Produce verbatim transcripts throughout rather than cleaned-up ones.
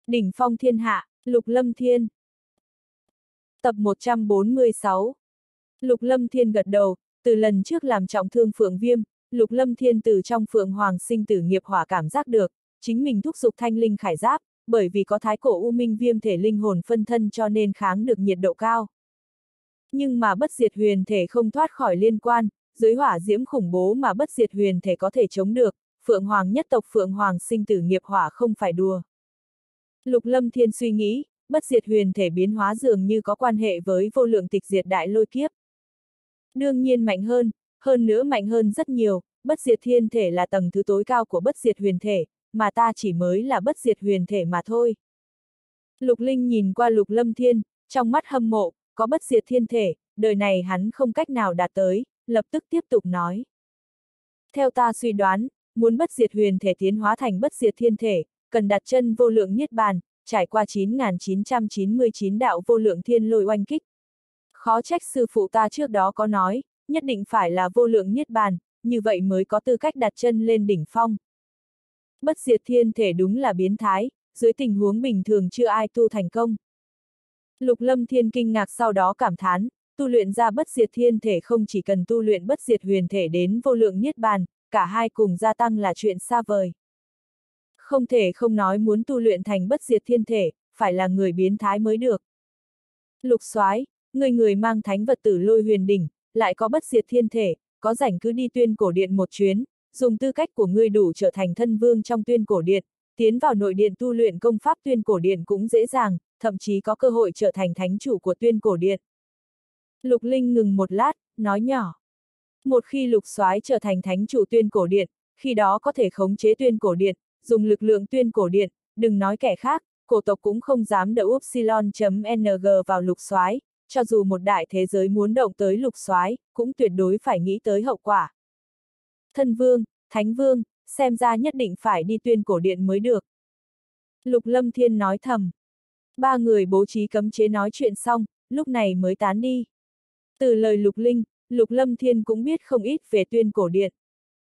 Đỉnh phong thiên hạ, Lục Lâm Thiên. Tập một trăm bốn mươi sáu. Lục Lâm Thiên gật đầu, từ lần trước làm trọng thương Phượng Viêm, Lục Lâm Thiên từ trong Phượng Hoàng sinh tử nghiệp hỏa cảm giác được, chính mình thúc giục thanh linh khải giáp, bởi vì có thái cổ u minh viêm thể linh hồn phân thân cho nên kháng được nhiệt độ cao. Nhưng mà bất diệt huyền thể không thoát khỏi liên quan, dưới hỏa diễm khủng bố mà bất diệt huyền thể có thể chống được, Phượng Hoàng nhất tộc Phượng Hoàng sinh tử nghiệp hỏa không phải đùa. Lục Lâm Thiên suy nghĩ, bất diệt huyền thể biến hóa dường như có quan hệ với vô lượng tịch diệt đại lôi kiếp. Đương nhiên mạnh hơn, hơn nữa mạnh hơn rất nhiều, bất diệt thiên thể là tầng thứ tối cao của bất diệt huyền thể, mà ta chỉ mới là bất diệt huyền thể mà thôi. Lục Linh nhìn qua Lục Lâm Thiên, trong mắt hâm mộ, có bất diệt thiên thể, đời này hắn không cách nào đạt tới, lập tức tiếp tục nói. Theo ta suy đoán, muốn bất diệt huyền thể tiến hóa thành bất diệt thiên thể, cần đặt chân vô lượng niết bàn, trải qua chín nghìn chín trăm chín mươi chín đạo vô lượng thiên lôi oanh kích. Khó trách sư phụ ta trước đó có nói, nhất định phải là vô lượng niết bàn, như vậy mới có tư cách đặt chân lên đỉnh phong. Bất diệt thiên thể đúng là biến thái, dưới tình huống bình thường chưa ai tu thành công. Lục Lâm Thiên kinh ngạc sau đó cảm thán, tu luyện ra bất diệt thiên thể không chỉ cần tu luyện bất diệt huyền thể đến vô lượng niết bàn, cả hai cùng gia tăng là chuyện xa vời. Không thể không nói muốn tu luyện thành bất diệt thiên thể, phải là người biến thái mới được. Lục Soái, người người mang thánh vật tử lôi huyền đỉnh, lại có bất diệt thiên thể, có rảnh cứ đi tuyên cổ điện một chuyến, dùng tư cách của ngươi đủ trở thành thân vương trong tuyên cổ điện, tiến vào nội điện tu luyện công pháp tuyên cổ điện cũng dễ dàng, thậm chí có cơ hội trở thành thánh chủ của tuyên cổ điện. Lục Linh ngừng một lát, nói nhỏ. Một khi Lục Soái trở thành thánh chủ tuyên cổ điện, khi đó có thể khống chế tuyên cổ điện, dùng lực lượng tuyên cổ điện, đừng nói kẻ khác, cổ tộc cũng không dám đỡ upsilon.ng vào Lục Soái, cho dù một đại thế giới muốn động tới Lục Soái, cũng tuyệt đối phải nghĩ tới hậu quả. Thân vương, thánh vương, xem ra nhất định phải đi tuyên cổ điện mới được. Lục Lâm Thiên nói thầm. Ba người bố trí cấm chế nói chuyện xong, lúc này mới tán đi. Từ lời Lục Linh, Lục Lâm Thiên cũng biết không ít về tuyên cổ điện.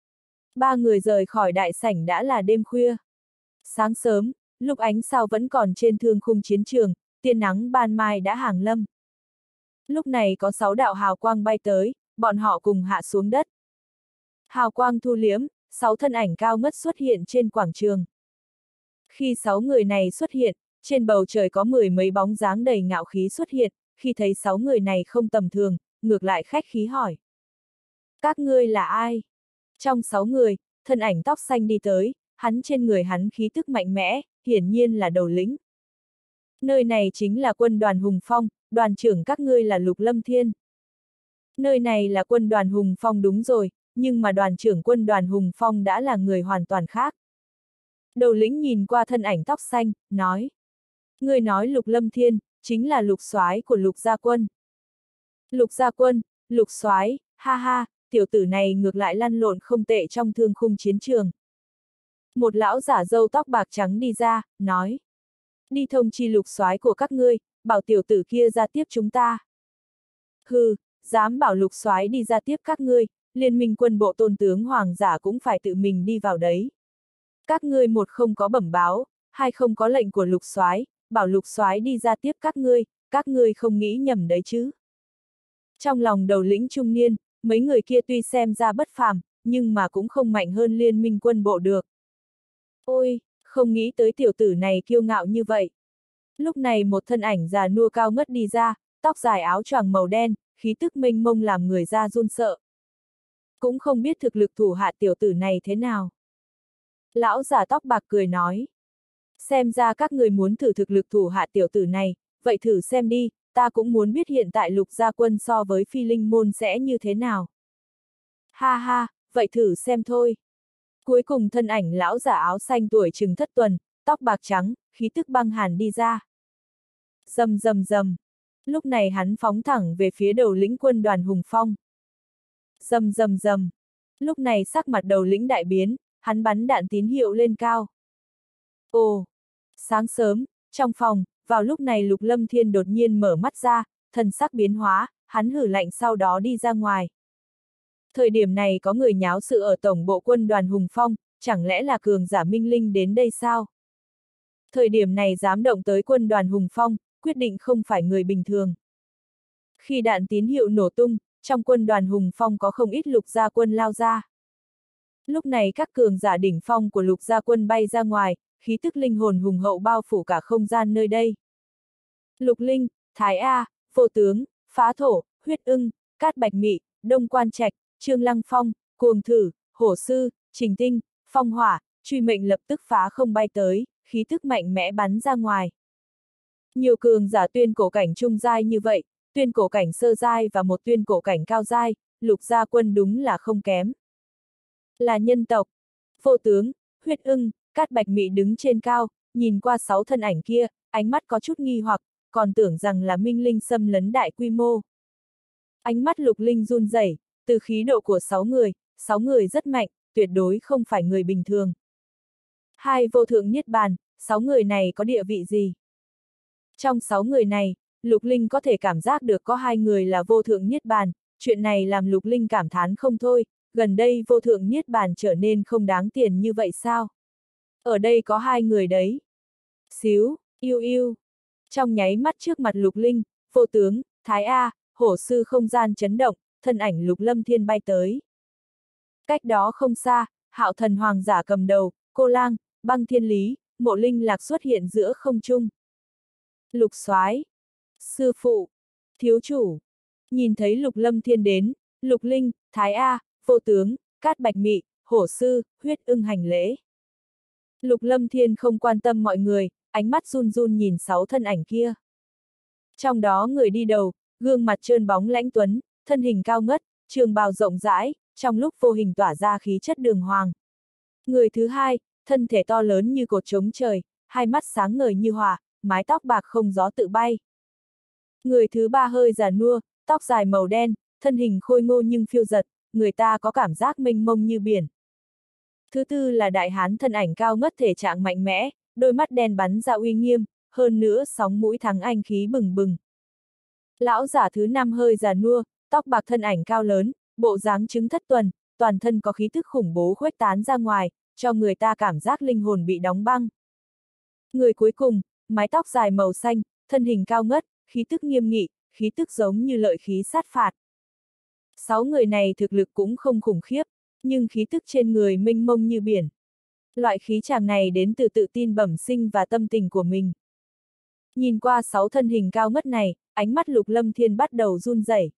Ba người rời khỏi đại sảnh đã là đêm khuya. Sáng sớm, lúc ánh sao vẫn còn trên thương khung chiến trường, tia nắng ban mai đã hàng lâm. Lúc này có sáu đạo hào quang bay tới, bọn họ cùng hạ xuống đất. Hào quang thu liếm, sáu thân ảnh cao ngất xuất hiện trên quảng trường. Khi sáu người này xuất hiện, trên bầu trời có mười mấy bóng dáng đầy ngạo khí xuất hiện, khi thấy sáu người này không tầm thường, ngược lại khách khí hỏi. Các ngươi là ai? Trong sáu người, thân ảnh tóc xanh đi tới, hắn trên người hắn khí tức mạnh mẽ, hiển nhiên là đầu lĩnh. Nơi này chính là quân đoàn Hùng Phong, đoàn trưởng các ngươi là Lục Lâm Thiên. Nơi này là quân đoàn Hùng Phong đúng rồi, nhưng mà đoàn trưởng quân đoàn Hùng Phong đã là người hoàn toàn khác. Đầu lĩnh nhìn qua thân ảnh tóc xanh, nói. Người nói Lục Lâm Thiên, chính là Lục Soái của Lục Gia Quân. Lục Gia Quân, Lục Soái, ha ha, tiểu tử này ngược lại lăn lộn không tệ trong thương khung chiến trường. Một lão giả râu tóc bạc trắng đi ra, nói. Đi thông chi Lục Soái của các ngươi, bảo tiểu tử kia ra tiếp chúng ta. Hừ, dám bảo Lục Soái đi ra tiếp các ngươi, liên minh quân bộ tôn tướng hoàng giả cũng phải tự mình đi vào đấy. Các ngươi một không có bẩm báo, hai không có lệnh của Lục Soái, bảo Lục Soái đi ra tiếp các ngươi, các ngươi không nghĩ nhầm đấy chứ. Trong lòng đầu lĩnh trung niên, mấy người kia tuy xem ra bất phàm, nhưng mà cũng không mạnh hơn liên minh quân bộ được. Ôi, không nghĩ tới tiểu tử này kiêu ngạo như vậy. Lúc này một thân ảnh già nua cao ngất đi ra, tóc dài áo choàng màu đen, khí tức mênh mông làm người ra run sợ. Cũng không biết thực lực thủ hạ tiểu tử này thế nào. Lão già tóc bạc cười nói. Xem ra các người muốn thử thực lực thủ hạ tiểu tử này, vậy thử xem đi, ta cũng muốn biết hiện tại Lục Gia Quân so với Phi Linh Môn sẽ như thế nào. Ha ha, vậy thử xem thôi. Cuối cùng thân ảnh lão giả áo xanh tuổi chừng thất tuần, tóc bạc trắng, khí tức băng hàn đi ra. Rầm rầm rầm. Lúc này hắn phóng thẳng về phía đầu lĩnh quân đoàn Hùng Phong. Rầm rầm rầm. Lúc này sắc mặt đầu lĩnh đại biến, hắn bắn đạn tín hiệu lên cao. Ồ! Sáng sớm, trong phòng, vào lúc này Lục Lâm Thiên đột nhiên mở mắt ra, thần sắc biến hóa, hắn hử lạnh sau đó đi ra ngoài. Thời điểm này có người nháo sự ở tổng bộ quân đoàn Hùng Phong, chẳng lẽ là cường giả minh linh đến đây sao? Thời điểm này dám động tới quân đoàn hùng phong, quyết định không phải người bình thường. Khi đạn tín hiệu nổ tung, trong quân đoàn hùng phong có không ít lục gia quân lao ra. Lúc này các cường giả đỉnh phong của lục gia quân bay ra ngoài, khí tức linh hồn hùng hậu bao phủ cả không gian nơi đây. Lục Linh, Thái A, Vô Tướng, Phá Thổ, Huyết Ưng, Cát Bạch Mị, Đông Quan Trạch, Trương Lăng Phong, Cuồng Thử, Hổ Sư, Trình Tinh, Phong Hỏa, truy mệnh lập tức phá không bay tới, khí tức mạnh mẽ bắn ra ngoài. Nhiều cường giả tuyên cổ cảnh trung giai như vậy, tuyên cổ cảnh sơ giai và một tuyên cổ cảnh cao giai, lục gia quân đúng là không kém. Là nhân tộc. Vô Tướng, Huyết Ưng, Cát Bạch Mị đứng trên cao, nhìn qua sáu thân ảnh kia, ánh mắt có chút nghi hoặc, còn tưởng rằng là minh linh xâm lấn đại quy mô. Ánh mắt Lục Linh run rẩy, từ khí độ của sáu người, sáu người rất mạnh, tuyệt đối không phải người bình thường. Hai vô thượng niết bàn, sáu người này có địa vị gì? Trong sáu người này, Lục Linh có thể cảm giác được có hai người là vô thượng niết bàn, chuyện này làm Lục Linh cảm thán không thôi, gần đây vô thượng niết bàn trở nên không đáng tiền như vậy sao? Ở đây có hai người đấy. Xíu, yêu yêu. Trong nháy mắt trước mặt Lục Linh, Vô Tướng, Thái A, Hổ Sư không gian chấn động, thân ảnh Lục Lâm Thiên bay tới. Cách đó không xa, Hạo Thần Hoàng giả cầm đầu, Cô Lang, Băng Thiên Lý, Mộ Linh Lạc xuất hiện giữa không trung. Lục Soái, sư phụ, thiếu chủ. Nhìn thấy Lục Lâm Thiên đến, Lục Linh, Thái A, Vô Tướng, Cát Bạch Mị, Hổ Sư, Huyết Ưng hành lễ. Lục Lâm Thiên không quan tâm mọi người, ánh mắt run run nhìn sáu thân ảnh kia. Trong đó người đi đầu, gương mặt trơn bóng lãnh tuấn, thân hình cao ngất, trường bào rộng rãi, trong lúc vô hình tỏa ra khí chất đường hoàng. Người thứ hai, thân thể to lớn như cột trống trời, hai mắt sáng ngời như hỏa, mái tóc bạc không gió tự bay. Người thứ ba hơi già nua, tóc dài màu đen, thân hình khôi ngô nhưng phiêu dật, người ta có cảm giác mênh mông như biển. Thứ tư là đại hán thân ảnh cao ngất thể trạng mạnh mẽ, đôi mắt đen bắn ra uy nghiêm, hơn nữa sóng mũi thắng anh khí bừng bừng. Lão giả thứ năm hơi già nua, tóc bạc thân ảnh cao lớn, bộ dáng chứng thất tuần, toàn thân có khí tức khủng bố khuếch tán ra ngoài, cho người ta cảm giác linh hồn bị đóng băng. Người cuối cùng, mái tóc dài màu xanh, thân hình cao ngất, khí tức nghiêm nghị, khí tức giống như lợi khí sát phạt. Sáu người này thực lực cũng không khủng khiếp, nhưng khí tức trên người mênh mông như biển. Loại khí chàng này đến từ tự tin bẩm sinh và tâm tình của mình. Nhìn qua sáu thân hình cao ngất này, ánh mắt Lục Lâm Thiên bắt đầu run rẩy.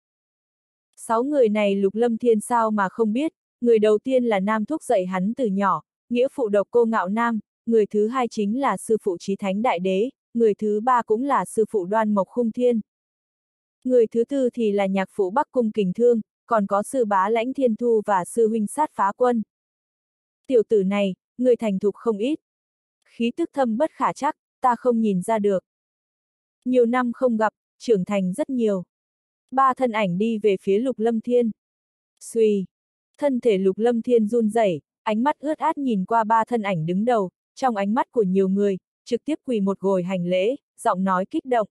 Sáu người này Lục Lâm Thiên sao mà không biết, người đầu tiên là Nam thúc dạy hắn từ nhỏ, nghĩa phụ Độc Cô Ngạo Nam, người thứ hai chính là sư phụ Chí Thánh Đại Đế, người thứ ba cũng là sư phụ Đoan Mộc Khung Thiên. Người thứ tư thì là nhạc phụ Bắc Cung Kình Thương, còn có sư bá Lãnh Thiên Thu và sư huynh Sát Phá Quân. Tiểu tử này, người thành thục không ít. Khí tức thâm bất khả trắc, ta không nhìn ra được. Nhiều năm không gặp, trưởng thành rất nhiều. Ba thân ảnh đi về phía Lục Lâm Thiên. Xuy. Thân thể Lục Lâm Thiên run rẩy, ánh mắt ướt át nhìn qua ba thân ảnh đứng đầu, trong ánh mắt của nhiều người, trực tiếp quỳ một gối hành lễ, giọng nói kích động.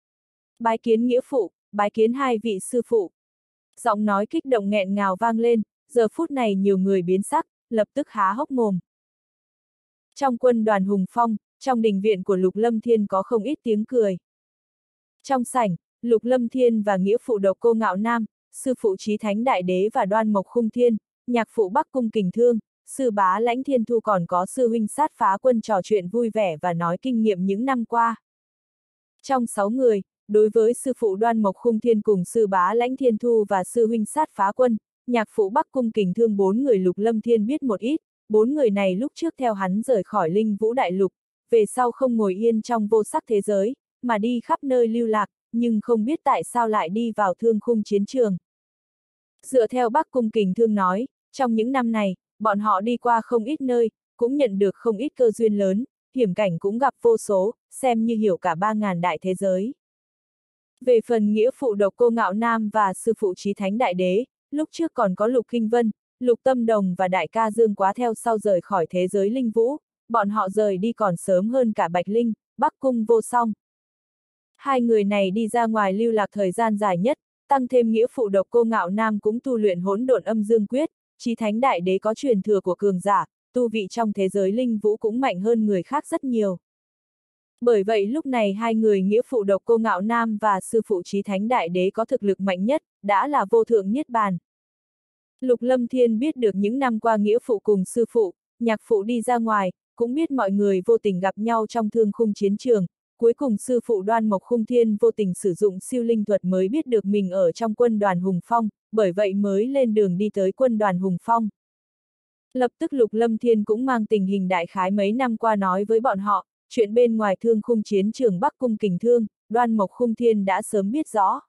Bái kiến nghĩa phụ, bái kiến hai vị sư phụ. Giọng nói kích động nghẹn ngào vang lên, giờ phút này nhiều người biến sắc, lập tức há hốc mồm. Trong quân đoàn hùng phong, trong đình viện của Lục Lâm Thiên có không ít tiếng cười. Trong sảnh, Lục Lâm Thiên và nghĩa phụ Độc Cô Ngạo Nam, sư phụ Chí Thánh Đại Đế và Đoan Mộc Khung Thiên, nhạc phụ Bắc Cung Kình Thương, sư bá Lãnh Thiên Thu còn có sư huynh Sát Phá Quân trò chuyện vui vẻ và nói kinh nghiệm những năm qua. Trong sáu người, đối với sư phụ Đoan Mộc Khung Thiên cùng sư bá Lãnh Thiên Thu và sư huynh Sát Phá Quân, nhạc phụ Bắc Cung Kình Thương bốn người Lục Lâm Thiên biết một ít, bốn người này lúc trước theo hắn rời khỏi Linh Vũ Đại Lục, về sau không ngồi yên trong vô sắc thế giới, mà đi khắp nơi lưu lạc, nhưng không biết tại sao lại đi vào thương khung chiến trường. Dựa theo Bắc Cung Kình Thương nói, trong những năm này, bọn họ đi qua không ít nơi, cũng nhận được không ít cơ duyên lớn, hiểm cảnh cũng gặp vô số, xem như hiểu cả ba ngàn đại thế giới. Về phần nghĩa phụ Độc Cô Ngạo Nam và sư phụ Chí Thánh Đại Đế, lúc trước còn có Lục Kinh Vân, Lục Tâm Đồng và Đại ca Dương Quá theo sau rời khỏi thế giới Linh Vũ, bọn họ rời đi còn sớm hơn cả Bạch Linh, Bắc Cung Vô Song. Hai người này đi ra ngoài lưu lạc thời gian dài nhất, tăng thêm nghĩa phụ Độc Cô Ngạo Nam cũng tu luyện hỗn độn âm dương quyết, Chí Thánh Đại Đế có truyền thừa của cường giả, tu vị trong thế giới Linh Vũ cũng mạnh hơn người khác rất nhiều. Bởi vậy lúc này hai người nghĩa phụ Độc Cô Ngạo Nam và sư phụ Chí Thánh Đại Đế có thực lực mạnh nhất, đã là vô thượng niết bàn. Lục Lâm Thiên biết được những năm qua nghĩa phụ cùng sư phụ, nhạc phụ đi ra ngoài, cũng biết mọi người vô tình gặp nhau trong thương khung chiến trường, cuối cùng sư phụ Đoan Mộc Khung Thiên vô tình sử dụng siêu linh thuật mới biết được mình ở trong quân đoàn Hùng Phong, bởi vậy mới lên đường đi tới quân đoàn Hùng Phong. Lập tức Lục Lâm Thiên cũng mang tình hình đại khái mấy năm qua nói với bọn họ, chuyện bên ngoài thương khung chiến trường Bắc Cung Kình Thương, Đoan Mộc Khung Thiên đã sớm biết rõ.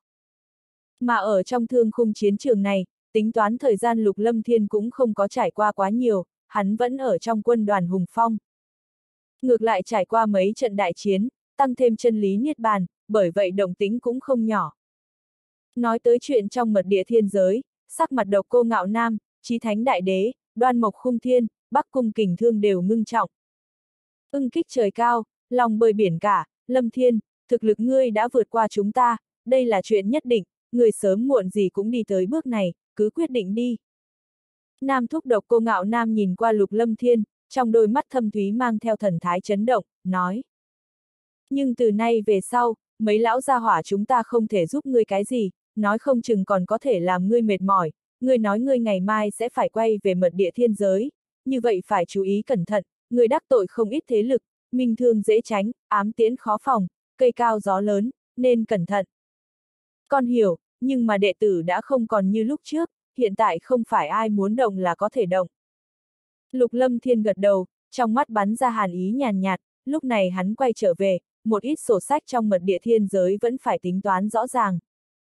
Mà ở trong thương khung chiến trường này, tính toán thời gian Lục Lâm Thiên cũng không có trải qua quá nhiều, hắn vẫn ở trong quân đoàn Hùng Phong. Ngược lại trải qua mấy trận đại chiến, tăng thêm chân lý niết bàn, bởi vậy động tĩnh cũng không nhỏ. Nói tới chuyện trong mật địa thiên giới, sắc mặt Độc Cô Ngạo Nam, Chí Thánh Đại Đế, Đoan Mộc Khung Thiên, Bắc Cung Kình Thương đều ngưng trọng. Ưng kích trời cao, lòng bơi biển cả, Lâm Thiên, thực lực ngươi đã vượt qua chúng ta, đây là chuyện nhất định, người sớm muộn gì cũng đi tới bước này, cứ quyết định đi. Nam thúc Độc Cô Ngạo Nam nhìn qua Lục Lâm Thiên, trong đôi mắt thâm thúy mang theo thần thái chấn động, nói. Nhưng từ nay về sau, mấy lão gia hỏa chúng ta không thể giúp ngươi cái gì, nói không chừng còn có thể làm ngươi mệt mỏi, ngươi nói ngươi ngày mai sẽ phải quay về mật địa thiên giới, như vậy phải chú ý cẩn thận, ngươi đắc tội không ít thế lực, minh thương dễ tránh, ám tiễn khó phòng, cây cao gió lớn, nên cẩn thận. Con hiểu, nhưng mà đệ tử đã không còn như lúc trước, hiện tại không phải ai muốn động là có thể động. Lục Lâm Thiên gật đầu, trong mắt bắn ra hàn ý nhàn nhạt, lúc này hắn quay trở về, một ít sổ sách trong mật địa thiên giới vẫn phải tính toán rõ ràng.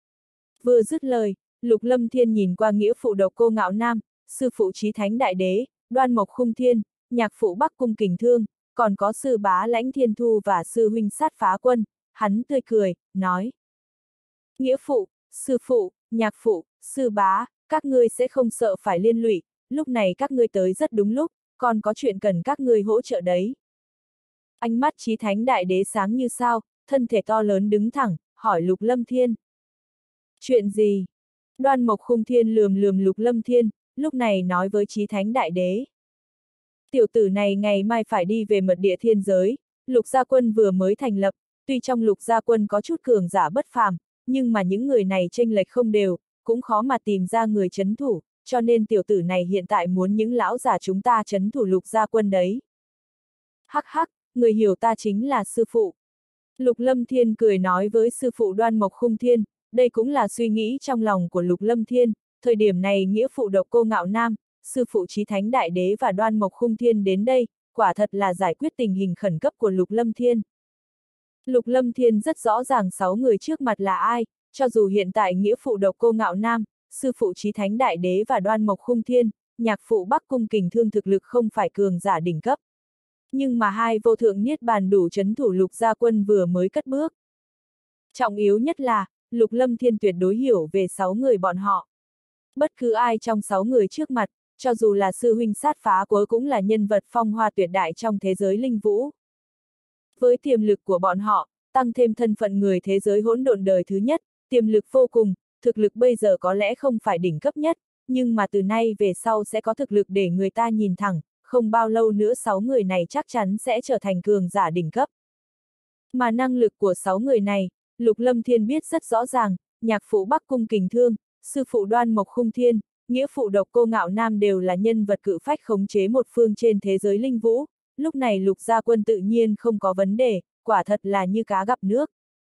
Vừa dứt lời, Lục Lâm Thiên nhìn qua nghĩa phụ Độc Cô Ngạo Nam, sư phụ Chí Thánh Đại Đế, Đoan Mộc Khung Thiên, nhạc phụ Bắc Cung Kình Thương, còn có sư bá Lãnh Thiên Thu và sư huynh Sát Phá Quân, hắn tươi cười, nói. Nghĩa phụ, sư phụ, nhạc phụ, sư bá, các ngươi sẽ không sợ phải liên lụy, lúc này các ngươi tới rất đúng lúc, còn có chuyện cần các ngươi hỗ trợ đấy. Ánh mắt Chí Thánh Đại Đế sáng như sao, thân thể to lớn đứng thẳng, hỏi Lục Lâm Thiên. Chuyện gì? Đoan Mộc Khung Thiên lườm lườm Lục Lâm Thiên, lúc này nói với Chí Thánh Đại Đế. Tiểu tử này ngày mai phải đi về mật địa thiên giới, Lục Gia Quân vừa mới thành lập, tuy trong Lục Gia Quân có chút cường giả bất phàm, nhưng mà những người này chênh lệch không đều, cũng khó mà tìm ra người trấn thủ, cho nên tiểu tử này hiện tại muốn những lão giả chúng ta trấn thủ Lục Gia Quân đấy. Hắc hắc, người hiểu ta chính là sư phụ. Lục Lâm Thiên cười nói với sư phụ Đoan Mộc Khung Thiên, đây cũng là suy nghĩ trong lòng của Lục Lâm Thiên, thời điểm này nghĩa phụ Độc Cô Ngạo Nam, sư phụ Chí Thánh Đại Đế và Đoan Mộc Khung Thiên đến đây, quả thật là giải quyết tình hình khẩn cấp của Lục Lâm Thiên. Lục Lâm Thiên rất rõ ràng sáu người trước mặt là ai, cho dù hiện tại nghĩa phụ Độc Cô Ngạo Nam, sư phụ Chí Thánh Đại Đế và Đoan Mộc Khung Thiên, nhạc phụ Bắc Cung Kình Thương thực lực không phải cường giả đỉnh cấp. Nhưng mà hai vô thượng niết bàn đủ trấn thủ Lục Gia Quân vừa mới cất bước. Trọng yếu nhất là, Lục Lâm Thiên tuyệt đối hiểu về sáu người bọn họ. Bất cứ ai trong sáu người trước mặt, cho dù là sư huynh Sát Phá Quốc cũng là nhân vật phong hoa tuyệt đại trong thế giới linh vũ. Với tiềm lực của bọn họ, tăng thêm thân phận người thế giới hỗn độn đời thứ nhất, tiềm lực vô cùng, thực lực bây giờ có lẽ không phải đỉnh cấp nhất, nhưng mà từ nay về sau sẽ có thực lực để người ta nhìn thẳng, không bao lâu nữa sáu người này chắc chắn sẽ trở thành cường giả đỉnh cấp. Mà năng lực của sáu người này, Lục Lâm Thiên biết rất rõ ràng, nhạc phụ Bắc Cung Kình Thương, sư phụ Đoan Mộc Khung Thiên, nghĩa phụ Độc Cô Ngạo Nam đều là nhân vật cự phách khống chế một phương trên thế giới linh vũ, lúc này Lục Gia Quân tự nhiên không có vấn đề, quả thật là như cá gặp nước.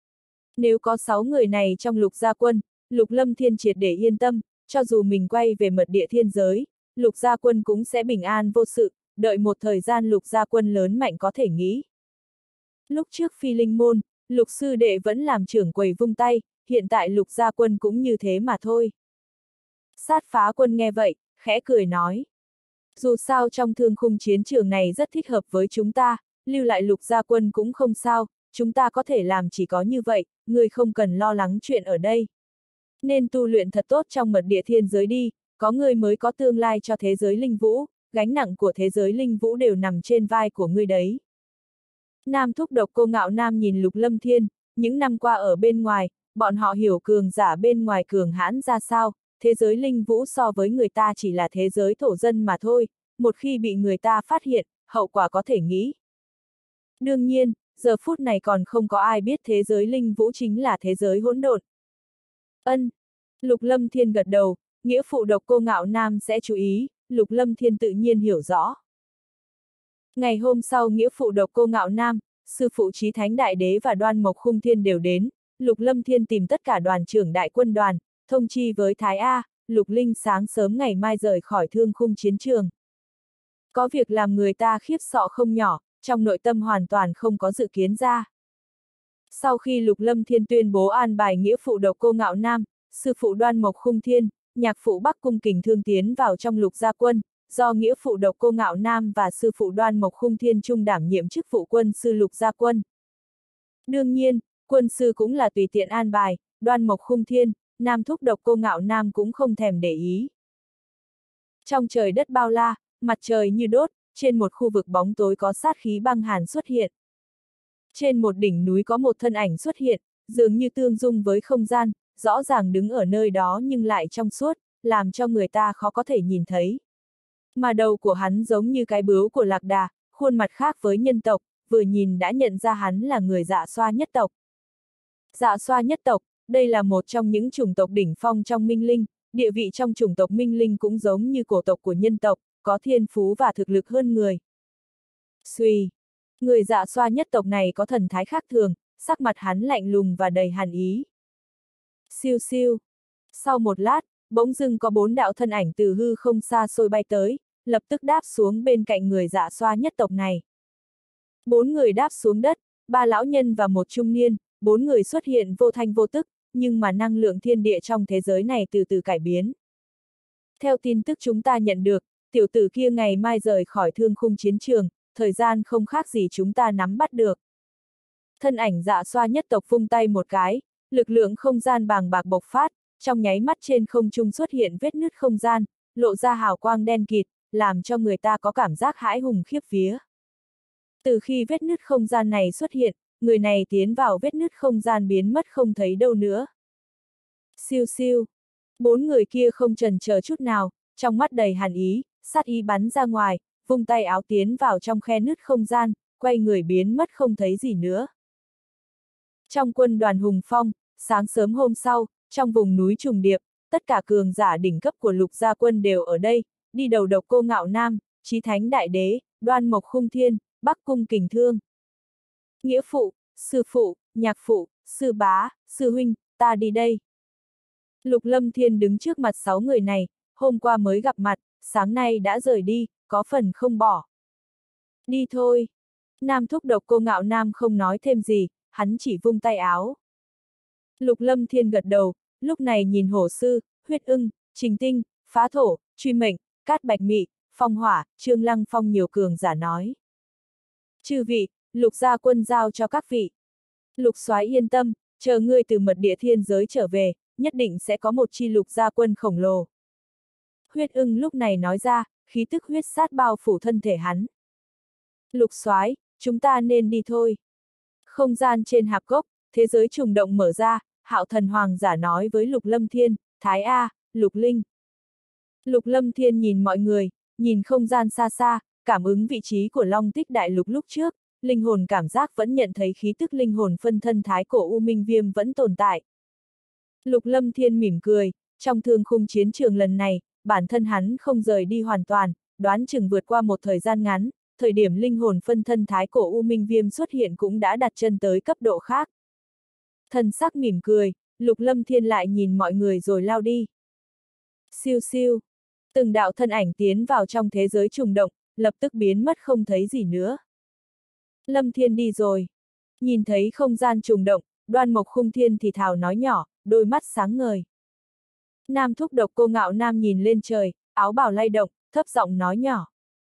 Nếu có sáu người này trong Lục Gia Quân, Lục Lâm Thiên triệt để yên tâm, cho dù mình quay về mật địa thiên giới, Lục Gia Quân cũng sẽ bình an vô sự, đợi một thời gian Lục Gia Quân lớn mạnh có thể nghĩ. Lúc trước Phi Linh Môn, Lục sư đệ vẫn làm trưởng quầy vung tay, hiện tại Lục Gia Quân cũng như thế mà thôi. Sát Phá Quân nghe vậy, khẽ cười nói. Dù sao trong thương khung chiến trường này rất thích hợp với chúng ta, lưu lại Lục Gia Quân cũng không sao, chúng ta có thể làm chỉ có như vậy, người không cần lo lắng chuyện ở đây. Nên tu luyện thật tốt trong mật địa thiên giới đi, có người mới có tương lai cho thế giới linh vũ, gánh nặng của thế giới linh vũ đều nằm trên vai của ngươi đấy. Nam thúc Độc Cô Ngạo Nam nhìn Lục Lâm Thiên, những năm qua ở bên ngoài, bọn họ hiểu cường giả bên ngoài cường hãn ra sao, thế giới linh vũ so với người ta chỉ là thế giới thổ dân mà thôi, một khi bị người ta phát hiện, hậu quả có thể nghĩ. Đương nhiên, giờ phút này còn không có ai biết thế giới linh vũ chính là thế giới hỗn độn. Ân. Lục Lâm Thiên gật đầu, nghĩa phụ độc cô Ngạo Nam sẽ chú ý, Lục Lâm Thiên tự nhiên hiểu rõ. Ngày hôm sau nghĩa phụ độc cô Ngạo Nam, sư phụ Chí Thánh Đại Đế và Đoan Mộc Khung Thiên đều đến, Lục Lâm Thiên tìm tất cả đoàn trưởng đại quân đoàn, thông chi với Thái A, Lục Linh sáng sớm ngày mai rời khỏi Thương Khung chiến trường. Có việc làm người ta khiếp sợ không nhỏ, trong nội tâm hoàn toàn không có dự kiến ra. Sau khi Lục Lâm Thiên tuyên bố an bài nghĩa phụ độc cô Ngạo Nam, sư phụ Đoan Mộc Khung Thiên, nhạc phụ Bắc Cung Kình Thương tiến vào trong Lục gia quân, do nghĩa phụ độc cô Ngạo Nam và sư phụ Đoan Mộc Khung Thiên chung đảm nhiệm chức vụ quân sư Lục gia quân. Đương nhiên, quân sư cũng là tùy tiện an bài, Đoan Mộc Khung Thiên, Nam thúc độc cô Ngạo Nam cũng không thèm để ý. Trong trời đất bao la, mặt trời như đốt, trên một khu vực bóng tối có sát khí băng hàn xuất hiện. Trên một đỉnh núi có một thân ảnh xuất hiện, dường như tương dung với không gian, rõ ràng đứng ở nơi đó nhưng lại trong suốt, làm cho người ta khó có thể nhìn thấy. Mà đầu của hắn giống như cái bướu của lạc đà, khuôn mặt khác với nhân tộc, vừa nhìn đã nhận ra hắn là người Dạ Xoa nhất tộc. Dạ Xoa nhất tộc, đây là một trong những chủng tộc đỉnh phong trong Minh Linh, địa vị trong chủng tộc Minh Linh cũng giống như cổ tộc của nhân tộc, có thiên phú và thực lực hơn người. Xuy, người Dạ Xoa nhất tộc này có thần thái khác thường, sắc mặt hắn lạnh lùng và đầy hàn ý. Siêu siêu. Sau một lát, bỗng dưng có bốn đạo thân ảnh từ hư không xa xôi bay tới, lập tức đáp xuống bên cạnh người Dạ Xoa nhất tộc này. Bốn người đáp xuống đất, ba lão nhân và một trung niên, bốn người xuất hiện vô thanh vô tức, nhưng mà năng lượng thiên địa trong thế giới này từ từ cải biến. Theo tin tức chúng ta nhận được, tiểu tử kia ngày mai rời khỏi Thương Khung chiến trường, thời gian không khác gì chúng ta nắm bắt được. Thân ảnh Dạ Xoa nhất tộc vung tay một cái, lực lượng không gian bàng bạc bộc phát, trong nháy mắt trên không trung xuất hiện vết nứt không gian, lộ ra hào quang đen kịt, làm cho người ta có cảm giác hãi hùng khiếp vía. Từ khi vết nứt không gian này xuất hiện, người này tiến vào vết nứt không gian biến mất không thấy đâu nữa. Siêu siêu. Bốn người kia không chần chờ chút nào, trong mắt đầy hàn ý, sát ý bắn ra ngoài, vung tay áo tiến vào trong khe nứt không gian, quay người biến mất không thấy gì nữa. Trong quân đoàn Hùng Phong, sáng sớm hôm sau, trong vùng núi Trùng Điệp, tất cả cường giả đỉnh cấp của Lục gia quân đều ở đây, đi đầu độc cô Ngạo Nam, Chí Thánh Đại Đế, Đoan Mộc Khung Thiên, Bắc Cung Kình Thương. Nghĩa phụ, sư phụ, nhạc phụ, sư bá, sư huynh, ta đi đây. Lục Lâm Thiên đứng trước mặt sáu người này, hôm qua mới gặp mặt, sáng nay đã rời đi, có phần không bỏ. Đi thôi. Nam thúc độc cô Ngạo Nam không nói thêm gì, hắn chỉ vung tay áo. Lục Lâm Thiên gật đầu, lúc này nhìn Hổ Sư, Huyết Ưng, Trình Tinh, Phá Thổ, Truy Mệnh, Cát Bạch Mị, Phong Hỏa, Trương Lăng Phong nhiều cường giả nói. Chư vị, Lục gia quân giao cho các vị. Lục Soái yên tâm, chờ ngươi từ mật địa thiên giới trở về, nhất định sẽ có một chi Lục gia quân khổng lồ. Huyết Ưng lúc này nói ra, khí tức huyết sát bao phủ thân thể hắn. Lục Soái, chúng ta nên đi thôi. Không gian trên hạp gốc, thế giới trùng động mở ra, Hạo Thần Hoàng giả nói với Lục Lâm Thiên, Thái A, Lục Linh. Lục Lâm Thiên nhìn mọi người, nhìn không gian xa xa, cảm ứng vị trí của Long Tích Đại Lục lúc trước, linh hồn cảm giác vẫn nhận thấy khí tức linh hồn phân thân thái cổ U Minh Viêm vẫn tồn tại. Lục Lâm Thiên mỉm cười, trong Thương Khung chiến trường lần này, bản thân hắn không rời đi hoàn toàn, đoán chừng vượt qua một thời gian ngắn, thời điểm linh hồn phân thân thái cổ U Minh Viêm xuất hiện cũng đã đặt chân tới cấp độ khác. Thần sắc mỉm cười, Lục Lâm Thiên lại nhìn mọi người rồi lao đi. Siêu siêu. Từng đạo thân ảnh tiến vào trong thế giới trùng động, lập tức biến mất không thấy gì nữa. Lâm Thiên đi rồi. Nhìn thấy không gian trùng động, Đoan Mộc Khung Thiên thì thào nói nhỏ, đôi mắt sáng ngời. Nam thúc độc cô Ngạo Nam nhìn lên trời, áo bào lay động, thấp giọng nói nhỏ.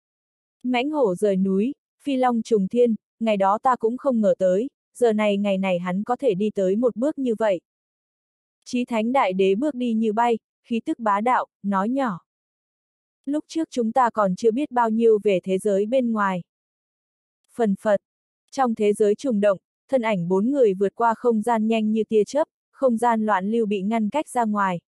Mãnh hổ rời núi, phi long trùng thiên, ngày đó ta cũng không ngờ tới, giờ này ngày này hắn có thể đi tới một bước như vậy. Chí Thánh Đại Đế bước đi như bay, khí tức bá đạo, nói nhỏ. Lúc trước chúng ta còn chưa biết bao nhiêu về thế giới bên ngoài. Phần phật. Trong thế giới trùng động, thân ảnh bốn người vượt qua không gian nhanh như tia chớp, không gian loạn lưu bị ngăn cách ra ngoài.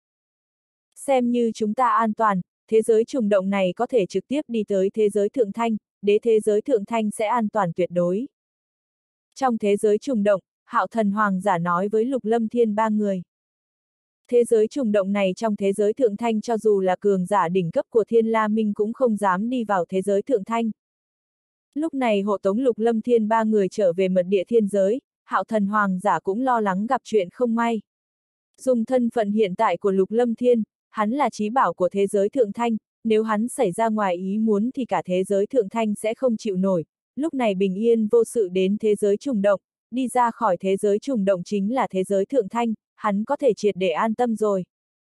Xem như chúng ta an toàn, thế giới trùng động này có thể trực tiếp đi tới thế giới thượng thanh, đế thế giới thượng thanh sẽ an toàn tuyệt đối. Trong thế giới trùng động, Hạo Thần Hoàng giả nói với Lục Lâm Thiên ba người. Thế giới trùng động này trong thế giới thượng thanh cho dù là cường giả đỉnh cấp của Thiên La Minh cũng không dám đi vào thế giới thượng thanh. Lúc này hộ tống Lục Lâm Thiên ba người trở về mật địa thiên giới, Hạo Thần Hoàng giả cũng lo lắng gặp chuyện không may. Dùng thân phận hiện tại của Lục Lâm Thiên, hắn là chí bảo của thế giới thượng thanh, nếu hắn xảy ra ngoài ý muốn thì cả thế giới thượng thanh sẽ không chịu nổi, lúc này bình yên vô sự đến thế giới trùng động, đi ra khỏi thế giới trùng động chính là thế giới thượng thanh, hắn có thể triệt để an tâm rồi.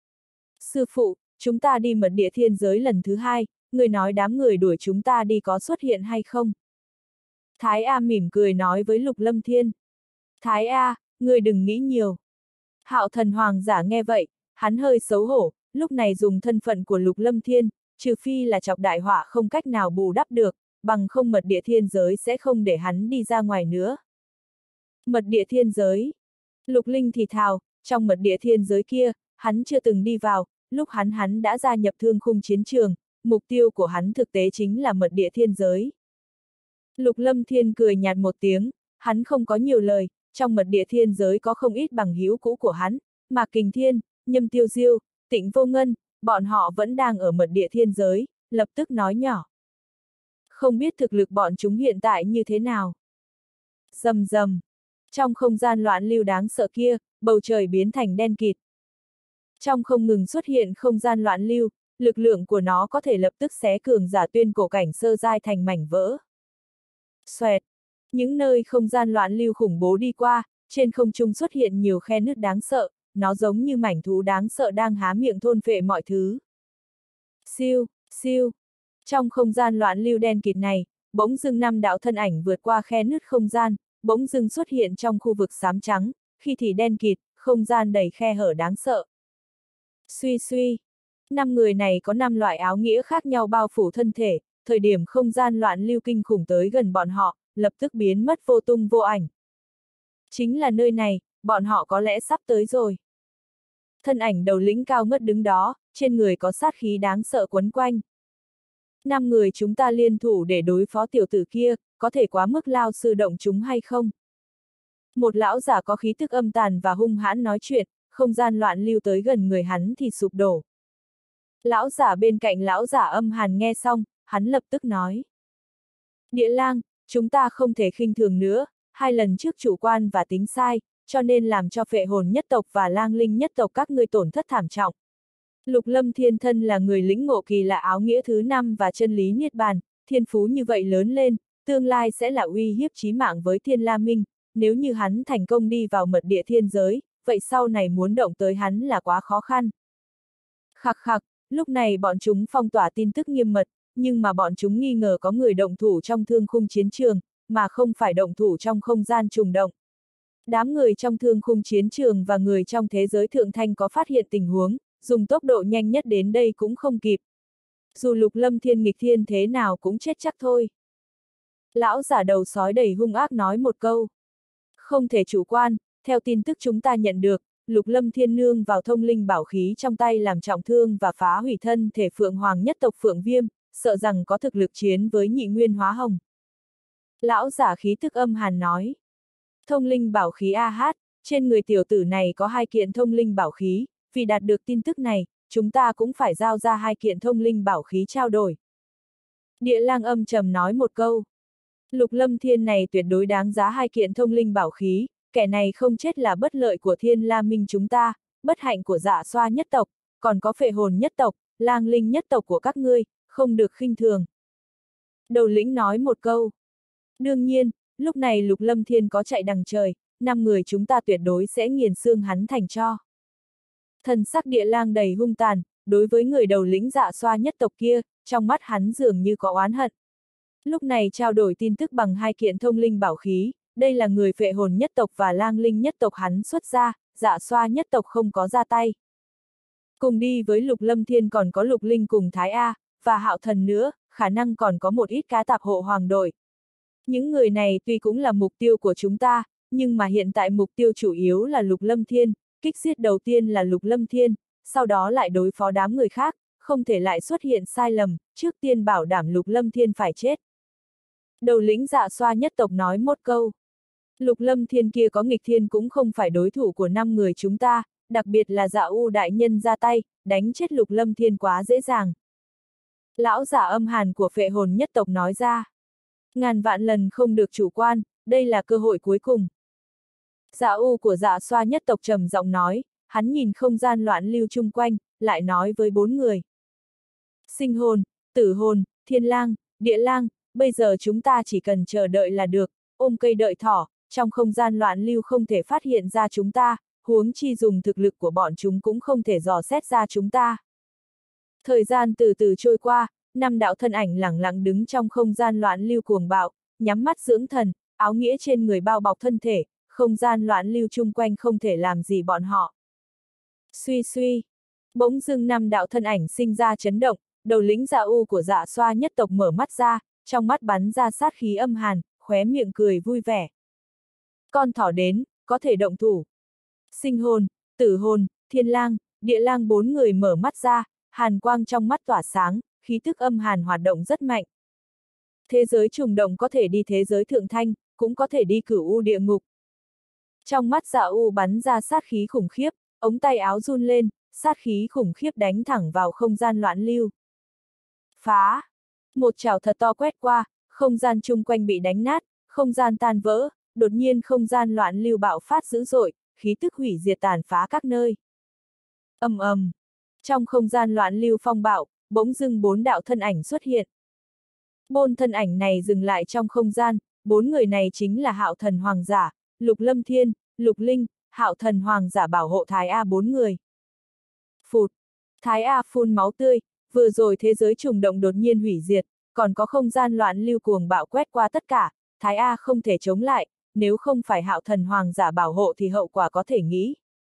Sư phụ, chúng ta đi mật địa thiên giới lần thứ hai, người nói đám người đuổi chúng ta đi có xuất hiện hay không? Thái A mỉm cười nói với Lục Lâm Thiên. Thái A, người đừng nghĩ nhiều. Hạo Thần Hoàng giả nghe vậy, hắn hơi xấu hổ, lúc này dùng thân phận của Lục Lâm Thiên, trừ phi là chọc đại họa không cách nào bù đắp được, bằng không mật địa thiên giới sẽ không để hắn đi ra ngoài nữa. Mật địa thiên giới. Lục Linh thì thào, trong mật địa thiên giới kia, hắn chưa từng đi vào, lúc hắn hắn đã gia nhập thương khung chiến trường, mục tiêu của hắn thực tế chính là mật địa thiên giới. Lục Lâm Thiên cười nhạt một tiếng, hắn không có nhiều lời, trong mật địa thiên giới có không ít bằng hữu cũ của hắn, Mạc Kình Thiên, Nhâm Tiêu Diêu, Tịnh Vô Ngân, bọn họ vẫn đang ở mật địa thiên giới, lập tức nói nhỏ. Không biết thực lực bọn chúng hiện tại như thế nào. Rầm rầm. Trong không gian loạn lưu đáng sợ kia, bầu trời biến thành đen kịt. Trong không ngừng xuất hiện không gian loạn lưu, lực lượng của nó có thể lập tức xé cường giả tuyên cổ cảnh sơ giai thành mảnh vỡ. Xoẹt. Những nơi không gian loạn lưu khủng bố đi qua, trên không trung xuất hiện nhiều khe nứt đáng sợ, nó giống như mảnh thú đáng sợ đang há miệng thôn phệ mọi thứ. Siêu, siêu. Trong không gian loạn lưu đen kịt này, bỗng dưng năm đạo thân ảnh vượt qua khe nứt không gian, bỗng dưng xuất hiện trong khu vực xám trắng, khi thì đen kịt, không gian đầy khe hở đáng sợ. Suy suy. Năm người này có năm loại áo nghĩa khác nhau bao phủ thân thể, thời điểm không gian loạn lưu kinh khủng tới gần bọn họ, lập tức biến mất vô tung vô ảnh. Chính là nơi này, bọn họ có lẽ sắp tới rồi. Thân ảnh đầu lĩnh cao ngất đứng đó, trên người có sát khí đáng sợ quấn quanh. Năm người chúng ta liên thủ để đối phó tiểu tử kia, có thể quá mức lao sư động chúng hay không? Một lão giả có khí tức âm tàn và hung hãn nói chuyện, không gian loạn lưu tới gần người hắn thì sụp đổ. Lão giả bên cạnh lão giả âm hàn nghe xong, hắn lập tức nói. Địa lang, chúng ta không thể khinh thường nữa, hai lần trước chủ quan và tính sai, cho nên làm cho phệ hồn nhất tộc và lang linh nhất tộc các ngươi tổn thất thảm trọng. Lục Lâm Thiên thân là người lĩnh ngộ kỳ lạ áo nghĩa thứ năm và chân lý niết bàn, thiên phú như vậy lớn lên, tương lai sẽ là uy hiếp chí mạng với Thiên La Minh, nếu như hắn thành công đi vào mật địa thiên giới, vậy sau này muốn động tới hắn là quá khó khăn. Khặc khặc, lúc này bọn chúng phong tỏa tin tức nghiêm mật, nhưng mà bọn chúng nghi ngờ có người động thủ trong thương khung chiến trường, mà không phải động thủ trong không gian trùng động. Đám người trong thương khung chiến trường và người trong thế giới thượng thanh có phát hiện tình huống, dùng tốc độ nhanh nhất đến đây cũng không kịp. Dù Lục Lâm Thiên nghịch thiên thế nào cũng chết chắc thôi. Lão giả đầu sói đầy hung ác nói một câu. Không thể chủ quan, theo tin tức chúng ta nhận được, Lục Lâm Thiên nương vào thông linh bảo khí trong tay làm trọng thương và phá hủy thân thể Phượng Hoàng nhất tộc Phượng Viêm, sợ rằng có thực lực chiến với nhị nguyên hóa hồng. Lão giả khí tức âm hàn nói. Thông linh bảo khí a hát, trên người tiểu tử này có hai kiện thông linh bảo khí, vì đạt được tin tức này, chúng ta cũng phải giao ra hai kiện thông linh bảo khí trao đổi. Địa lang âm trầm nói một câu. Lục Lâm Thiên này tuyệt đối đáng giá hai kiện thông linh bảo khí, kẻ này không chết là bất lợi của Thiên La Minh chúng ta, bất hạnh của Dạ Xoa nhất tộc, còn có phệ hồn nhất tộc, lang linh nhất tộc của các ngươi, không được khinh thường. Đầu lĩnh nói một câu. Đương nhiên, lúc này Lục Lâm Thiên có chạy đằng trời, năm người chúng ta tuyệt đối sẽ nghiền xương hắn thành tro. Thần sắc địa lang đầy hung tàn, đối với người đầu lĩnh Dạ Xoa nhất tộc kia, trong mắt hắn dường như có oán hận. Lúc này trao đổi tin tức bằng hai kiện thông linh bảo khí, đây là người phệ hồn nhất tộc và lang linh nhất tộc hắn xuất ra, Dạ Xoa nhất tộc không có ra tay. Cùng đi với Lục Lâm Thiên còn có Lục Linh cùng Thái A, và Hạo Thần nữa, khả năng còn có một ít cá tạp hộ hoàng đội. Những người này tuy cũng là mục tiêu của chúng ta, nhưng mà hiện tại mục tiêu chủ yếu là Lục Lâm Thiên, kích giết đầu tiên là Lục Lâm Thiên, sau đó lại đối phó đám người khác, không thể lại xuất hiện sai lầm, trước tiên bảo đảm Lục Lâm Thiên phải chết. Đầu lĩnh Dạ Xoa nhất tộc nói một câu. Lục Lâm Thiên kia có nghịch thiên cũng không phải đối thủ của năm người chúng ta, đặc biệt là Dạ U đại nhân ra tay, đánh chết Lục Lâm Thiên quá dễ dàng. Lão giả âm hàn của phệ hồn nhất tộc nói ra. Ngàn vạn lần không được chủ quan, đây là cơ hội cuối cùng. Dạ U của Dạ Xoa nhất tộc trầm giọng nói, hắn nhìn không gian loạn lưu chung quanh, lại nói với bốn người. Sinh hồn, tử hồn, thiên lang, địa lang, bây giờ chúng ta chỉ cần chờ đợi là được, ôm cây đợi thỏ, trong không gian loạn lưu không thể phát hiện ra chúng ta, huống chi dùng thực lực của bọn chúng cũng không thể dò xét ra chúng ta. Thời gian từ từ trôi qua, năm đạo thân ảnh lẳng lặng đứng trong không gian loạn lưu cuồng bạo, nhắm mắt dưỡng thần, áo nghĩa trên người bao bọc thân thể, không gian loạn lưu chung quanh không thể làm gì bọn họ. Suy suy, bỗng dưng năm đạo thân ảnh sinh ra chấn động, đầu lĩnh Dạ U của Dạ Xoa nhất tộc mở mắt ra, trong mắt bắn ra sát khí âm hàn, khóe miệng cười vui vẻ. Con thỏ đến, có thể động thủ. Sinh hồn, tử hồn, thiên lang, địa lang bốn người mở mắt ra, hàn quang trong mắt tỏa sáng, khí tức âm hàn hoạt động rất mạnh. Thế giới trùng động có thể đi thế giới thượng thanh, cũng có thể đi cửu u địa ngục. Trong mắt Dạ U bắn ra sát khí khủng khiếp, ống tay áo run lên, sát khí khủng khiếp đánh thẳng vào không gian loạn lưu. Phá! Một chảo thật to quét qua, không gian chung quanh bị đánh nát, không gian tan vỡ, đột nhiên không gian loạn lưu bạo phát dữ dội, khí tức hủy diệt tàn phá các nơi. Ầm ầm! Trong không gian loạn lưu phong bạo, bỗng dưng bốn đạo thân ảnh xuất hiện. Bốn thân ảnh này dừng lại trong không gian, bốn người này chính là Hạo Thần Hoàng giả, Lục Lâm Thiên, Lục Linh, Hạo Thần Hoàng giả bảo hộ Thái A bốn người. Phụt! Thái A phun máu tươi, vừa rồi thế giới trùng động đột nhiên hủy diệt, còn có không gian loạn lưu cuồng bạo quét qua tất cả, Thái A không thể chống lại, nếu không phải Hạo Thần Hoàng giả bảo hộ thì hậu quả có thể nghĩ.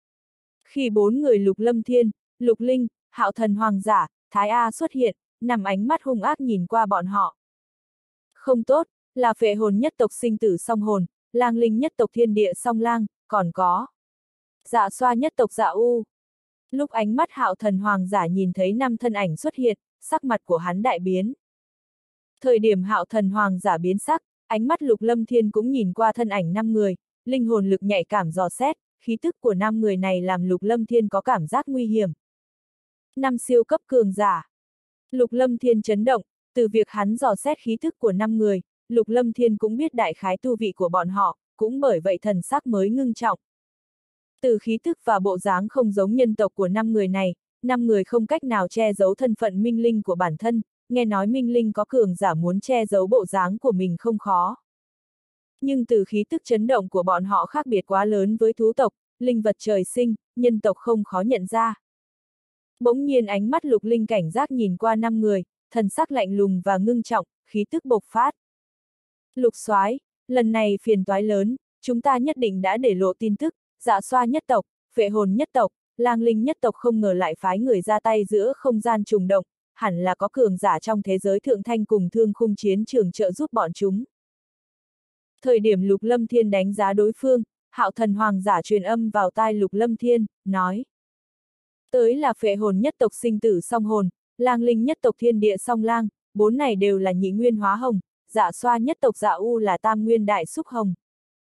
Khi bốn người Lục Lâm Thiên, Lục Linh, Hạo Thần Hoàng giả, Thái A xuất hiện, nằm ánh mắt hung ác nhìn qua bọn họ. Không tốt, là phệ hồn nhất tộc sinh tử song hồn, lang linh nhất tộc thiên địa song lang, còn có Dạ Xoa nhất tộc Dạ U. Lúc ánh mắt Hạo Thần Hoàng giả nhìn thấy năm thân ảnh xuất hiện, sắc mặt của hắn đại biến. Thời điểm Hạo Thần Hoàng giả biến sắc, ánh mắt Lục Lâm Thiên cũng nhìn qua thân ảnh năm người, linh hồn lực nhạy cảm dò xét, khí tức của năm người này làm Lục Lâm Thiên có cảm giác nguy hiểm. Năm siêu cấp cường giả. Lục Lâm Thiên chấn động, từ việc hắn dò xét khí tức của năm người, Lục Lâm Thiên cũng biết đại khái tu vị của bọn họ, cũng bởi vậy thần sắc mới ngưng trọng. Từ khí tức và bộ dáng không giống nhân tộc của năm người này, năm người không cách nào che giấu thân phận minh linh của bản thân, nghe nói minh linh có cường giả muốn che giấu bộ dáng của mình không khó. Nhưng từ khí tức chấn động của bọn họ khác biệt quá lớn với thú tộc, linh vật trời sinh, nhân tộc không khó nhận ra. Bỗng nhiên ánh mắt Lục Linh cảnh giác nhìn qua năm người, thần sắc lạnh lùng và ngưng trọng, khí tức bộc phát. Lục soái, lần này phiền toái lớn, chúng ta nhất định đã để lộ tin tức, Dạ Xoa nhất tộc, phệ hồn nhất tộc, lang linh nhất tộc không ngờ lại phái người ra tay giữa không gian trùng động, hẳn là có cường giả trong thế giới thượng thanh cùng thương khung chiến trường trợ giúp bọn chúng. Thời điểm Lục Lâm Thiên đánh giá đối phương, Hạo Thần Hoàng giả truyền âm vào tai Lục Lâm Thiên, nói. Tới là phệ hồn nhất tộc sinh tử song hồn, lang linh nhất tộc thiên địa song lang, bốn này đều là nhị nguyên hóa hồng, Dạ Xoa nhất tộc Dạ U là tam nguyên đại xúc hồng.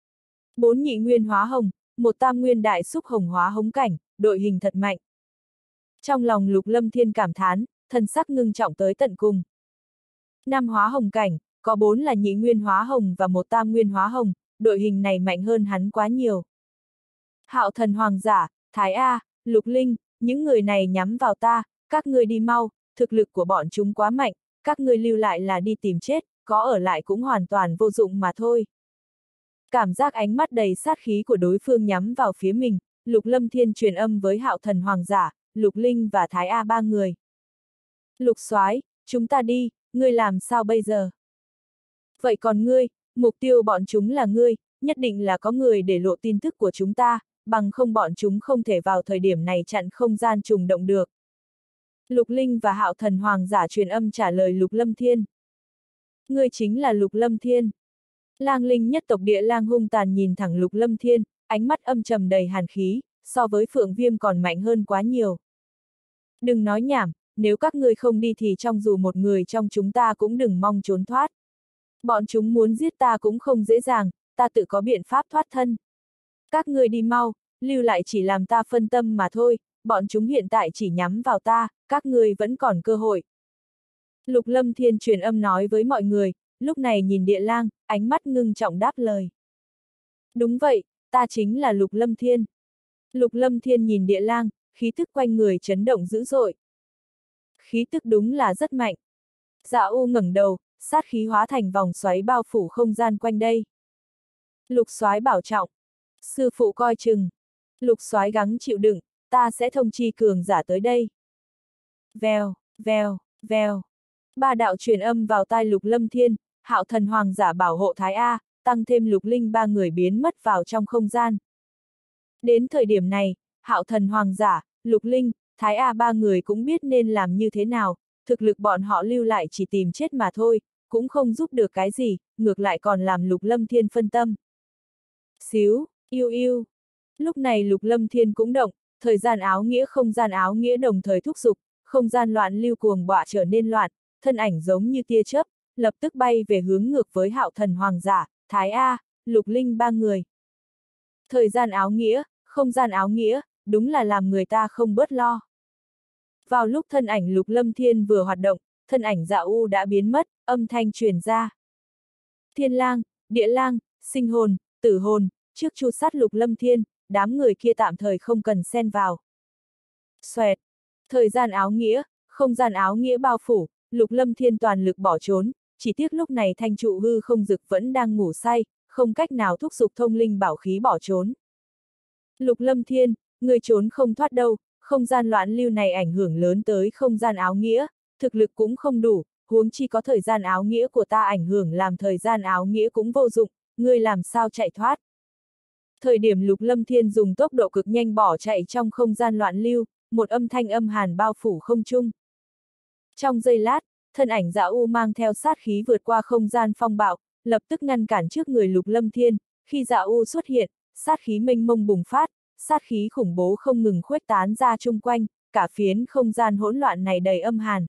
Bốn nhị nguyên hóa hồng, một tam nguyên đại xúc hồng hóa hống cảnh, đội hình thật mạnh. Trong lòng Lục Lâm Thiên cảm thán, thần sắc ngưng trọng tới tận cùng. Năm hóa hồng cảnh, có bốn là nhị nguyên hóa hồng và một tam nguyên hóa hồng, đội hình này mạnh hơn hắn quá nhiều. Hạo Thần Hoàng giả, Thái A, Lục Linh, những người này nhắm vào ta, các ngươi đi mau, thực lực của bọn chúng quá mạnh, các ngươi lưu lại là đi tìm chết, có ở lại cũng hoàn toàn vô dụng mà thôi. Cảm giác ánh mắt đầy sát khí của đối phương nhắm vào phía mình, Lục Lâm Thiên truyền âm với Hạo Thần Hoàng giả, Lục Linh và Thái A ba người. Lục soái, chúng ta đi, ngươi làm sao bây giờ? Vậy còn ngươi, mục tiêu bọn chúng là ngươi, nhất định là có người để lộ tin tức của chúng ta, bằng không bọn chúng không thể vào thời điểm này chặn không gian trùng động được. Lục Linh và Hạo Thần Hoàng giả truyền âm trả lời Lục Lâm Thiên. Ngươi chính là Lục Lâm Thiên. Lang linh nhất tộc địa lang hung tàn nhìn thẳng Lục Lâm Thiên, ánh mắt âm trầm đầy hàn khí, so với Phượng Viêm còn mạnh hơn quá nhiều. Đừng nói nhảm, nếu các ngươi không đi thì trong dù một người trong chúng ta cũng đừng mong trốn thoát. Bọn chúng muốn giết ta cũng không dễ dàng, ta tự có biện pháp thoát thân. Các ngươi đi mau, lưu lại chỉ làm ta phân tâm mà thôi, bọn chúng hiện tại chỉ nhắm vào ta, các ngươi vẫn còn cơ hội. Lục Lâm Thiên truyền âm nói với mọi người, lúc này nhìn Địa Lang, ánh mắt ngưng trọng đáp lời. Đúng vậy, ta chính là Lục Lâm Thiên. Lục Lâm Thiên nhìn Địa Lang, khí tức quanh người chấn động dữ dội. Khí tức đúng là rất mạnh. Dạ U ngẩng đầu, sát khí hóa thành vòng xoáy bao phủ không gian quanh đây. Lục Soái bảo trọng. Sư phụ coi chừng. Lục Soái gắng chịu đựng, ta sẽ thông chi cường giả tới đây. Vèo, vèo, vèo. Ba đạo truyền âm vào tai Lục Lâm Thiên, Hạo Thần Hoàng giả bảo hộ Thái A, tăng thêm Lục Linh ba người biến mất vào trong không gian. Đến thời điểm này, Hạo Thần Hoàng giả, Lục Linh, Thái A ba người cũng biết nên làm như thế nào, thực lực bọn họ lưu lại chỉ tìm chết mà thôi, cũng không giúp được cái gì, ngược lại còn làm Lục Lâm Thiên phân tâm. Xíu, yêu yêu. Lúc này Lục Lâm Thiên cũng động, thời gian áo nghĩa không gian áo nghĩa đồng thời thúc giục, không gian loạn lưu cuồng bọa trở nên loạn, thân ảnh giống như tia chớp, lập tức bay về hướng ngược với Hạo Thần Hoàng giả, Thái A, Lục Linh ba người. Thời gian áo nghĩa, không gian áo nghĩa, đúng là làm người ta không bớt lo. Vào lúc thân ảnh Lục Lâm Thiên vừa hoạt động, thân ảnh Dạ U đã biến mất, âm thanh truyền ra. Thiên Lang, Địa Lang, Sinh Hồn, Tử Hồn, trước chu sát Lục Lâm Thiên, đám người kia tạm thời không cần xen vào. Xoẹt, thời gian áo nghĩa, không gian áo nghĩa bao phủ, Lục Lâm Thiên toàn lực bỏ trốn, chỉ tiếc lúc này thanh trụ hư không dực vẫn đang ngủ say, không cách nào thúc giục thông linh bảo khí bỏ trốn. Lục Lâm Thiên, người trốn không thoát đâu, không gian loạn lưu này ảnh hưởng lớn tới không gian áo nghĩa, thực lực cũng không đủ, huống chi có thời gian áo nghĩa của ta ảnh hưởng làm thời gian áo nghĩa cũng vô dụng, ngươi làm sao chạy thoát. Thời điểm Lục Lâm Thiên dùng tốc độ cực nhanh bỏ chạy trong không gian loạn lưu, một âm thanh âm hàn bao phủ không trung. Trong giây lát, thân ảnh Dạ U mang theo sát khí vượt qua không gian phong bạo, lập tức ngăn cản trước người Lục Lâm Thiên, khi Dạ U xuất hiện, sát khí mênh mông bùng phát, sát khí khủng bố không ngừng khuếch tán ra chung quanh, cả phiến không gian hỗn loạn này đầy âm hàn.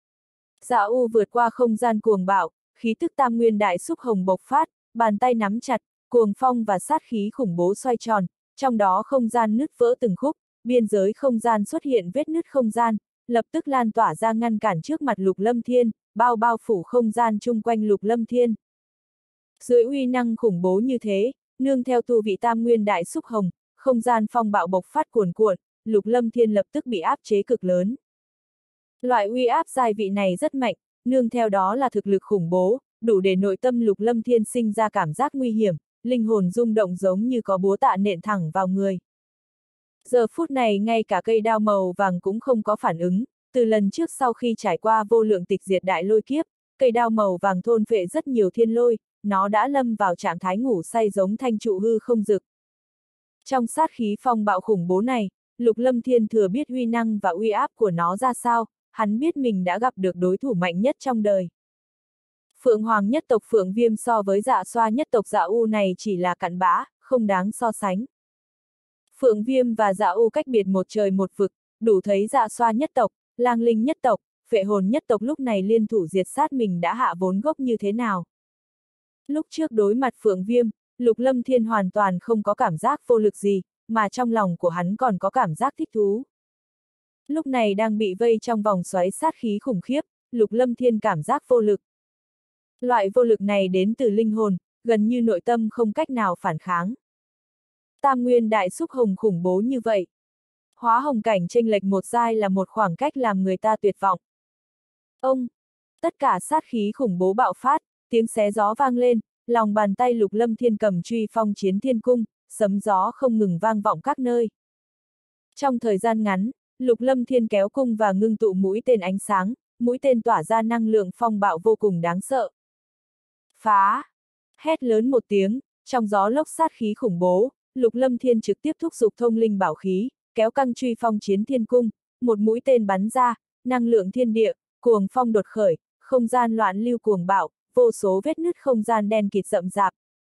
Dạ U vượt qua không gian cuồng bạo, khí tức tam nguyên đại xúc hồng bộc phát, bàn tay nắm chặt, cuồng phong và sát khí khủng bố xoay tròn, trong đó không gian nứt vỡ từng khúc, biên giới không gian xuất hiện vết nứt không gian, lập tức lan tỏa ra ngăn cản trước mặt Lục Lâm Thiên, bao bao phủ không gian chung quanh Lục Lâm Thiên. Dưới uy năng khủng bố như thế, nương theo tu vị tam nguyên đại xúc hồng, không gian phong bạo bộc phát cuồn cuộn, Lục Lâm Thiên lập tức bị áp chế cực lớn. Loại uy áp giai vị này rất mạnh, nương theo đó là thực lực khủng bố, đủ để nội tâm Lục Lâm Thiên sinh ra cảm giác nguy hiểm, linh hồn rung động giống như có búa tạ nện thẳng vào người. Giờ phút này ngay cả cây đao màu vàng cũng không có phản ứng, từ lần trước sau khi trải qua vô lượng tịch diệt đại lôi kiếp, cây đao màu vàng thôn phệ rất nhiều thiên lôi, nó đã lâm vào trạng thái ngủ say giống thanh trụ hư không dực. Trong sát khí phong bạo khủng bố này, Lục Lâm Thiên thừa biết uy năng và uy áp của nó ra sao, hắn biết mình đã gặp được đối thủ mạnh nhất trong đời. Phượng Hoàng nhất tộc Phượng Viêm so với Dạ Xoa nhất tộc Dạ U này chỉ là cặn bã, không đáng so sánh. Phượng Viêm và Dạ U cách biệt một trời một vực, đủ thấy Dạ Xoa nhất tộc, Lang Linh nhất tộc, Phệ Hồn nhất tộc lúc này liên thủ diệt sát mình đã hạ vốn gốc như thế nào. Lúc trước đối mặt Phượng Viêm, Lục Lâm Thiên hoàn toàn không có cảm giác vô lực gì, mà trong lòng của hắn còn có cảm giác thích thú. Lúc này đang bị vây trong vòng xoáy sát khí khủng khiếp, Lục Lâm Thiên cảm giác vô lực. Loại vô lực này đến từ linh hồn, gần như nội tâm không cách nào phản kháng. Tam nguyên đại xúc hồng khủng bố như vậy. Hóa hồng cảnh chênh lệch một giai là một khoảng cách làm người ta tuyệt vọng. Ông! Tất cả sát khí khủng bố bạo phát, tiếng xé gió vang lên, lòng bàn tay Lục Lâm Thiên cầm truy phong chiến thiên cung, sấm gió không ngừng vang vọng các nơi. Trong thời gian ngắn, Lục Lâm Thiên kéo cung và ngưng tụ mũi tên ánh sáng, mũi tên tỏa ra năng lượng phong bạo vô cùng đáng sợ. Phá! Hét lớn một tiếng, trong gió lốc sát khí khủng bố, Lục Lâm Thiên trực tiếp thúc giục thông linh bảo khí, kéo căng truy phong chiến thiên cung, một mũi tên bắn ra, năng lượng thiên địa, cuồng phong đột khởi, không gian loạn lưu cuồng bạo, vô số vết nứt không gian đen kịt rậm rạp.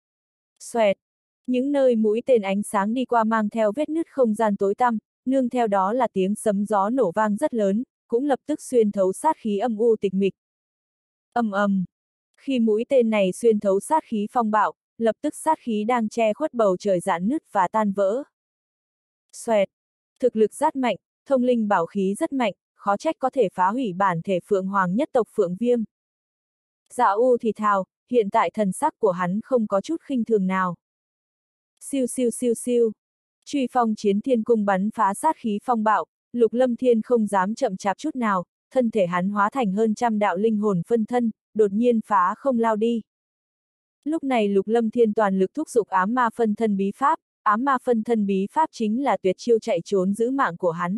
Xoẹt! Những nơi mũi tên ánh sáng đi qua mang theo vết nứt không gian tối tăm, nương theo đó là tiếng sấm gió nổ vang rất lớn, cũng lập tức xuyên thấu sát khí âm u tịch mịch. Ầm ầm! Khi mũi tên này xuyên thấu sát khí phong bạo, lập tức sát khí đang che khuất bầu trời rạn nứt và tan vỡ. Xoẹt! Thực lực rất mạnh, thông linh bảo khí rất mạnh, khó trách có thể phá hủy bản thể Phượng Hoàng nhất tộc Phượng Viêm. Dạ U thì thào, hiện tại thần sắc của hắn không có chút khinh thường nào. Siêu siêu siêu siêu. Truy phong chiến thiên cung bắn phá sát khí phong bạo, Lục Lâm Thiên không dám chậm chạp chút nào, thân thể hắn hóa thành hơn trăm đạo linh hồn phân thân, đột nhiên phá không lao đi. Lúc này Lục Lâm Thiên toàn lực thúc giục ám ma phân thân bí pháp, ám ma phân thân bí pháp chính là tuyệt chiêu chạy trốn giữ mạng của hắn.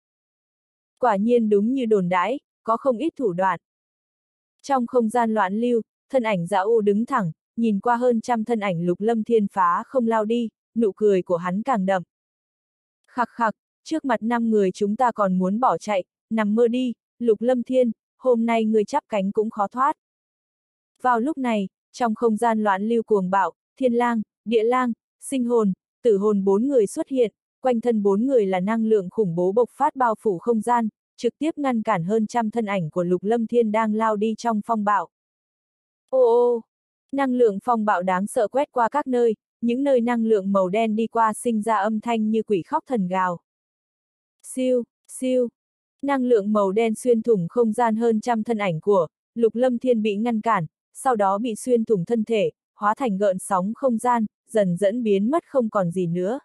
Quả nhiên đúng như đồn đãi, có không ít thủ đoạn. Trong không gian loạn lưu, thân ảnh Dã U đứng thẳng, nhìn qua hơn trăm thân ảnh Lục Lâm Thiên phá không lao đi, nụ cười của hắn càng đậm. Khặc khặc, trước mặt năm người chúng ta còn muốn bỏ chạy, nằm mơ đi, Lục Lâm Thiên, hôm nay người chắp cánh cũng khó thoát. Vào lúc này, trong không gian loạn lưu cuồng bạo, Thiên Lang, Địa Lang, Sinh Hồn, Tử Hồn bốn người xuất hiện, quanh thân bốn người là năng lượng khủng bố bộc phát bao phủ không gian, trực tiếp ngăn cản hơn trăm thân ảnh của Lục Lâm Thiên đang lao đi trong phong bạo. Ô ô! Năng lượng phong bạo đáng sợ quét qua các nơi, những nơi năng lượng màu đen đi qua sinh ra âm thanh như quỷ khóc thần gào. Siêu, siêu! Năng lượng màu đen xuyên thủng không gian hơn trăm thân ảnh của Lục Lâm Thiên bị ngăn cản, sau đó bị xuyên thủng thân thể, hóa thành gợn sóng không gian, dần dẫn biến mất không còn gì nữa.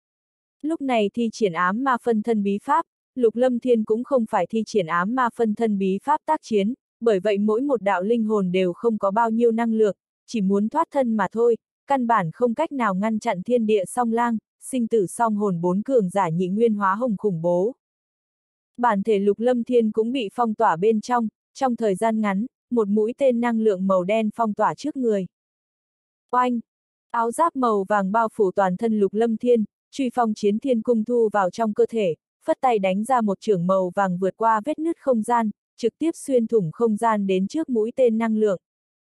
Lúc này thi triển ám ma phân thân bí pháp, Lục Lâm Thiên cũng không phải thi triển ám ma phân thân bí pháp tác chiến, bởi vậy mỗi một đạo linh hồn đều không có bao nhiêu năng lượng, chỉ muốn thoát thân mà thôi, căn bản không cách nào ngăn chặn thiên địa song lang, sinh tử song hồn bốn cường giả nhị nguyên hóa hồng khủng bố. Bản thể Lục Lâm Thiên cũng bị phong tỏa bên trong, trong thời gian ngắn, một mũi tên năng lượng màu đen phong tỏa trước người. Oanh! Áo giáp màu vàng bao phủ toàn thân Lục Lâm Thiên, truy phong chiến thiên cung thu vào trong cơ thể, phất tay đánh ra một chưởng màu vàng vượt qua vết nứt không gian, trực tiếp xuyên thủng không gian đến trước mũi tên năng lượng.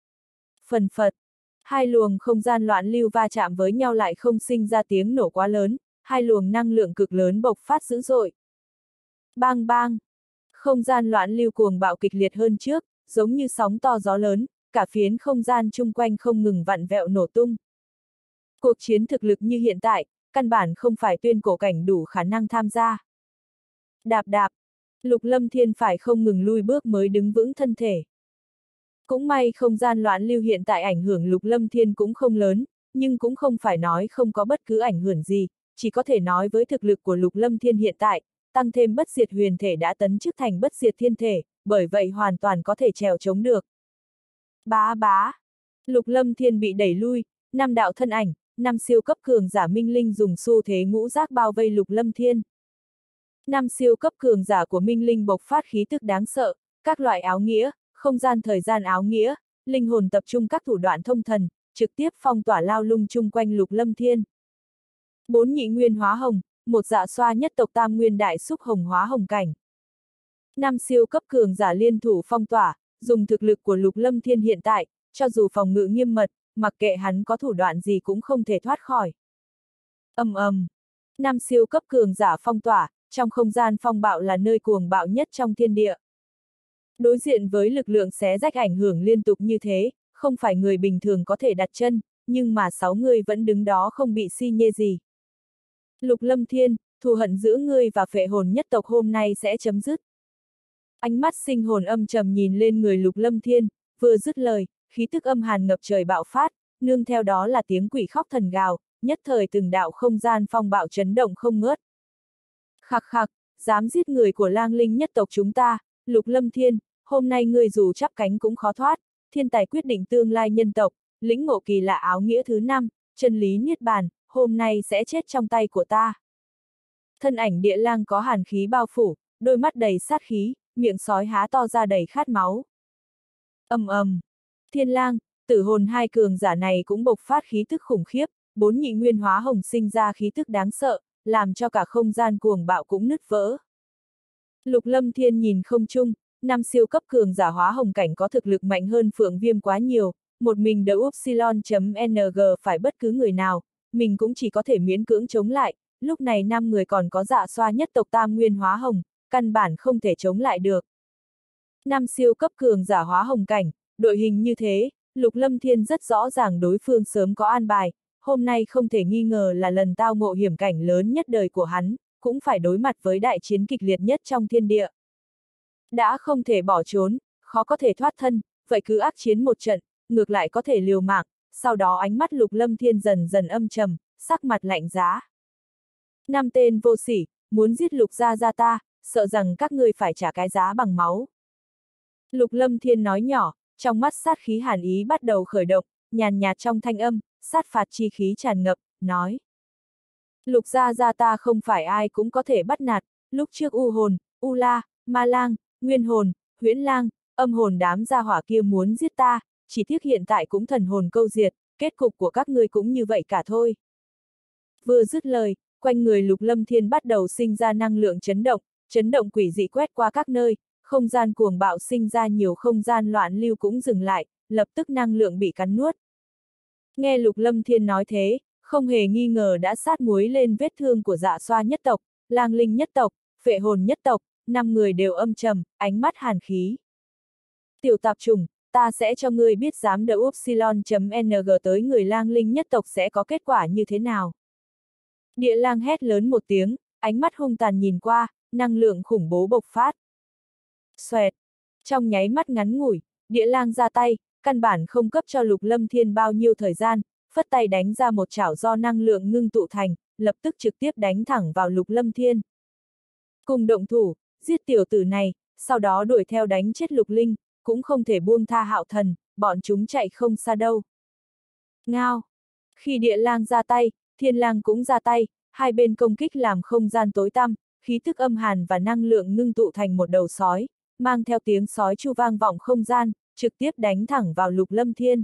Phần phật! Hai luồng không gian loạn lưu va chạm với nhau lại không sinh ra tiếng nổ quá lớn, hai luồng năng lượng cực lớn bộc phát dữ dội. Bang bang! Không gian loạn lưu cuồng bạo kịch liệt hơn trước, giống như sóng to gió lớn, cả phiến không gian chung quanh không ngừng vặn vẹo nổ tung. Cuộc chiến thực lực như hiện tại, căn bản không phải tuyên cổ cảnh đủ khả năng tham gia. Đạp đạp, Lục Lâm Thiên phải không ngừng lui bước mới đứng vững thân thể. Cũng may không gian loạn lưu hiện tại ảnh hưởng Lục Lâm Thiên cũng không lớn, nhưng cũng không phải nói không có bất cứ ảnh hưởng gì, chỉ có thể nói với thực lực của Lục Lâm Thiên hiện tại, tăng thêm bất diệt huyền thể đã tấn chức thành bất diệt thiên thể, bởi vậy hoàn toàn có thể trèo chống được. Bá bá, Lục Lâm Thiên bị đẩy lui, năm đạo thân ảnh, năm siêu cấp cường giả minh linh dùng xu thế ngũ giác bao vây Lục Lâm Thiên. Năm siêu cấp cường giả của minh linh bộc phát khí tức đáng sợ, các loại áo nghĩa, không gian thời gian áo nghĩa, linh hồn tập trung các thủ đoạn thông thần, trực tiếp phong tỏa lao lung chung quanh Lục Lâm Thiên. Bốn nhị nguyên hóa hồng, một dạ xoa nhất tộc tam nguyên đại xúc hồng hóa hồng cảnh. Năm siêu cấp cường giả liên thủ phong tỏa, dùng thực lực của Lục Lâm Thiên hiện tại, cho dù phòng ngự nghiêm mật, mặc kệ hắn có thủ đoạn gì cũng không thể thoát khỏi. Ầm ầm, năm siêu cấp cường giả phong tỏa, trong không gian phong bạo là nơi cuồng bạo nhất trong thiên địa. Đối diện với lực lượng xé rách ảnh hưởng liên tục như thế, không phải người bình thường có thể đặt chân, nhưng mà sáu người vẫn đứng đó không bị si nhê gì. Lục Lâm Thiên, thù hận giữa ngươi và phệ hồn nhất tộc hôm nay sẽ chấm dứt. Ánh mắt sinh hồn âm trầm nhìn lên người Lục Lâm Thiên, vừa dứt lời, khí tức âm hàn ngập trời bạo phát, nương theo đó là tiếng quỷ khóc thần gào, nhất thời từng đạo không gian phong bạo chấn động không ngớt. Khặc khặc, dám giết người của lang linh nhất tộc chúng ta, Lục Lâm Thiên, hôm nay ngươi dù chắp cánh cũng khó thoát, thiên tài quyết định tương lai nhân tộc, lĩnh ngộ kỳ lạ áo nghĩa thứ năm, chân lý niết bàn, hôm nay sẽ chết trong tay của ta. Thân ảnh Địa Lang có hàn khí bao phủ, đôi mắt đầy sát khí, miệng sói há to ra đầy khát máu. Ầm ầm, Thiên Lang, Tử Hồn hai cường giả này cũng bộc phát khí tức khủng khiếp, bốn nhị nguyên hóa hồng sinh ra khí tức đáng sợ, làm cho cả không gian cuồng bạo cũng nứt vỡ. Lục Lâm Thiên nhìn không chung, năm siêu cấp cường giả hóa hồng cảnh có thực lực mạnh hơn Phượng Viêm quá nhiều, một mình The Upsilon.ng phải bất cứ người nào, mình cũng chỉ có thể miễn cưỡng chống lại, lúc này năm người còn có dạ xoa nhất tộc tam nguyên hóa hồng, căn bản không thể chống lại được. Năm siêu cấp cường giả hóa hồng cảnh, đội hình như thế, Lục Lâm Thiên rất rõ ràng đối phương sớm có an bài, hôm nay không thể nghi ngờ là lần tao ngộ hiểm cảnh lớn nhất đời của hắn, cũng phải đối mặt với đại chiến kịch liệt nhất trong thiên địa. Đã không thể bỏ trốn, khó có thể thoát thân, vậy cứ ác chiến một trận, ngược lại có thể liều mạng. Sau đó ánh mắt Lục Lâm Thiên dần dần âm trầm, sắc mặt lạnh giá. Năm tên vô sỉ, muốn giết Lục gia gia ta, sợ rằng các ngươi phải trả cái giá bằng máu. Lục Lâm Thiên nói nhỏ, trong mắt sát khí hàn ý bắt đầu khởi động, nhàn nhạt trong thanh âm, sát phạt chi khí tràn ngập, nói. Lục gia gia ta không phải ai cũng có thể bắt nạt, lúc trước U hồn, U la, Ma lang, Nguyên hồn, Huyễn lang, âm hồn đám gia hỏa kia muốn giết ta, chỉ tiếc hiện tại cũng thần hồn câu diệt, kết cục của các ngươi cũng như vậy cả thôi. Vừa dứt lời, quanh người Lục Lâm Thiên bắt đầu sinh ra năng lượng chấn động, chấn động quỷ dị quét qua các nơi, không gian cuồng bạo sinh ra nhiều không gian loạn lưu cũng dừng lại, lập tức năng lượng bị cắn nuốt. Nghe Lục Lâm Thiên nói thế, không hề nghi ngờ đã sát muối lên vết thương của Dạ Xoa nhất tộc, Lang Linh nhất tộc, Phệ hồn nhất tộc, năm người đều âm trầm, ánh mắt hàn khí. Tiểu tạp trùng, ta sẽ cho ngươi biết dám đỡ upsilon.ng tới người Lang Linh nhất tộc sẽ có kết quả như thế nào. Địa lang hét lớn một tiếng, ánh mắt hung tàn nhìn qua, năng lượng khủng bố bộc phát. Xoẹt! Trong nháy mắt ngắn ngủi, địa lang ra tay, căn bản không cấp cho Lục Lâm Thiên bao nhiêu thời gian, phất tay đánh ra một chảo do năng lượng ngưng tụ thành, lập tức trực tiếp đánh thẳng vào Lục Lâm Thiên. Cùng động thủ, giết tiểu tử này, sau đó đuổi theo đánh chết Lục Linh, cũng không thể buông tha Hạo Thần, bọn chúng chạy không xa đâu. Ngao! Khi địa lang ra tay, thiên lang cũng ra tay, hai bên công kích làm không gian tối tăm, khí tức âm hàn và năng lượng ngưng tụ thành một đầu sói, mang theo tiếng sói chu vang vọng không gian, trực tiếp đánh thẳng vào Lục Lâm Thiên.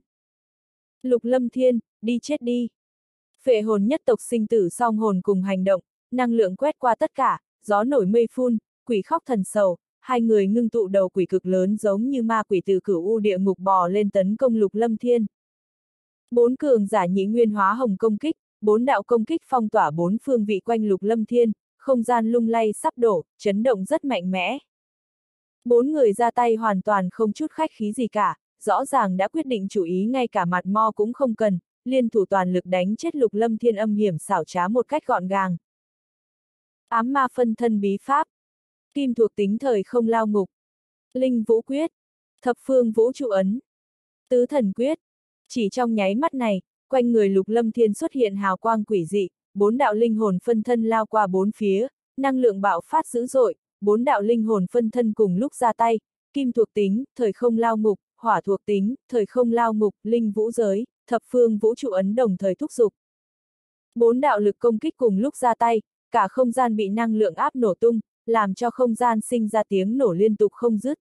Lục Lâm Thiên, đi chết đi! Phệ hồn nhất tộc sinh tử song hồn cùng hành động, năng lượng quét qua tất cả, gió nổi mây phun, quỷ khóc thần sầu, hai người ngưng tụ đầu quỷ cực lớn giống như ma quỷ từ cửu u địa ngục bò lên tấn công Lục Lâm Thiên. Bốn cường giả nhị nguyên hóa hồng công kích, bốn đạo công kích phong tỏa bốn phương vị quanh Lục Lâm Thiên, không gian lung lay sắp đổ, chấn động rất mạnh mẽ. Bốn người ra tay hoàn toàn không chút khách khí gì cả, rõ ràng đã quyết định chủ ý ngay cả mặt mo cũng không cần, liên thủ toàn lực đánh chết Lục Lâm Thiên âm hiểm xảo trá một cách gọn gàng. Ám ma phân thân bí pháp, kim thuộc tính thời không lao ngục, linh vũ quyết, thập phương vũ trụ ấn, tứ thần quyết. Chỉ trong nháy mắt này, quanh người Lục Lâm Thiên xuất hiện hào quang quỷ dị, bốn đạo linh hồn phân thân lao qua bốn phía, năng lượng bạo phát dữ dội, bốn đạo linh hồn phân thân cùng lúc ra tay, kim thuộc tính, thời không lao ngục, hỏa thuộc tính, thời không lao ngục, linh vũ giới, thập phương vũ trụ ấn đồng thời thúc giục. Bốn đạo lực công kích cùng lúc ra tay, cả không gian bị năng lượng áp nổ tung, làm cho không gian sinh ra tiếng nổ liên tục không dứt.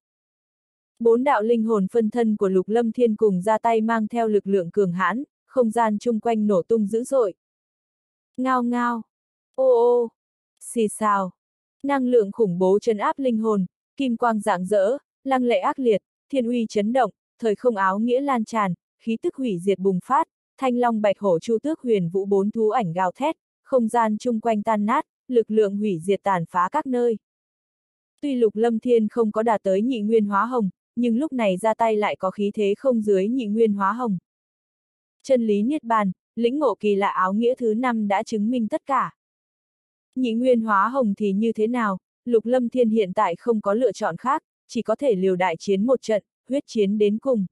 Bốn đạo linh hồn phân thân của Lục Lâm Thiên cùng ra tay mang theo lực lượng cường hãn, không gian chung quanh nổ tung dữ dội. Ngao ngao, ô ô, xì xào, năng lượng khủng bố trấn áp linh hồn, kim quang rạng rỡ, lăng lệ ác liệt, thiên uy chấn động, thời không áo nghĩa lan tràn, khí tức hủy diệt bùng phát, thanh long bạch hổ chu tước huyền vũ bốn thú ảnh gào thét, không gian chung quanh tan nát, lực lượng hủy diệt tàn phá các nơi. Tuy Lục Lâm Thiên không có đạt tới nhị nguyên hóa hồng, nhưng lúc này ra tay lại có khí thế không dưới nhị nguyên hóa hồng. Chân lý niết bàn, lĩnh ngộ kỳ lạ áo nghĩa thứ năm đã chứng minh tất cả. Nhị nguyên hóa hồng thì như thế nào, Lục Lâm Thiên hiện tại không có lựa chọn khác, chỉ có thể liều đại chiến một trận, huyết chiến đến cùng.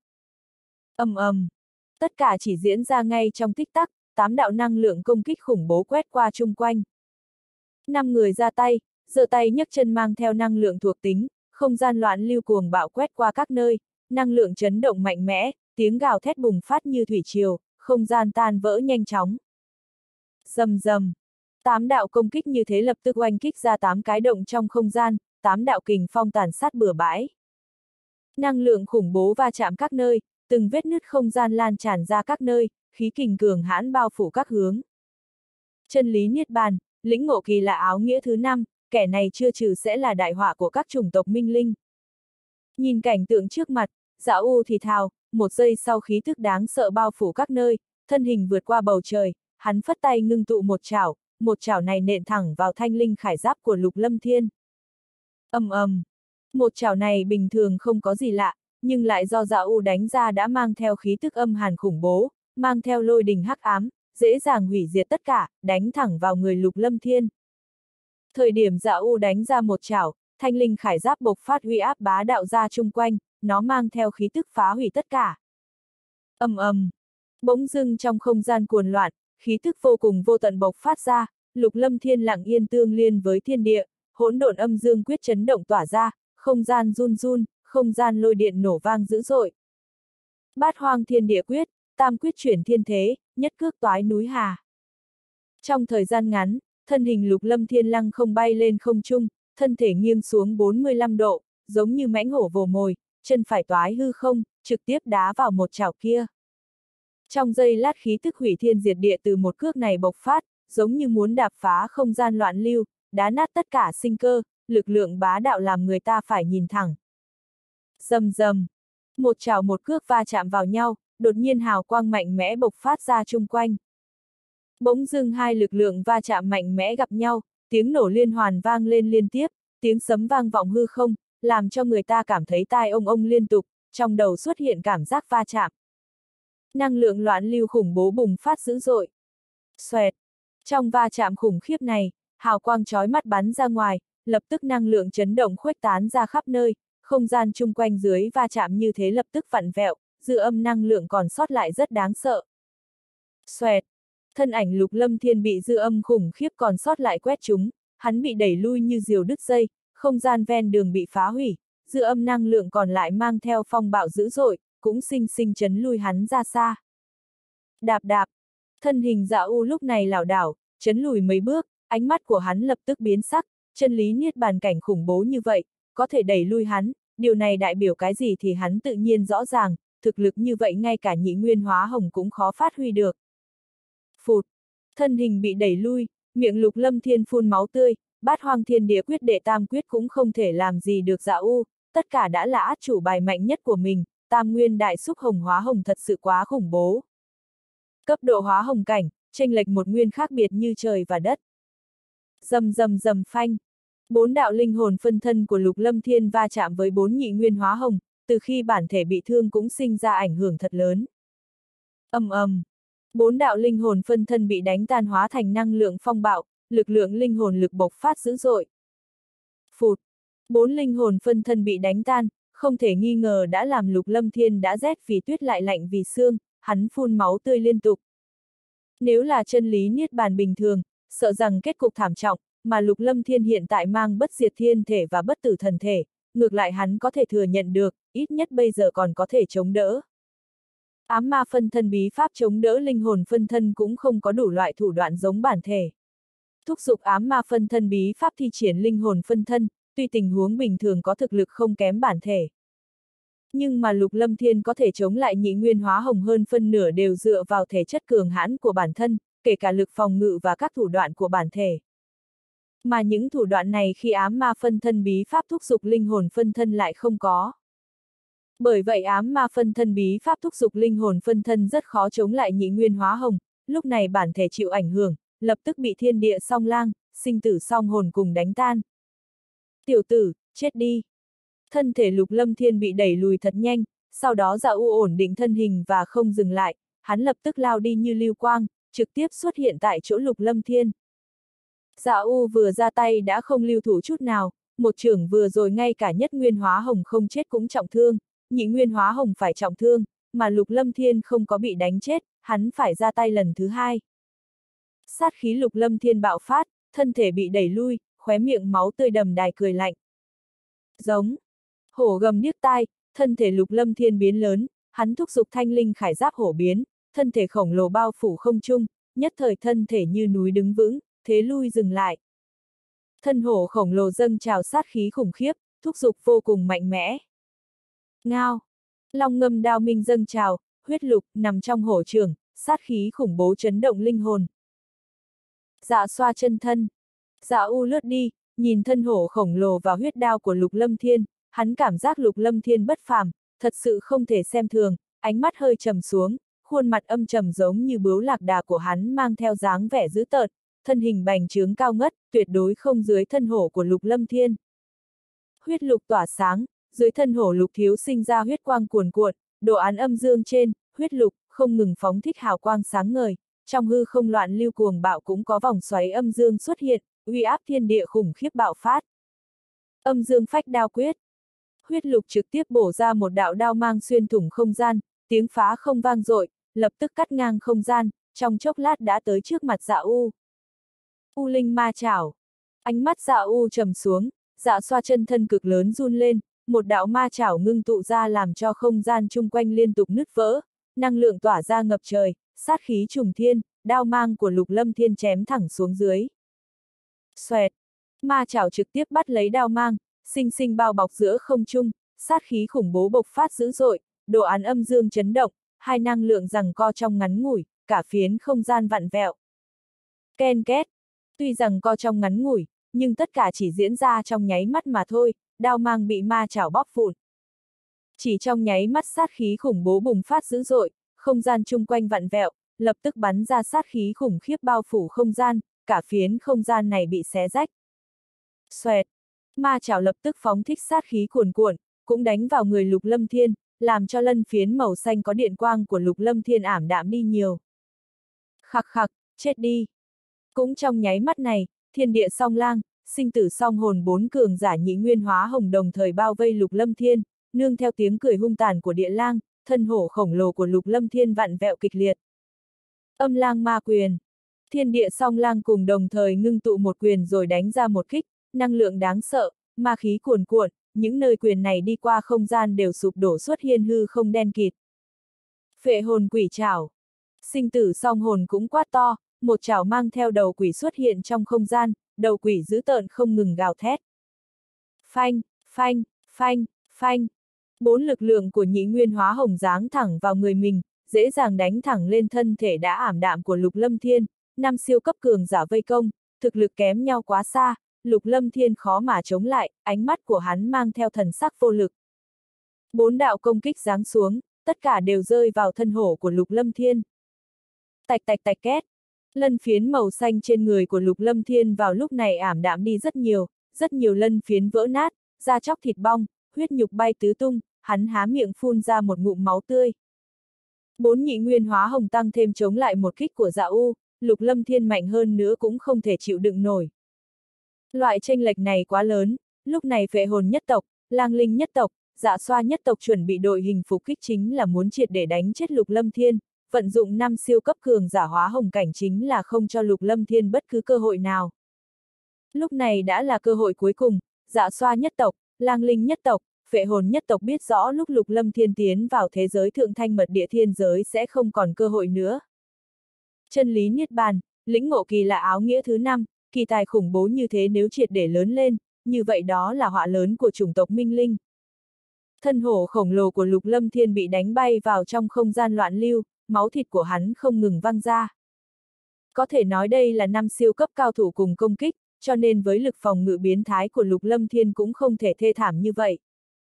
Ầm ầm, tất cả chỉ diễn ra ngay trong tích tắc, tám đạo năng lượng công kích khủng bố quét qua chung quanh. Năm người ra tay, giơ tay nhấc chân mang theo năng lượng thuộc tính, không gian loạn lưu cuồng bạo quét qua các nơi, năng lượng chấn động mạnh mẽ, tiếng gào thét bùng phát như thủy triều, không gian tan vỡ nhanh chóng. Rầm rầm, tám đạo công kích như thế lập tức oanh kích ra tám cái động trong không gian, tám đạo kình phong tàn sát bừa bãi. Năng lượng khủng bố va chạm các nơi, từng vết nứt không gian lan tràn ra các nơi, khí kình cường hãn bao phủ các hướng. Chân lý niết bàn, lĩnh ngộ kỳ lạ áo nghĩa thứ năm, kẻ này chưa trừ sẽ là đại họa của các chủng tộc minh linh. Nhìn cảnh tượng trước mặt, Dã U thì thào, một giây sau khí tức đáng sợ bao phủ các nơi, thân hình vượt qua bầu trời, hắn phất tay ngưng tụ một chảo, một chảo này nện thẳng vào thanh linh khải giáp của Lục Lâm Thiên. Ầm ầm, một chảo này bình thường không có gì lạ, nhưng lại do Dạ U đánh ra đã mang theo khí tức âm hàn khủng bố, mang theo lôi đình hắc ám, dễ dàng hủy diệt tất cả, đánh thẳng vào người Lục Lâm Thiên. Thời điểm Dạ U đánh ra một chảo, thanh linh khải giáp bộc phát uy áp bá đạo ra chung quanh, nó mang theo khí tức phá hủy tất cả. Ầm ầm, bỗng dưng trong không gian cuồn loạn, khí tức vô cùng vô tận bộc phát ra, Lục Lâm Thiên lặng yên tương liên với thiên địa, hỗn độn âm dương quyết chấn động tỏa ra, không gian run run, không gian lôi điện nổ vang dữ dội. Bát hoang thiên địa quyết, tam quyết chuyển thiên thế, nhất cước toái núi hà. Trong thời gian ngắn, thân hình Lục Lâm Thiên lăng không bay lên không trung, thân thể nghiêng xuống bốn mươi lăm độ, giống như mãnh hổ vồ mồi, chân phải toái hư không, trực tiếp đá vào một chảo kia. Trong giây lát khí tức hủy thiên diệt địa từ một cước này bộc phát, giống như muốn đạp phá không gian loạn lưu, đá nát tất cả sinh cơ, lực lượng bá đạo làm người ta phải nhìn thẳng. Rầm rầm, một chảo một cước va chạm vào nhau, đột nhiên hào quang mạnh mẽ bộc phát ra chung quanh. Bỗng dưng hai lực lượng va chạm mạnh mẽ gặp nhau, tiếng nổ liên hoàn vang lên liên tiếp, tiếng sấm vang vọng hư không, làm cho người ta cảm thấy tai ông ông liên tục, trong đầu xuất hiện cảm giác va chạm. Năng lượng loạn lưu khủng bố bùng phát dữ dội. Xoẹt, trong va chạm khủng khiếp này, hào quang chói mắt bắn ra ngoài, lập tức năng lượng chấn động khuếch tán ra khắp nơi, không gian chung quanh dưới va chạm như thế lập tức vặn vẹo, dư âm năng lượng còn sót lại rất đáng sợ. Xoẹt, thân ảnh Lục Lâm Thiên bị dư âm khủng khiếp còn sót lại quét trúng, hắn bị đẩy lui như diều đứt dây, không gian ven đường bị phá hủy, dư âm năng lượng còn lại mang theo phong bạo dữ dội, cũng sinh sinh chấn lui hắn ra xa. Đạp đạp, thân hình Dạ U lúc này lảo đảo, chấn lùi mấy bước, ánh mắt của hắn lập tức biến sắc, chân lý niết bàn cảnh khủng bố như vậy, có thể đẩy lui hắn, điều này đại biểu cái gì thì hắn tự nhiên rõ ràng, thực lực như vậy ngay cả nhị nguyên hóa hồng cũng khó phát huy được. Phụt, thân hình bị đẩy lui, miệng Lục Lâm Thiên phun máu tươi, bát hoang thiên địa quyết đệ tam quyết cũng không thể làm gì được Dạ U, tất cả đã là át chủ bài mạnh nhất của mình, tam nguyên đại xúc hồng hóa hồng thật sự quá khủng bố. Cấp độ hóa hồng cảnh, chênh lệch một nguyên khác biệt như trời và đất. Rầm rầm rầm phanh, bốn đạo linh hồn phân thân của Lục Lâm Thiên va chạm với bốn nhị nguyên hóa hồng, từ khi bản thể bị thương cũng sinh ra ảnh hưởng thật lớn. Ầm ầm, bốn đạo linh hồn phân thân bị đánh tan hóa thành năng lượng phong bạo, lực lượng linh hồn lực bộc phát dữ dội. Phụt, bốn linh hồn phân thân bị đánh tan, không thể nghi ngờ đã làm Lục Lâm Thiên đã rét vì tuyết lại lạnh vì xương, hắn phun máu tươi liên tục. Nếu là chân lý niết bàn bình thường, sợ rằng kết cục thảm trọng, mà Lục Lâm Thiên hiện tại mang bất diệt thiên thể và bất tử thần thể, ngược lại hắn có thể thừa nhận được, ít nhất bây giờ còn có thể chống đỡ. Ám ma phân thân bí pháp chống đỡ linh hồn phân thân cũng không có đủ loại thủ đoạn giống bản thể. Thúc giục ám ma phân thân bí pháp thi triển linh hồn phân thân, tuy tình huống bình thường có thực lực không kém bản thể. Nhưng mà Lục Lâm Thiên có thể chống lại nhị nguyên hóa hồng hơn phân nửa đều dựa vào thể chất cường hãn của bản thân, kể cả lực phòng ngự và các thủ đoạn của bản thể. Mà những thủ đoạn này khi ám ma phân thân bí pháp thúc giục linh hồn phân thân lại không có. Bởi vậy ám ma phân thân bí pháp thúc giục linh hồn phân thân rất khó chống lại nhị nguyên hóa hồng, lúc này bản thể chịu ảnh hưởng, lập tức bị thiên địa song lang, sinh tử song hồn cùng đánh tan. Tiểu tử, chết đi! Thân thể Lục Lâm Thiên bị đẩy lùi thật nhanh, sau đó Dạ U ổn định thân hình và không dừng lại, hắn lập tức lao đi như lưu quang, trực tiếp xuất hiện tại chỗ Lục Lâm Thiên. Dạ U vừa ra tay đã không lưu thủ chút nào, một chưởng vừa rồi ngay cả nhất nguyên hóa hồng không chết cũng trọng thương, nhị nguyên hóa hồng phải trọng thương, mà Lục Lâm Thiên không có bị đánh chết, hắn phải ra tay lần thứ hai. Sát khí Lục Lâm Thiên bạo phát, thân thể bị đẩy lui, khóe miệng máu tươi đầm đài cười lạnh. Giống, hổ gầm điếc tai, thân thể Lục Lâm Thiên biến lớn, hắn thúc giục thanh linh khải giáp hổ biến, thân thể khổng lồ bao phủ không trung, nhất thời thân thể như núi đứng vững, thế lui dừng lại. Thân hổ khổng lồ dâng trào sát khí khủng khiếp, thúc giục vô cùng mạnh mẽ. Ngao, long ngâm đao minh dâng trào, huyết lục nằm trong hổ trường, sát khí khủng bố chấn động linh hồn. Dạ xoa chân thân, Dạ U lướt đi, nhìn thân hổ khổng lồ và huyết đao của Lục Lâm Thiên, hắn cảm giác Lục Lâm Thiên bất phàm, thật sự không thể xem thường, ánh mắt hơi trầm xuống, khuôn mặt âm trầm giống như bướu lạc đà của hắn mang theo dáng vẻ dữ tợn, thân hình bành trướng cao ngất, tuyệt đối không dưới thân hổ của Lục Lâm Thiên. Huyết lục tỏa sáng, dưới thân hổ Lục Thiếu sinh ra huyết quang cuồn cuộn, đồ án âm dương trên, huyết lục, không ngừng phóng thích hào quang sáng ngời, trong hư không loạn lưu cuồng bạo cũng có vòng xoáy âm dương xuất hiện, uy áp thiên địa khủng khiếp bạo phát. Âm dương phách đao quyết. Huyết lục trực tiếp bổ ra một đạo đao mang xuyên thủng không gian, tiếng phá không vang dội, lập tức cắt ngang không gian, trong chốc lát đã tới trước mặt Dạ U. U linh ma chảo. Ánh mắt Dạ U trầm xuống, Dạ Xoa chân thân cực lớn run lên, một đạo ma chảo ngưng tụ ra làm cho không gian chung quanh liên tục nứt vỡ, năng lượng tỏa ra ngập trời, sát khí trùng thiên, đao mang của Lục Lâm Thiên chém thẳng xuống dưới. Xoẹt. Ma chảo trực tiếp bắt lấy đao mang, sinh sinh bao bọc giữa không trung, sát khí khủng bố bộc phát dữ dội, đồ án âm dương chấn động, hai năng lượng giằng co trong ngắn ngủi, cả phiến không gian vặn vẹo. Ken két. Tuy rằng co trong ngắn ngủi, nhưng tất cả chỉ diễn ra trong nháy mắt mà thôi, đao mang bị ma chảo bóp vụn. Chỉ trong nháy mắt sát khí khủng bố bùng phát dữ dội, không gian chung quanh vặn vẹo, lập tức bắn ra sát khí khủng khiếp bao phủ không gian, cả phiến không gian này bị xé rách. Xoẹt. Ma chảo lập tức phóng thích sát khí cuồn cuộn, cũng đánh vào người Lục Lâm Thiên, làm cho lân phiến màu xanh có điện quang của Lục Lâm Thiên ảm đạm đi nhiều. Khặc khặc, chết đi. Cũng trong nháy mắt này, thiên địa song lang, sinh tử song hồn bốn cường giả nhị nguyên hóa hồng đồng thời bao vây Lục Lâm Thiên, nương theo tiếng cười hung tàn của địa lang, thân hổ khổng lồ của Lục Lâm Thiên vặn vẹo kịch liệt. Âm lang ma quyền. Thiên địa song lang cùng đồng thời ngưng tụ một quyền rồi đánh ra một kích, năng lượng đáng sợ, ma khí cuồn cuộn, những nơi quyền này đi qua không gian đều sụp đổ xuất hiên hư không đen kịt. Phệ hồn quỷ trảo. Sinh tử song hồn cũng quát to, một chảo mang theo đầu quỷ xuất hiện trong không gian, đầu quỷ dữ tợn không ngừng gào thét. Phanh, phanh, phanh, phanh. Bốn lực lượng của nhị nguyên hóa hồng giáng thẳng vào người mình, dễ dàng đánh thẳng lên thân thể đã ảm đạm của Lục Lâm Thiên, năm siêu cấp cường giả vây công, thực lực kém nhau quá xa, Lục Lâm Thiên khó mà chống lại, ánh mắt của hắn mang theo thần sắc vô lực. Bốn đạo công kích giáng xuống, tất cả đều rơi vào thân hổ của Lục Lâm Thiên. Tạch tạch tạch két. Lân phiến màu xanh trên người của Lục Lâm Thiên vào lúc này ảm đạm đi rất nhiều, rất nhiều lân phiến vỡ nát, da chóc thịt bong, huyết nhục bay tứ tung, hắn há miệng phun ra một ngụm máu tươi. Bốn nhị nguyên hóa hồng tăng thêm chống lại một kích của Dạ U, Lục Lâm Thiên mạnh hơn nữa cũng không thể chịu đựng nổi. Loại chênh lệch này quá lớn, lúc này Phệ hồn nhất tộc, Lang Linh nhất tộc, Dạ Xoa nhất tộc chuẩn bị đội hình phục kích chính là muốn triệt để đánh chết Lục Lâm Thiên, vận dụng năm siêu cấp cường giả hóa hồng cảnh chính là không cho Lục Lâm Thiên bất cứ cơ hội nào. Lúc này đã là cơ hội cuối cùng, Dạ Xoa nhất tộc, Lang Linh nhất tộc, Phệ hồn nhất tộc biết rõ lúc Lục Lâm Thiên tiến vào thế giới thượng thanh mật địa thiên giới sẽ không còn cơ hội nữa. Chân lý niết bàn, lĩnh ngộ kỳ lạ áo nghĩa thứ năm, kỳ tài khủng bố như thế nếu triệt để lớn lên, như vậy đó là họa lớn của chủng tộc Minh Linh. Thân hổ khổng lồ của Lục Lâm Thiên bị đánh bay vào trong không gian loạn lưu, máu thịt của hắn không ngừng văng ra. Có thể nói đây là năm siêu cấp cao thủ cùng công kích, cho nên với lực phòng ngự biến thái của Lục Lâm Thiên cũng không thể thê thảm như vậy.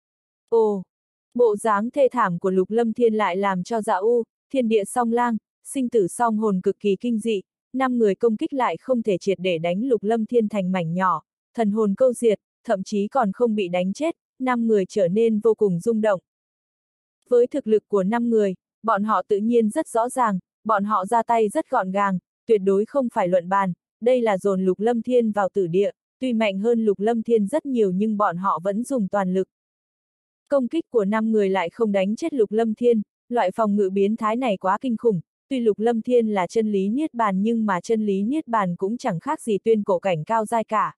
Ồ, bộ dáng thê thảm của Lục Lâm Thiên lại làm cho Dạ U, thiên địa song lang, sinh tử song hồn cực kỳ kinh dị, năm người công kích lại không thể triệt để đánh Lục Lâm Thiên thành mảnh nhỏ, thần hồn câu diệt, thậm chí còn không bị đánh chết, năm người trở nên vô cùng rung động. Với thực lực của năm người, bọn họ tự nhiên rất rõ ràng, bọn họ ra tay rất gọn gàng, tuyệt đối không phải luận bàn, đây là dồn Lục Lâm Thiên vào tử địa, tuy mạnh hơn Lục Lâm Thiên rất nhiều nhưng bọn họ vẫn dùng toàn lực. Công kích của năm người lại không đánh chết Lục Lâm Thiên, loại phòng ngự biến thái này quá kinh khủng, tuy Lục Lâm Thiên là chân lý niết bàn nhưng mà chân lý niết bàn cũng chẳng khác gì tuyên cổ cảnh cao giai cả.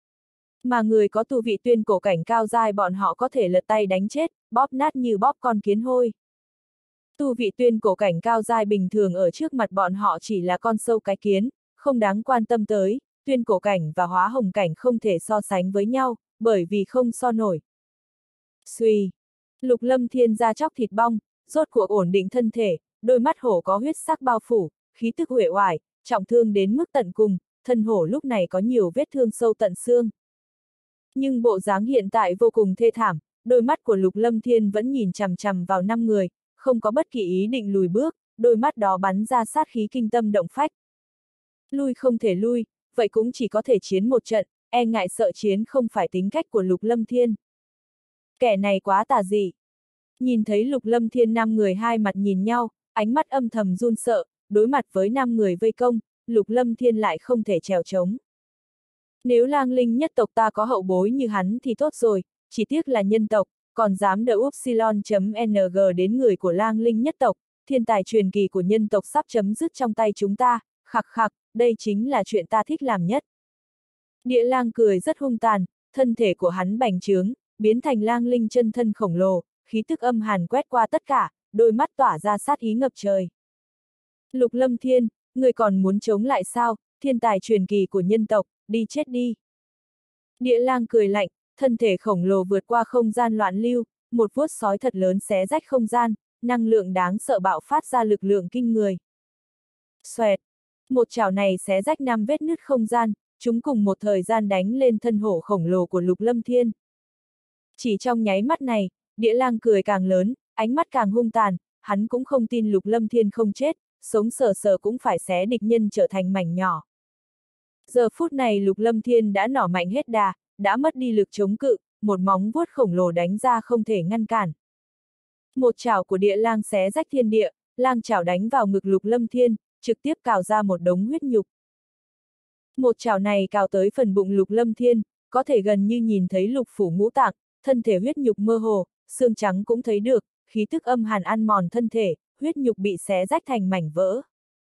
Mà người có tu vị tuyên cổ cảnh cao giai bọn họ có thể lật tay đánh chết, bóp nát như bóp con kiến hôi. Tu vị tuyên cổ cảnh cao giai bình thường ở trước mặt bọn họ chỉ là con sâu cái kiến, không đáng quan tâm tới, tuyên cổ cảnh và hóa hồng cảnh không thể so sánh với nhau, bởi vì không so nổi. Xuy. Lục Lâm Thiên da chóc thịt bong, rốt cuộc ổn định thân thể, đôi mắt hổ có huyết sắc bao phủ, khí tức uể oải, trọng thương đến mức tận cùng, thân hổ lúc này có nhiều vết thương sâu tận xương. Nhưng bộ dáng hiện tại vô cùng thê thảm, đôi mắt của Lục Lâm Thiên vẫn nhìn chằm chằm vào năm người, không có bất kỳ ý định lùi bước, đôi mắt đó bắn ra sát khí kinh tâm động phách. Lui không thể lui, vậy cũng chỉ có thể chiến một trận, e ngại sợ chiến không phải tính cách của Lục Lâm Thiên. Kẻ này quá tà dị. Nhìn thấy Lục Lâm Thiên năm người hai mặt nhìn nhau, ánh mắt âm thầm run sợ, đối mặt với năm người vây công, Lục Lâm Thiên lại không thể trèo trống. Nếu lang linh nhất tộc ta có hậu bối như hắn thì tốt rồi, chỉ tiếc là nhân tộc, còn dám đỡ Upsilon.ng đến người của lang linh nhất tộc, thiên tài truyền kỳ của nhân tộc sắp chấm dứt trong tay chúng ta, khặc khặc, đây chính là chuyện ta thích làm nhất. Địa lang cười rất hung tàn, thân thể của hắn bành trướng, biến thành lang linh chân thân khổng lồ, khí tức âm hàn quét qua tất cả, đôi mắt tỏa ra sát ý ngập trời. Lục Lâm Thiên, người còn muốn chống lại sao, thiên tài truyền kỳ của nhân tộc, đi chết đi. Địa lang cười lạnh, thân thể khổng lồ vượt qua không gian loạn lưu, một vuốt sói thật lớn xé rách không gian, năng lượng đáng sợ bạo phát ra lực lượng kinh người. Xoẹt! Một chảo này xé rách năm vết nứt không gian, chúng cùng một thời gian đánh lên thân hổ khổng lồ của Lục Lâm Thiên. Chỉ trong nháy mắt này, địa lang cười càng lớn, ánh mắt càng hung tàn, hắn cũng không tin Lục Lâm Thiên không chết, sống sờ sờ cũng phải xé địch nhân trở thành mảnh nhỏ. Giờ phút này Lục Lâm Thiên đã nỏ mạnh hết đà, đã mất đi lực chống cự, một móng vuốt khổng lồ đánh ra không thể ngăn cản. Một chảo của địa lang xé rách thiên địa, lang chảo đánh vào ngực Lục Lâm Thiên, trực tiếp cào ra một đống huyết nhục. Một chảo này cào tới phần bụng Lục Lâm Thiên, có thể gần như nhìn thấy lục phủ ngũ tạng, thân thể huyết nhục mơ hồ, xương trắng cũng thấy được, khí tức âm hàn ăn mòn thân thể, huyết nhục bị xé rách thành mảnh vỡ.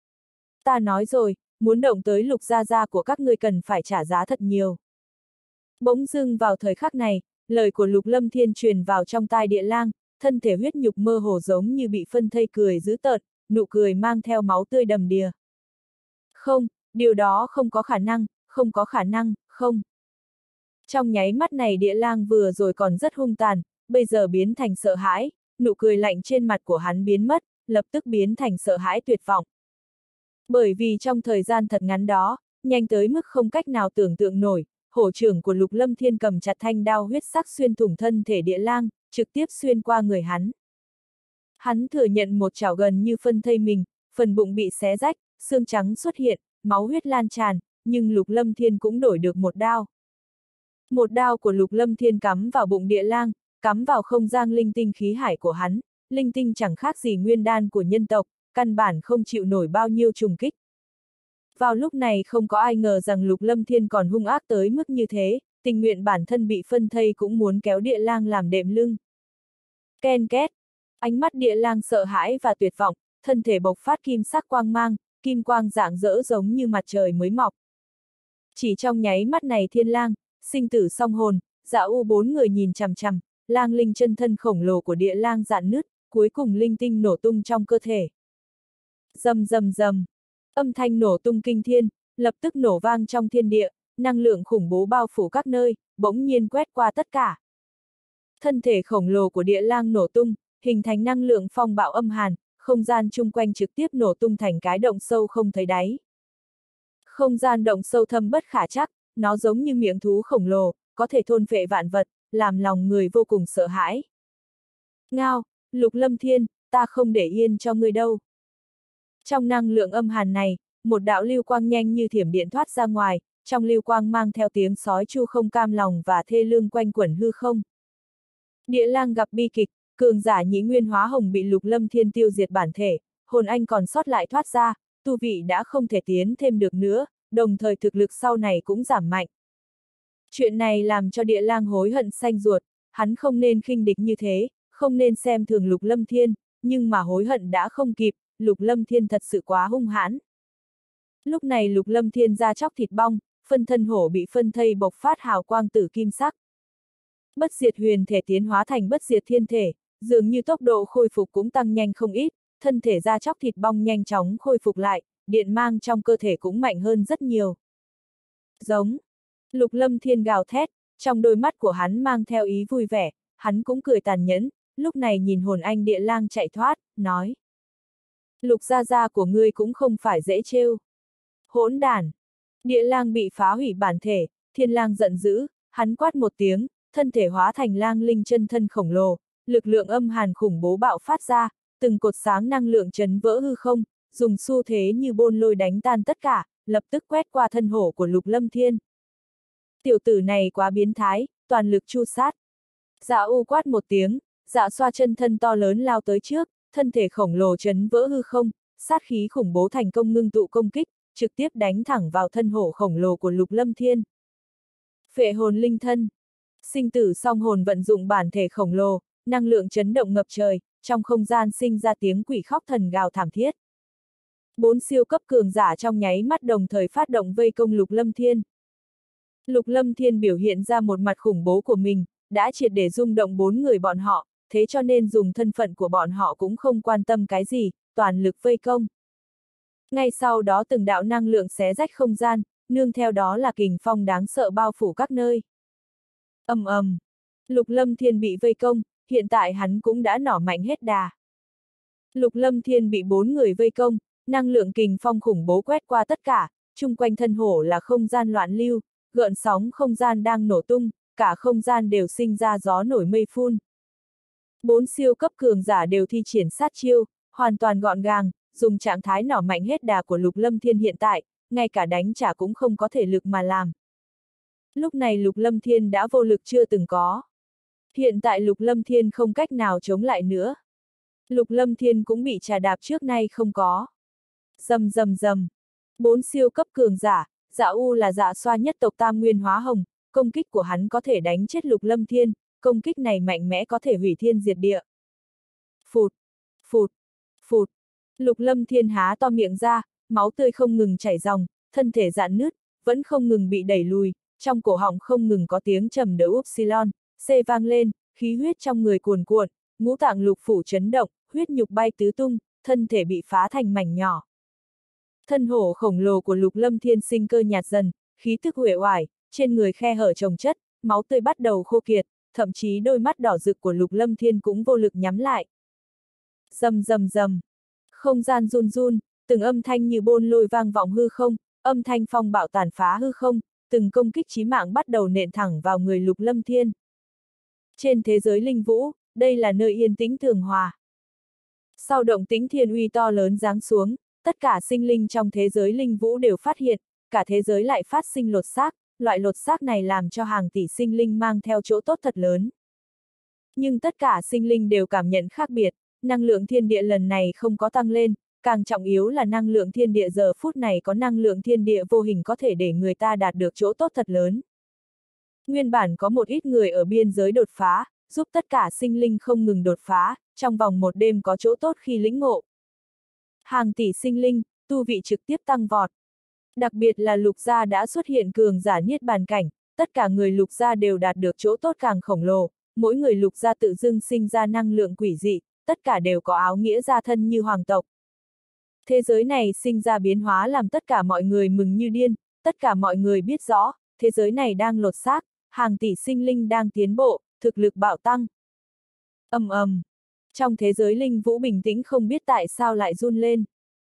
Ta nói rồi, muốn động tới Lục gia gia của các ngươi cần phải trả giá thật nhiều. Bỗng dưng vào thời khắc này, lời của Lục Lâm Thiên truyền vào trong tai địa lang, thân thể huyết nhục mơ hồ giống như bị phân thây cười dữ tợn, nụ cười mang theo máu tươi đầm đìa. Không, điều đó không có khả năng, không có khả năng, không. Trong nháy mắt này địa lang vừa rồi còn rất hung tàn, bây giờ biến thành sợ hãi, nụ cười lạnh trên mặt của hắn biến mất, lập tức biến thành sợ hãi tuyệt vọng. Bởi vì trong thời gian thật ngắn đó, nhanh tới mức không cách nào tưởng tượng nổi, hổ trưởng của Lục Lâm Thiên cầm chặt thanh đao huyết sắc xuyên thủng thân thể địa lang, trực tiếp xuyên qua người hắn. Hắn thừa nhận một chảo gần như phân thây mình, phần bụng bị xé rách, xương trắng xuất hiện, máu huyết lan tràn, nhưng Lục Lâm Thiên cũng đổi được một đao. Một đao của Lục Lâm Thiên cắm vào bụng địa lang, cắm vào không gian linh tinh khí hải của hắn, linh tinh chẳng khác gì nguyên đan của nhân tộc, căn bản không chịu nổi bao nhiêu trùng kích. Vào lúc này không có ai ngờ rằng Lục Lâm Thiên còn hung ác tới mức như thế, tình nguyện bản thân bị phân thây cũng muốn kéo địa lang làm đệm lưng. Ken két, ánh mắt địa lang sợ hãi và tuyệt vọng, thân thể bộc phát kim sắc quang mang, kim quang rạng rỡ giống như mặt trời mới mọc. Chỉ trong nháy mắt này thiên lang, sinh tử song hồn, dạ u bốn người nhìn chằm chằm, lang linh chân thân khổng lồ của địa lang dạn nứt, cuối cùng linh tinh nổ tung trong cơ thể. Rầm rầm rầm, âm thanh nổ tung kinh thiên, lập tức nổ vang trong thiên địa, năng lượng khủng bố bao phủ các nơi, bỗng nhiên quét qua tất cả. Thân thể khổng lồ của địa lang nổ tung, hình thành năng lượng phong bạo âm hàn, không gian chung quanh trực tiếp nổ tung thành cái động sâu không thấy đáy. Không gian động sâu thâm bất khả trắc, nó giống như miệng thú khổng lồ, có thể thôn phệ vạn vật, làm lòng người vô cùng sợ hãi. Ngao, Lục Lâm Thiên, ta không để yên cho ngươi đâu. Trong năng lượng âm hàn này, một đạo lưu quang nhanh như thiểm điện thoát ra ngoài, trong lưu quang mang theo tiếng sói chu không cam lòng và thê lương quanh quẩn hư không. Địa lang gặp bi kịch, cường giả nhị nguyên hóa hồng bị Lục Lâm Thiên tiêu diệt bản thể, hồn anh còn sót lại thoát ra, tu vị đã không thể tiến thêm được nữa, đồng thời thực lực sau này cũng giảm mạnh. Chuyện này làm cho địa lang hối hận xanh ruột, hắn không nên khinh địch như thế, không nên xem thường Lục Lâm Thiên, nhưng mà hối hận đã không kịp, Lục Lâm Thiên thật sự quá hung hãn. Lúc này Lục Lâm Thiên da chóc thịt bong, phân thân hổ bị phân thây bộc phát hào quang tử kim sắc. Bất diệt huyền thể tiến hóa thành bất diệt thiên thể, dường như tốc độ khôi phục cũng tăng nhanh không ít, thân thể da chóc thịt bong nhanh chóng khôi phục lại, điện mang trong cơ thể cũng mạnh hơn rất nhiều. Giống. Lục Lâm Thiên gào thét, trong đôi mắt của hắn mang theo ý vui vẻ, hắn cũng cười tàn nhẫn, lúc này nhìn hồn anh địa lang chạy thoát, nói. Lục gia gia của ngươi cũng không phải dễ trêu. Hỗn đản. Địa lang bị phá hủy bản thể, thiên lang giận dữ, hắn quát một tiếng, thân thể hóa thành lang linh chân thân khổng lồ, lực lượng âm hàn khủng bố bạo phát ra, từng cột sáng năng lượng chấn vỡ hư không, dùng xu thế như bôn lôi đánh tan tất cả, lập tức quét qua thân hổ của Lục Lâm Thiên. Tiểu tử này quá biến thái, toàn lực chu sát. Dạ U quát một tiếng, dạ xoa chân thân to lớn lao tới trước, thân thể khổng lồ chấn vỡ hư không, sát khí khủng bố thành công ngưng tụ công kích, trực tiếp đánh thẳng vào thân hổ khổng lồ của Lục Lâm Thiên. Phệ hồn linh thân. Sinh tử song hồn vận dụng bản thể khổng lồ, năng lượng chấn động ngập trời, trong không gian sinh ra tiếng quỷ khóc thần gào thảm thiết. Bốn siêu cấp cường giả trong nháy mắt đồng thời phát động vây công Lục Lâm Thiên. Lục Lâm Thiên biểu hiện ra một mặt khủng bố của mình, đã triệt để rung động bốn người bọn họ, thế cho nên dùng thân phận của bọn họ cũng không quan tâm cái gì, toàn lực vây công. Ngay sau đó từng đạo năng lượng xé rách không gian, nương theo đó là kình phong đáng sợ bao phủ các nơi. Ầm ầm, Lục Lâm Thiên bị vây công, hiện tại hắn cũng đã nỏ mạnh hết đà. Lục Lâm Thiên bị bốn người vây công, năng lượng kình phong khủng bố quét qua tất cả, chung quanh thân hổ là không gian loạn lưu, gợn sóng không gian đang nổ tung, cả không gian đều sinh ra gió nổi mây phun. Bốn siêu cấp cường giả đều thi triển sát chiêu, hoàn toàn gọn gàng, dùng trạng thái nỏ mạnh hết đà của Lục Lâm Thiên hiện tại, ngay cả đánh trả cũng không có thể lực mà làm. Lúc này Lục Lâm Thiên đã vô lực chưa từng có. Hiện tại Lục Lâm Thiên không cách nào chống lại nữa. Lục Lâm Thiên cũng bị trà đạp trước nay không có. Rầm rầm rầm. Bốn siêu cấp cường giả, Dạ U là dạ xoa nhất tộc Tam Nguyên Hóa Hồng, công kích của hắn có thể đánh chết Lục Lâm Thiên, công kích này mạnh mẽ có thể hủy thiên diệt địa. Phụt, phụt, phụt. Lục Lâm Thiên há to miệng ra, máu tươi không ngừng chảy ròng, thân thể rạn nứt, vẫn không ngừng bị đẩy lùi, trong cổ họng không ngừng có tiếng trầm đỡ upsilon, C vang lên, khí huyết trong người cuồn cuộn, ngũ tạng lục phủ chấn động, huyết nhục bay tứ tung, thân thể bị phá thành mảnh nhỏ. Thân hổ khổng lồ của Lục Lâm Thiên sinh cơ nhạt dần, khí tức uể oải, trên người khe hở chồng chất, máu tươi bắt đầu khô kiệt, thậm chí đôi mắt đỏ rực của Lục Lâm Thiên cũng vô lực nhắm lại. Rầm rầm rầm, không gian run run, từng âm thanh như bôn lôi vang vọng hư không, âm thanh phong bạo tàn phá hư không, từng công kích chí mạng bắt đầu nện thẳng vào người Lục Lâm Thiên. Trên thế giới linh vũ, đây là nơi yên tĩnh thường hòa. Sau động tĩnh thiên uy to lớn giáng xuống, tất cả sinh linh trong thế giới linh vũ đều phát hiện, cả thế giới lại phát sinh lột xác, loại lột xác này làm cho hàng tỷ sinh linh mang theo chỗ tốt thật lớn. Nhưng tất cả sinh linh đều cảm nhận khác biệt, năng lượng thiên địa lần này không có tăng lên, càng trọng yếu là năng lượng thiên địa giờ phút này có năng lượng thiên địa vô hình có thể để người ta đạt được chỗ tốt thật lớn. Nguyên bản có một ít người ở biên giới đột phá, giúp tất cả sinh linh không ngừng đột phá, trong vòng một đêm có chỗ tốt khi lĩnh ngộ. Hàng tỷ sinh linh, tu vị trực tiếp tăng vọt. Đặc biệt là Lục gia đã xuất hiện cường giả niết bàn cảnh, tất cả người Lục gia đều đạt được chỗ tốt càng khổng lồ, mỗi người Lục gia tự dưng sinh ra năng lượng quỷ dị, tất cả đều có áo nghĩa gia thân như hoàng tộc. Thế giới này sinh ra biến hóa làm tất cả mọi người mừng như điên, tất cả mọi người biết rõ, thế giới này đang lột xác, hàng tỷ sinh linh đang tiến bộ, thực lực bạo tăng. Ầm ầm. Trong thế giới linh vũ bình tĩnh không biết tại sao lại run lên.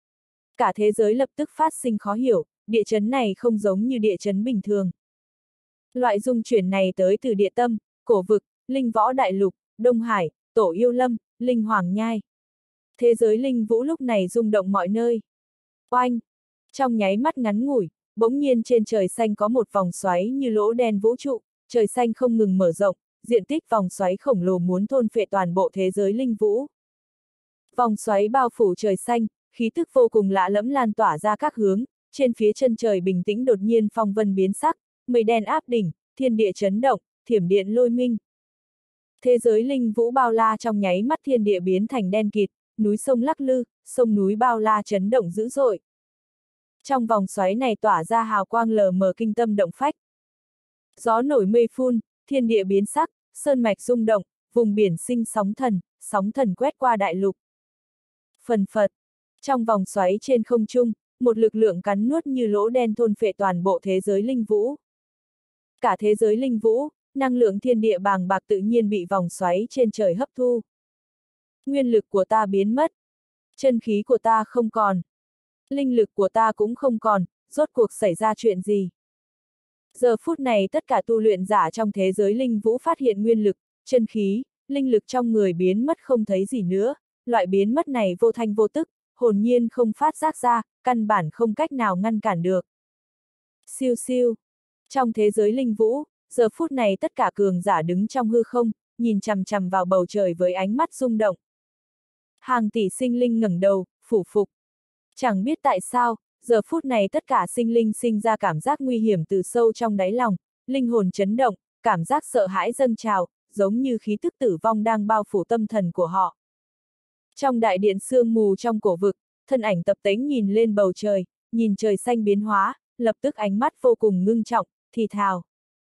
Cả thế giới lập tức phát sinh khó hiểu, địa chấn này không giống như địa chấn bình thường. Loại rung chuyển này tới từ địa tâm, cổ vực, linh võ đại lục, Đông Hải, Tổ Yêu Lâm, Linh Hoàng Nhai. Thế giới linh vũ lúc này rung động mọi nơi. Oanh! Trong nháy mắt ngắn ngủi, bỗng nhiên trên trời xanh có một vòng xoáy như lỗ đen vũ trụ, trời xanh không ngừng mở rộng, diện tích vòng xoáy khổng lồ muốn thôn phệ toàn bộ thế giới linh vũ. Vòng xoáy bao phủ trời xanh, khí tức vô cùng lạ lẫm lan tỏa ra các hướng, trên phía chân trời bình tĩnh đột nhiên phong vân biến sắc, mây đen áp đỉnh, thiên địa chấn động, thiểm điện lôi minh. Thế giới linh vũ bao la trong nháy mắt thiên địa biến thành đen kịt, núi sông lắc lư, sông núi bao la chấn động dữ dội. Trong vòng xoáy này tỏa ra hào quang lờ mờ kinh tâm động phách. Gió nổi mây phun, thiên địa biến sắc, sơn mạch rung động, vùng biển sinh sóng thần, sóng thần quét qua đại lục. Phần phật, trong vòng xoáy trên không trung, một lực lượng cắn nuốt như lỗ đen thôn phệ toàn bộ thế giới linh vũ. Cả thế giới linh vũ, năng lượng thiên địa bàng bạc tự nhiên bị vòng xoáy trên trời hấp thu. Nguyên lực của ta biến mất. Chân khí của ta không còn. Linh lực của ta cũng không còn, rốt cuộc xảy ra chuyện gì? Giờ phút này tất cả tu luyện giả trong thế giới linh vũ phát hiện nguyên lực, chân khí, linh lực trong người biến mất không thấy gì nữa, loại biến mất này vô thanh vô tức, hồn nhiên không phát giác ra, căn bản không cách nào ngăn cản được. Siêu siêu. Trong thế giới linh vũ, giờ phút này tất cả cường giả đứng trong hư không, nhìn chằm chằm vào bầu trời với ánh mắt rung động. Hàng tỷ sinh linh ngẩng đầu, phủ phục. Chẳng biết tại sao, giờ phút này tất cả sinh linh sinh ra cảm giác nguy hiểm từ sâu trong đáy lòng, linh hồn chấn động, cảm giác sợ hãi dâng trào, giống như khí tức tử vong đang bao phủ tâm thần của họ. Trong đại điện sương mù trong cổ vực, thân ảnh Tập Tễnh nhìn lên bầu trời, nhìn trời xanh biến hóa, lập tức ánh mắt vô cùng ngưng trọng, thì thào.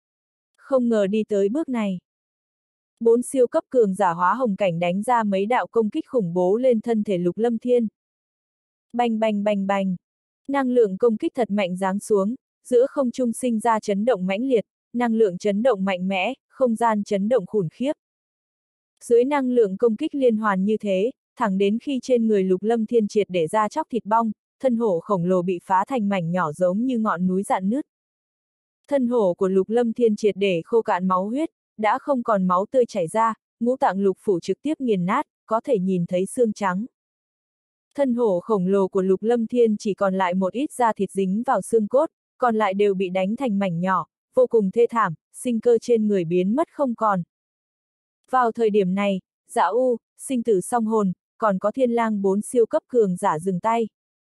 Không ngờ đi tới bước này. Bốn siêu cấp cường giả hóa hồng cảnh đánh ra mấy đạo công kích khủng bố lên thân thể Lục Lâm Thiên. Bành bành bành bành. Năng lượng công kích thật mạnh giáng xuống, giữa không trung sinh ra chấn động mãnh liệt, năng lượng chấn động mạnh mẽ, không gian chấn động khủng khiếp. Dưới năng lượng công kích liên hoàn như thế, thẳng đến khi trên người Lục Lâm Thiên triệt để ra chóc thịt bong, thân hổ khổng lồ bị phá thành mảnh nhỏ giống như ngọn núi rạn nứt. Thân hổ của Lục Lâm Thiên triệt để khô cạn máu huyết, đã không còn máu tươi chảy ra, ngũ tạng lục phủ trực tiếp nghiền nát, có thể nhìn thấy xương trắng. Thân hổ khổng lồ của Lục Lâm Thiên chỉ còn lại một ít da thịt dính vào xương cốt, còn lại đều bị đánh thành mảnh nhỏ, vô cùng thê thảm, sinh cơ trên người biến mất không còn. Vào thời điểm này, Dạ U, Sinh Tử Song Hồn, còn có Thiên Lang bốn siêu cấp cường giả dừng tay.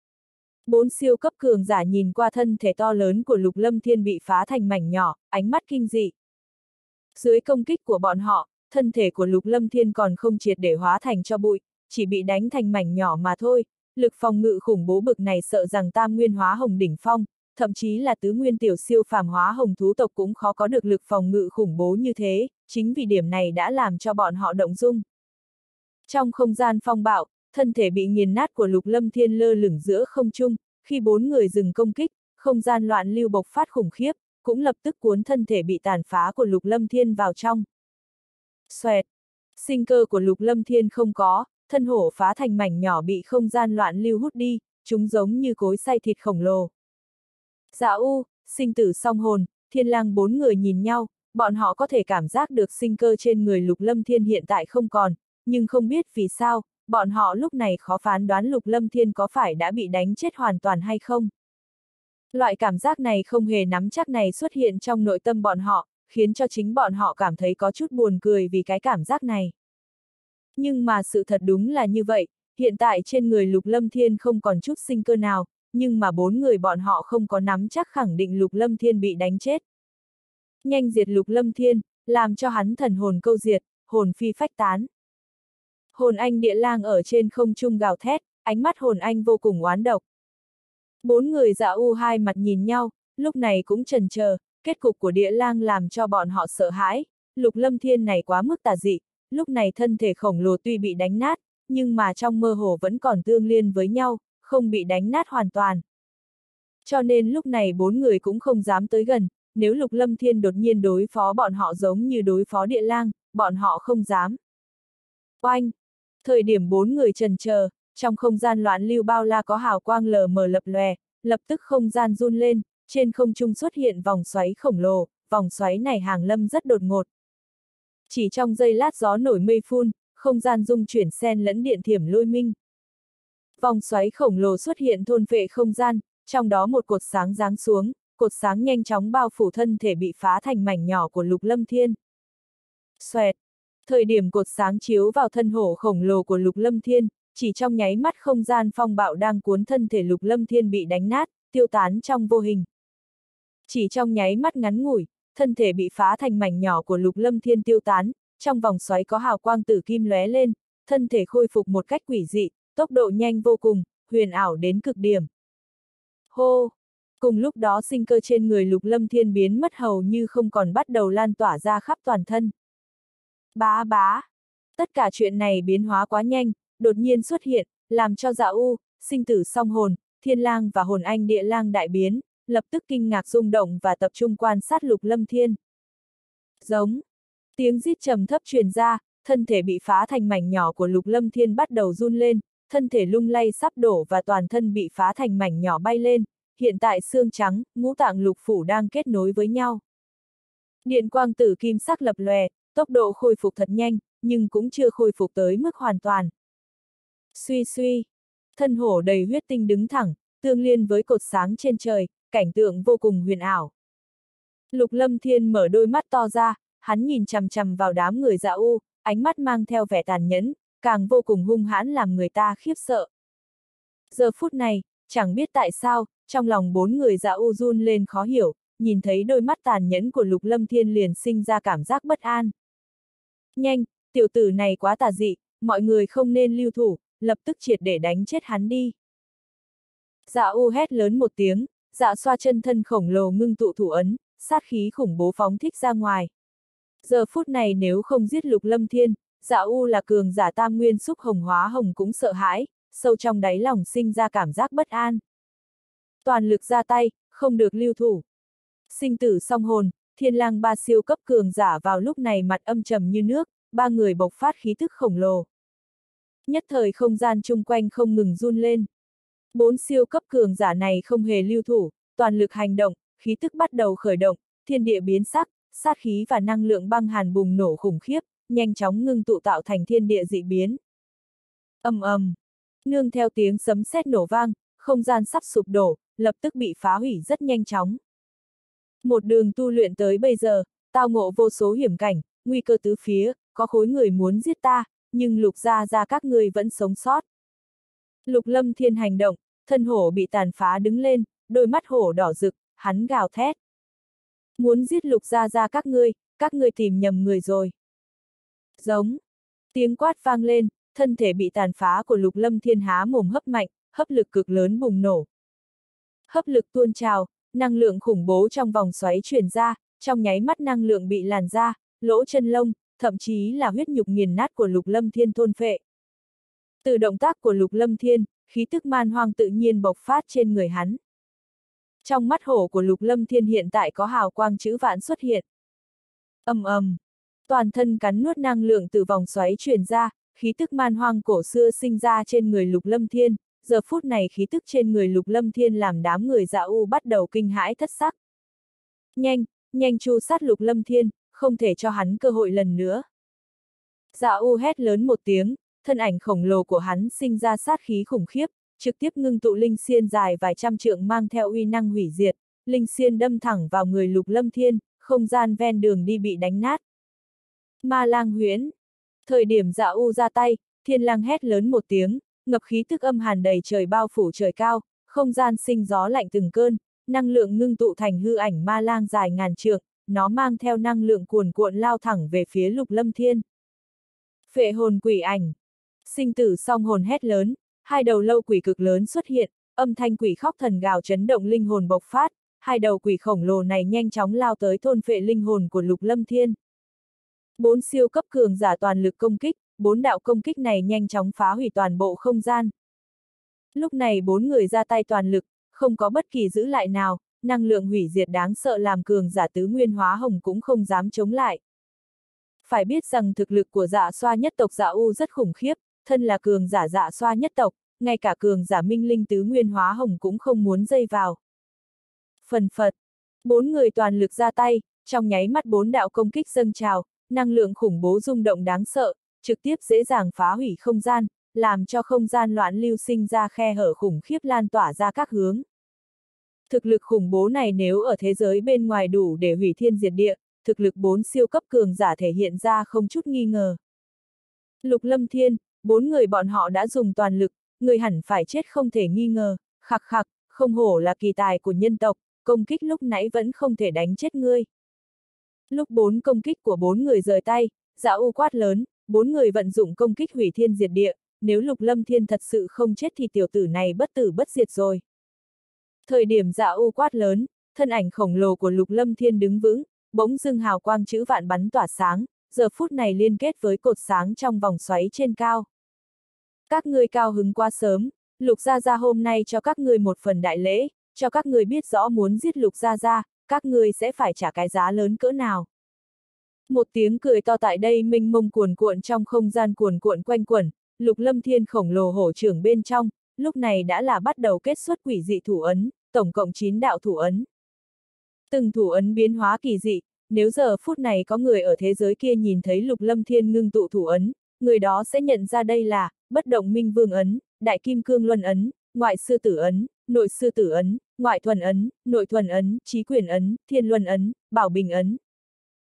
Bốn siêu cấp cường giả nhìn qua thân thể to lớn của Lục Lâm Thiên bị phá thành mảnh nhỏ, ánh mắt kinh dị. Dưới công kích của bọn họ, thân thể của Lục Lâm Thiên còn không triệt để hóa thành cho bụi, chỉ bị đánh thành mảnh nhỏ mà thôi. Lực phòng ngự khủng bố bực này sợ rằng tam nguyên hóa hồng đỉnh phong, thậm chí là tứ nguyên tiểu siêu phàm hóa hồng thú tộc cũng khó có được lực phòng ngự khủng bố như thế, chính vì điểm này đã làm cho bọn họ động dung. Trong không gian phong bạo, thân thể bị nghiền nát của Lục Lâm Thiên lơ lửng giữa không trung, khi bốn người dừng công kích, không gian loạn lưu bộc phát khủng khiếp, cũng lập tức cuốn thân thể bị tàn phá của Lục Lâm Thiên vào trong. Xoẹt! Sinh cơ của Lục Lâm Thiên không có, thân hổ phá thành mảnh nhỏ bị không gian loạn lưu hút đi, chúng giống như cối xay thịt khổng lồ. Dạ U, Sinh Tử Song Hồn, Thiên Lang bốn người nhìn nhau, bọn họ có thể cảm giác được sinh cơ trên người Lục Lâm Thiên hiện tại không còn, nhưng không biết vì sao, bọn họ lúc này khó phán đoán Lục Lâm Thiên có phải đã bị đánh chết hoàn toàn hay không. Loại cảm giác này không hề nắm chắc này xuất hiện trong nội tâm bọn họ, khiến cho chính bọn họ cảm thấy có chút buồn cười vì cái cảm giác này. Nhưng mà sự thật đúng là như vậy, hiện tại trên người Lục Lâm Thiên không còn chút sinh cơ nào, nhưng mà bốn người bọn họ không có nắm chắc khẳng định Lục Lâm Thiên bị đánh chết. Nhanh diệt Lục Lâm Thiên, làm cho hắn thần hồn câu diệt, hồn phi phách tán. Hồn anh địa lang ở trên không trung gào thét, ánh mắt hồn anh vô cùng oán độc. Bốn người Dạ U hai mặt nhìn nhau, lúc này cũng chần chờ, kết cục của địa lang làm cho bọn họ sợ hãi, Lục Lâm Thiên này quá mức tà dị, lúc này thân thể khổng lồ tuy bị đánh nát, nhưng mà trong mơ hồ vẫn còn tương liên với nhau, không bị đánh nát hoàn toàn. Cho nên lúc này bốn người cũng không dám tới gần, nếu Lục Lâm Thiên đột nhiên đối phó bọn họ giống như đối phó địa lang, bọn họ không dám. Oanh! Thời điểm bốn người chần chờ, trong không gian loạn lưu bao la có hào quang lờ mờ lập lòe, lập tức không gian run lên, trên không trung xuất hiện vòng xoáy khổng lồ, vòng xoáy này hàng lâm rất đột ngột. Chỉ trong giây lát gió nổi mây phun, không gian rung chuyển xen lẫn điện thiểm lôi minh. Vòng xoáy khổng lồ xuất hiện thôn phệ không gian, trong đó một cột sáng giáng xuống, cột sáng nhanh chóng bao phủ thân thể bị phá thành mảnh nhỏ của Lục Lâm Thiên. Xoẹt! Thời điểm cột sáng chiếu vào thân hổ khổng lồ của Lục Lâm Thiên, chỉ trong nháy mắt không gian phong bạo đang cuốn thân thể Lục Lâm Thiên bị đánh nát, tiêu tán trong vô hình. Chỉ trong nháy mắt ngắn ngủi, thân thể bị phá thành mảnh nhỏ của Lục Lâm Thiên tiêu tán, trong vòng xoáy có hào quang tử kim lóe lên, thân thể khôi phục một cách quỷ dị, tốc độ nhanh vô cùng, huyền ảo đến cực điểm. Hô! Cùng lúc đó sinh cơ trên người Lục Lâm Thiên biến mất hầu như không còn bắt đầu lan tỏa ra khắp toàn thân. Bá bá! Tất cả chuyện này biến hóa quá nhanh, đột nhiên xuất hiện, làm cho Dạ U, Sinh Tử Song Hồn, Thiên Lang và hồn anh địa lang đại biến, lập tức kinh ngạc rung động và tập trung quan sát Lục Lâm Thiên. Giống! Tiếng rít trầm thấp truyền ra, thân thể bị phá thành mảnh nhỏ của Lục Lâm Thiên bắt đầu run lên, thân thể lung lay sắp đổ và toàn thân bị phá thành mảnh nhỏ bay lên, hiện tại xương trắng, ngũ tạng lục phủ đang kết nối với nhau. Điện quang tử kim sắc lập lòe, tốc độ khôi phục thật nhanh, nhưng cũng chưa khôi phục tới mức hoàn toàn. Suy suy, thân hổ đầy huyết tinh đứng thẳng, tương liên với cột sáng trên trời, cảnh tượng vô cùng huyền ảo. Lục Lâm Thiên mở đôi mắt to ra, hắn nhìn chằm chằm vào đám người Dạ U, ánh mắt mang theo vẻ tàn nhẫn, càng vô cùng hung hãn làm người ta khiếp sợ. Giờ phút này, chẳng biết tại sao, trong lòng bốn người Dạ U run lên khó hiểu, nhìn thấy đôi mắt tàn nhẫn của Lục Lâm Thiên liền sinh ra cảm giác bất an. Nhanh, tiểu tử này quá tà dị, mọi người không nên lưu thủ, lập tức triệt để đánh chết hắn đi. Dạ U hét lớn một tiếng, dạ xoa chân thân khổng lồ ngưng tụ thủ ấn, sát khí khủng bố phóng thích ra ngoài. Giờ phút này nếu không giết Lục Lâm Thiên, Dạ U là cường giả tam nguyên xúc hồng hóa hồng cũng sợ hãi, sâu trong đáy lòng sinh ra cảm giác bất an. Toàn lực ra tay, không được lưu thủ. Sinh tử song hồn, Thiên Lang ba siêu cấp cường giả vào lúc này mặt âm trầm như nước, ba người bộc phát khí thức khổng lồ. Nhất thời không gian chung quanh không ngừng run lên. Bốn siêu cấp cường giả này không hề lưu thủ, toàn lực hành động, khí tức bắt đầu khởi động, thiên địa biến sắc, sát khí và năng lượng băng hàn bùng nổ khủng khiếp, nhanh chóng ngưng tụ tạo thành thiên địa dị biến. Ầm ầm, nương theo tiếng sấm sét nổ vang, không gian sắp sụp đổ, lập tức bị phá hủy rất nhanh chóng. Một đường tu luyện tới bây giờ, tao ngộ vô số hiểm cảnh, nguy cơ tứ phía, có khối người muốn giết ta, nhưng Lục gia gia các ngươi vẫn sống sót. Lục Lâm Thiên hành động, thân hổ bị tàn phá đứng lên, đôi mắt hổ đỏ rực, hắn gào thét. Muốn giết Lục gia gia các ngươi, các ngươi tìm nhầm người rồi. Giống. Tiếng quát vang lên, thân thể bị tàn phá của Lục Lâm Thiên há mồm hấp mạnh, hấp lực cực lớn bùng nổ. Hấp lực tuôn trào, năng lượng khủng bố trong vòng xoáy truyền ra, trong nháy mắt năng lượng bị làn ra, lỗ chân lông, thậm chí là huyết nhục nghiền nát của Lục Lâm Thiên thôn phệ. Từ động tác của Lục Lâm Thiên, khí tức man hoang tự nhiên bộc phát trên người hắn. Trong mắt hổ của Lục Lâm Thiên hiện tại có hào quang chữ vạn xuất hiện. Ầm ầm, toàn thân cắn nuốt năng lượng từ vòng xoáy truyền ra, khí tức man hoang cổ xưa sinh ra trên người Lục Lâm Thiên, giờ phút này khí tức trên người Lục Lâm Thiên làm đám người Dạ U bắt đầu kinh hãi thất sắc. Nhanh, nhanh tru sát Lục Lâm Thiên, không thể cho hắn cơ hội lần nữa. Dạ U hét lớn một tiếng, thân ảnh khổng lồ của hắn sinh ra sát khí khủng khiếp, trực tiếp ngưng tụ linh xiên dài vài trăm trượng mang theo uy năng hủy diệt, linh xiên đâm thẳng vào người Lục Lâm Thiên, không gian ven đường đi bị đánh nát. Ma lang huyễn. Thời điểm Dạ U ra tay, Thiên Lang hét lớn một tiếng, ngập khí tức âm hàn đầy trời bao phủ trời cao, không gian sinh gió lạnh từng cơn, năng lượng ngưng tụ thành hư ảnh ma lang dài ngàn trượng, nó mang theo năng lượng cuồn cuộn lao thẳng về phía Lục Lâm Thiên. Phệ hồn quỷ ảnh. Sinh tử song hồn hét lớn, hai đầu lâu quỷ cực lớn xuất hiện, âm thanh quỷ khóc thần gào chấn động linh hồn bộc phát, hai đầu quỷ khổng lồ này nhanh chóng lao tới thôn phệ linh hồn của Lục Lâm Thiên. Bốn siêu cấp cường giả toàn lực công kích, bốn đạo công kích này nhanh chóng phá hủy toàn bộ không gian. Lúc này bốn người ra tay toàn lực, không có bất kỳ giữ lại nào, năng lượng hủy diệt đáng sợ làm cường giả tứ nguyên hóa hồng cũng không dám chống lại. Phải biết rằng thực lực của Dạ xoa nhất tộc Dạ U rất khủng khiếp, thân là cường giả Dạ xoa nhất tộc, ngay cả cường giả minh linh tứ nguyên hóa hồng cũng không muốn dây vào. Phần phật, bốn người toàn lực ra tay, trong nháy mắt bốn đạo công kích dâng trào, năng lượng khủng bố rung động đáng sợ, trực tiếp dễ dàng phá hủy không gian, làm cho không gian loạn lưu sinh ra khe hở khủng khiếp lan tỏa ra các hướng. Thực lực khủng bố này nếu ở thế giới bên ngoài đủ để hủy thiên diệt địa, thực lực bốn siêu cấp cường giả thể hiện ra không chút nghi ngờ. Lục Lâm Thiên, bốn người bọn họ đã dùng toàn lực, người hẳn phải chết không thể nghi ngờ, khặc khặc, không hổ là kỳ tài của nhân tộc, công kích lúc nãy vẫn không thể đánh chết ngươi. Lúc bốn công kích của bốn người rời tay, Dạ U quát lớn, bốn người vận dụng công kích hủy thiên diệt địa, nếu Lục Lâm Thiên thật sự không chết thì tiểu tử này bất tử bất diệt rồi. Thời điểm Dạ U quát lớn, thân ảnh khổng lồ của Lục Lâm Thiên đứng vững, bỗng dưng hào quang chữ vạn bắn tỏa sáng, giờ phút này liên kết với cột sáng trong vòng xoáy trên cao. Các ngươi cao hứng quá sớm, Lục Gia Gia hôm nay cho các ngươi một phần đại lễ, cho các ngươi biết rõ muốn giết Lục Gia Gia, các ngươi sẽ phải trả cái giá lớn cỡ nào. Một tiếng cười to tại đây mênh mông cuồn cuộn trong không gian cuồn cuộn quanh quẩn, Lục Lâm Thiên khổng lồ hổ trưởng bên trong, lúc này đã là bắt đầu kết xuất quỷ dị thủ ấn, tổng cộng chín đạo thủ ấn. Từng thủ ấn biến hóa kỳ dị, nếu giờ phút này có người ở thế giới kia nhìn thấy Lục Lâm Thiên ngưng tụ thủ ấn, người đó sẽ nhận ra đây là bất động minh vương ấn, đại kim cương luân ấn, ngoại sư tử ấn, nội sư tử ấn, ngoại thuần ấn, nội thuần ấn, trí quyền ấn, thiên luân ấn, bảo bình ấn.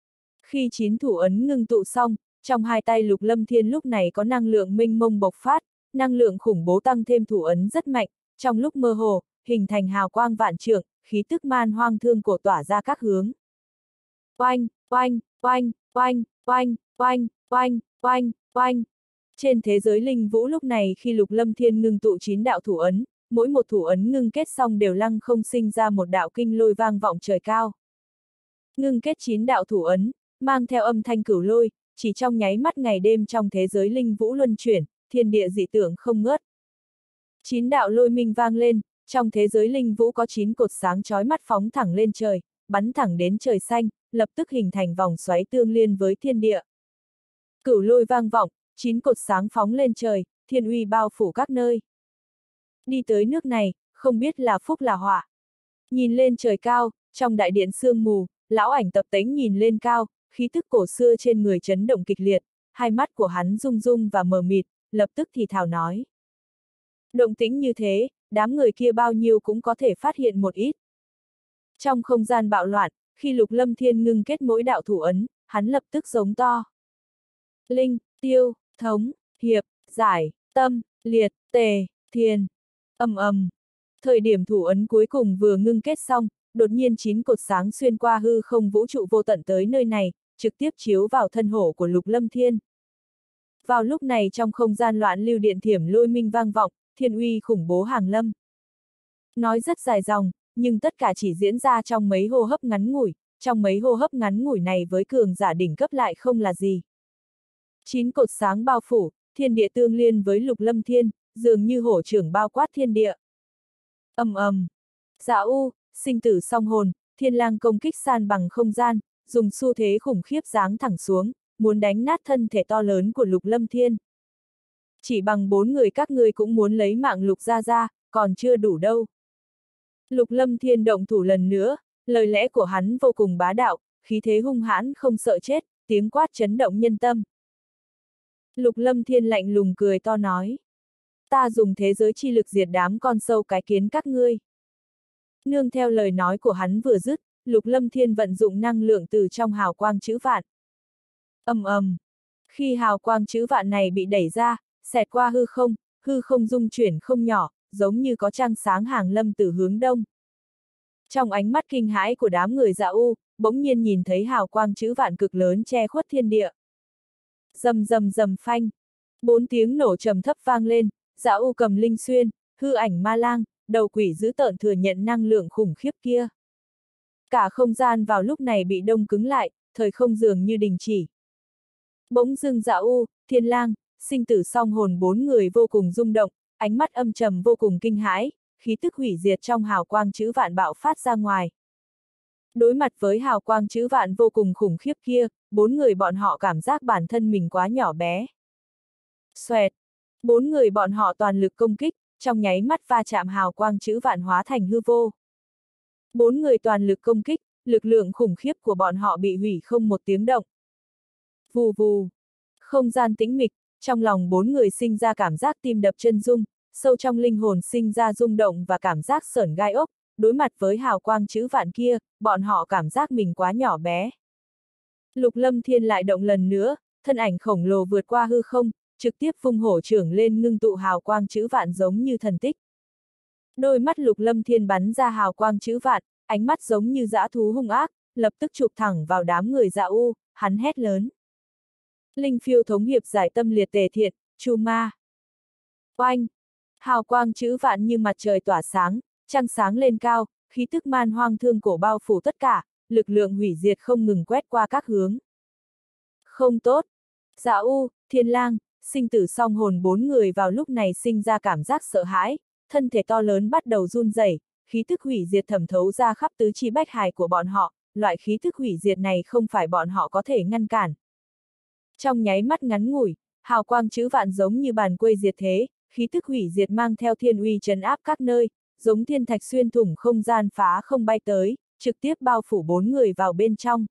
Khi chín thủ ấn ngưng tụ xong, trong hai tay Lục Lâm Thiên lúc này có năng lượng mênh mông bộc phát, năng lượng khủng bố tăng thêm thủ ấn rất mạnh, trong lúc mơ hồ, hình thành hào quang vạn trượng, khí tức man hoang thương cổ tỏa ra các hướng. Oanh, oanh, oanh, oanh, oanh, oanh, oanh, oanh, oanh. Trên thế giới linh vũ lúc này khi Lục Lâm Thiên ngưng tụ chín đạo thủ ấn, mỗi một thủ ấn ngưng kết xong đều lăng không sinh ra một đạo kinh lôi vang vọng trời cao. Ngưng kết chín đạo thủ ấn, mang theo âm thanh cửu lôi, chỉ trong nháy mắt ngày đêm trong thế giới linh vũ luân chuyển, thiên địa dị tượng không ngớt. Chín đạo lôi minh vang lên, trong thế giới linh vũ có chín cột sáng chói mắt phóng thẳng lên trời, bắn thẳng đến trời xanh, lập tức hình thành vòng xoáy tương liên với thiên địa. Cửu lôi vang vọng, chín cột sáng phóng lên trời, thiên uy bao phủ các nơi. Đi tới nước này, không biết là phúc là họa. Nhìn lên trời cao, trong đại điện sương mù, lão ảnh Tập Tĩnh nhìn lên cao, khí tức cổ xưa trên người chấn động kịch liệt, hai mắt của hắn rung rung và mờ mịt, lập tức thì thào nói. Động tĩnh như thế, đám người kia bao nhiêu cũng có thể phát hiện một ít. Trong không gian bạo loạn, khi Lục Lâm Thiên ngưng kết mỗi đạo thủ ấn, hắn lập tức giống to. Linh, tiêu, thống, hiệp, giải, tâm, liệt, tề, thiền. Ầm ầm. Thời điểm thủ ấn cuối cùng vừa ngưng kết xong, đột nhiên chín cột sáng xuyên qua hư không vũ trụ vô tận tới nơi này, trực tiếp chiếu vào thân hổ của Lục Lâm Thiên. Vào lúc này trong không gian loạn lưu điện thiểm lôi minh vang vọng, thiên uy khủng bố hàng lâm. Nói rất dài dòng, nhưng tất cả chỉ diễn ra trong mấy hô hấp ngắn ngủi, trong mấy hô hấp ngắn ngủi này với cường giả đỉnh cấp lại không là gì. Chín cột sáng bao phủ, thiên địa tương liên với Lục Lâm Thiên, dường như hổ trưởng bao quát thiên địa. Ầm ầm. Dạ U, sinh tử song hồn, Thiên Lang công kích san bằng không gian, dùng xu thế khủng khiếp giáng thẳng xuống, muốn đánh nát thân thể to lớn của Lục Lâm Thiên. Chỉ bằng bốn người các ngươi cũng muốn lấy mạng Lục gia gia, còn chưa đủ đâu. Lục Lâm Thiên động thủ lần nữa, lời lẽ của hắn vô cùng bá đạo, khí thế hung hãn không sợ chết, tiếng quát chấn động nhân tâm. Lục Lâm Thiên lạnh lùng cười to nói. Ta dùng thế giới chi lực diệt đám con sâu cái kiến các ngươi. Nương theo lời nói của hắn vừa dứt, Lục Lâm Thiên vận dụng năng lượng từ trong hào quang chữ vạn. Ầm ầm. Khi hào quang chữ vạn này bị đẩy ra, xẹt qua hư không, hư không rung chuyển không nhỏ, giống như có trăng sáng hàng lâm từ hướng đông. Trong ánh mắt kinh hãi của đám người Dạ U, bỗng nhiên nhìn thấy hào quang chữ vạn cực lớn che khuất thiên địa. Rầm rầm rầm phanh. Bốn tiếng nổ trầm thấp vang lên, Dạ U cầm linh xuyên, hư ảnh ma lang, đầu quỷ dữ tợn thừa nhận năng lượng khủng khiếp kia. Cả không gian vào lúc này bị đông cứng lại, thời không dường như đình chỉ. Bỗng dưng Dạ U, Thiên Lang, sinh tử song hồn bốn người vô cùng rung động, ánh mắt âm trầm vô cùng kinh hãi, khí tức hủy diệt trong hào quang chữ vạn bạo phát ra ngoài. Đối mặt với hào quang chữ vạn vô cùng khủng khiếp kia, bốn người bọn họ cảm giác bản thân mình quá nhỏ bé. Xoẹt! Bốn người bọn họ toàn lực công kích, trong nháy mắt va chạm hào quang chữ vạn hóa thành hư vô. Bốn người toàn lực công kích, lực lượng khủng khiếp của bọn họ bị hủy không một tiếng động. Vù vù! Không gian tĩnh mịch, trong lòng bốn người sinh ra cảm giác tim đập chân rung, sâu trong linh hồn sinh ra rung động và cảm giác sởn gai ốc, đối mặt với hào quang chữ vạn kia, bọn họ cảm giác mình quá nhỏ bé. Lục Lâm Thiên lại động lần nữa, thân ảnh khổng lồ vượt qua hư không, trực tiếp vung hổ trưởng lên ngưng tụ hào quang chữ vạn giống như thần tích. Đôi mắt Lục Lâm Thiên bắn ra hào quang chữ vạn, ánh mắt giống như dã thú hung ác, lập tức chụp thẳng vào đám người Dạ U, hắn hét lớn. Linh phiêu thống hiệp giải tâm liệt tề thiện, chu ma. Oanh! Hào quang chữ vạn như mặt trời tỏa sáng, trăng sáng lên cao, khí tức man hoang thương cổ bao phủ tất cả, lực lượng hủy diệt không ngừng quét qua các hướng. Không tốt! Dạ U, Thiên Lang, sinh tử song hồn bốn người vào lúc này sinh ra cảm giác sợ hãi, thân thể to lớn bắt đầu run rẩy, khí tức hủy diệt thẩm thấu ra khắp tứ chi bách hài của bọn họ, loại khí tức hủy diệt này không phải bọn họ có thể ngăn cản. Trong nháy mắt ngắn ngủi, hào quang chữ vạn giống như bàn quây diệt thế, khí tức hủy diệt mang theo thiên uy trấn áp các nơi, giống thiên thạch xuyên thủng không gian phá không bay tới, trực tiếp bao phủ bốn người vào bên trong.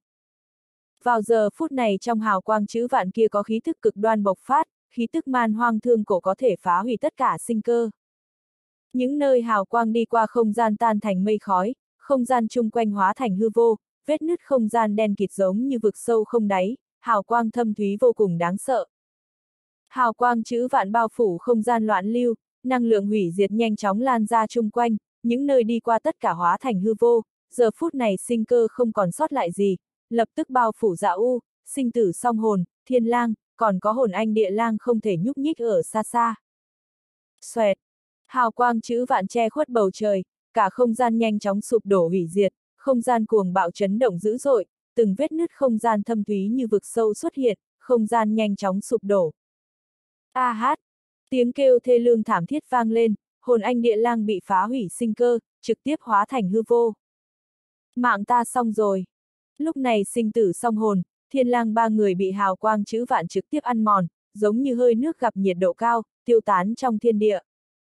Vào giờ phút này trong hào quang chữ vạn kia có khí tức cực đoan bộc phát, khí tức man hoang thương cổ có thể phá hủy tất cả sinh cơ. Những nơi hào quang đi qua không gian tan thành mây khói, không gian chung quanh hóa thành hư vô, vết nứt không gian đen kịt giống như vực sâu không đáy, hào quang thâm thúy vô cùng đáng sợ. Hào quang chữ vạn bao phủ không gian loạn lưu, năng lượng hủy diệt nhanh chóng lan ra chung quanh, những nơi đi qua tất cả hóa thành hư vô, giờ phút này sinh cơ không còn sót lại gì, lập tức bao phủ Dạ U, sinh tử song hồn, thiên lang, còn có hồn anh địa lang không thể nhúc nhích ở xa xa. Xoẹt! Hào quang chữ vạn che khuất bầu trời, cả không gian nhanh chóng sụp đổ hủy diệt, không gian cuồng bạo chấn động dữ dội, từng vết nứt không gian thâm thúy như vực sâu xuất hiện, không gian nhanh chóng sụp đổ. A hát! Tiếng kêu thê lương thảm thiết vang lên, hồn anh địa lang bị phá hủy sinh cơ, trực tiếp hóa thành hư vô. Mạng ta xong rồi. Lúc này sinh tử song hồn, thiên lang ba người bị hào quang chữ vạn trực tiếp ăn mòn, giống như hơi nước gặp nhiệt độ cao, tiêu tán trong thiên địa.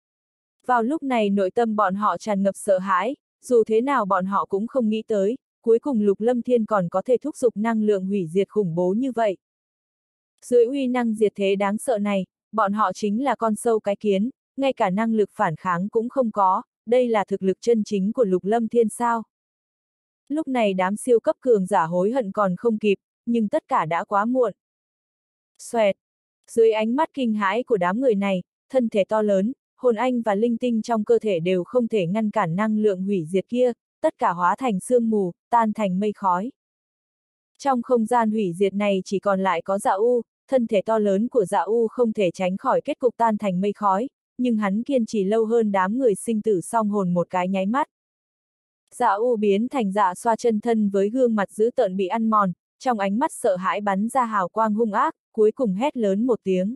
Vào lúc này nội tâm bọn họ tràn ngập sợ hãi, dù thế nào bọn họ cũng không nghĩ tới, cuối cùng Lục Lâm Thiên còn có thể thúc giục năng lượng hủy diệt khủng bố như vậy. Dưới uy năng diệt thế đáng sợ này, bọn họ chính là con sâu cái kiến, ngay cả năng lực phản kháng cũng không có, đây là thực lực chân chính của Lục Lâm Thiên sao. Lúc này đám siêu cấp cường giả hối hận còn không kịp, nhưng tất cả đã quá muộn. Xoẹt! Dưới ánh mắt kinh hãi của đám người này, thân thể to lớn, hồn anh và linh tinh trong cơ thể đều không thể ngăn cản năng lượng hủy diệt kia, tất cả hóa thành sương mù, tan thành mây khói. Trong không gian hủy diệt này chỉ còn lại có Dạ U, thân thể to lớn của Dạ U không thể tránh khỏi kết cục tan thành mây khói, nhưng hắn kiên trì lâu hơn đám người sinh tử song hồn một cái nháy mắt. Dạ U biến thành Dạ Xoa chân thân với gương mặt dữ tợn bị ăn mòn, trong ánh mắt sợ hãi bắn ra hào quang hung ác, cuối cùng hét lớn một tiếng.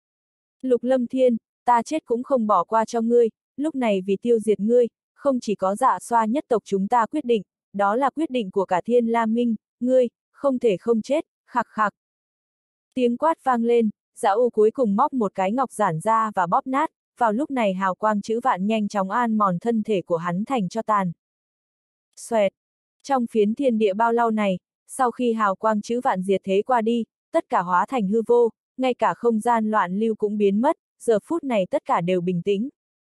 Lục Lâm Thiên, ta chết cũng không bỏ qua cho ngươi, lúc này vì tiêu diệt ngươi, không chỉ có Dạ Xoa nhất tộc chúng ta quyết định, đó là quyết định của cả Thiên La Minh, ngươi, không thể không chết, khạc khạc. Tiếng quát vang lên, Dạ U cuối cùng móc một cái ngọc giản ra và bóp nát, vào lúc này hào quang chữ vạn nhanh chóng an mòn thân thể của hắn thành cho tàn. Xoẹt! Trong phiến thiên địa bao lâu này, sau khi hào quang chữ vạn diệt thế qua đi, tất cả hóa thành hư vô, ngay cả không gian loạn lưu cũng biến mất, giờ phút này tất cả đều bình tĩnh.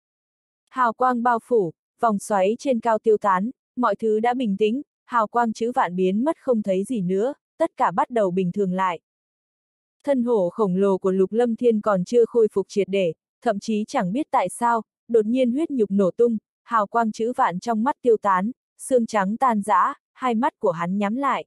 Hào quang bao phủ, vòng xoáy trên cao tiêu tán, mọi thứ đã bình tĩnh, hào quang chữ vạn biến mất không thấy gì nữa, tất cả bắt đầu bình thường lại. Thân hổ khổng lồ của Lục Lâm Thiên còn chưa khôi phục triệt để, thậm chí chẳng biết tại sao, đột nhiên huyết nhục nổ tung, hào quang chữ vạn trong mắt tiêu tán, xương trắng tan rã, hai mắt của hắn nhắm lại.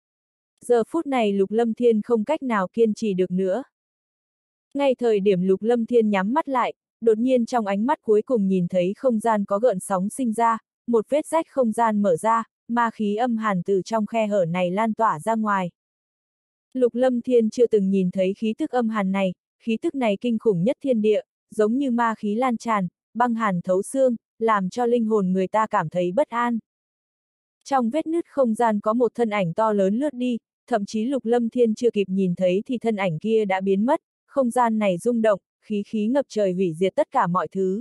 Giờ phút này Lục Lâm Thiên không cách nào kiên trì được nữa. Ngay thời điểm Lục Lâm Thiên nhắm mắt lại, đột nhiên trong ánh mắt cuối cùng nhìn thấy không gian có gợn sóng sinh ra, một vết rách không gian mở ra, ma khí âm hàn từ trong khe hở này lan tỏa ra ngoài. Lục Lâm Thiên chưa từng nhìn thấy khí tức âm hàn này, khí tức này kinh khủng nhất thiên địa, giống như ma khí lan tràn, băng hàn thấu xương, làm cho linh hồn người ta cảm thấy bất an. Trong vết nứt không gian có một thân ảnh to lớn lướt đi, thậm chí Lục Lâm Thiên chưa kịp nhìn thấy thì thân ảnh kia đã biến mất, không gian này rung động, khí khí ngập trời hủy diệt tất cả mọi thứ.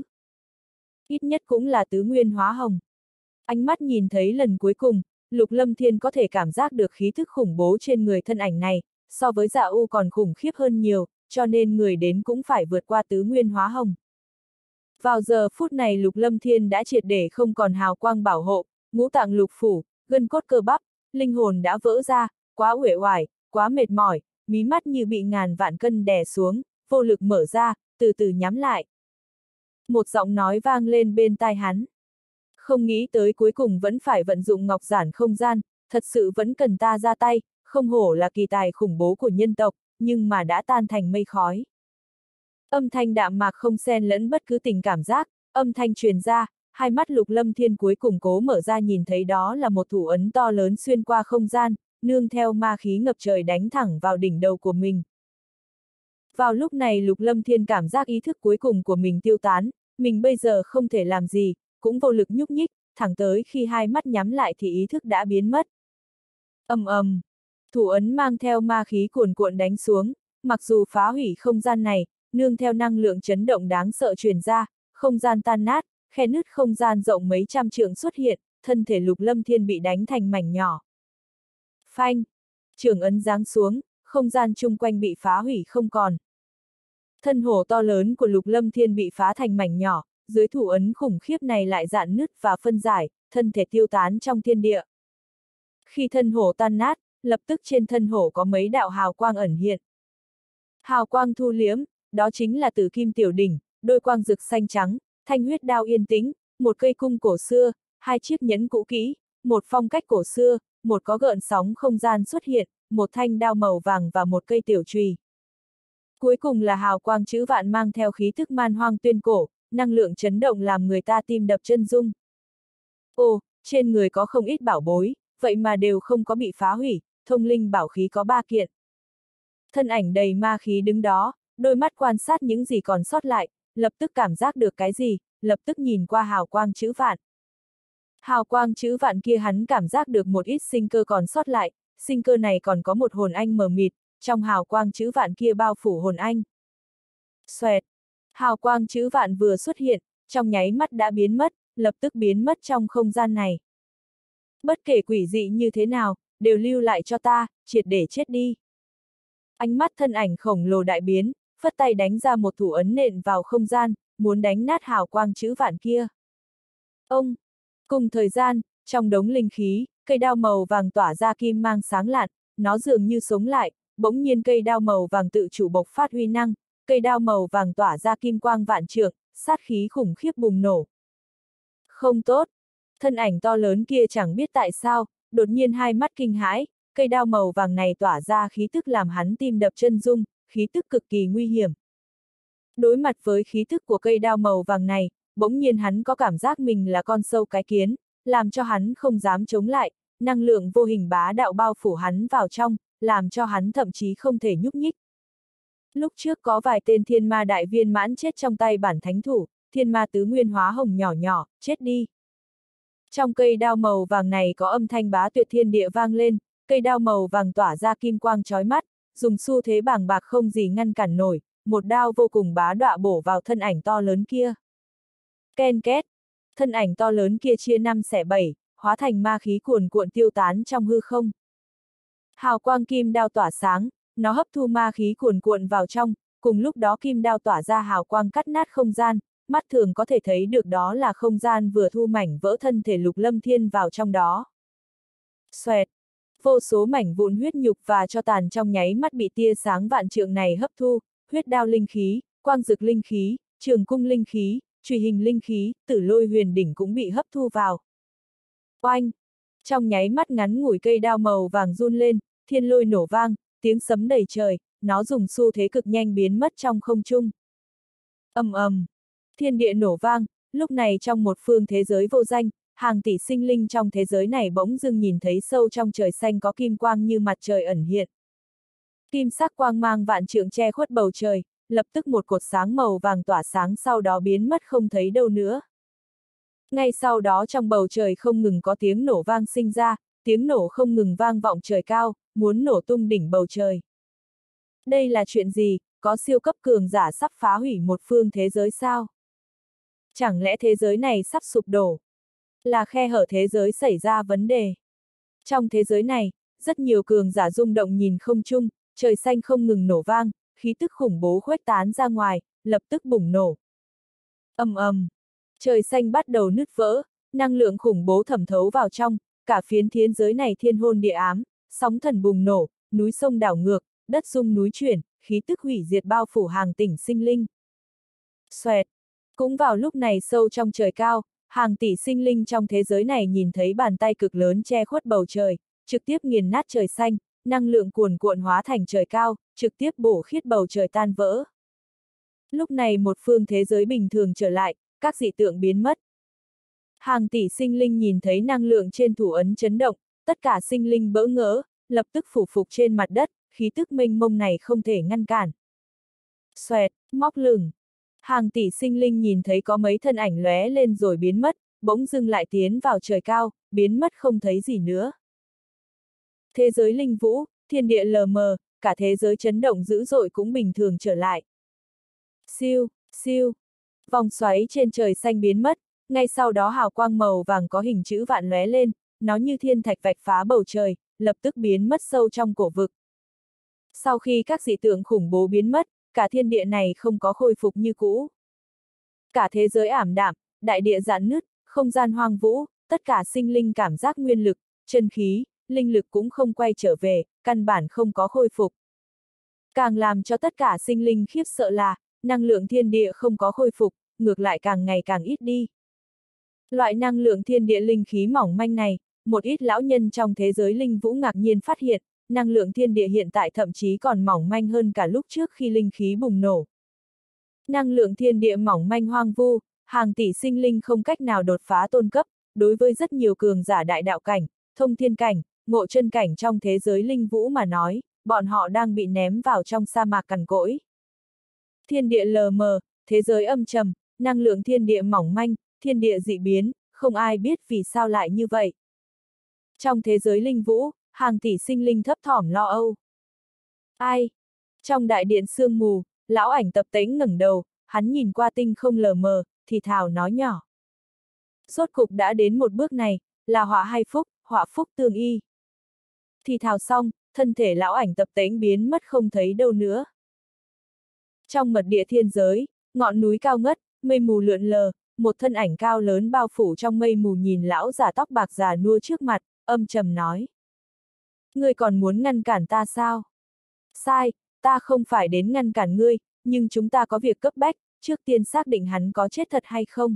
Ít nhất cũng là tứ nguyên hóa hồng. Ánh mắt nhìn thấy lần cuối cùng, Lục Lâm Thiên có thể cảm giác được khí thức khủng bố trên người thân ảnh này, so với Dạ U còn khủng khiếp hơn nhiều, cho nên người đến cũng phải vượt qua tứ nguyên hóa hồng. Vào giờ phút này Lục Lâm Thiên đã triệt để không còn hào quang bảo hộ, ngũ tạng lục phủ, gân cốt cơ bắp, linh hồn đã vỡ ra, quá uể oải, quá mệt mỏi, mí mắt như bị ngàn vạn cân đè xuống, vô lực mở ra, từ từ nhắm lại. Một giọng nói vang lên bên tai hắn. Không nghĩ tới cuối cùng vẫn phải vận dụng ngọc giản không gian, thật sự vẫn cần ta ra tay, không hổ là kỳ tài khủng bố của nhân tộc, nhưng mà đã tan thành mây khói. Âm thanh đạm mạc không xen lẫn bất cứ tình cảm giác, âm thanh truyền ra, hai mắt Lục Lâm Thiên cuối cùng cố mở ra nhìn thấy đó là một thủ ấn to lớn xuyên qua không gian, nương theo ma khí ngập trời đánh thẳng vào đỉnh đầu của mình. Vào lúc này Lục Lâm Thiên cảm giác ý thức cuối cùng của mình tiêu tán, mình bây giờ không thể làm gì, cũng vô lực nhúc nhích, thẳng tới khi hai mắt nhắm lại thì ý thức đã biến mất. Ầm ầm, thủ ấn mang theo ma khí cuồn cuộn đánh xuống, mặc dù phá hủy không gian này, nương theo năng lượng chấn động đáng sợ truyền ra, không gian tan nát, khe nứt không gian rộng mấy trăm trượng xuất hiện, thân thể Lục Lâm Thiên bị đánh thành mảnh nhỏ. Phanh, trường ấn giáng xuống, không gian chung quanh bị phá hủy không còn. Thân hổ to lớn của Lục Lâm Thiên bị phá thành mảnh nhỏ, dưới thủ ấn khủng khiếp này lại rạn nứt và phân giải, thân thể tiêu tán trong thiên địa. Khi thân hổ tan nát, lập tức trên thân hổ có mấy đạo hào quang ẩn hiện. Hào quang thu liếm, đó chính là tử kim tiểu đỉnh, đôi quang rực xanh trắng, thanh huyết đao yên tĩnh, một cây cung cổ xưa, hai chiếc nhẫn cũ kỹ, một phong cách cổ xưa, một có gợn sóng không gian xuất hiện, một thanh đao màu vàng và một cây tiểu chùy. Cuối cùng là hào quang chữ vạn mang theo khí thức man hoang tuyên cổ, năng lượng chấn động làm người ta tim đập chân rung. Ồ, trên người có không ít bảo bối, vậy mà đều không có bị phá hủy, thông linh bảo khí có ba kiện. Thân ảnh đầy ma khí đứng đó, đôi mắt quan sát những gì còn sót lại, lập tức cảm giác được cái gì, lập tức nhìn qua hào quang chữ vạn. Hào quang chữ vạn kia hắn cảm giác được một ít sinh cơ còn sót lại, sinh cơ này còn có một hồn anh mờ mịt, trong hào quang chữ vạn kia bao phủ hồn anh. Xoẹt! Hào quang chữ vạn vừa xuất hiện, trong nháy mắt đã biến mất, lập tức biến mất trong không gian này. Bất kể quỷ dị như thế nào, đều lưu lại cho ta, triệt để chết đi. Ánh mắt thân ảnh khổng lồ đại biến, phất tay đánh ra một thủ ấn nện vào không gian, muốn đánh nát hào quang chữ vạn kia. Ông! Cùng thời gian, trong đống linh khí, cây đao màu vàng tỏa ra kim mang sáng lạn, nó dường như sống lại, bỗng nhiên cây đao màu vàng tự chủ bộc phát huy năng, cây đao màu vàng tỏa ra kim quang vạn trượng, sát khí khủng khiếp bùng nổ. Không tốt! Thân ảnh to lớn kia chẳng biết tại sao, đột nhiên hai mắt kinh hãi, cây đao màu vàng này tỏa ra khí tức làm hắn tim đập chân rung, khí tức cực kỳ nguy hiểm. Đối mặt với khí tức của cây đao màu vàng này, bỗng nhiên hắn có cảm giác mình là con sâu cái kiến, làm cho hắn không dám chống lại, năng lượng vô hình bá đạo bao phủ hắn vào trong, làm cho hắn thậm chí không thể nhúc nhích. Lúc trước có vài tên thiên ma đại viên mãn chết trong tay bản thánh thủ, thiên ma tứ nguyên hóa hồng nhỏ nhỏ, chết đi. Trong cây đao màu vàng này có âm thanh bá tuyệt thiên địa vang lên, cây đao màu vàng tỏa ra kim quang chói mắt, dùng xu thế bàng bạc không gì ngăn cản nổi, một đao vô cùng bá đọa bổ vào thân ảnh to lớn kia. Ken két, thân ảnh to lớn kia chia năm xẻ bảy, hóa thành ma khí cuồn cuộn tiêu tán trong hư không. Hào quang kim đao tỏa sáng, nó hấp thu ma khí cuồn cuộn vào trong, cùng lúc đó kim đao tỏa ra hào quang cắt nát không gian, mắt thường có thể thấy được đó là không gian vừa thu mảnh vỡ thân thể Lục Lâm Thiên vào trong đó. Xoẹt! Vô số mảnh vụn huyết nhục và tro tàn trong nháy mắt bị tia sáng vạn trượng này hấp thu, huyết đao linh khí, quang dực linh khí, trường cung linh khí, chùy hình linh khí, tử lôi huyền đỉnh cũng bị hấp thu vào. Oanh! Trong nháy mắt ngắn ngủi cây đao màu vàng run lên, thiên lôi nổ vang, tiếng sấm đầy trời, nó dùng xu thế cực nhanh biến mất trong không trung. Ầm ầm! Thiên địa nổ vang, lúc này trong một phương thế giới vô danh, hàng tỷ sinh linh trong thế giới này bỗng dưng nhìn thấy sâu trong trời xanh có kim quang như mặt trời ẩn hiện. Kim sắc quang mang vạn trượng che khuất bầu trời, lập tức một cột sáng màu vàng tỏa sáng sau đó biến mất không thấy đâu nữa. Ngay sau đó trong bầu trời không ngừng có tiếng nổ vang sinh ra, tiếng nổ không ngừng vang vọng trời cao, muốn nổ tung đỉnh bầu trời. Đây là chuyện gì, có siêu cấp cường giả sắp phá hủy một phương thế giới sao? Chẳng lẽ thế giới này sắp sụp đổ? Là khe hở thế giới xảy ra vấn đề. Trong thế giới này, rất nhiều cường giả rung động nhìn không trung, trời xanh không ngừng nổ vang, khí tức khủng bố khuếch tán ra ngoài, lập tức bùng nổ. Ầm ầm, trời xanh bắt đầu nứt vỡ, năng lượng khủng bố thẩm thấu vào trong, cả phiến thiên giới này thiên hôn địa ám, sóng thần bùng nổ, núi sông đảo ngược, đất rung núi chuyển, khí tức hủy diệt bao phủ hàng tỉnh sinh linh. Xoẹt, cũng vào lúc này sâu trong trời cao, hàng tỷ sinh linh trong thế giới này nhìn thấy bàn tay cực lớn che khuất bầu trời, trực tiếp nghiền nát trời xanh, năng lượng cuồn cuộn hóa thành trời cao, trực tiếp bổ khiết bầu trời tan vỡ. Lúc này một phương thế giới bình thường trở lại, các dị tượng biến mất. Hàng tỷ sinh linh nhìn thấy năng lượng trên thủ ấn chấn động, tất cả sinh linh bỡ ngỡ, lập tức phủ phục trên mặt đất, khí tức mênh mông này không thể ngăn cản. Xoẹt, móc lửng. Hàng tỷ sinh linh nhìn thấy có mấy thân ảnh lóe lên rồi biến mất, bỗng dưng lại tiến vào trời cao, biến mất không thấy gì nữa. Thế giới linh vũ, thiên địa lờ mờ, cả thế giới chấn động dữ dội cũng bình thường trở lại. Siêu, siêu, vòng xoáy trên trời xanh biến mất, ngay sau đó hào quang màu vàng có hình chữ vạn lóe lên, nó như thiên thạch vạch phá bầu trời, lập tức biến mất sâu trong cổ vực. Sau khi các dị tượng khủng bố biến mất, cả thiên địa này không có khôi phục như cũ. Cả thế giới ảm đạm, đại địa rạn nứt, không gian hoang vũ, tất cả sinh linh cảm giác nguyên lực, chân khí, linh lực cũng không quay trở về, căn bản không có khôi phục. Càng làm cho tất cả sinh linh khiếp sợ là, năng lượng thiên địa không có khôi phục, ngược lại càng ngày càng ít đi. Loại năng lượng thiên địa linh khí mỏng manh này, một ít lão nhân trong thế giới linh vũ ngạc nhiên phát hiện, năng lượng thiên địa hiện tại thậm chí còn mỏng manh hơn cả lúc trước khi linh khí bùng nổ. Năng lượng thiên địa mỏng manh hoang vu, hàng tỷ sinh linh không cách nào đột phá tôn cấp, đối với rất nhiều cường giả đại đạo cảnh, thông thiên cảnh, ngộ chân cảnh trong thế giới linh vũ mà nói, bọn họ đang bị ném vào trong sa mạc cằn cỗi. Thiên địa lờ mờ, thế giới âm trầm, năng lượng thiên địa mỏng manh, thiên địa dị biến, không ai biết vì sao lại như vậy. Trong thế giới linh vũ, hàng tỷ sinh linh thấp thỏm lo âu. Ai? Trong đại điện sương mù, lão ảnh Tập Tễnh ngẩng đầu, hắn nhìn qua tinh không lờ mờ, thì thào nói nhỏ. Rốt cục đã đến một bước này, là họa hay phúc, họa phúc tương y. Thì thào xong, thân thể lão ảnh Tập Tễnh biến mất không thấy đâu nữa. Trong mật địa thiên giới, ngọn núi cao ngất, mây mù lượn lờ, một thân ảnh cao lớn bao phủ trong mây mù nhìn lão già tóc bạc già nua trước mặt, âm trầm nói. Ngươi còn muốn ngăn cản ta sao? Sai, ta không phải đến ngăn cản ngươi, nhưng chúng ta có việc cấp bách, trước tiên xác định hắn có chết thật hay không.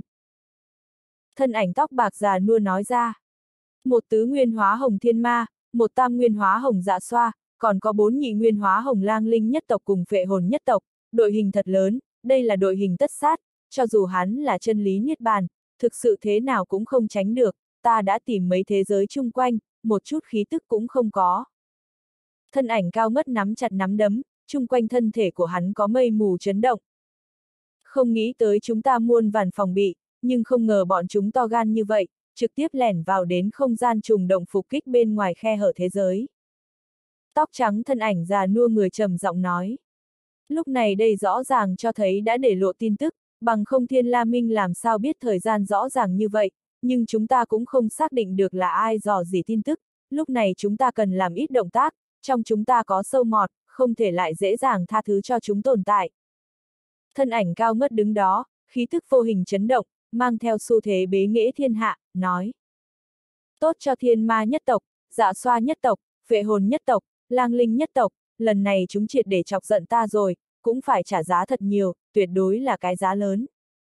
Thân ảnh tóc bạc già nua nói ra. Một tứ nguyên hóa hồng thiên ma, một tam nguyên hóa hồng dạ xoa, còn có bốn nhị nguyên hóa hồng lang linh nhất tộc cùng phệ hồn nhất tộc, đội hình thật lớn, đây là đội hình tất sát, cho dù hắn là chân lý niết bàn, thực sự thế nào cũng không tránh được, ta đã tìm mấy thế giới chung quanh, một chút khí tức cũng không có. Thân ảnh cao ngất nắm chặt nắm đấm, chung quanh thân thể của hắn có mây mù chấn động. Không nghĩ tới chúng ta muôn vàn phòng bị, nhưng không ngờ bọn chúng to gan như vậy, trực tiếp lẻn vào đến không gian trùng động phục kích bên ngoài khe hở thế giới. Tóc trắng thân ảnh già nua người trầm giọng nói. Lúc này đây rõ ràng cho thấy đã để lộ tin tức, bằng không Thiên La Minh làm sao biết thời gian rõ ràng như vậy, nhưng chúng ta cũng không xác định được là ai dò dỉ tin tức, lúc này chúng ta cần làm ít động tác, trong chúng ta có sâu mọt, không thể lại dễ dàng tha thứ cho chúng tồn tại. Thân ảnh cao ngất đứng đó, khí thức vô hình chấn động, mang theo xu thế bế nghệ thiên hạ, nói. Tốt cho thiên ma nhất tộc, dạ xoa nhất tộc, phệ hồn nhất tộc, lang linh nhất tộc, lần này chúng triệt để chọc giận ta rồi, cũng phải trả giá thật nhiều, tuyệt đối là cái giá lớn.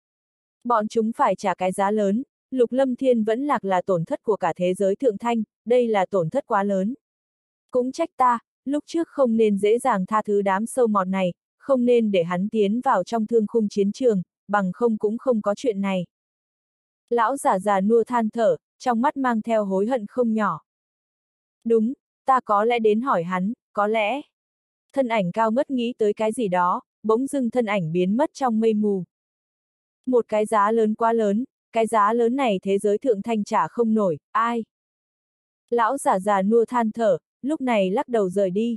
Bọn chúng phải trả cái giá lớn, Lục Lâm Thiên vẫn lạc là tổn thất của cả thế giới thượng thanh, đây là tổn thất quá lớn. Cũng trách ta, lúc trước không nên dễ dàng tha thứ đám sâu mọt này, không nên để hắn tiến vào trong thương khung chiến trường, bằng không cũng không có chuyện này. Lão già già nua than thở, trong mắt mang theo hối hận không nhỏ. Đúng, ta có lẽ đến hỏi hắn, có lẽ. Thân ảnh cao ngất nghĩ tới cái gì đó, bỗng dưng thân ảnh biến mất trong mây mù. Một cái giá lớn quá lớn, cái giá lớn này thế giới thượng thanh trả không nổi, ai? Lão già già nua than thở, lúc này lắc đầu rời đi.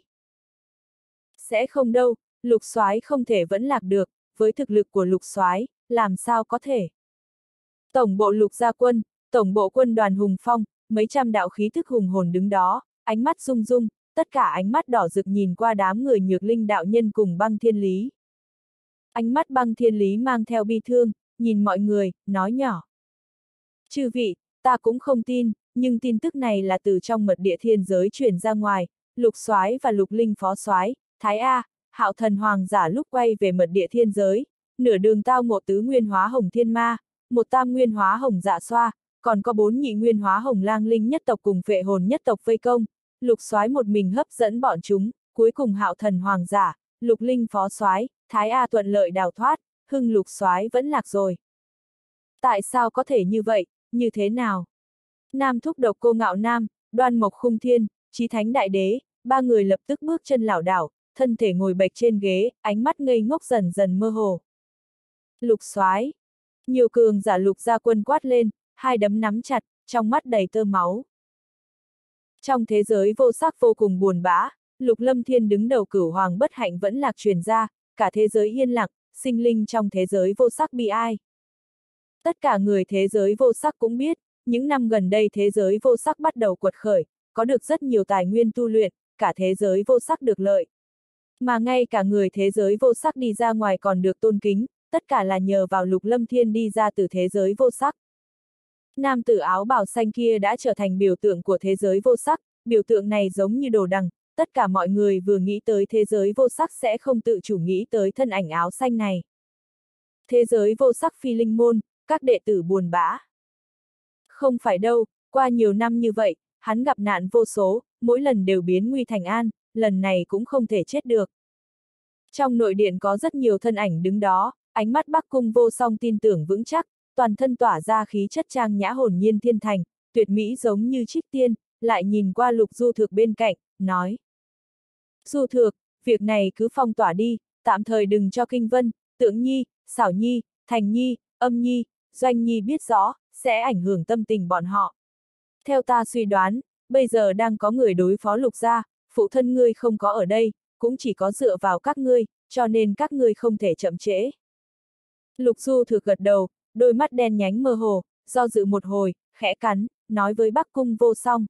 Sẽ không đâu, Lục Soái không thể vẫn lạc được, với thực lực của Lục Soái, làm sao có thể? Tổng bộ Lục gia quân, tổng bộ quân đoàn hùng phong, mấy trăm đạo khí thức hùng hồn đứng đó, ánh mắt rung rung, tất cả ánh mắt đỏ rực nhìn qua đám người nhược linh đạo nhân cùng Băng Thiên Lý. Ánh mắt Băng Thiên Lý mang theo bi thương, nhìn mọi người, nói nhỏ. Chư vị, ta cũng không tin, nhưng tin tức này là từ trong mật địa thiên giới truyền ra ngoài, Lục Soái và Lục Linh phó soái, Thái A, Hạo Thần Hoàng giả lúc quay về mật địa thiên giới, nửa đường tao ngộ tứ nguyên hóa hồng thiên ma, một tam nguyên hóa hồng dạ xoa, còn có bốn nhị nguyên hóa hồng lang linh nhất tộc cùng phệ hồn nhất tộc vây công, Lục Soái một mình hấp dẫn bọn chúng, cuối cùng Hạo Thần Hoàng giả, Lục Linh phó soái, Thái A thuận lợi đào thoát, Hưng Lục Soái vẫn lạc rồi. Tại sao có thể như vậy, như thế nào? Nam Thúc Độc Cô Ngạo Nam, Đoan Mộc Khung Thiên, Chí Thánh Đại Đế, ba người lập tức bước chân lảo đảo, thân thể ngồi bệch trên ghế, ánh mắt ngây ngốc dần dần mơ hồ. Lục Soái, nhiều cường giả Lục gia quân quát lên, hai đấm nắm chặt, trong mắt đầy tơ máu. Trong thế giới vô sắc vô cùng buồn bã, Lục Lâm Thiên đứng đầu cửu hoàng bất hạnh vẫn lạc truyền ra, cả thế giới yên lặng, sinh linh trong thế giới vô sắc bi ai. Tất cả người thế giới vô sắc cũng biết, những năm gần đây thế giới vô sắc bắt đầu quật khởi, có được rất nhiều tài nguyên tu luyện, cả thế giới vô sắc được lợi. Mà ngay cả người thế giới vô sắc đi ra ngoài còn được tôn kính, tất cả là nhờ vào Lục Lâm Thiên đi ra từ thế giới vô sắc. Nam tử áo bào xanh kia đã trở thành biểu tượng của thế giới vô sắc, biểu tượng này giống như đồ đằng, tất cả mọi người vừa nghĩ tới thế giới vô sắc sẽ không tự chủ nghĩ tới thân ảnh áo xanh này. Thế giới vô sắc phi linh môn, các đệ tử buồn bã. Không phải đâu, qua nhiều năm như vậy, hắn gặp nạn vô số, mỗi lần đều biến nguy thành an, lần này cũng không thể chết được. Trong nội điện có rất nhiều thân ảnh đứng đó, ánh mắt Bắc Cung Vô Song tin tưởng vững chắc, toàn thân tỏa ra khí chất trang nhã hồn nhiên thiên thành, tuyệt mỹ giống như trích tiên, lại nhìn qua Lục Du Thược bên cạnh, nói. Du Thược, việc này cứ phong tỏa đi, tạm thời đừng cho Kinh Vân, Tượng Nhi, Xảo Nhi, Thành Nhi, Âm Nhi, Doanh Nhi biết rõ, sẽ ảnh hưởng tâm tình bọn họ. Theo ta suy đoán, bây giờ đang có người đối phó Lục gia, phụ thân ngươi không có ở đây, cũng chỉ có dựa vào các ngươi, cho nên các ngươi không thể chậm trễ. Lục Du Thược gật đầu, đôi mắt đen nhánh mơ hồ, do dự một hồi, khẽ cắn, nói với Bắc Cung Vô Song.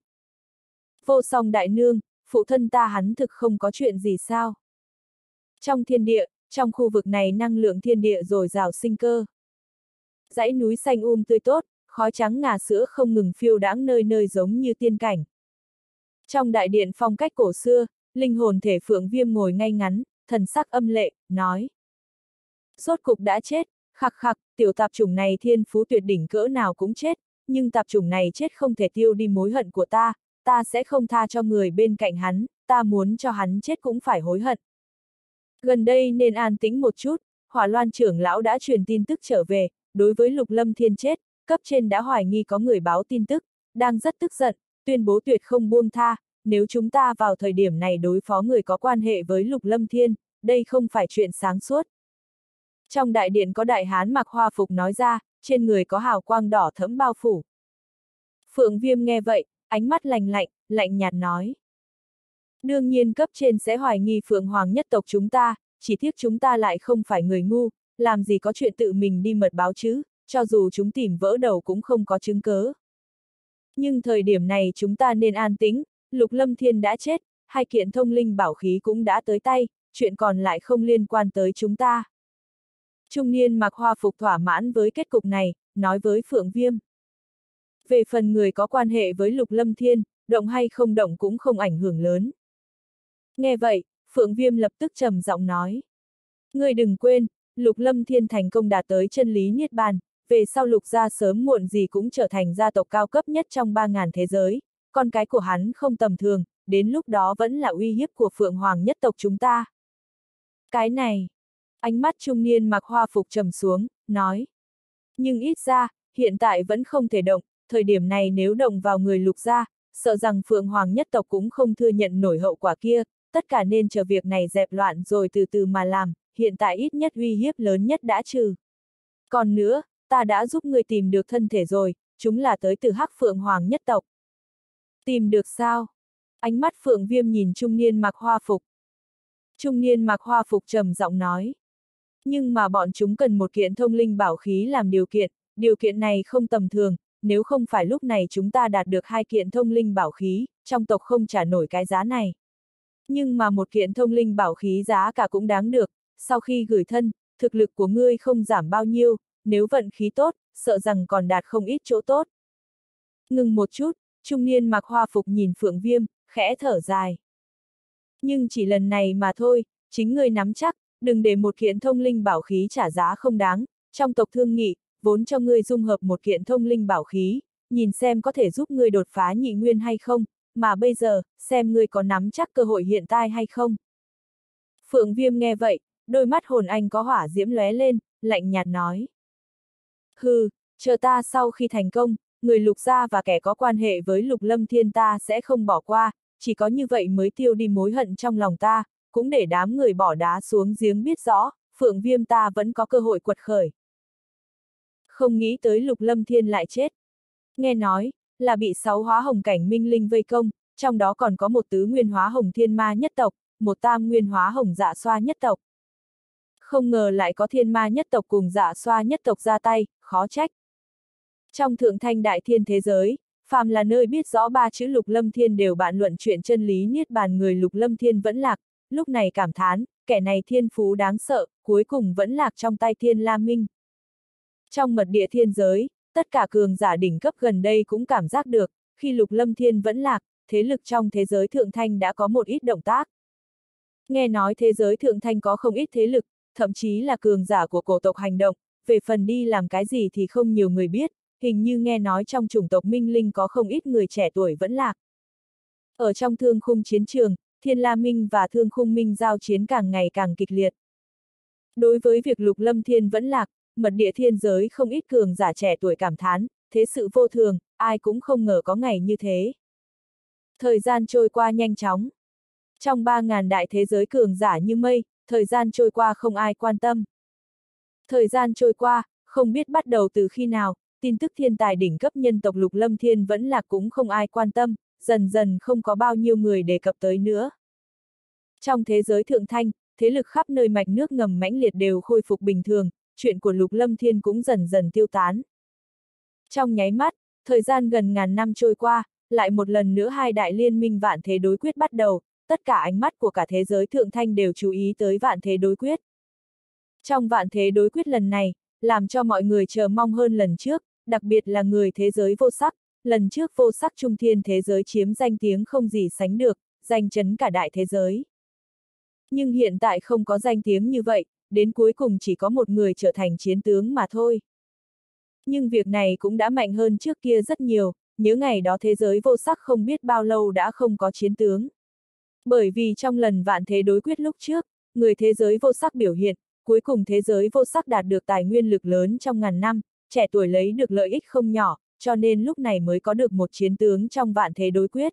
Vô Song đại nương, phụ thân ta hắn thực không có chuyện gì sao? Trong thiên địa, trong khu vực này năng lượng thiên địa dồi dào sinh cơ. Dãy núi xanh um tươi tốt, khói trắng ngà sữa không ngừng phiêu đãng nơi nơi giống như tiên cảnh. Trong đại điện phong cách cổ xưa, linh hồn thể Phượng Viêm ngồi ngay ngắn, thần sắc âm lệ, nói. Rốt cục đã chết, khặc khặc, tiểu tạp chủng này thiên phú tuyệt đỉnh cỡ nào cũng chết, nhưng tạp chủng này chết không thể tiêu đi mối hận của ta, ta sẽ không tha cho người bên cạnh hắn, ta muốn cho hắn chết cũng phải hối hận. Gần đây nên an tĩnh một chút, Hỏa Loan trưởng lão đã truyền tin tức trở về, đối với Lục Lâm Thiên chết, cấp trên đã hoài nghi có người báo tin tức, đang rất tức giận, tuyên bố tuyệt không buông tha, nếu chúng ta vào thời điểm này đối phó người có quan hệ với Lục Lâm Thiên, đây không phải chuyện sáng suốt. Trong đại điện có đại hán mặc hoa phục nói ra, trên người có hào quang đỏ thẫm bao phủ. Phượng Viêm nghe vậy, ánh mắt lạnh lạnh, lạnh nhạt nói. Đương nhiên cấp trên sẽ hoài nghi Phượng Hoàng nhất tộc chúng ta, chỉ tiếc chúng ta lại không phải người ngu, làm gì có chuyện tự mình đi mật báo chứ, cho dù chúng tìm vỡ đầu cũng không có chứng cớ. Nhưng thời điểm này chúng ta nên an tĩnh, Lục Lâm Thiên đã chết, hai kiện thông linh bảo khí cũng đã tới tay, chuyện còn lại không liên quan tới chúng ta. Trung niên mặc hoa phục thỏa mãn với kết cục này, nói với Phượng Viêm. Về phần người có quan hệ với Lục Lâm Thiên, động hay không động cũng không ảnh hưởng lớn. Nghe vậy, Phượng Viêm lập tức trầm giọng nói. Ngươi đừng quên, Lục Lâm Thiên thành công đạt tới chân lý niết bàn, về sau Lục gia sớm muộn gì cũng trở thành gia tộc cao cấp nhất trong ba ngàn thế giới, con cái của hắn không tầm thường, đến lúc đó vẫn là uy hiếp của Phượng Hoàng nhất tộc chúng ta. Cái này, ánh mắt trung niên mặc hoa phục trầm xuống, nói. Nhưng ít ra, hiện tại vẫn không thể động, thời điểm này nếu động vào người Lục gia, sợ rằng Phượng Hoàng nhất tộc cũng không thừa nhận nổi hậu quả kia, tất cả nên chờ việc này dẹp loạn rồi từ từ mà làm, hiện tại ít nhất uy hiếp lớn nhất đã trừ. Còn nữa, ta đã giúp người tìm được thân thể rồi, chúng là tới từ Hắc Phượng Hoàng nhất tộc. Tìm được sao? Ánh mắt Phượng Viêm nhìn trung niên mặc hoa phục. Trung niên mặc hoa phục trầm giọng nói. Nhưng mà bọn chúng cần một kiện thông linh bảo khí làm điều kiện, điều kiện này không tầm thường, nếu không phải lúc này chúng ta đạt được hai kiện thông linh bảo khí, trong tộc không trả nổi cái giá này. Nhưng mà một kiện thông linh bảo khí giá cả cũng đáng được, sau khi gửi thân, thực lực của ngươi không giảm bao nhiêu, nếu vận khí tốt, sợ rằng còn đạt không ít chỗ tốt. Ngừng một chút, trung niên mặc hoa phục nhìn Phượng Viêm, khẽ thở dài. Nhưng chỉ lần này mà thôi, chính ngươi nắm chắc, đừng để một kiện thông linh bảo khí trả giá không đáng, trong tộc thương nghị, vốn cho ngươi dung hợp một kiện thông linh bảo khí, nhìn xem có thể giúp ngươi đột phá nhị nguyên hay không, mà bây giờ, xem ngươi có nắm chắc cơ hội hiện tại hay không. Phượng Viêm nghe vậy, đôi mắt hồn anh có hỏa diễm lóe lên, lạnh nhạt nói. Hừ, chờ ta sau khi thành công, người Lục gia và kẻ có quan hệ với Lục Lâm Thiên ta sẽ không bỏ qua, chỉ có như vậy mới tiêu đi mối hận trong lòng ta, cũng để đám người bỏ đá xuống giếng biết rõ, Phượng Viêm ta vẫn có cơ hội quật khởi. Không nghĩ tới Lục Lâm Thiên lại chết. Nghe nói, là bị sáu hóa hồng cảnh minh linh vây công, trong đó còn có một tứ nguyên hóa hồng thiên ma nhất tộc, một tam nguyên hóa hồng dạ xoa nhất tộc. Không ngờ lại có thiên ma nhất tộc cùng dạ xoa nhất tộc ra tay, khó trách. Trong thượng thanh đại thiên thế giới, phàm là nơi biết rõ ba chữ Lục Lâm Thiên đều bàn luận chuyện chân lý niết bàn người Lục Lâm Thiên vẫn lạc, lúc này cảm thán, kẻ này thiên phú đáng sợ, cuối cùng vẫn lạc trong tay Thiên La Minh. Trong mật địa thiên giới, tất cả cường giả đỉnh cấp gần đây cũng cảm giác được, khi Lục Lâm Thiên vẫn lạc, thế lực trong thế giới thượng thanh đã có một ít động tác. Nghe nói thế giới thượng thanh có không ít thế lực, thậm chí là cường giả của cổ tộc hành động, về phần đi làm cái gì thì không nhiều người biết, hình như nghe nói trong chủng tộc Minh Linh có không ít người trẻ tuổi vẫn lạc. Ở trong thương khung chiến trường, Thiên La Minh và Thương Khung Minh giao chiến càng ngày càng kịch liệt. Đối với việc Lục Lâm Thiên vẫn lạc, mật địa thiên giới không ít cường giả trẻ tuổi cảm thán, thế sự vô thường, ai cũng không ngờ có ngày như thế. Thời gian trôi qua nhanh chóng. Trong ba ngàn đại thế giới cường giả như mây, thời gian trôi qua không ai quan tâm. Thời gian trôi qua, không biết bắt đầu từ khi nào, tin tức thiên tài đỉnh cấp nhân tộc Lục Lâm Thiên vẫn lạc cũng không ai quan tâm, dần dần không có bao nhiêu người đề cập tới nữa. Trong thế giới thượng thanh, thế lực khắp nơi mạch nước ngầm mãnh liệt đều khôi phục bình thường, chuyện của Lục Lâm Thiên cũng dần dần tiêu tán. Trong nháy mắt, thời gian gần ngàn năm trôi qua, lại một lần nữa hai đại liên minh vạn thế đối quyết bắt đầu, tất cả ánh mắt của cả thế giới thượng thanh đều chú ý tới vạn thế đối quyết. Trong vạn thế đối quyết lần này, làm cho mọi người chờ mong hơn lần trước, đặc biệt là người thế giới vô sắc, lần trước vô sắc trung thiên thế giới chiếm danh tiếng không gì sánh được, danh chấn cả đại thế giới. Nhưng hiện tại không có danh tiếng như vậy, đến cuối cùng chỉ có một người trở thành chiến tướng mà thôi. Nhưng việc này cũng đã mạnh hơn trước kia rất nhiều, nhớ ngày đó thế giới vô sắc không biết bao lâu đã không có chiến tướng. Bởi vì trong lần vạn thế đối quyết lúc trước, người thế giới vô sắc biểu hiện, cuối cùng thế giới vô sắc đạt được tài nguyên lực lớn trong ngàn năm, trẻ tuổi lấy được lợi ích không nhỏ, cho nên lúc này mới có được một chiến tướng trong vạn thế đối quyết.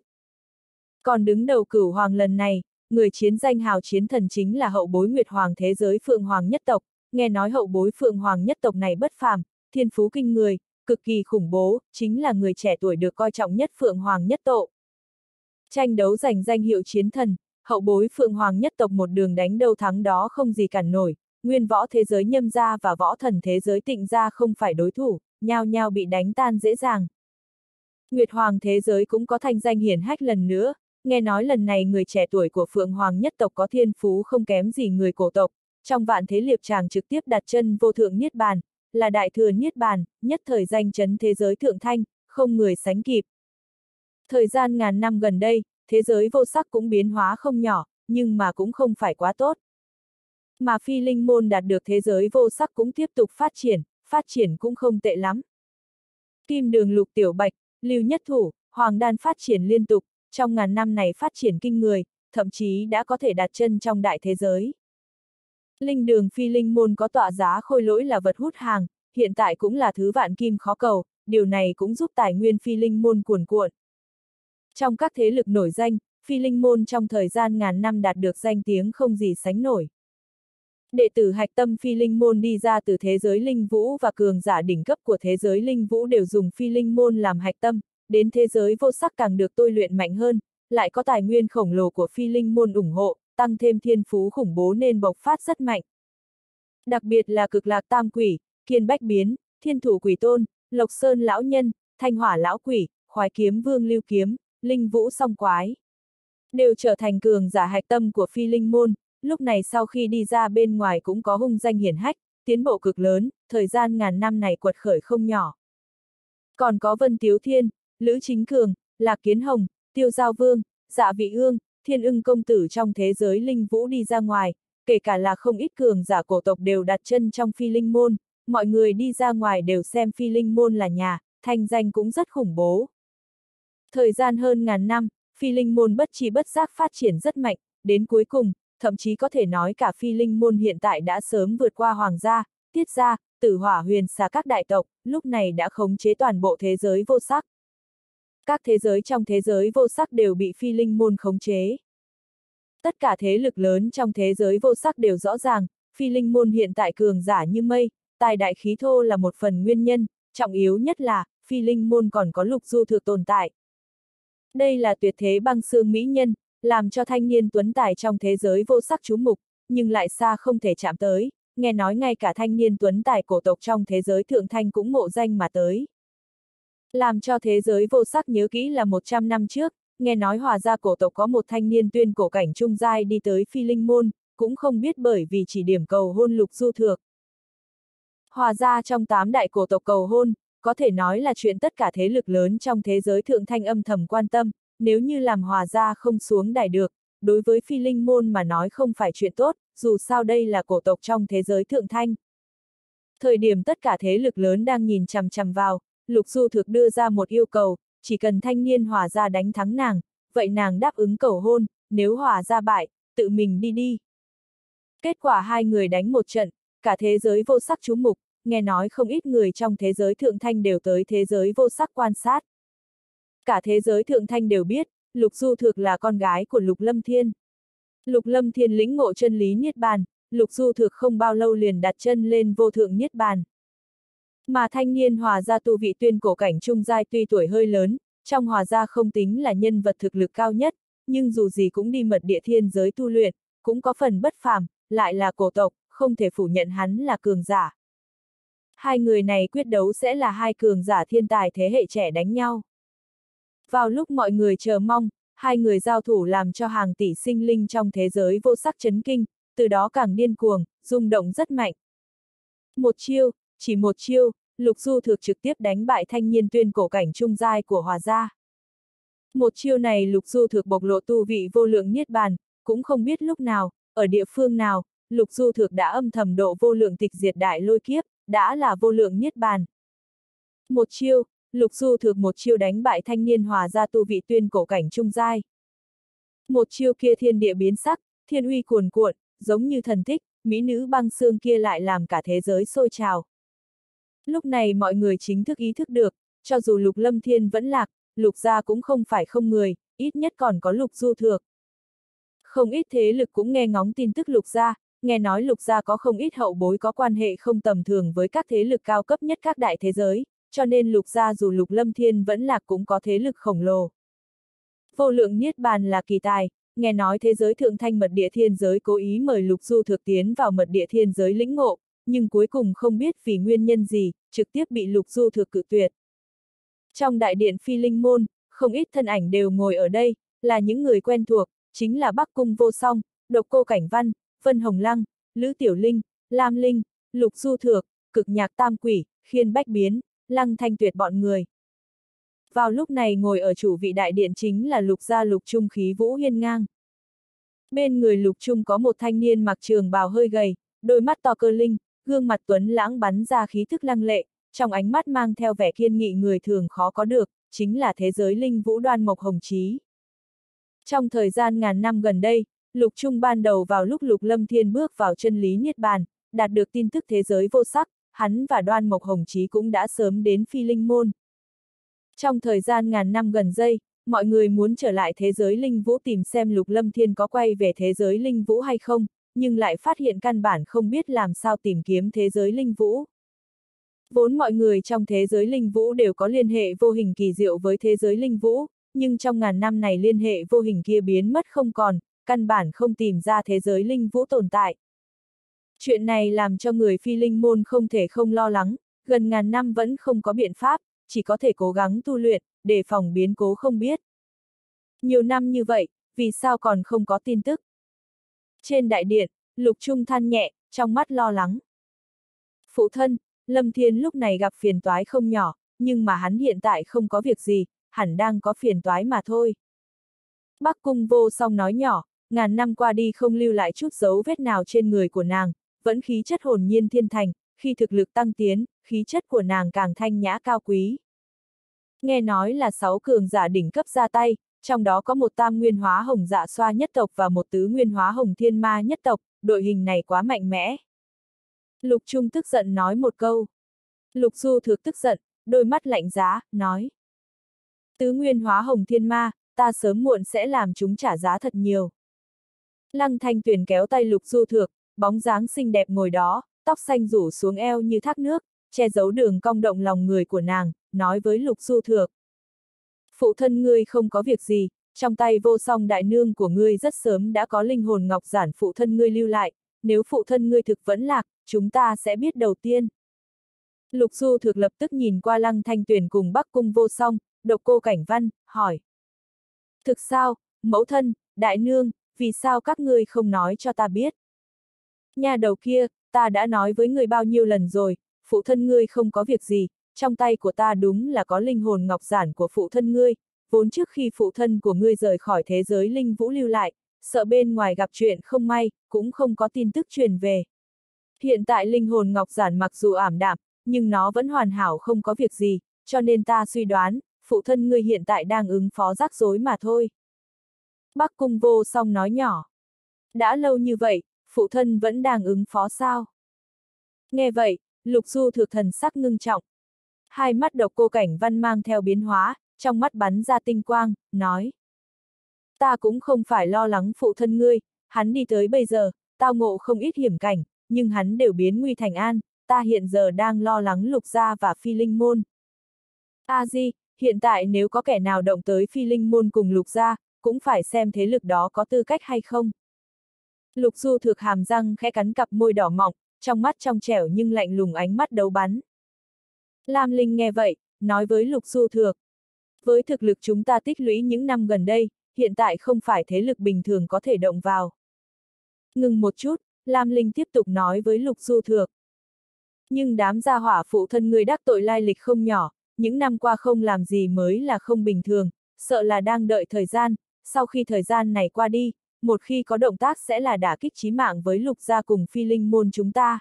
Còn đứng đầu cửu hoàng lần này, người chiến danh hào chiến thần chính là hậu bối Nguyệt Hoàng thế giới Phượng Hoàng nhất tộc, nghe nói hậu bối Phượng Hoàng nhất tộc này bất phàm, thiên phú kinh người, cực kỳ khủng bố, chính là người trẻ tuổi được coi trọng nhất Phượng Hoàng nhất tộc. Tranh đấu giành danh hiệu chiến thần, hậu bối Phượng Hoàng nhất tộc một đường đánh đâu thắng đó không gì cản nổi, nguyên võ thế giới Nhâm gia và võ thần thế giới Tịnh gia không phải đối thủ, nhao nhao bị đánh tan dễ dàng. Nguyệt Hoàng thế giới cũng có thanh danh hiển hách lần nữa, nghe nói lần này người trẻ tuổi của Phượng Hoàng nhất tộc có thiên phú không kém gì người cổ tộc, trong vạn thế liệp tràng trực tiếp đặt chân vô thượng niết bàn, là đại thừa niết bàn, nhất thời danh chấn thế giới thượng thanh, không người sánh kịp. Thời gian ngàn năm gần đây, thế giới vô sắc cũng biến hóa không nhỏ, nhưng mà cũng không phải quá tốt. Mà phi linh môn đạt được thế giới vô sắc cũng tiếp tục phát triển, phát triển cũng không tệ lắm. Kim đường lục tiểu bạch, lưu nhất thủ, hoàng đan phát triển liên tục, trong ngàn năm này phát triển kinh người, thậm chí đã có thể đặt chân trong đại thế giới. Linh đường phi linh môn có tọa giá khôi lỗi là vật hút hàng, hiện tại cũng là thứ vạn kim khó cầu, điều này cũng giúp tài nguyên phi linh môn cuồn cuộn. Trong các thế lực nổi danh, phi linh môn trong thời gian ngàn năm đạt được danh tiếng không gì sánh nổi. Đệ tử hạch tâm phi linh môn đi ra từ thế giới linh vũ và cường giả đỉnh cấp của thế giới linh vũ đều dùng phi linh môn làm hạch tâm, đến thế giới vô sắc càng được tôi luyện mạnh hơn, lại có tài nguyên khổng lồ của phi linh môn ủng hộ, tăng thêm thiên phú khủng bố nên bộc phát rất mạnh. Đặc biệt là cực lạc tam quỷ, kiên bách biến, thiên thủ quỷ tôn, lộc sơn lão nhân, thanh hỏa lão quỷ, khoái kiếm vương lưu kiếm, linh vũ song quái. Đều trở thành cường giả hạch tâm của phi linh môn, lúc này sau khi đi ra bên ngoài cũng có hung danh hiển hách, tiến bộ cực lớn, thời gian ngàn năm này quật khởi không nhỏ. Còn có Vân Tiếu Thiên, Lữ Chính Cường, Lạc Kiến Hồng, Tiêu Giao Vương, Dạ Vị Ương, Thiên Ưng công tử trong thế giới linh vũ đi ra ngoài, kể cả là không ít cường giả cổ tộc đều đặt chân trong phi linh môn, mọi người đi ra ngoài đều xem phi linh môn là nhà, thanh danh cũng rất khủng bố. Thời gian hơn ngàn năm, phi linh môn bất chi bất giác phát triển rất mạnh, đến cuối cùng, thậm chí có thể nói cả phi linh môn hiện tại đã sớm vượt qua hoàng gia, tiết gia, tử hỏa huyền xà các đại tộc, lúc này đã khống chế toàn bộ thế giới vô sắc. Các thế giới trong thế giới vô sắc đều bị phi linh môn khống chế. Tất cả thế lực lớn trong thế giới vô sắc đều rõ ràng, phi linh môn hiện tại cường giả như mây, tài đại khí thô là một phần nguyên nhân, trọng yếu nhất là, phi linh môn còn có lục du thực tồn tại. Đây là tuyệt thế băng xương mỹ nhân, làm cho thanh niên tuấn tài trong thế giới vô sắc chú mục, nhưng lại xa không thể chạm tới, nghe nói ngay cả thanh niên tuấn tài cổ tộc trong thế giới thượng thanh cũng mộ danh mà tới. Làm cho thế giới vô sắc nhớ kỹ là một trăm năm trước, nghe nói Hòa gia cổ tộc có một thanh niên tuyên cổ cảnh trung giai đi tới phi linh môn, cũng không biết bởi vì chỉ điểm cầu hôn lục du thược. Hòa gia trong tám đại cổ tộc cầu hôn, có thể nói là chuyện tất cả thế lực lớn trong thế giới thượng thanh âm thầm quan tâm, nếu như làm Hòa gia không xuống đài được, đối với Phi Linh môn mà nói không phải chuyện tốt, dù sao đây là cổ tộc trong thế giới thượng thanh. Thời điểm tất cả thế lực lớn đang nhìn chằm chằm vào, Lục Du Thực đưa ra một yêu cầu, chỉ cần thanh niên Hòa gia đánh thắng nàng, vậy nàng đáp ứng cầu hôn, nếu Hòa gia bại, tự mình đi đi. Kết quả hai người đánh một trận, cả thế giới vô sắc chú mục, nghe nói không ít người trong thế giới thượng thanh đều tới thế giới vô sắc quan sát. Cả thế giới thượng thanh đều biết, Lục Du Thực là con gái của Lục Lâm Thiên. Lục Lâm Thiên lĩnh ngộ chân lý Niết Bàn, Lục Du Thực không bao lâu liền đặt chân lên vô thượng Niết Bàn. Mà thanh niên Hòa gia tu vị tuyên cổ cảnh trung giai tuy tuổi hơi lớn, trong Hòa gia không tính là nhân vật thực lực cao nhất, nhưng dù gì cũng đi mật địa thiên giới tu luyện, cũng có phần bất phàm, lại là cổ tộc, không thể phủ nhận hắn là cường giả. Hai người này quyết đấu sẽ là hai cường giả thiên tài thế hệ trẻ đánh nhau. Vào lúc mọi người chờ mong, hai người giao thủ làm cho hàng tỷ sinh linh trong thế giới vô sắc chấn kinh, từ đó càng điên cuồng, rung động rất mạnh. Một chiêu, chỉ một chiêu, Lục Du Thực trực tiếp đánh bại thanh niên tuyên cổ cảnh trung giai của Hòa gia. Một chiêu này Lục Du Thực bộc lộ tu vị vô lượng niết bàn, cũng không biết lúc nào, ở địa phương nào, Lục Du Thực đã âm thầm độ vô lượng tịch diệt đại lôi kiếp, đã là vô lượng niết bàn. Một chiêu, Lục Du Thực một chiêu đánh bại thanh niên Hòa gia tu vị tuyên cổ cảnh trung giai. Một chiêu kia thiên địa biến sắc, thiên uy cuồn cuộn, giống như thần tích, mỹ nữ băng xương kia lại làm cả thế giới sôi trào. Lúc này mọi người chính thức ý thức được, cho dù Lục Lâm Thiên vẫn lạc, Lục gia cũng không phải không người, ít nhất còn có Lục Du Thực. Không ít thế lực cũng nghe ngóng tin tức Lục gia, nghe nói Lục gia có không ít hậu bối có quan hệ không tầm thường với các thế lực cao cấp nhất các đại thế giới, cho nên Lục gia dù Lục Lâm Thiên vẫn lạc cũng có thế lực khổng lồ. Vô lượng niết bàn là kỳ tài, nghe nói thế giới thượng thanh mật địa thiên giới cố ý mời Lục Du Thực tiến vào mật địa thiên giới lĩnh ngộ, nhưng cuối cùng không biết vì nguyên nhân gì, trực tiếp bị Lục Du Thực cự tuyệt. Trong đại điện Phi Linh môn, không ít thân ảnh đều ngồi ở đây, là những người quen thuộc, chính là Bắc Cung Vô Song, Độc Cô Cảnh Văn, Vân Hồng Lăng, Lữ Tiểu Linh, Lam Linh, Lục Du Thực, Cực Nhạc Tam Quỷ, Khiên Bách Biến, Lăng Thanh Tuyệt bọn người. Vào lúc này ngồi ở chủ vị đại điện chính là Lục gia Lục Trung khí vũ hiên ngang. Bên người Lục Trung có một thanh niên mặc trường bào hơi gầy, đôi mắt to cơ linh, gương mặt tuấn lãng bắn ra khí thức lăng lệ, trong ánh mắt mang theo vẻ kiên nghị người thường khó có được, chính là thế giới linh vũ Đoan Mộc Hồng Chí. Trong thời gian ngàn năm gần đây, Lục Trung ban đầu vào lúc Lục Lâm Thiên bước vào chân lý Niết Bàn, đạt được tin tức thế giới vô sắc, hắn và Đoan Mộc Hồng Chí cũng đã sớm đến Phi Linh môn. Trong thời gian ngàn năm gần đây, mọi người muốn trở lại thế giới linh vũ tìm xem Lục Lâm Thiên có quay về thế giới linh vũ hay không, nhưng lại phát hiện căn bản không biết làm sao tìm kiếm thế giới linh vũ. Vốn mọi người trong thế giới linh vũ đều có liên hệ vô hình kỳ diệu với thế giới linh vũ, nhưng trong ngàn năm này liên hệ vô hình kia biến mất không còn, căn bản không tìm ra thế giới linh vũ tồn tại. Chuyện này làm cho người Phi Linh môn không thể không lo lắng, gần ngàn năm vẫn không có biện pháp, chỉ có thể cố gắng tu luyện, để phòng biến cố không biết. Nhiều năm như vậy, vì sao còn không có tin tức? Trên đại điện, Lục Trung than nhẹ, trong mắt lo lắng. Phụ thân, Lâm Thiên lúc này gặp phiền toái không nhỏ, nhưng mà hắn hiện tại không có việc gì, hẳn đang có phiền toái mà thôi. Bắc Cung Vô Song nói nhỏ, ngàn năm qua đi không lưu lại chút dấu vết nào trên người của nàng, vẫn khí chất hồn nhiên thiên thành, khi thực lực tăng tiến, khí chất của nàng càng thanh nhã cao quý. Nghe nói là sáu cường giả đỉnh cấp ra tay, trong đó có một tam nguyên hóa hồng dạ xoa nhất tộc và một tứ nguyên hóa hồng thiên ma nhất tộc, đội hình này quá mạnh mẽ. Lục Trung tức giận nói một câu. Lục Du Thực tức giận, đôi mắt lạnh giá, nói. Tứ nguyên hóa hồng thiên ma, ta sớm muộn sẽ làm chúng trả giá thật nhiều. Lăng Thanh Tuyền kéo tay Lục Du Thực, bóng dáng xinh đẹp ngồi đó, tóc xanh rủ xuống eo như thác nước, che giấu đường cong động lòng người của nàng, nói với Lục Du Thực. Phụ thân ngươi không có việc gì, trong tay Vô Song đại nương của ngươi rất sớm đã có linh hồn ngọc giản phụ thân ngươi lưu lại, nếu phụ thân ngươi thực vẫn lạc, chúng ta sẽ biết đầu tiên. Lục Du Thực lập tức nhìn qua Lăng Thanh Tuyền cùng Bắc Cung Vô Song, Độc Cô Cảnh Văn, hỏi. Thực sao, mẫu thân, đại nương, vì sao các ngươi không nói cho ta biết? Nhà đầu kia, ta đã nói với ngươi bao nhiêu lần rồi, phụ thân ngươi không có việc gì, trong tay của ta đúng là có linh hồn ngọc giản của phụ thân ngươi, vốn trước khi phụ thân của ngươi rời khỏi thế giới linh vũ lưu lại, sợ bên ngoài gặp chuyện không may, cũng không có tin tức truyền về. Hiện tại linh hồn ngọc giản mặc dù ảm đạm, nhưng nó vẫn hoàn hảo không có việc gì, cho nên ta suy đoán, phụ thân ngươi hiện tại đang ứng phó rắc rối mà thôi. Bắc Cung Vô Song nói nhỏ. Đã lâu như vậy, phụ thân vẫn đang ứng phó sao? Nghe vậy, Lục Du Thực thần sắc ngưng trọng. Hai mắt Độc Cô Cảnh Văn mang theo biến hóa, trong mắt bắn ra tinh quang, nói. Ta cũng không phải lo lắng phụ thân ngươi, hắn đi tới bây giờ, tao ngộ không ít hiểm cảnh, nhưng hắn đều biến nguy thành an, ta hiện giờ đang lo lắng Lục gia và Phi Linh môn. A Di, hiện tại nếu có kẻ nào động tới Phi Linh môn cùng Lục gia, cũng phải xem thế lực đó có tư cách hay không. Lục Du Thực hàm răng khẽ cắn cặp môi đỏ mọng, trong mắt trong trẻo nhưng lạnh lùng ánh mắt đấu bắn. Lam Linh nghe vậy, nói với Lục Du Thực. Với thực lực chúng ta tích lũy những năm gần đây, hiện tại không phải thế lực bình thường có thể động vào. Ngừng một chút, Lam Linh tiếp tục nói với Lục Du Thực. Nhưng đám gia hỏa phụ thân ngươi đắc tội lai lịch không nhỏ, những năm qua không làm gì mới là không bình thường, sợ là đang đợi thời gian, sau khi thời gian này qua đi, một khi có động tác sẽ là đả kích chí mạng với Lục gia cùng Phi Linh môn chúng ta.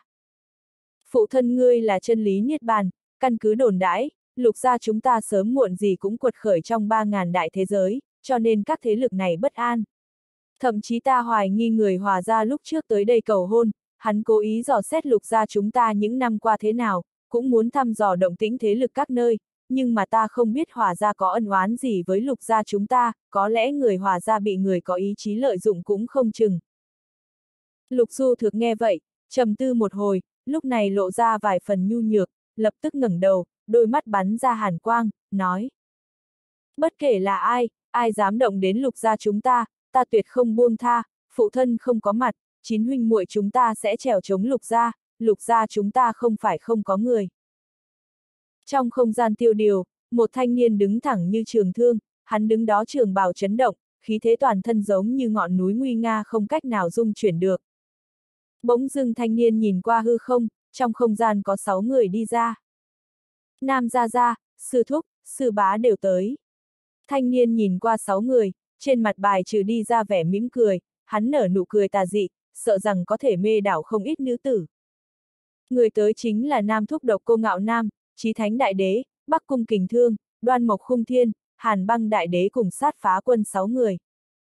Phụ thân ngươi là chân lý niết bàn, căn cứ đồn đãi, Lục gia chúng ta sớm muộn gì cũng quật khởi trong ba ngàn đại thế giới, cho nên các thế lực này bất an. Thậm chí ta hoài nghi người Hòa gia lúc trước tới đây cầu hôn, hắn cố ý dò xét Lục gia chúng ta những năm qua thế nào, cũng muốn thăm dò động tĩnh thế lực các nơi, nhưng mà ta không biết Hòa gia có ân oán gì với Lục gia chúng ta, có lẽ người Hòa gia bị người có ý chí lợi dụng cũng không chừng. Lục Du Thực nghe vậy, trầm tư một hồi, lúc này lộ ra vài phần nhu nhược, lập tức ngẩng đầu, đôi mắt bắn ra hàn quang, nói. Bất kể là ai, ai dám động đến Lục gia chúng ta, ta tuyệt không buông tha, phụ thân không có mặt, chín huynh muội chúng ta sẽ trèo chống Lục gia, Lục gia chúng ta không phải không có người. Trong không gian tiêu điều, một thanh niên đứng thẳng như trường thương, hắn đứng đó trường bào chấn động, khí thế toàn thân giống như ngọn núi nguy nga không cách nào dung chuyển được. Bỗng dưng thanh niên nhìn qua hư không, trong không gian có sáu người đi ra. Nam Gia Gia, Sư Thúc, Sư Bá đều tới. Thanh niên nhìn qua sáu người, trên mặt bài trừ đi ra vẻ mỉm cười, hắn nở nụ cười tà dị, sợ rằng có thể mê đảo không ít nữ tử. Người tới chính là Nam Thúc Độc Cô Ngạo Nam, Chí Thánh Đại Đế, Bắc Cung Kình Thương, Đoan Mộc Khung Thiên, Hàn Băng Đại Đế cùng sát phá quân sáu người.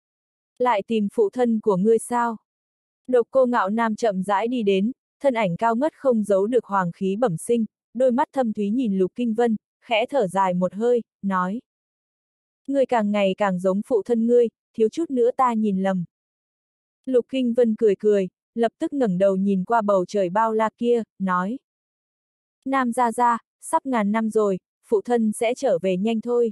Lại tìm phụ thân của ngươi sao? Độc Cô Ngạo Nam chậm rãi đi đến, thân ảnh cao ngất không giấu được hoàng khí bẩm sinh, đôi mắt thâm thúy nhìn Lục Kinh Vân, khẽ thở dài một hơi, nói. Ngươi càng ngày càng giống phụ thân ngươi, thiếu chút nữa ta nhìn lầm. Lục Kinh Vân cười cười, lập tức ngẩng đầu nhìn qua bầu trời bao la kia, nói. Nam Gia Gia, sắp ngàn năm rồi, phụ thân sẽ trở về nhanh thôi.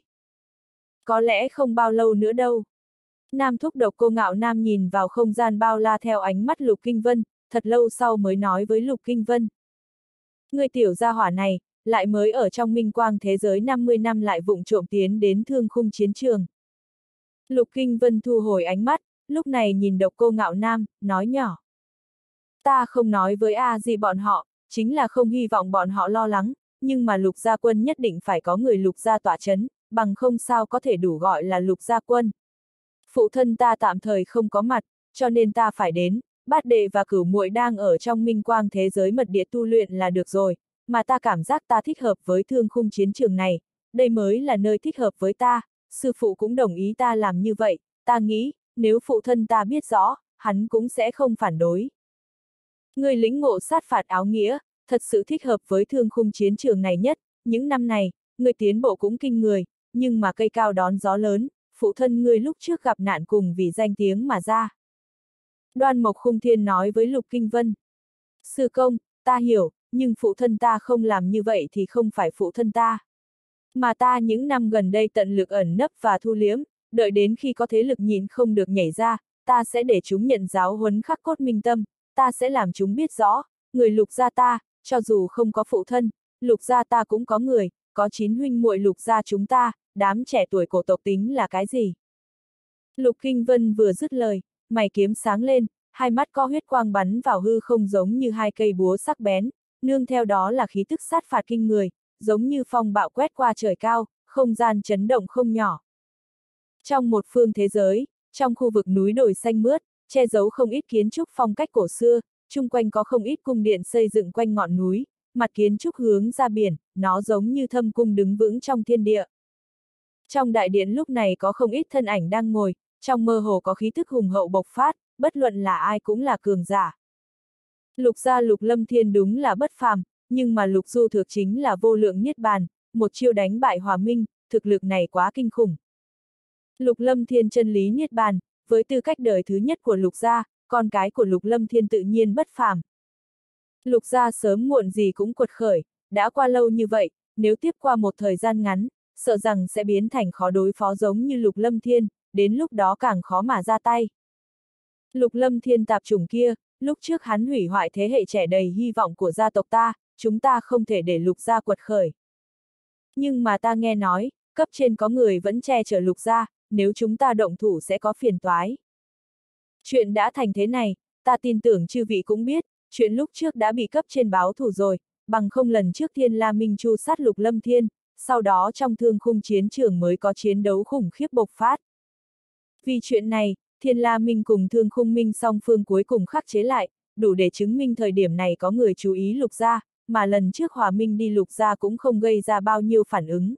Có lẽ không bao lâu nữa đâu. Nam Thúc Độc Cô Ngạo Nam nhìn vào không gian bao la theo ánh mắt Lục Kinh Vân, thật lâu sau mới nói với Lục Kinh Vân. Người tiểu gia hỏa này, lại mới ở trong minh quang thế giới năm mươi năm lại vụng trộm tiến đến thương khung chiến trường. Lục Kinh Vân thu hồi ánh mắt, lúc này nhìn Độc Cô Ngạo Nam, nói nhỏ. Ta không nói với A Di bọn họ, chính là không hy vọng bọn họ lo lắng, nhưng mà Lục gia quân nhất định phải có người Lục gia tỏa chấn, bằng không sao có thể đủ gọi là Lục gia quân. Phụ thân ta tạm thời không có mặt, cho nên ta phải đến, Bát Đệ và Cửu muội đang ở trong minh quang thế giới mật địa tu luyện là được rồi, mà ta cảm giác ta thích hợp với thương khung chiến trường này, đây mới là nơi thích hợp với ta, sư phụ cũng đồng ý ta làm như vậy, ta nghĩ, nếu phụ thân ta biết rõ, hắn cũng sẽ không phản đối. Người lĩnh ngộ sát phạt áo nghĩa, thật sự thích hợp với thương khung chiến trường này nhất, những năm này, người tiến bộ cũng kinh người, nhưng mà cây cao đón gió lớn, phụ thân ngươi lúc trước gặp nạn cùng vì danh tiếng mà ra. Đoan Mộc Khung Thiên nói với Lục Kinh Vân. Sư công, ta hiểu, nhưng phụ thân ta không làm như vậy thì không phải phụ thân ta. Mà ta những năm gần đây tận lực ẩn nấp và thu liếm, đợi đến khi có thế lực nhìn không được nhảy ra, ta sẽ để chúng nhận giáo huấn khắc cốt minh tâm, ta sẽ làm chúng biết rõ, người Lục gia ta, cho dù không có phụ thân, Lục gia ta cũng có người, có chín huynh muội Lục gia chúng ta, đám trẻ tuổi cổ tộc tính là cái gì? Lục Kinh Vân vừa dứt lời, mày kiếm sáng lên, hai mắt có huyết quang bắn vào hư không giống như hai cây búa sắc bén, nương theo đó là khí tức sát phạt kinh người, giống như phong bạo quét qua trời cao, không gian chấn động không nhỏ. Trong một phương thế giới, trong khu vực núi đồi xanh mướt, che giấu không ít kiến trúc phong cách cổ xưa, chung quanh có không ít cung điện xây dựng quanh ngọn núi, mặt kiến trúc hướng ra biển, nó giống như thâm cung đứng vững trong thiên địa. Trong đại điện lúc này có không ít thân ảnh đang ngồi, trong mơ hồ có khí thức hùng hậu bộc phát, bất luận là ai cũng là cường giả. Lục gia Lục Lâm Thiên đúng là bất phàm, nhưng mà Lục Du Thược chính là vô lượng niết bàn, một chiêu đánh bại Hòa Minh, thực lực này quá kinh khủng. Lục Lâm Thiên chân lý niết bàn, với tư cách đời thứ nhất của Lục gia, con cái của Lục Lâm Thiên tự nhiên bất phàm. Lục gia sớm muộn gì cũng quật khởi, đã qua lâu như vậy, nếu tiếp qua một thời gian ngắn, sợ rằng sẽ biến thành khó đối phó giống như Lục Lâm Thiên, đến lúc đó càng khó mà ra tay. Lục Lâm Thiên tạp chủng kia, lúc trước hắn hủy hoại thế hệ trẻ đầy hy vọng của gia tộc ta, chúng ta không thể để Lục gia quật khởi. Nhưng mà ta nghe nói, cấp trên có người vẫn che chở Lục gia, nếu chúng ta động thủ sẽ có phiền toái. Chuyện đã thành thế này, ta tin tưởng chư vị cũng biết, chuyện lúc trước đã bị cấp trên báo thù rồi, bằng không lần trước Thiên La Minh Chu sát Lục Lâm Thiên, sau đó trong thương khung chiến trường mới có chiến đấu khủng khiếp bộc phát. Vì chuyện này, Thiên La Minh cùng Thương Khung Minh song phương cuối cùng khắc chế lại, đủ để chứng minh thời điểm này có người chú ý Lục gia, mà lần trước Hòa Minh đi Lục gia cũng không gây ra bao nhiêu phản ứng.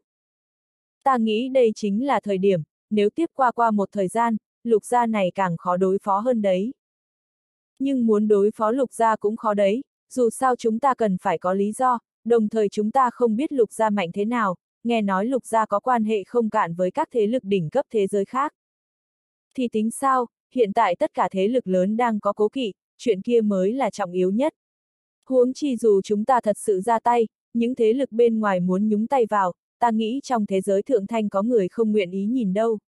Ta nghĩ đây chính là thời điểm, nếu tiếp qua qua một thời gian, Lục gia này càng khó đối phó hơn đấy. Nhưng muốn đối phó Lục gia cũng khó đấy, dù sao chúng ta cần phải có lý do, đồng thời chúng ta không biết Lục gia mạnh thế nào, nghe nói Lục gia có quan hệ không cạn với các thế lực đỉnh cấp thế giới khác. Thì tính sao, hiện tại tất cả thế lực lớn đang có cố kỵ, chuyện kia mới là trọng yếu nhất. Huống chi dù chúng ta thật sự ra tay, những thế lực bên ngoài muốn nhúng tay vào, ta nghĩ trong thế giới thượng thanh có người không nguyện ý nhìn đâu.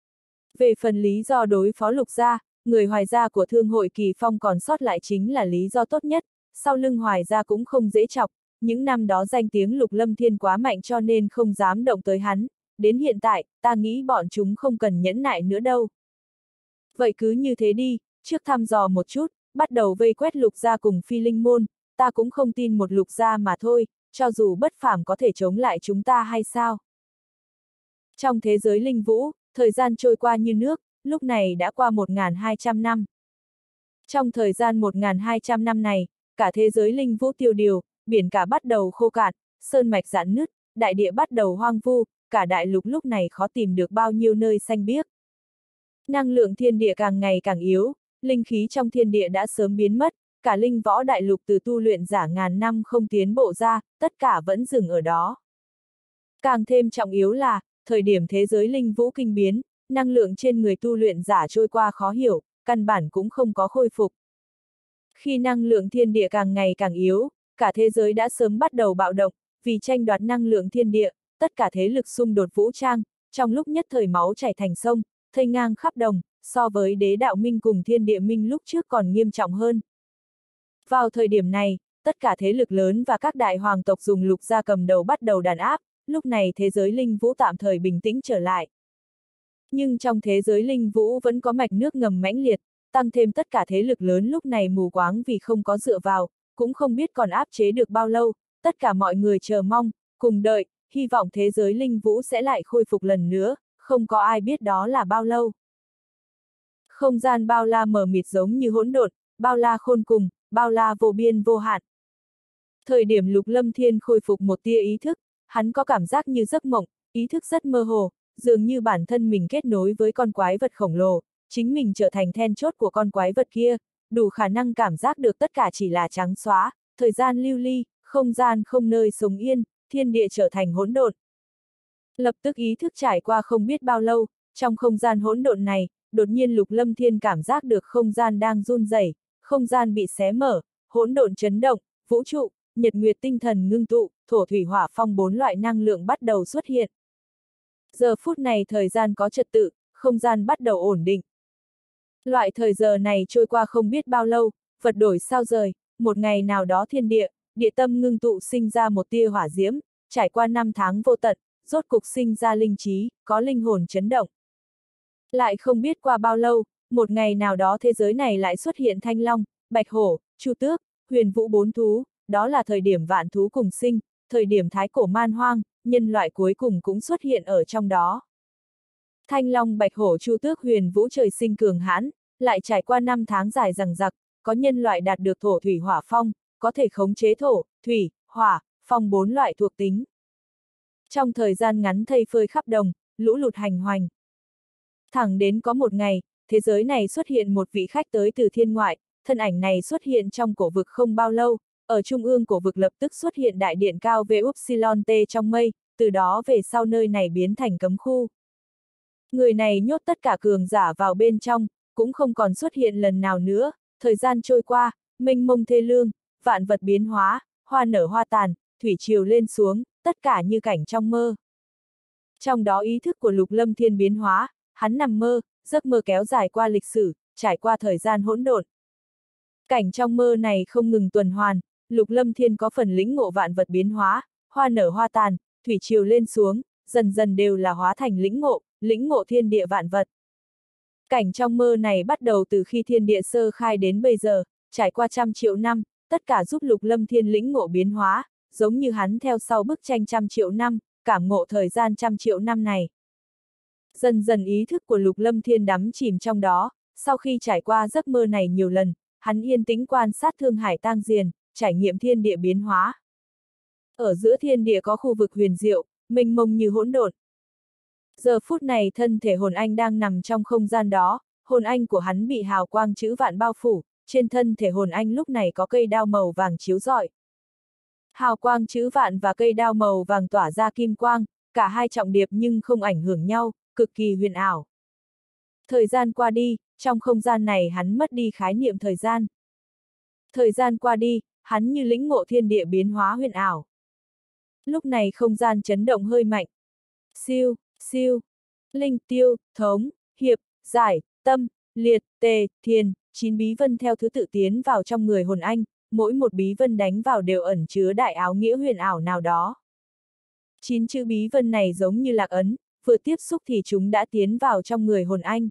Về phần lý do đối phó Lục gia, người Hoài gia của Thương hội Kỳ Phong còn sót lại chính là lý do tốt nhất, sau lưng Hoài gia cũng không dễ chọc, những năm đó danh tiếng Lục Lâm Thiên quá mạnh cho nên không dám động tới hắn, đến hiện tại, ta nghĩ bọn chúng không cần nhẫn nại nữa đâu. Vậy cứ như thế đi, trước thăm dò một chút, bắt đầu vây quét Lục gia cùng Phi Linh môn, ta cũng không tin một Lục gia mà thôi, cho dù bất phàm có thể chống lại chúng ta hay sao. Trong thế giới linh vũ, thời gian trôi qua như nước, lúc này đã qua một nghìn hai trăm năm. Trong thời gian một nghìn hai trăm năm này, cả thế giới linh vũ tiêu điều, biển cả bắt đầu khô cạn, sơn mạch giãn nứt, đại địa bắt đầu hoang vu, cả đại lục lúc này khó tìm được bao nhiêu nơi xanh biếc. Năng lượng thiên địa càng ngày càng yếu, linh khí trong thiên địa đã sớm biến mất, cả linh võ đại lục từ tu luyện giả ngàn năm không tiến bộ ra, tất cả vẫn dừng ở đó. Càng thêm trọng yếu là, thời điểm thế giới linh vũ kinh biến, năng lượng trên người tu luyện giả trôi qua khó hiểu, căn bản cũng không có khôi phục. Khi năng lượng thiên địa càng ngày càng yếu, cả thế giới đã sớm bắt đầu bạo động, vì tranh đoạt năng lượng thiên địa, tất cả thế lực xung đột vũ trang, trong lúc nhất thời máu chảy thành sông, thây ngang khắp đồng, so với đế đạo minh cùng thiên địa minh lúc trước còn nghiêm trọng hơn. Vào thời điểm này, tất cả thế lực lớn và các đại hoàng tộc dùng Lục gia cầm đầu bắt đầu đàn áp, lúc này thế giới linh vũ tạm thời bình tĩnh trở lại. Nhưng trong thế giới linh vũ vẫn có mạch nước ngầm mãnh liệt, tăng thêm tất cả thế lực lớn lúc này mù quáng vì không có dựa vào, cũng không biết còn áp chế được bao lâu, tất cả mọi người chờ mong, cùng đợi, hy vọng thế giới linh vũ sẽ lại khôi phục lần nữa, không có ai biết đó là bao lâu. Không gian bao la mờ mịt giống như hỗn độn, bao la khôn cùng, bao la vô biên vô hạn. Thời điểm Lục Lâm Thiên khôi phục một tia ý thức, hắn có cảm giác như giấc mộng, ý thức rất mơ hồ, dường như bản thân mình kết nối với con quái vật khổng lồ, chính mình trở thành then chốt của con quái vật kia, đủ khả năng cảm giác được tất cả chỉ là trắng xóa, thời gian lưu ly, không gian không nơi sống yên, thiên địa trở thành hỗn độn. Lập tức ý thức trải qua không biết bao lâu, trong không gian hỗn độn này, đột nhiên Lục Lâm Thiên cảm giác được không gian đang run rẩy, không gian bị xé mở, hỗn độn chấn động, vũ trụ, nhật nguyệt tinh thần ngưng tụ, thổ thủy hỏa phong bốn loại năng lượng bắt đầu xuất hiện. Giờ phút này thời gian có trật tự, không gian bắt đầu ổn định. Loại thời giờ này trôi qua không biết bao lâu, vật đổi sao rời, một ngày nào đó thiên địa, địa tâm ngưng tụ sinh ra một tia hỏa diễm, trải qua năm tháng vô tận, rốt cục sinh ra linh trí, có linh hồn chấn động. Lại không biết qua bao lâu, một ngày nào đó thế giới này lại xuất hiện thanh long, bạch hổ, chu tước, huyền vũ bốn thú, đó là thời điểm vạn thú cùng sinh, thời điểm thái cổ man hoang, nhân loại cuối cùng cũng xuất hiện ở trong đó. Thanh Long Bạch Hổ Chu Tước Huyền Vũ trời sinh cường hãn, lại trải qua năm tháng dài dằng dặc, có nhân loại đạt được thổ thủy hỏa phong, có thể khống chế thổ, thủy, hỏa, phong bốn loại thuộc tính. Trong thời gian ngắn thây phơi khắp đồng, lũ lụt hành hoành. Thẳng đến có một ngày, thế giới này xuất hiện một vị khách tới từ thiên ngoại, thân ảnh này xuất hiện trong cổ vực không bao lâu, ở trung ương cổ vực lập tức xuất hiện đại điện cao về Upsilon T trong mây, từ đó về sau nơi này biến thành cấm khu. Người này nhốt tất cả cường giả vào bên trong, cũng không còn xuất hiện lần nào nữa, thời gian trôi qua, mênh mông thê lương, vạn vật biến hóa, hoa nở hoa tàn, thủy triều lên xuống, tất cả như cảnh trong mơ. Trong đó ý thức của Lục Lâm Thiên biến hóa, hắn nằm mơ, giấc mơ kéo dài qua lịch sử, trải qua thời gian hỗn độn. Cảnh trong mơ này không ngừng tuần hoàn, Lục Lâm Thiên có phần lĩnh ngộ vạn vật biến hóa, hoa nở hoa tàn, thủy triều lên xuống, dần dần đều là hóa thành lĩnh ngộ, lĩnh ngộ thiên địa vạn vật. Cảnh trong mơ này bắt đầu từ khi thiên địa sơ khai đến bây giờ, trải qua trăm triệu năm, tất cả giúp Lục Lâm Thiên lĩnh ngộ biến hóa, giống như hắn theo sau bức tranh trăm triệu năm, cảm ngộ thời gian trăm triệu năm này. Dần dần ý thức của Lục Lâm Thiên đắm chìm trong đó, sau khi trải qua giấc mơ này nhiều lần, hắn yên tĩnh quan sát thương hải tang diền, trải nghiệm thiên địa biến hóa. Ở giữa thiên địa có khu vực huyền diệu, mênh mông như hỗn độn. Giờ phút này thân thể hồn anh đang nằm trong không gian đó, hồn anh của hắn bị hào quang chữ vạn bao phủ, trên thân thể hồn anh lúc này có cây đao màu vàng chiếu rọi. Hào quang chữ vạn và cây đao màu vàng tỏa ra kim quang, cả hai trọng điệp nhưng không ảnh hưởng nhau, cực kỳ huyền ảo. Thời gian qua đi, trong không gian này hắn mất đi khái niệm thời gian. Thời gian qua đi, hắn như lĩnh ngộ thiên địa biến hóa huyền ảo. Lúc này không gian chấn động hơi mạnh. Siêu, siêu, linh, tiêu, thống, hiệp, giải, tâm, liệt, tề, thiền, chín bí vân theo thứ tự tiến vào trong người hồn anh, mỗi một bí vân đánh vào đều ẩn chứa đại áo nghĩa huyền ảo nào đó. Chín chữ bí vân này giống như lạc ấn, vừa tiếp xúc thì chúng đã tiến vào trong người hồn anh.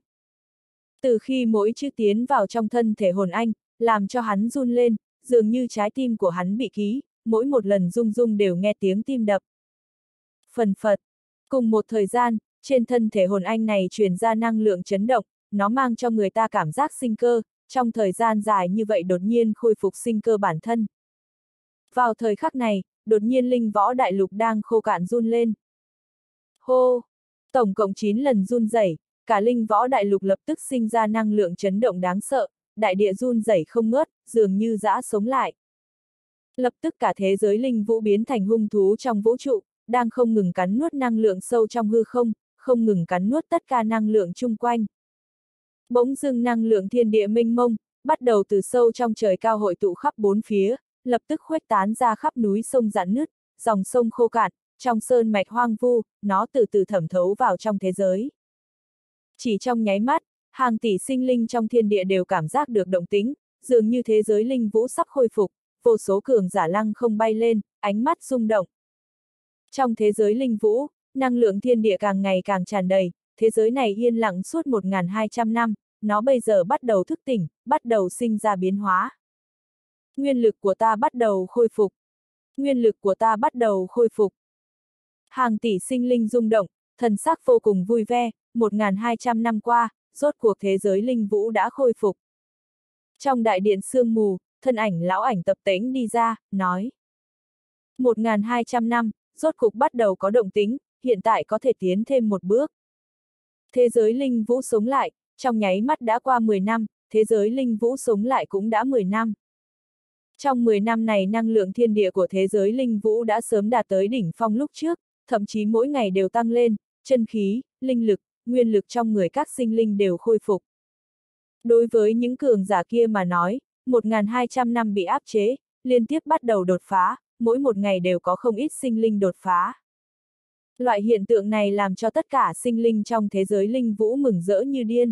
Từ khi mỗi chữ tiến vào trong thân thể hồn anh, làm cho hắn run lên, dường như trái tim của hắn bị ký, mỗi một lần rung rung đều nghe tiếng tim đập. Phần phật. Cùng một thời gian, trên thân thể hồn anh này truyền ra năng lượng chấn động, nó mang cho người ta cảm giác sinh cơ, trong thời gian dài như vậy đột nhiên khôi phục sinh cơ bản thân. Vào thời khắc này, đột nhiên linh võ đại lục đang khô cạn run lên. Hô! Tổng cộng chín lần run rẩy, cả linh võ đại lục lập tức sinh ra năng lượng chấn động đáng sợ, đại địa run rẩy không ngớt, dường như dã sống lại. Lập tức cả thế giới linh vũ biến thành hung thú trong vũ trụ, đang không ngừng cắn nuốt năng lượng sâu trong hư không, không ngừng cắn nuốt tất cả năng lượng chung quanh. Bỗng dưng năng lượng thiên địa mênh mông, bắt đầu từ sâu trong trời cao hội tụ khắp bốn phía, lập tức khuếch tán ra khắp núi sông rạn nứt, dòng sông khô cạn, trong sơn mạch hoang vu, nó từ từ thẩm thấu vào trong thế giới. Chỉ trong nháy mắt, hàng tỷ sinh linh trong thiên địa đều cảm giác được động tĩnh, dường như thế giới linh vũ sắp khôi phục, vô số cường giả lăng không bay lên, ánh mắt rung động. Trong thế giới linh vũ, năng lượng thiên địa càng ngày càng tràn đầy, thế giới này yên lặng suốt một nghìn hai trăm năm, nó bây giờ bắt đầu thức tỉnh, bắt đầu sinh ra biến hóa. Nguyên lực của ta bắt đầu khôi phục. Nguyên lực của ta bắt đầu khôi phục. Hàng tỷ sinh linh rung động, thần sắc vô cùng vui vẻ, một nghìn hai trăm năm qua, rốt cuộc thế giới linh vũ đã khôi phục. Trong đại điện sương mù, thân ảnh lão ảnh tập tễnh đi ra, nói. một nghìn hai trăm năm, rốt cuộc bắt đầu có động tĩnh, hiện tại có thể tiến thêm một bước. Thế giới linh vũ sống lại, trong nháy mắt đã qua mười năm, thế giới linh vũ sống lại cũng đã mười năm. Trong mười năm này năng lượng thiên địa của thế giới linh vũ đã sớm đạt tới đỉnh phong lúc trước, thậm chí mỗi ngày đều tăng lên, chân khí, linh lực, nguyên lực trong người các sinh linh đều khôi phục. Đối với những cường giả kia mà nói, một nghìn hai trăm năm bị áp chế, liên tiếp bắt đầu đột phá, mỗi một ngày đều có không ít sinh linh đột phá. Loại hiện tượng này làm cho tất cả sinh linh trong thế giới linh vũ mừng rỡ như điên.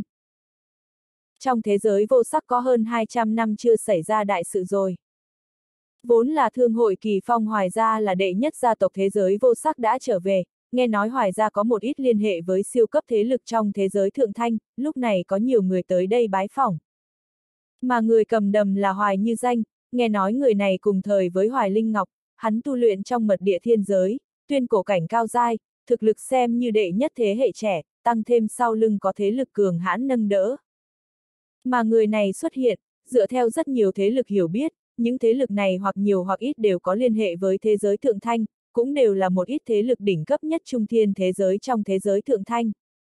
Trong thế giới vô sắc có hơn hai trăm năm chưa xảy ra đại sự rồi. Vốn là thương hội Kỳ Phong Hoài Gia là đệ nhất gia tộc thế giới vô sắc đã trở về, nghe nói Hoài Gia có một ít liên hệ với siêu cấp thế lực trong thế giới thượng thanh, lúc này có nhiều người tới đây bái phỏng. Mà người cầm đầm là Hoài Như Danh, nghe nói người này cùng thời với Hoài Linh Ngọc, hắn tu luyện trong mật địa thiên giới, tuyên cổ cảnh cao giai, thực lực xem như đệ nhất thế hệ trẻ, tăng thêm sau lưng có thế lực cường hãn nâng đỡ. Mà người này xuất hiện, dựa theo rất nhiều thế lực hiểu biết, những thế lực này hoặc nhiều hoặc ít đều có liên hệ với thế giới thượng thanh, cũng đều là một ít thế lực đỉnh cấp nhất trung thiên thế giới trong thế giới thượng thanh.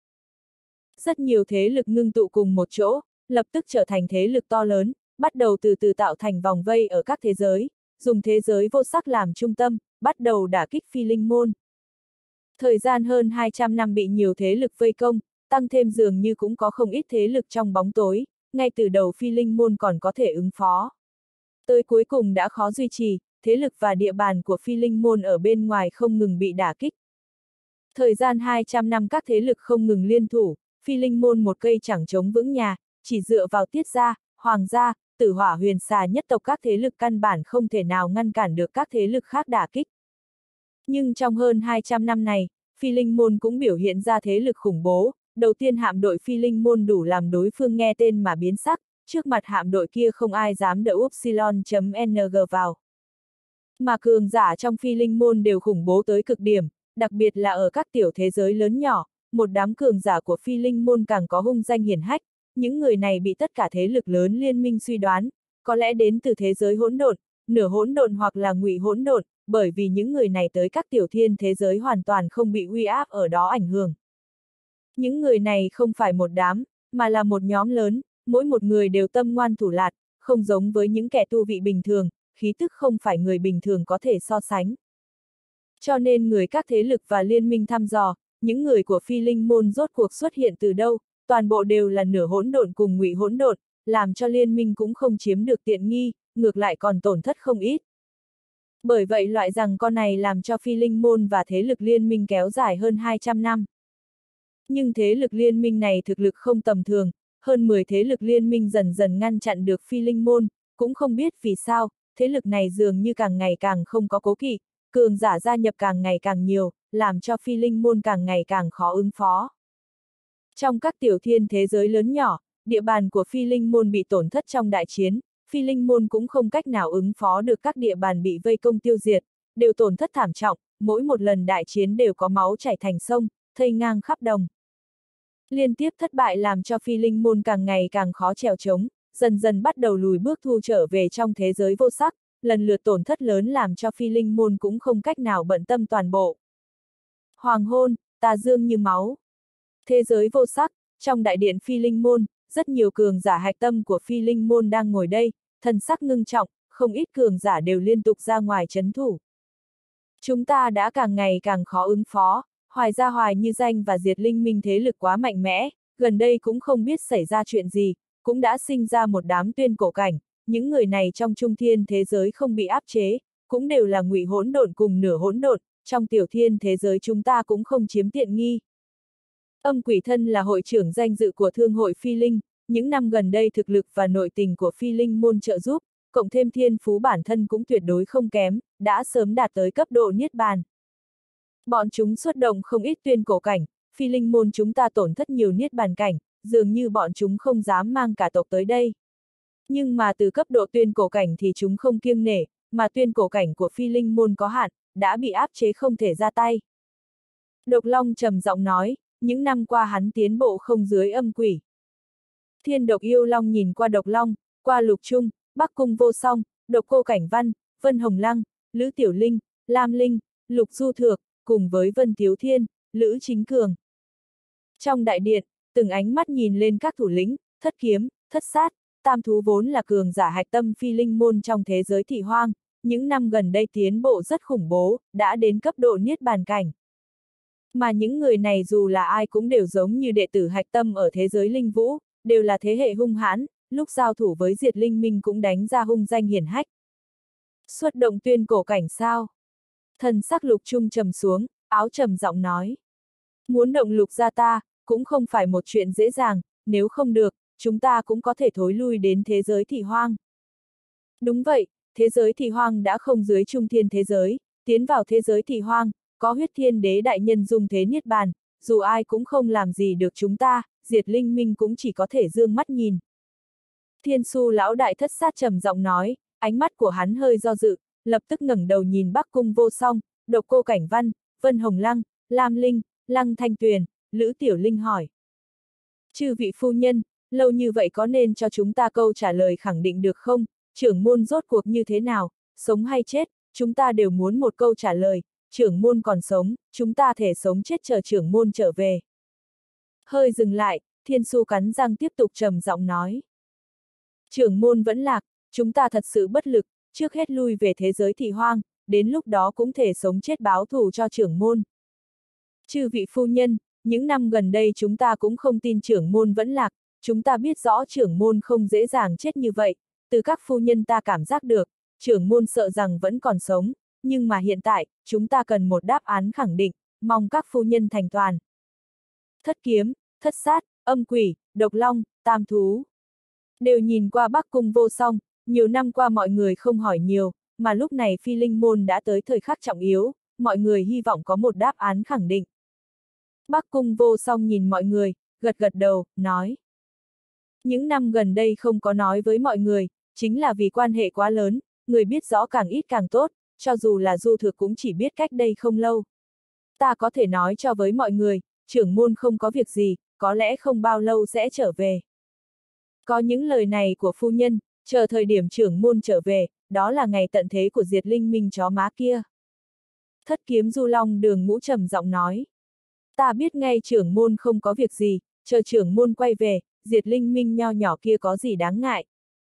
Rất nhiều thế lực ngưng tụ cùng một chỗ, lập tức trở thành thế lực to lớn, bắt đầu từ từ tạo thành vòng vây ở các thế giới, dùng thế giới vô sắc làm trung tâm, bắt đầu đả kích phi linh môn. Thời gian hơn hai trăm năm bị nhiều thế lực vây công, tăng thêm dường như cũng có không ít thế lực trong bóng tối, ngay từ đầu phi linh môn còn có thể ứng phó. Tới cuối cùng đã khó duy trì, thế lực và địa bàn của phi linh môn ở bên ngoài không ngừng bị đả kích. Thời gian hai trăm năm các thế lực không ngừng liên thủ, phi linh môn một cây chẳng chống vững nhà, chỉ dựa vào tiết gia, hoàng gia, tử hỏa huyền xà nhất tộc các thế lực căn bản không thể nào ngăn cản được các thế lực khác đả kích. Nhưng trong hơn hai trăm năm này, phi linh môn cũng biểu hiện ra thế lực khủng bố, đầu tiên hạm đội phi linh môn đủ làm đối phương nghe tên mà biến sắc, trước mặt hạm đội kia không ai dám đỡ upsilon.ng vào. Mà cường giả trong phi linh môn đều khủng bố tới cực điểm, đặc biệt là ở các tiểu thế giới lớn nhỏ, một đám cường giả của phi linh môn càng có hung danh hiển hách, những người này bị tất cả thế lực lớn liên minh suy đoán, có lẽ đến từ thế giới hỗn độn, nửa hỗn độn hoặc là ngụy hỗn độn, bởi vì những người này tới các tiểu thiên thế giới hoàn toàn không bị uy áp ở đó ảnh hưởng. Những người này không phải một đám, mà là một nhóm lớn, mỗi một người đều tâm ngoan thủ lạt, không giống với những kẻ tu vị bình thường, khí tức không phải người bình thường có thể so sánh. Cho nên người các thế lực và liên minh thăm dò, những người của phi linh môn rốt cuộc xuất hiện từ đâu, toàn bộ đều là nửa hỗn độn cùng ngụy hỗn độn, làm cho liên minh cũng không chiếm được tiện nghi, ngược lại còn tổn thất không ít. Bởi vậy loại rằng con này làm cho phi linh môn và thế lực liên minh kéo dài hơn hai trăm năm. Nhưng thế lực liên minh này thực lực không tầm thường, hơn mười thế lực liên minh dần dần ngăn chặn được phi linh môn, cũng không biết vì sao, thế lực này dường như càng ngày càng không có cố kỵ, cường giả gia nhập càng ngày càng nhiều, làm cho phi linh môn càng ngày càng khó ứng phó. Trong các tiểu thiên thế giới lớn nhỏ, địa bàn của phi linh môn bị tổn thất trong đại chiến, phi linh môn cũng không cách nào ứng phó được các địa bàn bị vây công tiêu diệt, đều tổn thất thảm trọng, mỗi một lần đại chiến đều có máu chảy thành sông, thây ngang khắp đồng. Liên tiếp thất bại làm cho phi linh môn càng ngày càng khó trèo trống, dần dần bắt đầu lùi bước thu trở về trong thế giới vô sắc, lần lượt tổn thất lớn làm cho phi linh môn cũng không cách nào bận tâm toàn bộ. Hoàng hôn, tà dương như máu. Thế giới vô sắc, trong đại điện phi linh môn, rất nhiều cường giả hạch tâm của phi linh môn đang ngồi đây, thần sắc ngưng trọng, không ít cường giả đều liên tục ra ngoài trấn thủ. Chúng ta đã càng ngày càng khó ứng phó, Hoài Gia Hoài Như Danh và Diệt Linh Minh thế lực quá mạnh mẽ, gần đây cũng không biết xảy ra chuyện gì, cũng đã sinh ra một đám tuyên cổ cảnh, những người này trong trung thiên thế giới không bị áp chế, cũng đều là ngụy hỗn độn cùng nửa hỗn độn, trong tiểu thiên thế giới chúng ta cũng không chiếm tiện nghi. Âm Quỷ Thân là hội trưởng danh dự của Thương hội Phi Linh, những năm gần đây thực lực và nội tình của Phi Linh môn trợ giúp, cộng thêm thiên phú bản thân cũng tuyệt đối không kém, đã sớm đạt tới cấp độ niết bàn. Bọn chúng xuất động không ít tuyên cổ cảnh, Phi Linh môn chúng ta tổn thất nhiều niết bàn cảnh, dường như bọn chúng không dám mang cả tộc tới đây. Nhưng mà từ cấp độ tuyên cổ cảnh thì chúng không kiêng nể, mà tuyên cổ cảnh của Phi Linh môn có hạn, đã bị áp chế không thể ra tay. Độc Long trầm giọng nói, những năm qua hắn tiến bộ không dưới âm quỷ. Thiên Độc Yêu Long nhìn qua Độc Long, qua Lục Trung, Bắc Cung Vô Song, Độc Cô Cảnh Văn, Vân Hồng Lăng, Lữ Tiểu Linh, Lam Linh, Lục Du Thược, cùng với Vân Thiếu Thiên, Lữ Chính Cường. Trong đại điện, từng ánh mắt nhìn lên các thủ lĩnh, Thất Kiếm, Thất Sát, Tam Thú vốn là cường giả hạch tâm phi linh môn trong thế giới thị hoang, những năm gần đây tiến bộ rất khủng bố, đã đến cấp độ niết bàn cảnh. Mà những người này dù là ai cũng đều giống như đệ tử hạch tâm ở thế giới linh vũ, đều là thế hệ hung hãn, lúc giao thủ với Diệt Linh Minh cũng đánh ra hung danh hiển hách. Xuất động tuyên cổ cảnh sao? Thần sắc Lục Trung trầm xuống, áo trầm giọng nói. Muốn động Lục gia ta, cũng không phải một chuyện dễ dàng, nếu không được, chúng ta cũng có thể thối lui đến thế giới thị hoang. Đúng vậy, thế giới thị hoang đã không dưới trung thiên thế giới, tiến vào thế giới thị hoang, có huyết thiên đế đại nhân dung thế niết bàn, dù ai cũng không làm gì được chúng ta, Diệt Linh Minh cũng chỉ có thể dương mắt nhìn. Thiên Su lão đại Thất Sát trầm giọng nói, ánh mắt của hắn hơi do dự, lập tức ngẩng đầu nhìn Bắc Cung Vô Song, Độc Cô Cảnh Văn, Vân Hồng Lăng, Lam Linh, Lăng Thanh Tuyền, Lữ Tiểu Linh hỏi. Chư vị phu nhân, lâu như vậy có nên cho chúng ta câu trả lời khẳng định được không? Trưởng môn rốt cuộc như thế nào, sống hay chết, chúng ta đều muốn một câu trả lời, trưởng môn còn sống, chúng ta thể sống chết chờ trưởng môn trở về. Hơi dừng lại, Thiên Su cắn răng tiếp tục trầm giọng nói. Trưởng môn vẫn lạc, chúng ta thật sự bất lực, trước hết lui về thế giới thị hoang, đến lúc đó cũng thể sống chết báo thù cho trưởng môn. Chư vị phu nhân, những năm gần đây chúng ta cũng không tin trưởng môn vẫn lạc, chúng ta biết rõ trưởng môn không dễ dàng chết như vậy, từ các phu nhân ta cảm giác được, trưởng môn sợ rằng vẫn còn sống, nhưng mà hiện tại, chúng ta cần một đáp án khẳng định, mong các phu nhân thành toàn. Thất kiếm, thất sát, âm quỷ, độc long, tam thú. Đều nhìn qua Bắc Cung Vô Song, nhiều năm qua mọi người không hỏi nhiều, mà lúc này Phi Linh Môn đã tới thời khắc trọng yếu, mọi người hy vọng có một đáp án khẳng định. Bắc Cung Vô Song nhìn mọi người, gật gật đầu, nói. Những năm gần đây không có nói với mọi người, chính là vì quan hệ quá lớn, người biết rõ càng ít càng tốt, cho dù là Du Thược cũng chỉ biết cách đây không lâu. Ta có thể nói cho với mọi người, trưởng môn không có việc gì, có lẽ không bao lâu sẽ trở về. Có những lời này của phu nhân, chờ thời điểm trưởng môn trở về, đó là ngày tận thế của Diệt Linh Minh chó má kia. Thất kiếm Du Long Đường Ngũ trầm giọng nói. Ta biết ngay trưởng môn không có việc gì, chờ trưởng môn quay về, Diệt Linh Minh nho nhỏ kia có gì đáng ngại.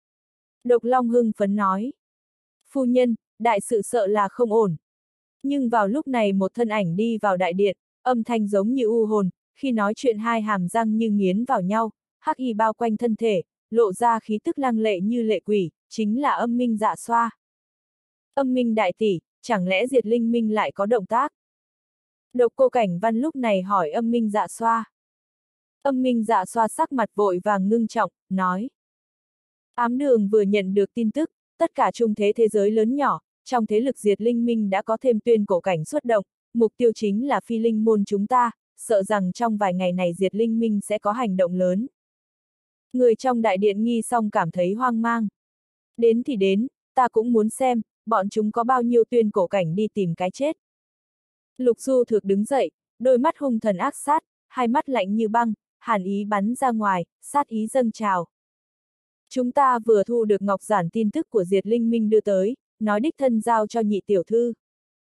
Độc Long hưng phấn nói. Phu nhân, đại sự sợ là không ổn. Nhưng vào lúc này một thân ảnh đi vào đại điện, âm thanh giống như u hồn, khi nói chuyện hai hàm răng như nghiến vào nhau, hắc y bao quanh thân thể, lộ ra khí tức lăng lệ như lệ quỷ, chính là Âm Minh Dạ Xoa. Âm Minh đại tỷ, chẳng lẽ Diệt Linh Minh lại có động tác? Độc Cô Cảnh Văn lúc này hỏi Âm Minh Dạ Xoa. Âm Minh Dạ Xoa sắc mặt vội vàng ngưng trọng, nói. Ám Đường vừa nhận được tin tức, tất cả trung thế thế giới lớn nhỏ, trong thế lực Diệt Linh Minh đã có thêm tuyên cổ cảnh xuất động, mục tiêu chính là Phi Linh môn chúng ta, sợ rằng trong vài ngày này Diệt Linh Minh sẽ có hành động lớn. Người trong đại điện nghi xong cảm thấy hoang mang. Đến thì đến, ta cũng muốn xem, bọn chúng có bao nhiêu tuyên cổ cảnh đi tìm cái chết. Lục Du Thược đứng dậy, đôi mắt hung thần ác sát, hai mắt lạnh như băng, hàn ý bắn ra ngoài, sát ý dâng trào. Chúng ta vừa thu được ngọc giản tin tức của Diệt Linh Minh đưa tới, nói đích thân giao cho nhị tiểu thư.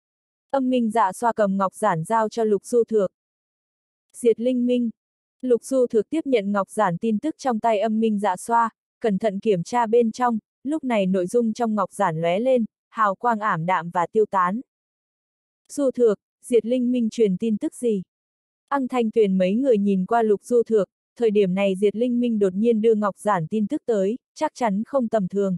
Âm Minh Dạ Xoa cầm ngọc giản giao cho Lục Du Thược. Diệt Linh Minh. Lục Du Thược tiếp nhận ngọc giản tin tức trong tay Âm Minh Dạ Xoa, cẩn thận kiểm tra bên trong, lúc này nội dung trong ngọc giản lóe lên, hào quang ảm đạm và tiêu tán. Du Thược, Diệt Linh Minh truyền tin tức gì? Ăng Thanh Tuyền mấy người nhìn qua Lục Du Thược, thời điểm này Diệt Linh Minh đột nhiên đưa ngọc giản tin tức tới, chắc chắn không tầm thường.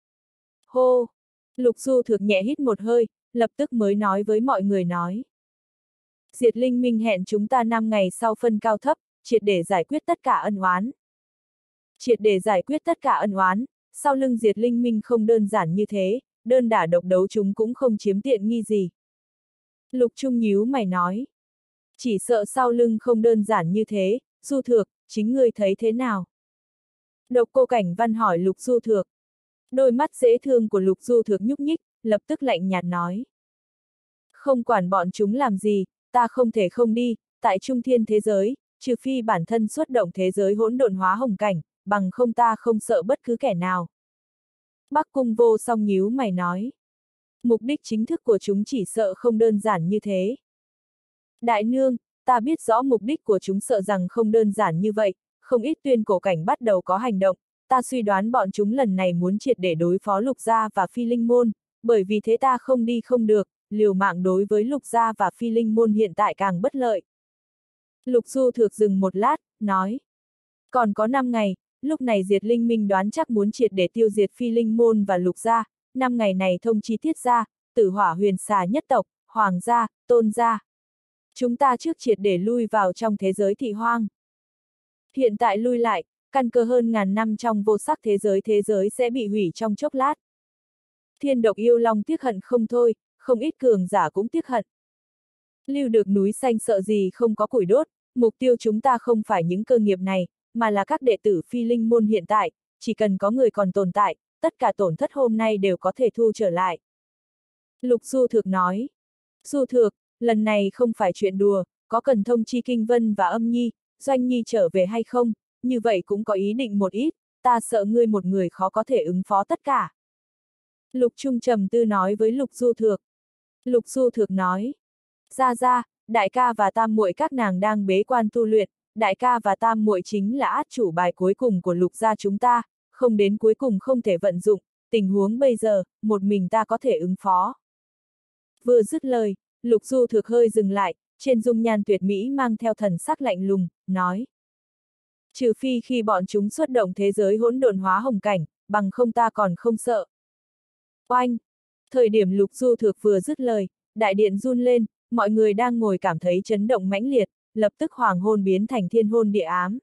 Hô! Lục Du Thược nhẹ hít một hơi, lập tức mới nói với mọi người nói. Diệt Linh Minh hẹn chúng ta năm ngày sau phân cao thấp, triệt để giải quyết tất cả ân oán. Triệt để giải quyết tất cả ân oán, sau lưng Diệt Linh Minh không đơn giản như thế, đơn đả độc đấu chúng cũng không chiếm tiện nghi gì. Lục Trung nhíu mày nói. Chỉ sợ sau lưng không đơn giản như thế, Du Thược, chính ngươi thấy thế nào? Độc Cô Cảnh Văn hỏi Lục Du Thược. Đôi mắt dễ thương của Lục Du Thược nhúc nhích, lập tức lạnh nhạt nói. Không quản bọn chúng làm gì, ta không thể không đi, tại trung thiên thế giới, trừ phi bản thân xuất động thế giới hỗn độn hóa hồng cảnh, bằng không ta không sợ bất cứ kẻ nào. Bắc Cung Vô Song nhíu mày nói. Mục đích chính thức của chúng chỉ sợ không đơn giản như thế. Đại nương, ta biết rõ mục đích của chúng sợ rằng không đơn giản như vậy, không ít tuyên cổ cảnh bắt đầu có hành động, ta suy đoán bọn chúng lần này muốn triệt để đối phó Lục Gia và Phi Linh Môn, bởi vì thế ta không đi không được, liều mạng đối với Lục Gia và Phi Linh Môn hiện tại càng bất lợi. Lục Du Thược dừng một lát, nói. Còn có năm ngày, lúc này Diệt Linh Minh đoán chắc muốn triệt để tiêu diệt Phi Linh Môn và Lục Gia, năm ngày này thông chi tiết ra, Tử Hỏa Huyền Xà nhất tộc, Hoàng gia, Tôn gia. Chúng ta trước triệt để lui vào trong thế giới thị hoang. Hiện tại lui lại, căn cơ hơn ngàn năm trong vô sắc thế giới thế giới sẽ bị hủy trong chốc lát. Thiên Độc Yêu Long tiếc hận không thôi, không ít cường giả cũng tiếc hận. Lưu được núi xanh sợ gì không có củi đốt, mục tiêu chúng ta không phải những cơ nghiệp này, mà là các đệ tử Phi Linh môn hiện tại, chỉ cần có người còn tồn tại, tất cả tổn thất hôm nay đều có thể thu trở lại. Lục Du Thược nói. Du Thược, lần này không phải chuyện đùa, có cần thông chi Kinh Vân và Âm Nhi, Doanh Nhi trở về hay không, như vậy cũng có ý định một ít, ta sợ ngươi một người khó có thể ứng phó tất cả. Lục Trung trầm tư nói với Lục Du Thược. Lục Du Thược nói, ra ra, đại ca và tam muội các nàng đang bế quan tu luyện, đại ca và tam muội chính là át chủ bài cuối cùng của Lục gia chúng ta, không đến cuối cùng không thể vận dụng, tình huống bây giờ, một mình ta có thể ứng phó. Vừa dứt lời, Lục Du Thược hơi dừng lại, trên dung nhan tuyệt mỹ mang theo thần sắc lạnh lùng, nói. Trừ phi khi bọn chúng xuất động thế giới hỗn độn hóa hồng cảnh, bằng không ta còn không sợ. Oanh! Thời điểm Lục Du Thược vừa dứt lời, đại điện run lên, mọi người đang ngồi cảm thấy chấn động mãnh liệt, lập tức hoàng hôn biến thành thiên hôn địa ám.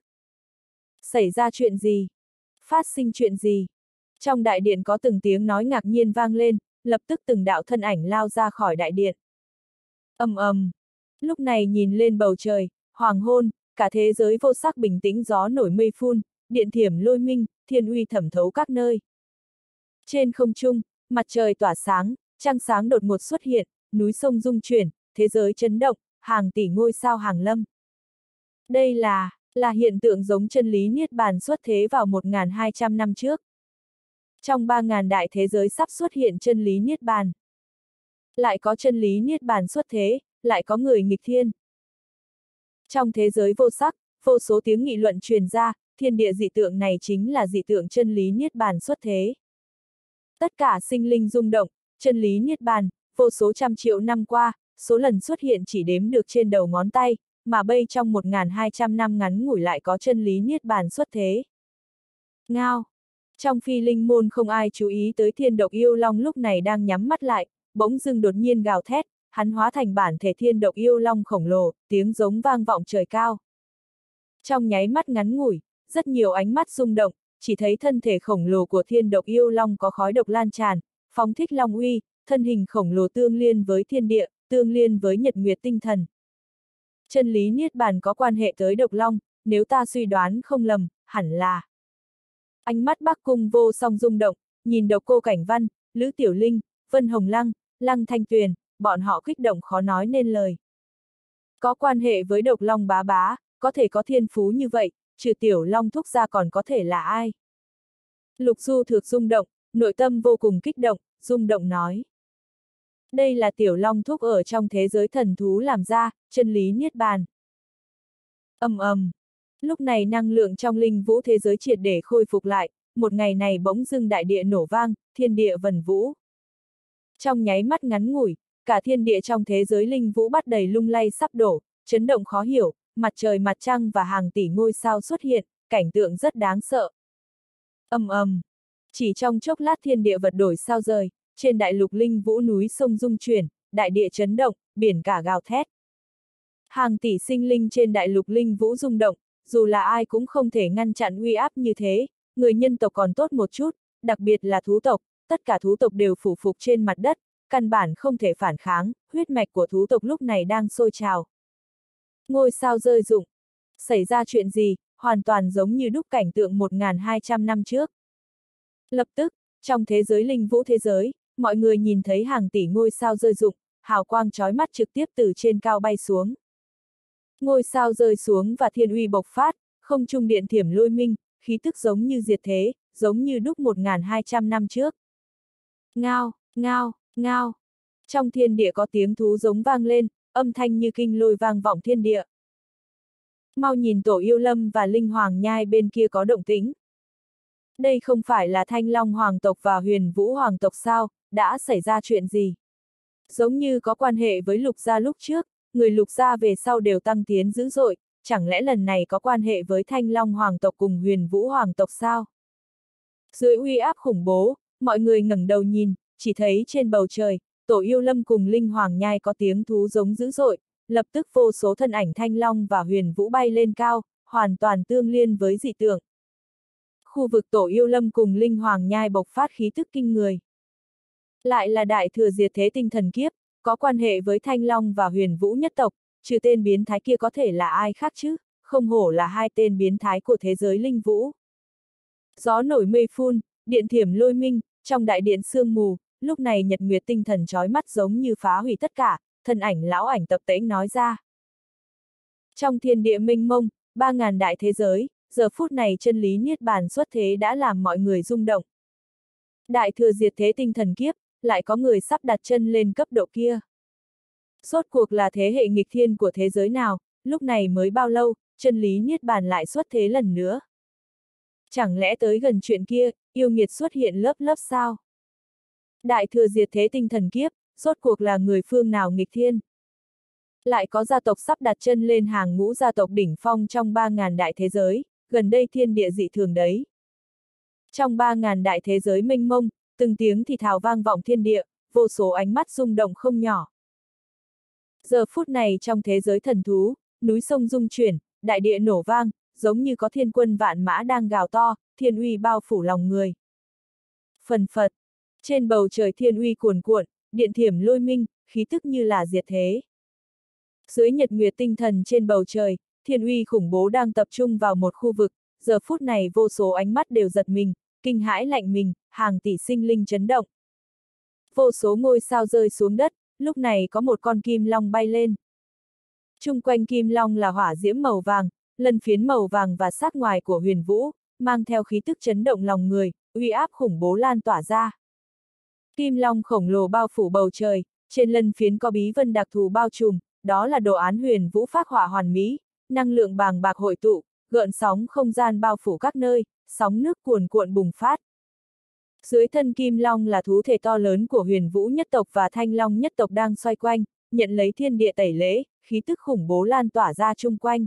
Xảy ra chuyện gì? Phát sinh chuyện gì? Trong đại điện có từng tiếng nói ngạc nhiên vang lên, lập tức từng đạo thân ảnh lao ra khỏi đại điện. Ầm ầm. Lúc này nhìn lên bầu trời, hoàng hôn, cả thế giới vô sắc bình tĩnh, gió nổi mây phun, điện thiểm lôi minh, thiên uy thẩm thấu các nơi. Trên không trung, mặt trời tỏa sáng, trăng sáng đột ngột xuất hiện, núi sông rung chuyển, thế giới chấn động, hàng tỷ ngôi sao hàng lâm. Đây là, là hiện tượng giống chân lý Niết Bàn xuất thế vào một nghìn hai trăm năm trước. Trong ba nghìn đại thế giới sắp xuất hiện chân lý Niết Bàn. Lại có chân lý Niết Bàn xuất thế, lại có người nghịch thiên. Trong thế giới vô sắc, vô số tiếng nghị luận truyền ra, thiên địa dị tượng này chính là dị tượng chân lý Niết Bàn xuất thế. Tất cả sinh linh rung động, chân lý Niết Bàn, vô số trăm triệu năm qua, số lần xuất hiện chỉ đếm được trên đầu ngón tay, mà bây trong một nghìn hai trăm năm ngắn ngủi lại có chân lý Niết Bàn xuất thế. Ngao! Trong phi linh môn không ai chú ý tới thiên độc yêu long lúc này đang nhắm mắt lại, bỗng dưng đột nhiên gào thét, hắn hóa thành bản thể thiên độc yêu long khổng lồ, tiếng giống vang vọng trời cao. Trong nháy mắt ngắn ngủi, rất nhiều ánh mắt rung động, chỉ thấy thân thể khổng lồ của thiên độc yêu long có khói độc lan tràn, phóng thích long uy, thân hình khổng lồ tương liên với thiên địa, tương liên với nhật nguyệt tinh thần. Chân lý Niết Bàn có quan hệ tới độc long, nếu ta suy đoán không lầm, hẳn là. Ánh mắt Bắc Cung Vô Song rung động, nhìn Độc Cô Cảnh Văn, Lữ Tiểu Linh, Vân Hồng Lăng, Lăng Thanh Tuyền, bọn họ kích động khó nói nên lời. Có quan hệ với độc long bá bá, có thể có thiên phú như vậy, trừ Tiểu Long thúc ra còn có thể là ai? Lục Du Thược rung động, nội tâm vô cùng kích động, rung động nói. Đây là Tiểu Long thúc ở trong thế giới thần thú làm ra, chân lý Niết Bàn. Ầm ầm. Lúc này năng lượng trong linh vũ thế giới triệt để khôi phục lại, một ngày này bỗng dưng đại địa nổ vang, thiên địa vần vũ. Trong nháy mắt ngắn ngủi, cả thiên địa trong thế giới linh vũ bắt đầy lung lay sắp đổ, chấn động khó hiểu, mặt trời mặt trăng và hàng tỷ ngôi sao xuất hiện, cảnh tượng rất đáng sợ. Ầm ầm. Chỉ trong chốc lát thiên địa vật đổi sao rời, trên đại lục linh vũ núi sông rung chuyển, đại địa chấn động, biển cả gào thét. Hàng tỷ sinh linh trên đại lục linh vũ rung động, dù là ai cũng không thể ngăn chặn uy áp như thế, người nhân tộc còn tốt một chút, đặc biệt là thú tộc, tất cả thú tộc đều phủ phục trên mặt đất, căn bản không thể phản kháng, huyết mạch của thú tộc lúc này đang sôi trào. Ngôi sao rơi rụng. Xảy ra chuyện gì, hoàn toàn giống như đúc cảnh tượng một nghìn hai trăm năm trước. Lập tức, trong thế giới linh vũ thế giới, mọi người nhìn thấy hàng tỷ ngôi sao rơi rụng, hào quang chói mắt trực tiếp từ trên cao bay xuống. Ngôi sao rơi xuống và thiên uy bộc phát, không trung điện thiểm lôi minh, khí tức giống như diệt thế, giống như đúc một nghìn hai trăm năm trước. Ngao, ngao, ngao. Trong thiên địa có tiếng thú giống vang lên, âm thanh như kinh lôi vang vọng thiên địa. Mau nhìn Tổ Yêu Lâm và Linh Hoàng Nhai bên kia có động tĩnh. Đây không phải là Thanh Long Hoàng tộc và Huyền Vũ Hoàng tộc sao, đã xảy ra chuyện gì? Giống như có quan hệ với Lục gia lúc trước, người Lục gia về sau đều tăng tiến dữ dội, chẳng lẽ lần này có quan hệ với Thanh Long Hoàng tộc cùng Huyền Vũ Hoàng tộc sao? Dưới uy áp khủng bố, mọi người ngẩng đầu nhìn, chỉ thấy trên bầu trời, Tổ Yêu Lâm cùng Linh Hoàng Nhai có tiếng thú giống dữ dội, lập tức vô số thân ảnh Thanh Long và Huyền Vũ bay lên cao, hoàn toàn tương liên với dị tượng. Khu vực Tổ Yêu Lâm cùng Linh Hoàng Nhai bộc phát khí tức kinh người. Lại là đại thừa diệt thế tinh thần kiếp, có quan hệ với Thanh Long và Huyền Vũ nhất tộc, trừ tên biến thái kia có thể là ai khác chứ, không hổ là hai tên biến thái của thế giới linh vũ. Gió nổi mây phun, điện thiểm lôi minh, trong đại điện sương mù, lúc này nhật nguyệt tinh thần chói mắt giống như phá hủy tất cả, thân ảnh lão ảnh tập tễnh nói ra. Trong thiên địa mênh mông, ba ngàn đại thế giới, giờ phút này chân lý niết bàn xuất thế đã làm mọi người rung động. Đại thừa diệt thế tinh thần kiếp, lại có người sắp đặt chân lên cấp độ kia. Rốt cuộc là thế hệ nghịch thiên của thế giới nào, lúc này mới bao lâu, chân lý niết bàn lại xuất thế lần nữa. Chẳng lẽ tới gần chuyện kia, yêu nghiệt xuất hiện lớp lớp sao? Đại thừa diệt thế tinh thần kiếp, rốt cuộc là người phương nào nghịch thiên? Lại có gia tộc sắp đặt chân lên hàng ngũ gia tộc đỉnh phong trong ba ngàn đại thế giới, gần đây thiên địa dị thường đấy. Trong ba ngàn đại thế giới mênh mông, từng tiếng thì thào vang vọng thiên địa, vô số ánh mắt rung động không nhỏ. Giờ phút này trong thế giới thần thú, núi sông rung chuyển, đại địa nổ vang, giống như có thiên quân vạn mã đang gào to, thiên uy bao phủ lòng người. Phần phật, trên bầu trời thiên uy cuồn cuộn, điện thiểm lôi minh, khí tức như là diệt thế. Dưới nhật nguyệt tinh thần trên bầu trời, thiên uy khủng bố đang tập trung vào một khu vực, giờ phút này vô số ánh mắt đều giật mình, kinh hãi lạnh mình, hàng tỷ sinh linh chấn động. Vô số ngôi sao rơi xuống đất, lúc này có một con kim long bay lên. Chung quanh kim long là hỏa diễm màu vàng, lân phiến màu vàng và sát ngoài của huyền vũ, mang theo khí tức chấn động lòng người, uy áp khủng bố lan tỏa ra. Kim long khổng lồ bao phủ bầu trời, trên lân phiến có bí vân đặc thù bao trùm, đó là đồ án huyền vũ phác họa hoàn mỹ, năng lượng bàng bạc hội tụ, gợn sóng không gian bao phủ các nơi, sóng nước cuồn cuộn bùng phát. Dưới thân kim long là thú thể to lớn của huyền vũ nhất tộc và thanh long nhất tộc đang xoay quanh, nhận lấy thiên địa tẩy lễ, khí tức khủng bố lan tỏa ra chung quanh.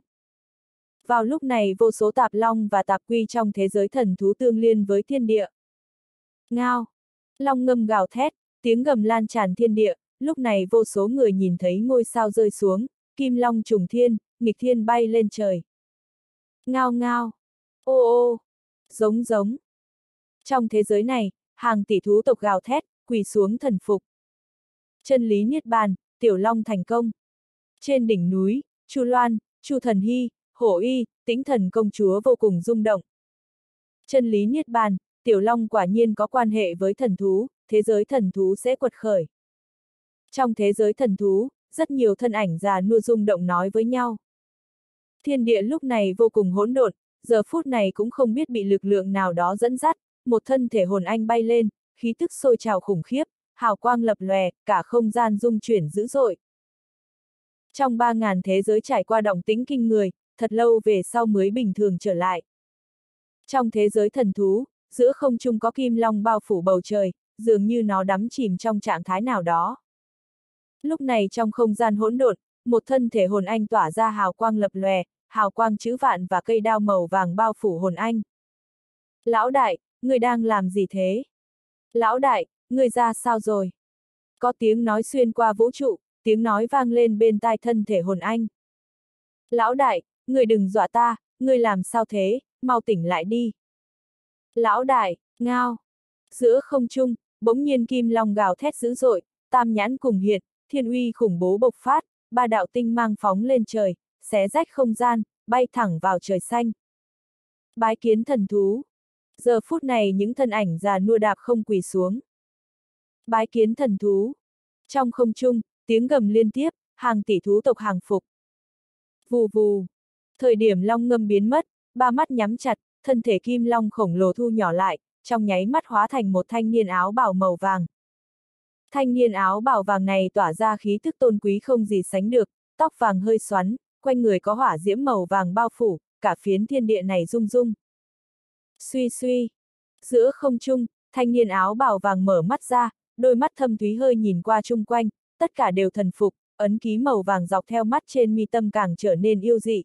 Vào lúc này vô số tạp long và tạp quy trong thế giới thần thú tương liên với thiên địa. Ngao! Long ngâm gào thét, tiếng gầm lan tràn thiên địa, lúc này vô số người nhìn thấy ngôi sao rơi xuống, kim long trùng thiên, nghịch thiên bay lên trời. Ngao ngao! Ô ô! Giống giống! Trong thế giới này, hàng tỷ thú tộc gào thét, quỳ xuống thần phục. Chân lý niết bàn, tiểu long thành công. Trên đỉnh núi, Chu Loan, Chu Thần Hy, Hổ Y, Tĩnh Thần công chúa vô cùng rung động. Chân lý niết bàn, tiểu long quả nhiên có quan hệ với thần thú, thế giới thần thú sẽ quật khởi. Trong thế giới thần thú, rất nhiều thân ảnh già nua rung động nói với nhau. Thiên địa lúc này vô cùng hỗn độn, giờ phút này cũng không biết bị lực lượng nào đó dẫn dắt, một thân thể hồn anh bay lên, khí tức sôi trào khủng khiếp, hào quang lập lòe, cả không gian rung chuyển dữ dội. Trong ba ngàn thế giới trải qua động tĩnh kinh người, thật lâu về sau mới bình thường trở lại. Trong thế giới thần thú, giữa không trung có kim long bao phủ bầu trời, dường như nó đắm chìm trong trạng thái nào đó. Lúc này trong không gian hỗn độn, một thân thể hồn anh tỏa ra hào quang lập lòe, hào quang chữ vạn và cây đao màu vàng bao phủ hồn anh. Lão đại, người đang làm gì thế? Lão đại, người ra sao rồi? Có tiếng nói xuyên qua vũ trụ, tiếng nói vang lên bên tai thân thể hồn anh. Lão đại, người đừng dọa ta, người làm sao thế, mau tỉnh lại đi. Lão đại, ngao. Giữa không trung, bỗng nhiên kim long gào thét dữ dội, tam nhãn cùng hiện, thiên uy khủng bố bộc phát, ba đạo tinh mang phóng lên trời, xé rách không gian, bay thẳng vào trời xanh. Bái kiến thần thú. Giờ phút này những thân ảnh già nua đạp không quỳ xuống. Bái kiến thần thú. Trong không trung, tiếng gầm liên tiếp, hàng tỷ thú tộc hàng phục. Vù vù. Thời điểm long ngâm biến mất, ba mắt nhắm chặt, thân thể kim long khổng lồ thu nhỏ lại, trong nháy mắt hóa thành một thanh niên áo bào màu vàng. Thanh niên áo bào vàng này tỏa ra khí tức tôn quý không gì sánh được, tóc vàng hơi xoắn, quanh người có hỏa diễm màu vàng bao phủ, cả phiến thiên địa này rung rung. Suy suy. Giữa không trung, thanh niên áo bào vàng mở mắt ra, đôi mắt thâm thúy hơi nhìn qua chung quanh, tất cả đều thần phục, ấn ký màu vàng dọc theo mắt trên mi tâm càng trở nên yêu dị.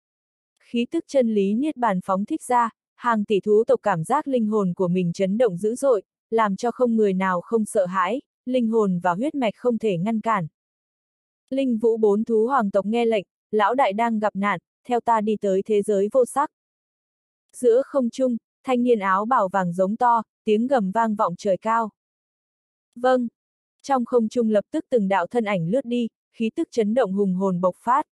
Khí tức chân lý niết bàn phóng thích ra, hàng tỷ thú tộc cảm giác linh hồn của mình chấn động dữ dội, làm cho không người nào không sợ hãi, linh hồn và huyết mạch không thể ngăn cản. Linh vũ bốn thú hoàng tộc nghe lệnh, lão đại đang gặp nạn, theo ta đi tới thế giới vô sắc. Giữa không trung, thanh niên áo bào vàng giống to, tiếng gầm vang vọng trời cao. Vâng. Trong không trung lập tức từng đạo thân ảnh lướt đi, khí tức chấn động hùng hồn bộc phát.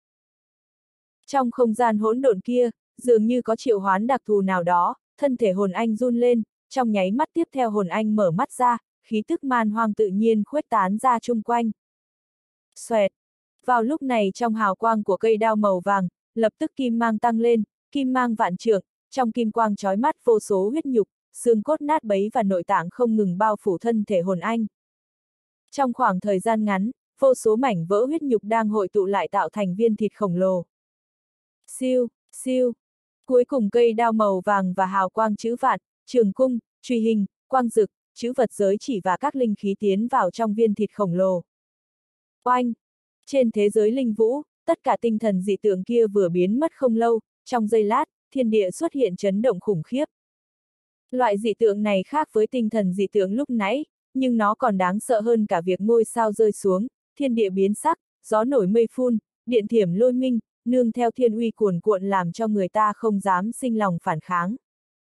Trong không gian hỗn độn kia, dường như có triệu hoán đặc thù nào đó, thân thể hồn anh run lên, trong nháy mắt tiếp theo hồn anh mở mắt ra, khí tức man hoang tự nhiên khuếch tán ra chung quanh. Xoẹt. Vào lúc này trong hào quang của cây đao màu vàng, lập tức kim mang tăng lên, kim mang vạn trượng, trong kim quang chói mắt vô số huyết nhục, xương cốt nát bấy và nội tạng không ngừng bao phủ thân thể hồn anh. Trong khoảng thời gian ngắn, vô số mảnh vỡ huyết nhục đang hội tụ lại tạo thành viên thịt khổng lồ. Siêu, siêu. Cuối cùng cây đao màu vàng và hào quang chữ vạn, trường cung, truy hình, quang dực, chữ vật giới chỉ và các linh khí tiến vào trong viên thịt khổng lồ. Oanh! Trên thế giới linh vũ, tất cả tinh thần dị tượng kia vừa biến mất không lâu, trong giây lát, thiên địa xuất hiện chấn động khủng khiếp. Loại dị tượng này khác với tinh thần dị tượng lúc nãy, nhưng nó còn đáng sợ hơn cả việc ngôi sao rơi xuống, thiên địa biến sắc, gió nổi mây phun, điện thiểm lôi minh, nương theo thiên uy cuồn cuộn làm cho người ta không dám sinh lòng phản kháng.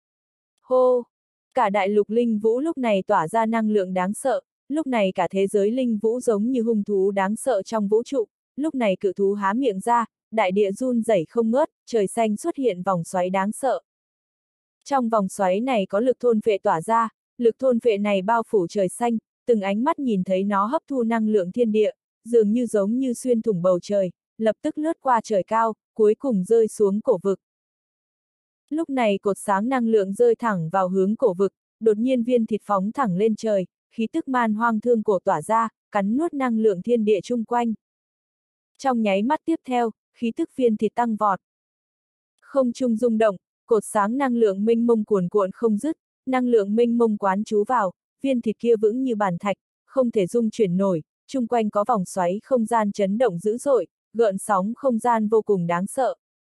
Hô! Cả đại lục linh vũ lúc này tỏa ra năng lượng đáng sợ, lúc này cả thế giới linh vũ giống như hung thú đáng sợ trong vũ trụ, lúc này cự thú há miệng ra, đại địa run rẩy không ngớt, trời xanh xuất hiện vòng xoáy đáng sợ. Trong vòng xoáy này có lực thôn phệ tỏa ra, lực thôn phệ này bao phủ trời xanh, từng ánh mắt nhìn thấy nó hấp thu năng lượng thiên địa, dường như giống như xuyên thủng bầu trời, lập tức lướt qua trời cao, cuối cùng rơi xuống cổ vực. Lúc này cột sáng năng lượng rơi thẳng vào hướng cổ vực, đột nhiên viên thịt phóng thẳng lên trời, khí tức man hoang thương cổ tỏa ra, cắn nuốt năng lượng thiên địa chung quanh. Trong nháy mắt tiếp theo, khí tức viên thịt tăng vọt. Không trung rung động, cột sáng năng lượng mênh mông cuồn cuộn không dứt, năng lượng mênh mông quán trú vào, viên thịt kia vững như bàn thạch, không thể rung chuyển nổi, chung quanh có vòng xoáy không gian chấn động dữ dội, gợn sóng không gian vô cùng đáng sợ.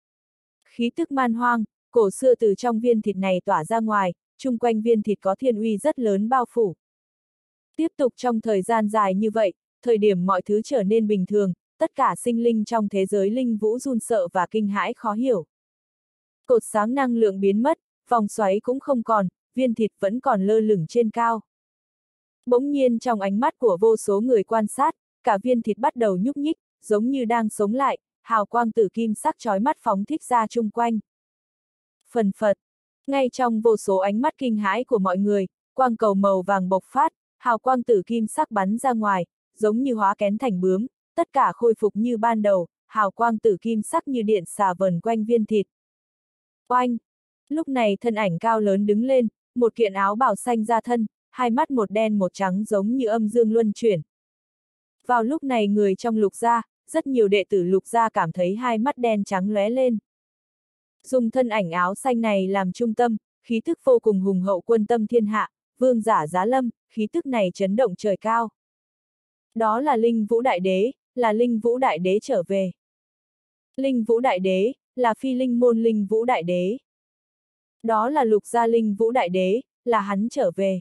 Khí tức man hoang, cổ xưa từ trong viên thịt này tỏa ra ngoài, chung quanh viên thịt có thiên uy rất lớn bao phủ. Tiếp tục trong thời gian dài như vậy, thời điểm mọi thứ trở nên bình thường, tất cả sinh linh trong thế giới linh vũ run sợ và kinh hãi khó hiểu. Cột sáng năng lượng biến mất, vòng xoáy cũng không còn, viên thịt vẫn còn lơ lửng trên cao. Bỗng nhiên trong ánh mắt của vô số người quan sát, cả viên thịt bắt đầu nhúc nhích, giống như đang sống lại, hào quang tử kim sắc chói mắt phóng thích ra chung quanh. Phần phật, ngay trong vô số ánh mắt kinh hãi của mọi người, quang cầu màu vàng bộc phát, hào quang tử kim sắc bắn ra ngoài, giống như hóa kén thành bướm, tất cả khôi phục như ban đầu, hào quang tử kim sắc như điện xà vần quanh viên thịt. Oanh! Lúc này thân ảnh cao lớn đứng lên, một kiện áo bào xanh ra thân, hai mắt một đen một trắng giống như âm dương luân chuyển. Vào lúc này người trong lục gia, rất nhiều đệ tử lục gia cảm thấy hai mắt đen trắng lóe lên. Dùng thân ảnh áo xanh này làm trung tâm, khí thức vô cùng hùng hậu quân tâm thiên hạ, vương giả giá lâm, khí tức này chấn động trời cao. Đó là Linh Vũ Đại Đế, là Linh Vũ Đại Đế trở về. Linh Vũ Đại Đế, là phi linh môn Linh Vũ Đại Đế. Đó là lục gia Linh Vũ Đại Đế, là hắn trở về.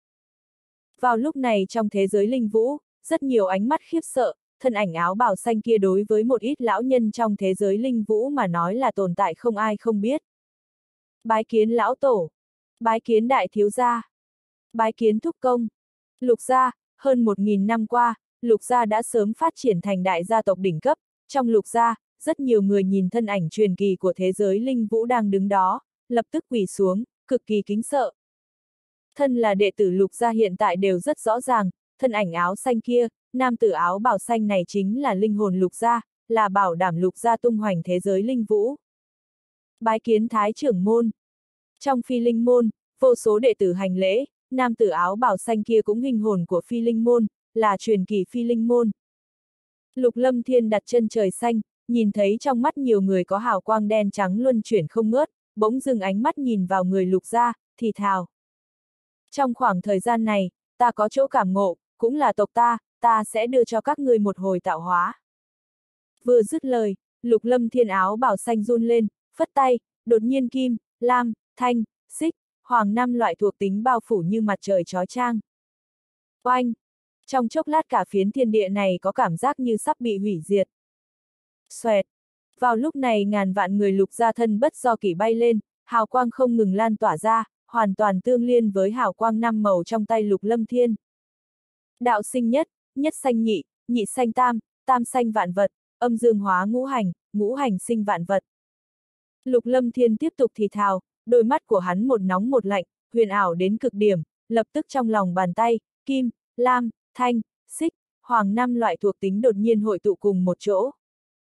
Vào lúc này trong thế giới linh vũ, rất nhiều ánh mắt khiếp sợ, thân ảnh áo bào xanh kia đối với một ít lão nhân trong thế giới linh vũ mà nói là tồn tại không ai không biết. Bái kiến lão tổ, bái kiến đại thiếu gia, bái kiến thúc công. Lục gia, hơn một nghìn năm qua, lục gia đã sớm phát triển thành đại gia tộc đỉnh cấp, trong lục gia, rất nhiều người nhìn thân ảnh truyền kỳ của thế giới linh vũ đang đứng đó, lập tức quỳ xuống, cực kỳ kính sợ. Thân là đệ tử lục gia hiện tại đều rất rõ ràng, thân ảnh áo xanh kia, nam tử áo bào xanh này chính là linh hồn lục gia, là bảo đảm lục gia tung hoành thế giới linh vũ. Bái kiến thái trưởng môn. Trong phi linh môn, vô số đệ tử hành lễ, nam tử áo bào xanh kia cũng linh hồn của phi linh môn, là truyền kỳ phi linh môn. Lục Lâm Thiên đặt chân trời xanh, nhìn thấy trong mắt nhiều người có hào quang đen trắng luân chuyển không ngớt, bỗng dừng ánh mắt nhìn vào người lục gia, thì thào. Trong khoảng thời gian này, ta có chỗ cảm ngộ, cũng là tộc ta, ta sẽ đưa cho các ngươi một hồi tạo hóa. Vừa dứt lời, Lục Lâm Thiên áo bào xanh run lên, phất tay, đột nhiên kim, lam, thanh, xích, hoàng năm loại thuộc tính bao phủ như mặt trời chói chang. Oanh! Trong chốc lát cả phiến thiên địa này có cảm giác như sắp bị hủy diệt. Xoẹt! Vào lúc này ngàn vạn người lục gia thân bất do kỷ bay lên, hào quang không ngừng lan tỏa ra, hoàn toàn tương liên với hào quang năm màu trong tay Lục Lâm Thiên. Đạo sinh nhất, nhất sanh nhị, nhị sanh tam, tam sanh vạn vật, âm dương hóa ngũ hành, ngũ hành sinh vạn vật. Lục Lâm Thiên tiếp tục thì thào, đôi mắt của hắn một nóng một lạnh, huyền ảo đến cực điểm, lập tức trong lòng bàn tay, kim, lam, thanh, xích, hoàng năm loại thuộc tính đột nhiên hội tụ cùng một chỗ.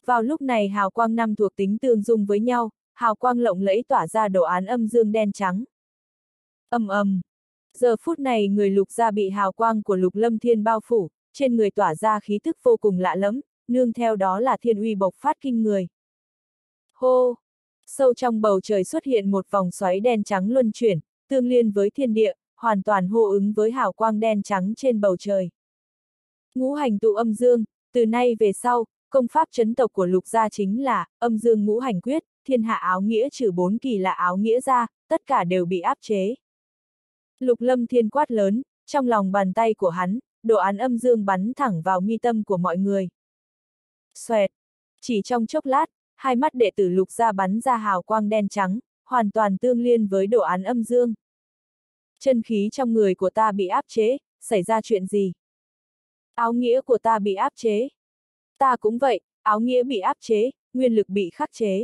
Vào lúc này hào quang năm thuộc tính tương dung với nhau, hào quang lộng lẫy tỏa ra đồ án âm dương đen trắng. Ầm ầm. Giờ phút này người Lục gia bị hào quang của Lục Lâm Thiên bao phủ, trên người tỏa ra khí tức vô cùng lạ lẫm, nương theo đó là thiên uy bộc phát kinh người. Hô! Sâu trong bầu trời xuất hiện một vòng xoáy đen trắng luân chuyển, tương liên với thiên địa, hoàn toàn hô ứng với hào quang đen trắng trên bầu trời. Ngũ hành tụ âm dương, từ nay về sau, công pháp trấn tộc của Lục gia chính là âm dương ngũ hành quyết, thiên hạ áo nghĩa trừ bốn kỳ lạ áo nghĩa ra, tất cả đều bị áp chế. Lục Lâm Thiên quát lớn, trong lòng bàn tay của hắn, đồ án âm dương bắn thẳng vào mi tâm của mọi người. Xoẹt! Chỉ trong chốc lát, hai mắt đệ tử Lục gia bắn ra hào quang đen trắng, hoàn toàn tương liên với đồ án âm dương. Chân khí trong người của ta bị áp chế, xảy ra chuyện gì? Áo nghĩa của ta bị áp chế. Ta cũng vậy, áo nghĩa bị áp chế, nguyên lực bị khắc chế.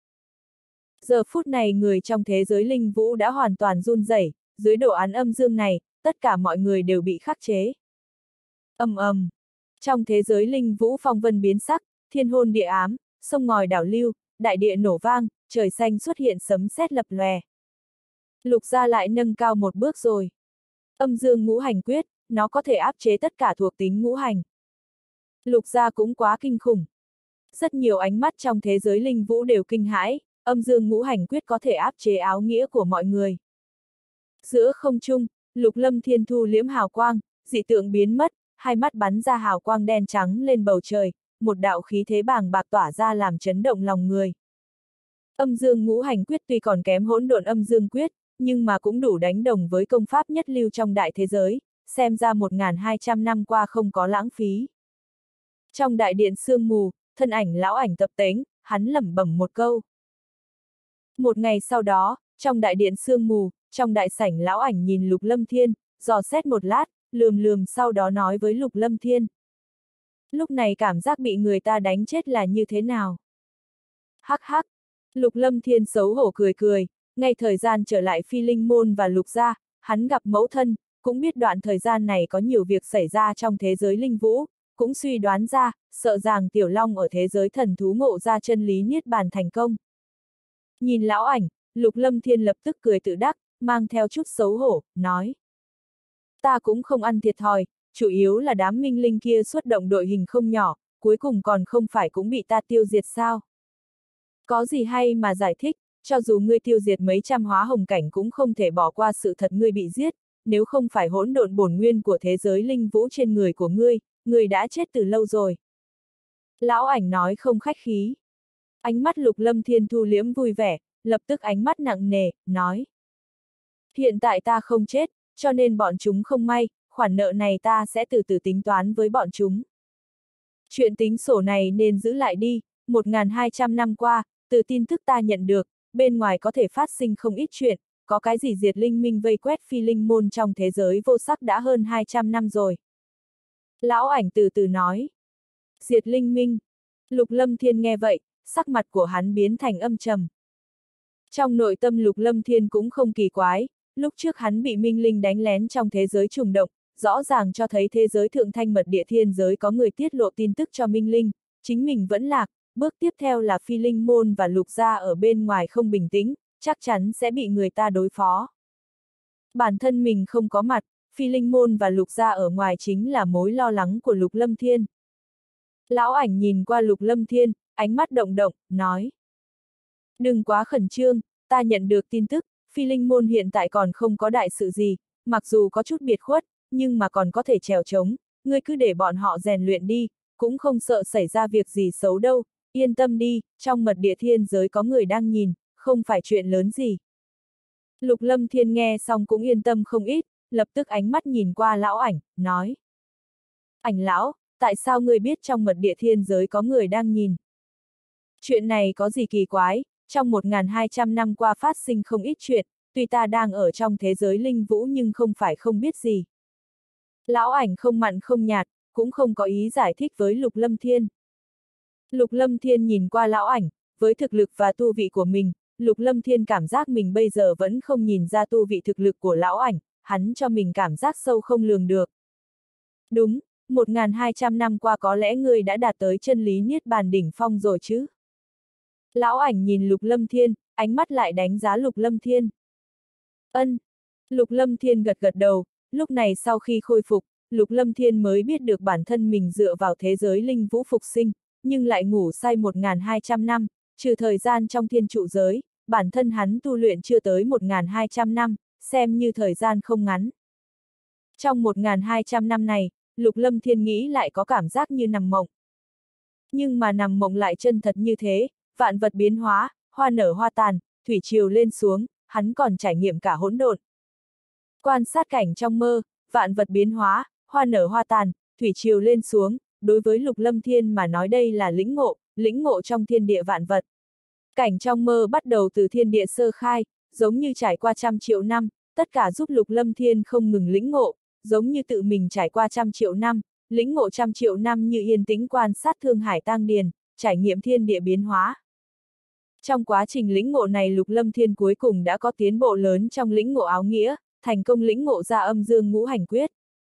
Giờ phút này người trong thế giới linh vũ đã hoàn toàn run rẩy, dưới đồ án âm dương này, tất cả mọi người đều bị khắc chế. Ầm ầm. Trong thế giới linh vũ phong vân biến sắc, thiên hôn địa ám, sông ngòi đảo lưu, đại địa nổ vang, trời xanh xuất hiện sấm sét lập lòe. Lục gia lại nâng cao một bước rồi. Âm dương ngũ hành quyết, nó có thể áp chế tất cả thuộc tính ngũ hành. Lục gia cũng quá kinh khủng. Rất nhiều ánh mắt trong thế giới linh vũ đều kinh hãi, âm dương ngũ hành quyết có thể áp chế áo nghĩa của mọi người. Giữa không trung, Lục Lâm Thiên thu liễm hào quang, dị tượng biến mất, hai mắt bắn ra hào quang đen trắng lên bầu trời, một đạo khí thế bàng bạc tỏa ra làm chấn động lòng người. Âm dương ngũ hành quyết tuy còn kém hỗn độn âm dương quyết, nhưng mà cũng đủ đánh đồng với công pháp nhất lưu trong đại thế giới, xem ra một nghìn hai trăm năm qua không có lãng phí. Trong đại điện sương mù, thân ảnh lão ảnh tập tễnh, hắn lẩm bẩm một câu. Một ngày sau đó, trong đại điện sương mù, trong đại sảnh lão ảnh nhìn Lục Lâm Thiên, dò xét một lát, lườm lườm sau đó nói với Lục Lâm Thiên. Lúc này cảm giác bị người ta đánh chết là như thế nào? Hắc hắc! Lục Lâm Thiên xấu hổ cười cười, ngay thời gian trở lại Phi Linh Môn và Lục gia, hắn gặp mẫu thân, cũng biết đoạn thời gian này có nhiều việc xảy ra trong thế giới linh vũ, cũng suy đoán ra, sợ rằng Tiểu Long ở thế giới thần thú ngộ ra chân lý niết bàn thành công. Nhìn lão ảnh, Lục Lâm Thiên lập tức cười tự đắc, mang theo chút xấu hổ, nói. Ta cũng không ăn thiệt thòi, chủ yếu là đám minh linh kia xuất động đội hình không nhỏ, cuối cùng còn không phải cũng bị ta tiêu diệt sao? Có gì hay mà giải thích, cho dù ngươi tiêu diệt mấy trăm hóa hồng cảnh cũng không thể bỏ qua sự thật ngươi bị giết, nếu không phải hỗn độn bổn nguyên của thế giới linh vũ trên người của ngươi, ngươi đã chết từ lâu rồi. Lão ảnh nói không khách khí. Ánh mắt Lục Lâm Thiên thu liễm vui vẻ, lập tức ánh mắt nặng nề, nói. Hiện tại ta không chết, cho nên bọn chúng không may, khoản nợ này ta sẽ từ từ tính toán với bọn chúng. Chuyện tính sổ này nên giữ lại đi, một nghìn hai trăm năm qua, từ tin tức ta nhận được, bên ngoài có thể phát sinh không ít chuyện, có cái gì diệt linh minh vây quét Phi Linh Môn trong thế giới vô sắc đã hơn hai trăm năm rồi. Lão ảnh từ từ nói. Diệt linh minh. Lục Lâm Thiên nghe vậy, sắc mặt của hắn biến thành âm trầm. Trong nội tâm Lục Lâm Thiên cũng không kỳ quái, lúc trước hắn bị minh linh đánh lén trong thế giới trùng động, rõ ràng cho thấy thế giới thượng thanh mật địa thiên giới có người tiết lộ tin tức cho minh linh, chính mình vẫn lạc, bước tiếp theo là Phi Linh Môn và Lục gia ở bên ngoài không bình tĩnh, chắc chắn sẽ bị người ta đối phó. Bản thân mình không có mặt, Phi Linh Môn và Lục gia ở ngoài chính là mối lo lắng của Lục Lâm Thiên. Lão ảnh nhìn qua Lục Lâm Thiên, ánh mắt động động, nói. Đừng quá khẩn trương, ta nhận được tin tức, Phi Linh Môn hiện tại còn không có đại sự gì, mặc dù có chút biệt khuất, nhưng mà còn có thể trèo trống, ngươi cứ để bọn họ rèn luyện đi, cũng không sợ xảy ra việc gì xấu đâu, yên tâm đi, trong mật địa thiên giới có người đang nhìn, không phải chuyện lớn gì. Lục Lâm Thiên nghe xong cũng yên tâm không ít, lập tức ánh mắt nhìn qua lão ảnh, nói. Ảnh lão, tại sao ngươi biết trong mật địa thiên giới có người đang nhìn? Chuyện này có gì kỳ quái, trong một nghìn hai trăm năm qua phát sinh không ít chuyện, tuy ta đang ở trong thế giới linh vũ nhưng không phải không biết gì. Lão ảnh không mặn không nhạt, cũng không có ý giải thích với Lục Lâm Thiên. Lục Lâm Thiên nhìn qua lão ảnh, với thực lực và tu vị của mình, Lục Lâm Thiên cảm giác mình bây giờ vẫn không nhìn ra tu vị thực lực của lão ảnh, hắn cho mình cảm giác sâu không lường được. Đúng, một nghìn hai trăm năm qua có lẽ ngươi đã đạt tới chân lý niết bàn đỉnh phong rồi chứ? Lão ảnh nhìn Lục Lâm Thiên, ánh mắt lại đánh giá Lục Lâm Thiên. Ân. Lục Lâm Thiên gật gật đầu, lúc này sau khi khôi phục, Lục Lâm Thiên mới biết được bản thân mình dựa vào thế giới linh vũ phục sinh, nhưng lại ngủ say một nghìn hai trăm năm, trừ thời gian trong thiên trụ giới, bản thân hắn tu luyện chưa tới một nghìn hai trăm năm, xem như thời gian không ngắn. Trong một nghìn hai trăm năm này, Lục Lâm Thiên nghĩ lại có cảm giác như nằm mộng. Nhưng mà nằm mộng lại chân thật như thế, vạn vật biến hóa, hoa nở hoa tàn, thủy triều lên xuống, hắn còn trải nghiệm cả hỗn độn. Quan sát cảnh trong mơ, vạn vật biến hóa, hoa nở hoa tàn, thủy triều lên xuống, đối với Lục Lâm Thiên mà nói đây là lĩnh ngộ, lĩnh ngộ trong thiên địa vạn vật. Cảnh trong mơ bắt đầu từ thiên địa sơ khai, giống như trải qua trăm triệu năm, tất cả giúp Lục Lâm Thiên không ngừng lĩnh ngộ, giống như tự mình trải qua trăm triệu năm, lĩnh ngộ trăm triệu năm như yên tĩnh quan sát thương hải tang điền, trải nghiệm thiên địa biến hóa. Trong quá trình lĩnh ngộ này Lục Lâm Thiên cuối cùng đã có tiến bộ lớn trong lĩnh ngộ áo nghĩa, thành công lĩnh ngộ ra âm dương ngũ hành quyết.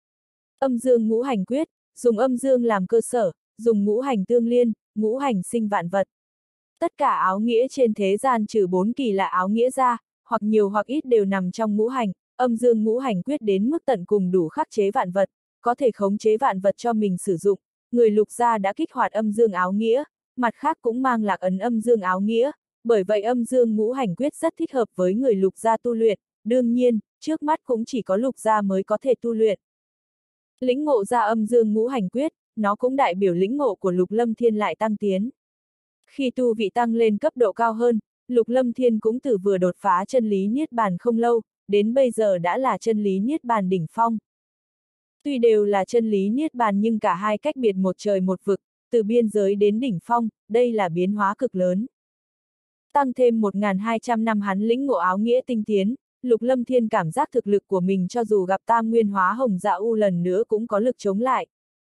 Âm dương ngũ hành quyết, dùng âm dương làm cơ sở, dùng ngũ hành tương liên, ngũ hành sinh vạn vật. Tất cả áo nghĩa trên thế gian trừ bốn kỳ lạ áo nghĩa ra, hoặc nhiều hoặc ít đều nằm trong ngũ hành, âm dương ngũ hành quyết đến mức tận cùng đủ khắc chế vạn vật, có thể khống chế vạn vật cho mình sử dụng. Người Lục gia đã kích hoạt âm dương áo nghĩa, mặt khác cũng mang lạc ấn âm dương áo nghĩa, bởi vậy âm dương ngũ hành quyết rất thích hợp với người Lục gia tu luyện, đương nhiên, trước mắt cũng chỉ có Lục gia mới có thể tu luyện. Lĩnh ngộ ra âm dương ngũ hành quyết, nó cũng đại biểu lĩnh ngộ của Lục Lâm Thiên lại tăng tiến. Khi tu vị tăng lên cấp độ cao hơn, Lục Lâm Thiên cũng từ vừa đột phá chân lý niết bàn không lâu, đến bây giờ đã là chân lý niết bàn đỉnh phong. Tuy đều là chân lý niết bàn nhưng cả hai cách biệt một trời một vực, từ biên giới đến đỉnh phong, đây là biến hóa cực lớn. Tăng thêm một nghìn hai trăm năm hắn lĩnh ngộ áo nghĩa tinh tiến, Lục Lâm Thiên cảm giác thực lực của mình cho dù gặp tam nguyên hóa hồng dạ u lần nữa cũng có lực chống lại.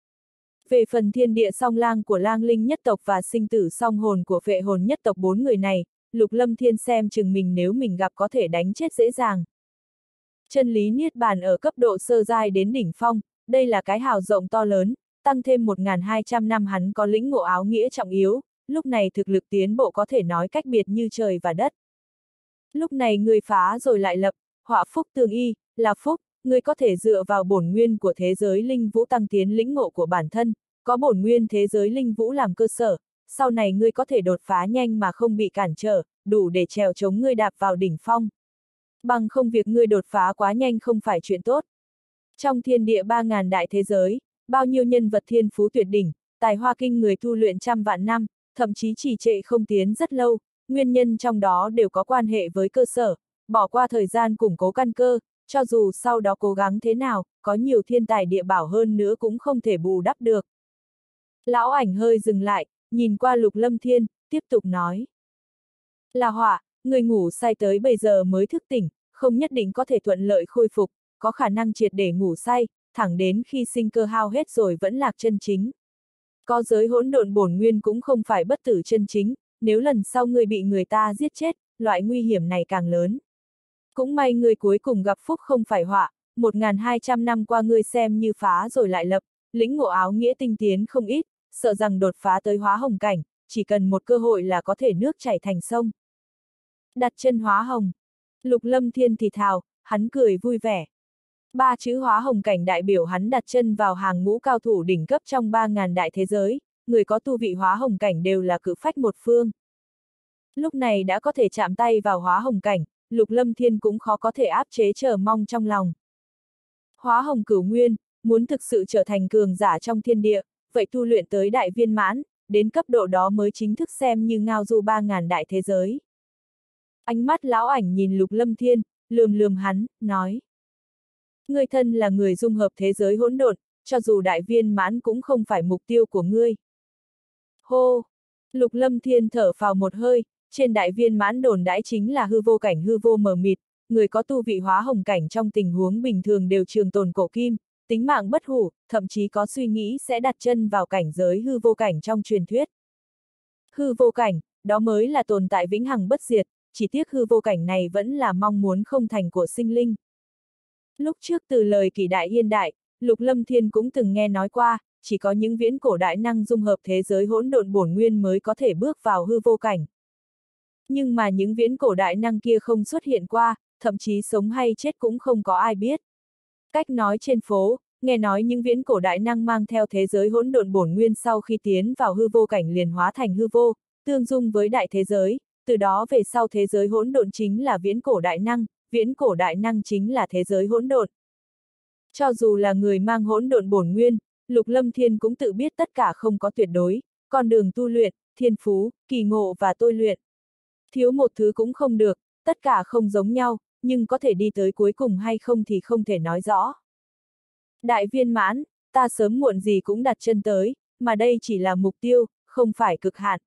Về phần thiên địa song lang của lang linh nhất tộc và sinh tử song hồn của phệ hồn nhất tộc bốn người này, Lục Lâm Thiên xem chừng mình nếu mình gặp có thể đánh chết dễ dàng. Chân lý niết bàn ở cấp độ sơ giai đến đỉnh phong, đây là cái hào rộng to lớn, tăng thêm một nghìn hai trăm năm hắn có lĩnh ngộ áo nghĩa trọng yếu, lúc này thực lực tiến bộ có thể nói cách biệt như trời và đất. Lúc này người phá rồi lại lập, họa phúc tương y, là phúc, người có thể dựa vào bổn nguyên của thế giới linh vũ tăng tiến lĩnh ngộ của bản thân, có bổn nguyên thế giới linh vũ làm cơ sở, sau này ngươi có thể đột phá nhanh mà không bị cản trở, đủ để trèo chống ngươi đạp vào đỉnh phong. Bằng không việc ngươi đột phá quá nhanh không phải chuyện tốt. Trong thiên địa ba ngàn đại thế giới, bao nhiêu nhân vật thiên phú tuyệt đỉnh, tài hoa kinh người tu luyện trăm vạn năm, thậm chí trì trệ không tiến rất lâu, nguyên nhân trong đó đều có quan hệ với cơ sở, bỏ qua thời gian củng cố căn cơ, cho dù sau đó cố gắng thế nào, có nhiều thiên tài địa bảo hơn nữa cũng không thể bù đắp được. Lão ảnh hơi dừng lại, nhìn qua Lục Lâm Thiên, tiếp tục nói. Là họa, người ngủ say tới bây giờ mới thức tỉnh, không nhất định có thể thuận lợi khôi phục, có khả năng triệt để ngủ say, thẳng đến khi sinh cơ hao hết rồi vẫn lạc chân chính. Có giới hỗn độn bổn nguyên cũng không phải bất tử chân chính, nếu lần sau người bị người ta giết chết, loại nguy hiểm này càng lớn. Cũng may người cuối cùng gặp phúc không phải họa, một nghìn hai trăm năm qua ngươi xem như phá rồi lại lập, lĩnh ngộ áo nghĩa tinh tiến không ít, sợ rằng đột phá tới hóa hồng cảnh, chỉ cần một cơ hội là có thể nước chảy thành sông. Đặt chân hóa hồng. Lục Lâm Thiên thì thào, hắn cười vui vẻ. Ba chữ hóa hồng cảnh đại biểu hắn đặt chân vào hàng ngũ cao thủ đỉnh cấp trong ba ngàn đại thế giới, người có tu vị hóa hồng cảnh đều là cự phách một phương. Lúc này đã có thể chạm tay vào hóa hồng cảnh, Lục Lâm Thiên cũng khó có thể áp chế chờ mong trong lòng. Hóa hồng cửu nguyên, muốn thực sự trở thành cường giả trong thiên địa, vậy tu luyện tới đại viên mãn, đến cấp độ đó mới chính thức xem như ngao du ba ngàn đại thế giới. Ánh mắt lão ảnh nhìn Lục Lâm Thiên, lườm lườm hắn, nói. Ngươi thân là người dung hợp thế giới hỗn độn, cho dù đại viên mãn cũng không phải mục tiêu của ngươi. Hô! Lục Lâm Thiên thở phào một hơi, trên đại viên mãn đồn đãi chính là hư vô cảnh hư vô mờ mịt, người có tu vị hóa hồng cảnh trong tình huống bình thường đều trường tồn cổ kim, tính mạng bất hủ, thậm chí có suy nghĩ sẽ đặt chân vào cảnh giới hư vô cảnh trong truyền thuyết. Hư vô cảnh, đó mới là tồn tại vĩnh hằng bất diệt, chỉ tiếc hư vô cảnh này vẫn là mong muốn không thành của sinh linh. Lúc trước từ lời Kỷ Đại Hiên Đại, Lục Lâm Thiên cũng từng nghe nói qua, chỉ có những viễn cổ đại năng dung hợp thế giới hỗn độn bổn nguyên mới có thể bước vào hư vô cảnh. Nhưng mà những viễn cổ đại năng kia không xuất hiện qua, thậm chí sống hay chết cũng không có ai biết. Cách nói trên phố, nghe nói những viễn cổ đại năng mang theo thế giới hỗn độn bổn nguyên sau khi tiến vào hư vô cảnh liền hóa thành hư vô, tương dung với đại thế giới, từ đó về sau thế giới hỗn độn chính là viễn cổ đại năng, viễn cổ đại năng chính là thế giới hỗn độn. Cho dù là người mang hỗn độn bổn nguyên, Lục Lâm Thiên cũng tự biết tất cả không có tuyệt đối, con đường tu luyện, thiên phú, kỳ ngộ và tôi luyện. Thiếu một thứ cũng không được, tất cả không giống nhau, nhưng có thể đi tới cuối cùng hay không thì không thể nói rõ. Đại viên mãn, ta sớm muộn gì cũng đặt chân tới, mà đây chỉ là mục tiêu, không phải cực hạn.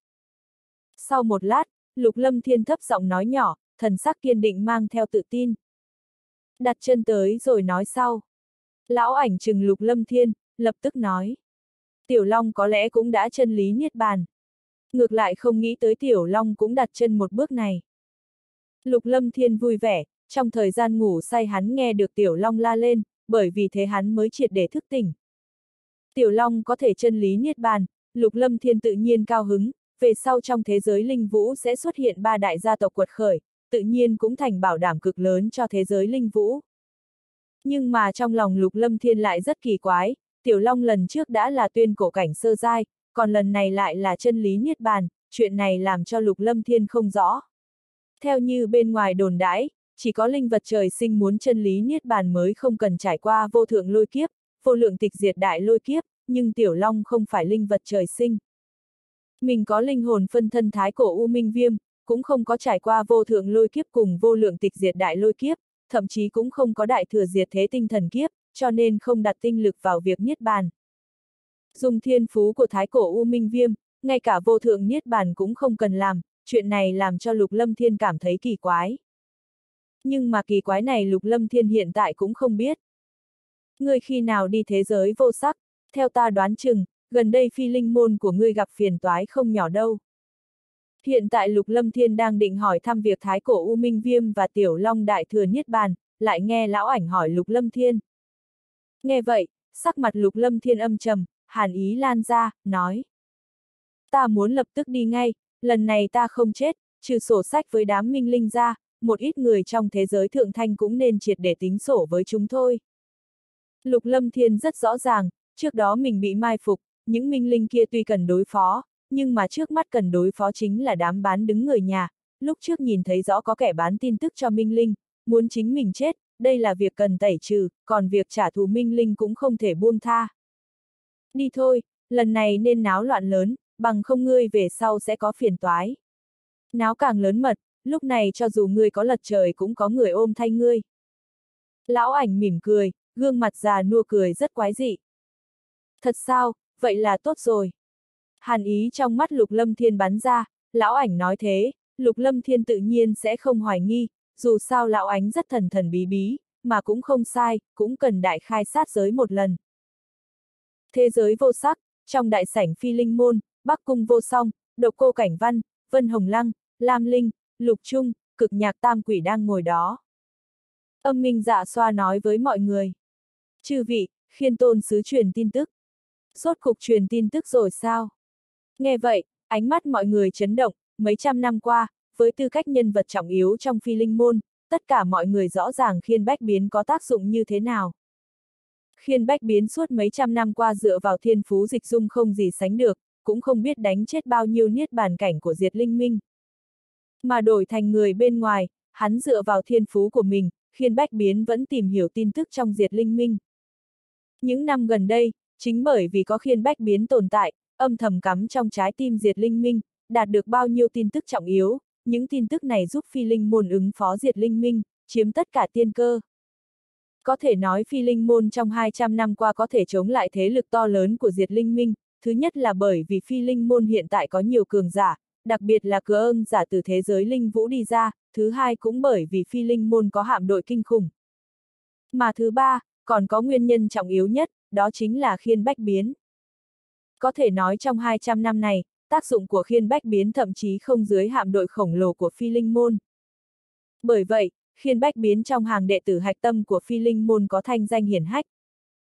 Sau một lát, Lục Lâm Thiên thấp giọng nói nhỏ, thần sắc kiên định mang theo tự tin. Đặt chân tới rồi nói sau. Lão ảnh trừng Lục Lâm Thiên, lập tức nói. Tiểu Long có lẽ cũng đã chân lý niết bàn. Ngược lại không nghĩ tới Tiểu Long cũng đặt chân một bước này. Lục Lâm Thiên vui vẻ, trong thời gian ngủ say hắn nghe được Tiểu Long la lên, bởi vì thế hắn mới triệt để thức tỉnh. Tiểu Long có thể chân lý niết bàn, Lục Lâm Thiên tự nhiên cao hứng, về sau trong thế giới linh vũ sẽ xuất hiện ba đại gia tộc quật khởi, tự nhiên cũng thành bảo đảm cực lớn cho thế giới linh vũ. Nhưng mà trong lòng Lục Lâm Thiên lại rất kỳ quái, Tiểu Long lần trước đã là tuyên cổ cảnh sơ giai, còn lần này lại là chân lý niết bàn, chuyện này làm cho Lục Lâm Thiên không rõ. Theo như bên ngoài đồn đãi, chỉ có linh vật trời sinh muốn chân lý niết bàn mới không cần trải qua vô thượng lôi kiếp, vô lượng tịch diệt đại lôi kiếp, nhưng Tiểu Long không phải linh vật trời sinh. Mình có linh hồn phân thân thái cổ U Minh Viêm, cũng không có trải qua vô thượng lôi kiếp cùng vô lượng tịch diệt đại lôi kiếp, thậm chí cũng không có đại thừa diệt thế tinh thần kiếp, cho nên không đặt tinh lực vào việc niết bàn. Dùng thiên phú của thái cổ U Minh Viêm, ngay cả vô thượng niết bàn cũng không cần làm, chuyện này làm cho Lục Lâm Thiên cảm thấy kỳ quái. Nhưng mà kỳ quái này Lục Lâm Thiên hiện tại cũng không biết. Ngươi khi nào đi thế giới vô sắc, theo ta đoán chừng, gần đây phi linh môn của ngươi gặp phiền toái không nhỏ đâu. Hiện tại Lục Lâm Thiên đang định hỏi thăm việc thái cổ U Minh Viêm và Tiểu Long đại thừa niết bàn, lại nghe lão ảnh hỏi Lục Lâm Thiên. Nghe vậy, sắc mặt Lục Lâm Thiên âm trầm, hàn ý lan ra, nói. Ta muốn lập tức đi ngay, lần này ta không chết, trừ sổ sách với đám minh linh ra, một ít người trong thế giới thượng thanh cũng nên triệt để tính sổ với chúng thôi. Lục Lâm Thiên rất rõ ràng, trước đó mình bị mai phục, những minh linh kia tuy cần đối phó, nhưng mà trước mắt cần đối phó chính là đám bán đứng người nhà, lúc trước nhìn thấy rõ có kẻ bán tin tức cho minh linh, muốn chính mình chết, đây là việc cần tẩy trừ, còn việc trả thù minh linh cũng không thể buông tha. Đi thôi, lần này nên náo loạn lớn, bằng không ngươi về sau sẽ có phiền toái. Náo càng lớn mật, lúc này cho dù ngươi có lật trời cũng có người ôm thay ngươi. Lão ảnh mỉm cười, gương mặt già nua cười rất quái dị. Thật sao, vậy là tốt rồi. Hàn ý trong mắt Lục Lâm Thiên bắn ra, lão ảnh nói thế, Lục Lâm Thiên tự nhiên sẽ không hoài nghi, dù sao lão ảnh rất thần thần bí bí, mà cũng không sai, cũng cần đại khai sát giới một lần. Thế giới vô sắc, trong đại sảnh phi linh môn, Bắc Cung Vô Song, Độc Cô Cảnh Văn, Vân Hồng Lăng, Lam Linh, Lục Trung, Cực Nhạc Tam Quỷ đang ngồi đó. Âm Minh Dạ Xoa nói với mọi người. Chư vị, Khiên Tôn sứ truyền tin tức. Rốt cục truyền tin tức rồi sao? Nghe vậy, ánh mắt mọi người chấn động, mấy trăm năm qua, với tư cách nhân vật trọng yếu trong phi linh môn, tất cả mọi người rõ ràng Khiên Bách Biến có tác dụng như thế nào. Khiên Bách Biến suốt mấy trăm năm qua dựa vào thiên phú dịch dung không gì sánh được, cũng không biết đánh chết bao nhiêu niết bàn cảnh của Diệt Linh Minh. Mà đổi thành người bên ngoài, hắn dựa vào thiên phú của mình, Khiên Bách Biến vẫn tìm hiểu tin tức trong Diệt Linh Minh. Những năm gần đây, chính bởi vì có Khiên Bách Biến tồn tại, âm thầm cắm trong trái tim Diệt Linh Minh, đạt được bao nhiêu tin tức trọng yếu, những tin tức này giúp phi linh môn ứng phó Diệt Linh Minh, chiếm tất cả tiên cơ. Có thể nói phi linh môn trong hai trăm năm qua có thể chống lại thế lực to lớn của Diệt Linh Minh, thứ nhất là bởi vì phi linh môn hiện tại có nhiều cường giả, đặc biệt là cửa ưng giả từ thế giới linh vũ đi ra, thứ hai cũng bởi vì phi linh môn có hạm đội kinh khủng. Mà thứ ba, còn có nguyên nhân trọng yếu nhất, đó chính là Khiên Bách Biến. Có thể nói trong hai trăm năm này, tác dụng của Khiên Bách Biến thậm chí không dưới hạm đội khổng lồ của phi linh môn. Bởi vậy, Khiên Bách Biến trong hàng đệ tử hạch tâm của phi linh môn có thanh danh hiển hách.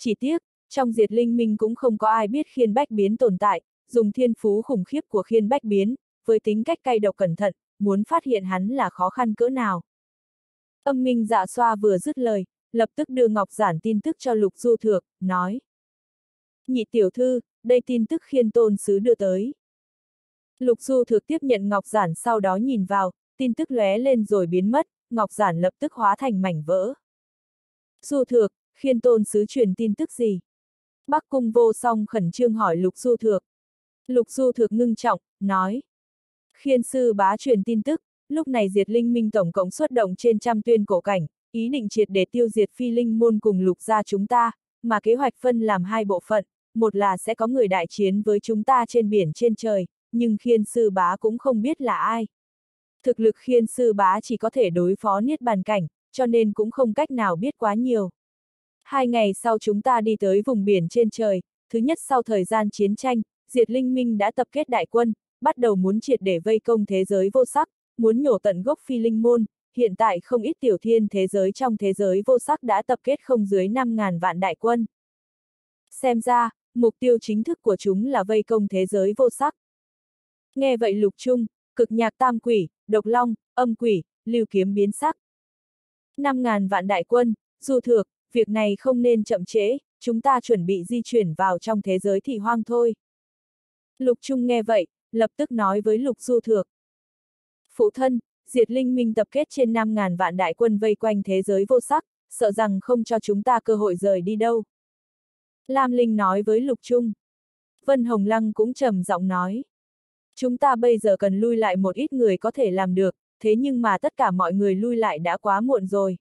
Chỉ tiếc, trong Diệt Linh Minh cũng không có ai biết Khiên Bách Biến tồn tại, dùng thiên phú khủng khiếp của Khiên Bách Biến, với tính cách cay độc cẩn thận, muốn phát hiện hắn là khó khăn cỡ nào. Âm Minh Dạ Xoa vừa dứt lời, lập tức đưa ngọc giản tin tức cho Lục Du Thược, nói. Nhị tiểu thư, đây tin tức Khiên Tôn Sứ đưa tới. Lục Du Thược tiếp nhận ngọc giản sau đó nhìn vào, tin tức lóe lên rồi biến mất, ngọc giản lập tức hóa thành mảnh vỡ. Du Thược, Khiên Tôn Sứ truyền tin tức gì? Bắc Cung Vô Song khẩn trương hỏi Lục Du Thược. Lục Du Thược ngưng trọng, nói. Khiên sư bá truyền tin tức, lúc này Diệt Linh Minh tổng cộng xuất động trên trăm tuyên cổ cảnh, ý định triệt để tiêu diệt Phi Linh môn cùng Lục gia chúng ta, mà kế hoạch phân làm hai bộ phận, một là sẽ có người đại chiến với chúng ta trên biển trên trời, nhưng Khiên sư bá cũng không biết là ai. Thực lực Khiên sư bá chỉ có thể đối phó Niết Bàn cảnh, cho nên cũng không cách nào biết quá nhiều. Hai ngày sau chúng ta đi tới vùng biển trên trời, thứ nhất sau thời gian chiến tranh, Diệt Linh Minh đã tập kết đại quân, bắt đầu muốn triệt để vây công thế giới vô sắc, muốn nhổ tận gốc Phi Linh môn, hiện tại không ít tiểu thiên thế giới trong thế giới vô sắc đã tập kết không dưới năm ngàn vạn đại quân. Xem ra, mục tiêu chính thức của chúng là vây công thế giới vô sắc. Nghe vậy Lục Trung, Cực Nhạc Tam Quỷ, Độc Long, Âm Quỷ, Lưu Kiếm biến sắc. Năm ngàn vạn đại quân, Du Thược, việc này không nên chậm trễ, chúng ta chuẩn bị di chuyển vào trong thế giới thị hoang thôi. Lục Trung nghe vậy, lập tức nói với Lục Du Thược. Phụ thân, Diệt Linh Minh tập kết trên năm ngàn vạn đại quân vây quanh thế giới vô sắc, sợ rằng không cho chúng ta cơ hội rời đi đâu. Lam Linh nói với Lục Trung. Vân Hồng Lăng cũng trầm giọng nói. Chúng ta bây giờ cần lui lại một ít người có thể làm được, thế nhưng mà tất cả mọi người lui lại đã quá muộn rồi.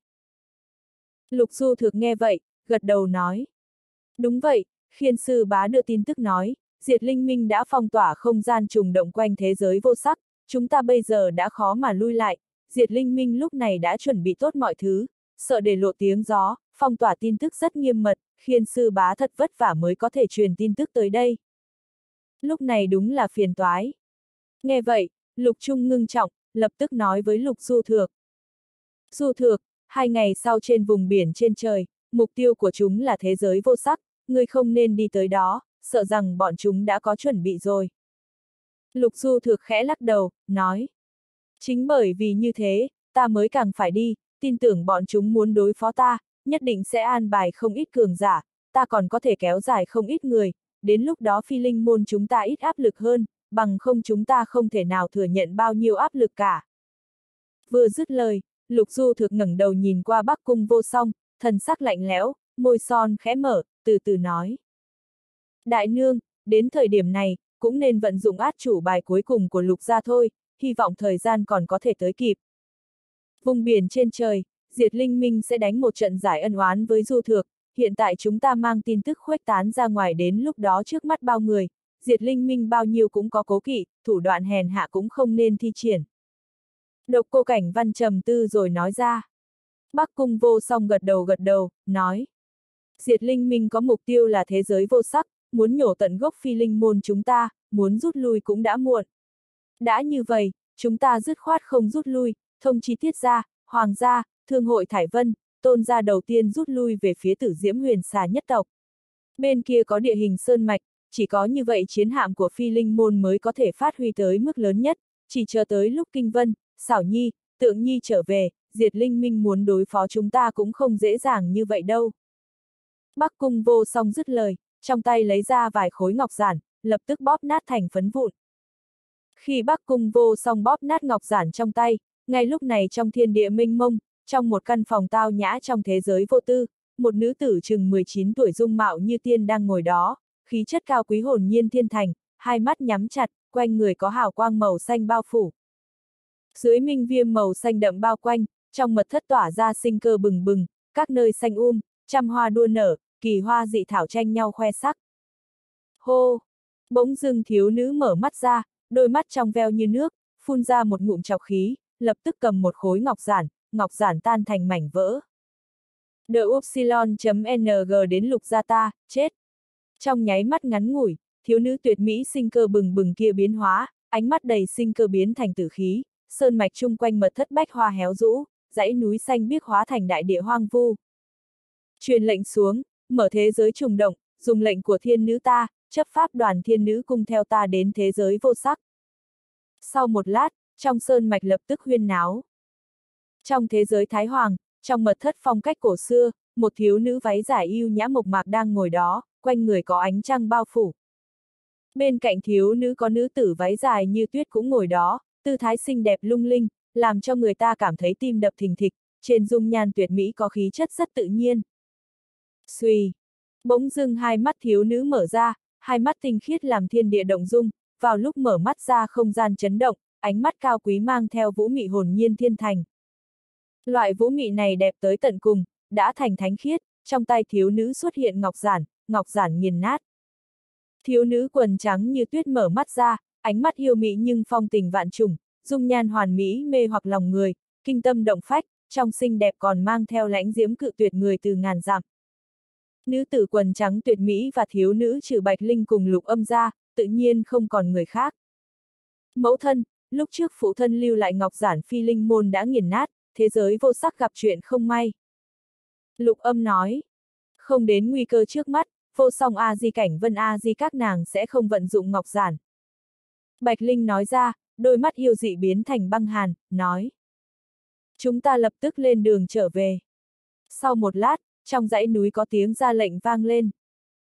Lục Du Thược nghe vậy, gật đầu nói. Đúng vậy, Khiên sư bá đưa tin tức nói, Diệt Linh Minh đã phong tỏa không gian trùng động quanh thế giới vô sắc, chúng ta bây giờ đã khó mà lui lại, Diệt Linh Minh lúc này đã chuẩn bị tốt mọi thứ, sợ để lộ tiếng gió, phong tỏa tin tức rất nghiêm mật, Khiên sư bá thật vất vả mới có thể truyền tin tức tới đây. Lúc này đúng là phiền toái. Nghe vậy, Lục Trung ngưng trọng, lập tức nói với Lục Du Thược. Du Thược, hai ngày sau trên vùng biển trên trời, mục tiêu của chúng là thế giới vô sắc, ngươi không nên đi tới đó, sợ rằng bọn chúng đã có chuẩn bị rồi. Lục Du Thược khẽ lắc đầu, nói. Chính bởi vì như thế, ta mới càng phải đi, tin tưởng bọn chúng muốn đối phó ta, nhất định sẽ an bài không ít cường giả, ta còn có thể kéo dài không ít người, đến lúc đó Phi Linh môn chúng ta ít áp lực hơn, bằng không chúng ta không thể nào thừa nhận bao nhiêu áp lực cả. Vừa dứt lời, Lục Du Thược ngẩng đầu nhìn qua Bắc Cung Vô Song, thần sắc lạnh lẽo, môi son khẽ mở, từ từ nói. Đại nương, đến thời điểm này, cũng nên vận dụng át chủ bài cuối cùng của Lục gia thôi, hy vọng thời gian còn có thể tới kịp. Vùng biển trên trời, Diệt Linh Minh sẽ đánh một trận giải ân oán với Du Thược, hiện tại chúng ta mang tin tức khuếch tán ra ngoài đến lúc đó trước mắt bao người, Diệt Linh Minh bao nhiêu cũng có cố kỵ, thủ đoạn hèn hạ cũng không nên thi triển. Độc Cô Cảnh Văn trầm tư rồi nói ra. Bắc Cung Vô Song gật đầu gật đầu, nói. Diệt Linh Minh có mục tiêu là thế giới vô sắc, muốn nhổ tận gốc Phi Linh môn chúng ta, muốn rút lui cũng đã muộn. Đã như vậy, chúng ta dứt khoát không rút lui, thông chi Tiết gia, Hoàng gia, Thương hội Thải Vân, Tôn gia đầu tiên rút lui về phía Tử Diễm Huyền Xà nhất tộc. Bên kia có địa hình sơn mạch, chỉ có như vậy chiến hạm của Phi Linh môn mới có thể phát huy tới mức lớn nhất, chỉ chờ tới lúc Kinh Vân, Xảo Nhi, Tượng Nhi trở về, Diệt Linh Minh muốn đối phó chúng ta cũng không dễ dàng như vậy đâu. Bắc Cung Vô Song dứt lời, trong tay lấy ra vài khối ngọc giản, lập tức bóp nát thành phấn vụn. Khi Bắc Cung Vô Song bóp nát ngọc giản trong tay, ngay lúc này trong thiên địa mênh mông, trong một căn phòng tao nhã trong thế giới vô tư, một nữ tử chừng mười chín tuổi dung mạo như tiên đang ngồi đó, khí chất cao quý hồn nhiên thiên thành, hai mắt nhắm chặt, quanh người có hào quang màu xanh bao phủ. Dưới minh viêm màu xanh đậm bao quanh, trong mật thất tỏa ra sinh cơ bừng bừng, các nơi xanh um, trăm hoa đua nở, kỳ hoa dị thảo tranh nhau khoe sắc. Hô! Bỗng dưng thiếu nữ mở mắt ra, đôi mắt trong veo như nước, phun ra một ngụm trọc khí, lập tức cầm một khối ngọc giản, ngọc giản tan thành mảnh vỡ. The Upsilon.ng đến Lục gia ta, chết! Trong nháy mắt ngắn ngủi, thiếu nữ tuyệt mỹ sinh cơ bừng bừng kia biến hóa, ánh mắt đầy sinh cơ biến thành tử khí, sơn mạch chung quanh mật thất bách hoa héo rũ, dãy núi xanh biếc hóa thành đại địa hoang vu. Truyền lệnh xuống, mở thế giới trùng động, dùng lệnh của thiên nữ ta, chấp pháp đoàn thiên nữ cung theo ta đến thế giới vô sắc. Sau một lát, trong sơn mạch lập tức huyên náo. Trong thế giới Thái Hoàng, trong mật thất phong cách cổ xưa, một thiếu nữ váy dài yêu nhã mộc mạc đang ngồi đó, quanh người có ánh trăng bao phủ. Bên cạnh thiếu nữ có nữ tử váy dài như tuyết cũng ngồi đó, tư thái xinh đẹp lung linh, làm cho người ta cảm thấy tim đập thình thịch, trên dung nhan tuyệt mỹ có khí chất rất tự nhiên. Xuy! Bỗng dưng hai mắt thiếu nữ mở ra, hai mắt tinh khiết làm thiên địa động dung, vào lúc mở mắt ra không gian chấn động, ánh mắt cao quý mang theo vũ mị hồn nhiên thiên thành. Loại vũ mị này đẹp tới tận cùng, đã thành thánh khiết, trong tay thiếu nữ xuất hiện ngọc giản, ngọc giản nghiền nát. Thiếu nữ quần trắng như tuyết mở mắt ra, ánh mắt yêu mị nhưng phong tình vạn trùng, dung nhan hoàn mỹ mê hoặc lòng người, kinh tâm động phách, trong xinh đẹp còn mang theo lãnh diễm cự tuyệt người từ ngàn dặm. Nữ tử quần trắng tuyệt mỹ và thiếu nữ trừ Bạch Linh cùng Lục Âm ra, tự nhiên không còn người khác. Mẫu thân, lúc trước phụ thân lưu lại ngọc giản phi linh môn đã nghiền nát, thế giới vô sắc gặp chuyện không may. Lục Âm nói, không đến nguy cơ trước mắt, vô song A Di cảnh Vân A Di các nàng sẽ không vận dụng ngọc giản. Bạch Linh nói ra, đôi mắt yêu dị biến thành băng hàn, nói. Chúng ta lập tức lên đường trở về. Sau một lát, trong dãy núi có tiếng ra lệnh vang lên.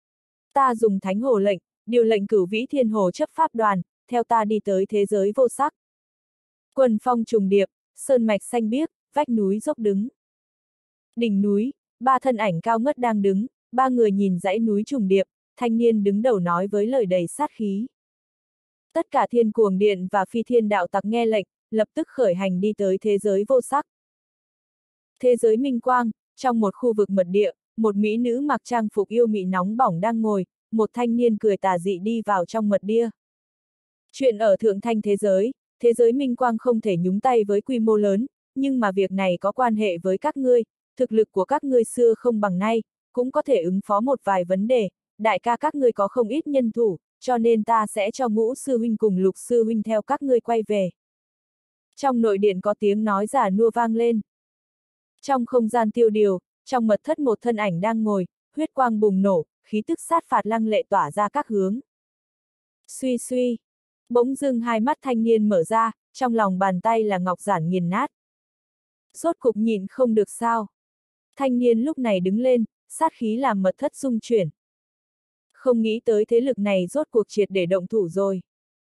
Ta dùng thánh hồ lệnh, điều lệnh cửu vĩ thiên hồ chấp pháp đoàn, theo ta đi tới thế giới vô sắc. Quần phong trùng điệp, sơn mạch xanh biếc, vách núi dốc đứng. Đỉnh núi, ba thân ảnh cao ngất đang đứng, ba người nhìn dãy núi trùng điệp, thanh niên đứng đầu nói với lời đầy sát khí. Tất cả thiên cuồng điện và phi thiên đạo tặc nghe lệnh, lập tức khởi hành đi tới thế giới vô sắc. Thế giới minh quang, trong một khu vực mật địa, một mỹ nữ mặc trang phục yêu mị nóng bỏng đang ngồi, một thanh niên cười tà dị đi vào trong mật địa. Chuyện ở thượng thanh thế giới, thế giới minh quang không thể nhúng tay với quy mô lớn, nhưng mà việc này có quan hệ với các ngươi, thực lực của các ngươi xưa không bằng nay, cũng có thể ứng phó một vài vấn đề, đại ca các ngươi có không ít nhân thủ, cho nên ta sẽ cho Ngũ sư huynh cùng Lục sư huynh theo các ngươi quay về. Trong nội điện có tiếng nói giả nua vang lên. Trong không gian tiêu điều, trong mật thất một thân ảnh đang ngồi, huyết quang bùng nổ, khí tức sát phạt lăng lệ tỏa ra các hướng. Suy suy, bỗng dưng hai mắt thanh niên mở ra, trong lòng bàn tay là ngọc giản nghiền nát. Rốt cục nhịn không được sao. Thanh niên lúc này đứng lên, sát khí làm mật thất rung chuyển. Không nghĩ tới thế lực này rốt cuộc triệt để động thủ rồi.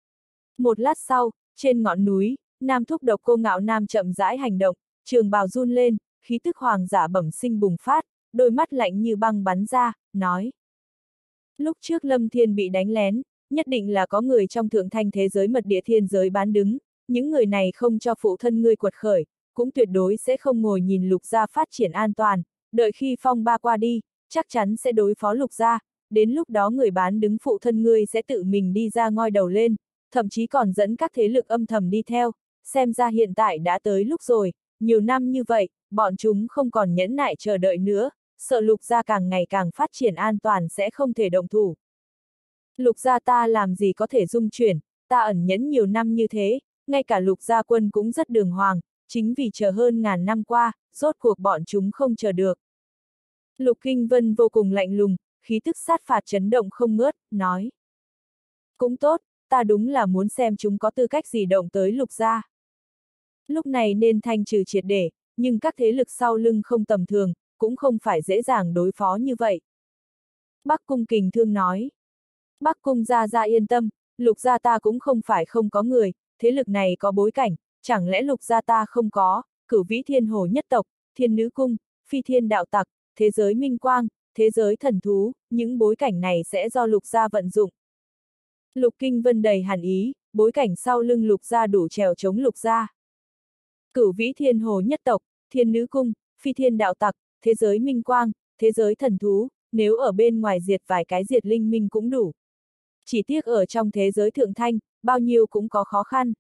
Một lát sau, trên ngọn núi, nam thúc độc cô ngạo nam chậm rãi hành động, trường bào run lên, khí tức hoàng giả bẩm sinh bùng phát, đôi mắt lạnh như băng bắn ra, nói. Lúc trước Lâm Thiên bị đánh lén, nhất định là có người trong thượng thanh thế giới mật địa thiên giới bán đứng, những người này không cho phụ thân ngươi quật khởi, cũng tuyệt đối sẽ không ngồi nhìn Lục gia phát triển an toàn, đợi khi phong ba qua đi, chắc chắn sẽ đối phó Lục gia, đến lúc đó người bán đứng phụ thân ngươi sẽ tự mình đi ra ngoi đầu lên, thậm chí còn dẫn các thế lực âm thầm đi theo, xem ra hiện tại đã tới lúc rồi, nhiều năm như vậy, bọn chúng không còn nhẫn nại chờ đợi nữa, sợ Lục gia càng ngày càng phát triển an toàn sẽ không thể động thủ. Lục gia ta làm gì có thể dung chuyển, ta ẩn nhẫn nhiều năm như thế, ngay cả Lục gia quân cũng rất đường hoàng, chính vì chờ hơn ngàn năm qua, rốt cuộc bọn chúng không chờ được. Lục Kinh Vân vô cùng lạnh lùng, khí tức sát phạt chấn động không ngớt, nói. Cũng tốt, ta đúng là muốn xem chúng có tư cách gì động tới Lục gia. Lúc này nên thanh trừ triệt để, nhưng các thế lực sau lưng không tầm thường, cũng không phải dễ dàng đối phó như vậy. Bắc Cung Kình Thương nói. Bắc Cung gia gia yên tâm, Lục gia ta cũng không phải không có người, thế lực này có bối cảnh, chẳng lẽ Lục gia ta không có, cửu vĩ thiên hồ nhất tộc, thiên nữ cung, phi thiên đạo tặc, thế giới minh quang, thế giới thần thú, những bối cảnh này sẽ do Lục gia vận dụng. Lục Kinh Vân đầy hàn ý, bối cảnh sau lưng Lục gia đủ trèo chống Lục gia. Cửu vĩ thiên hồ nhất tộc, thiên nữ cung, phi thiên đạo tặc, thế giới minh quang, thế giới thần thú, nếu ở bên ngoài diệt vài cái diệt linh minh cũng đủ. Chỉ tiếc ở trong thế giới thượng thanh, bao nhiêu cũng có khó khăn.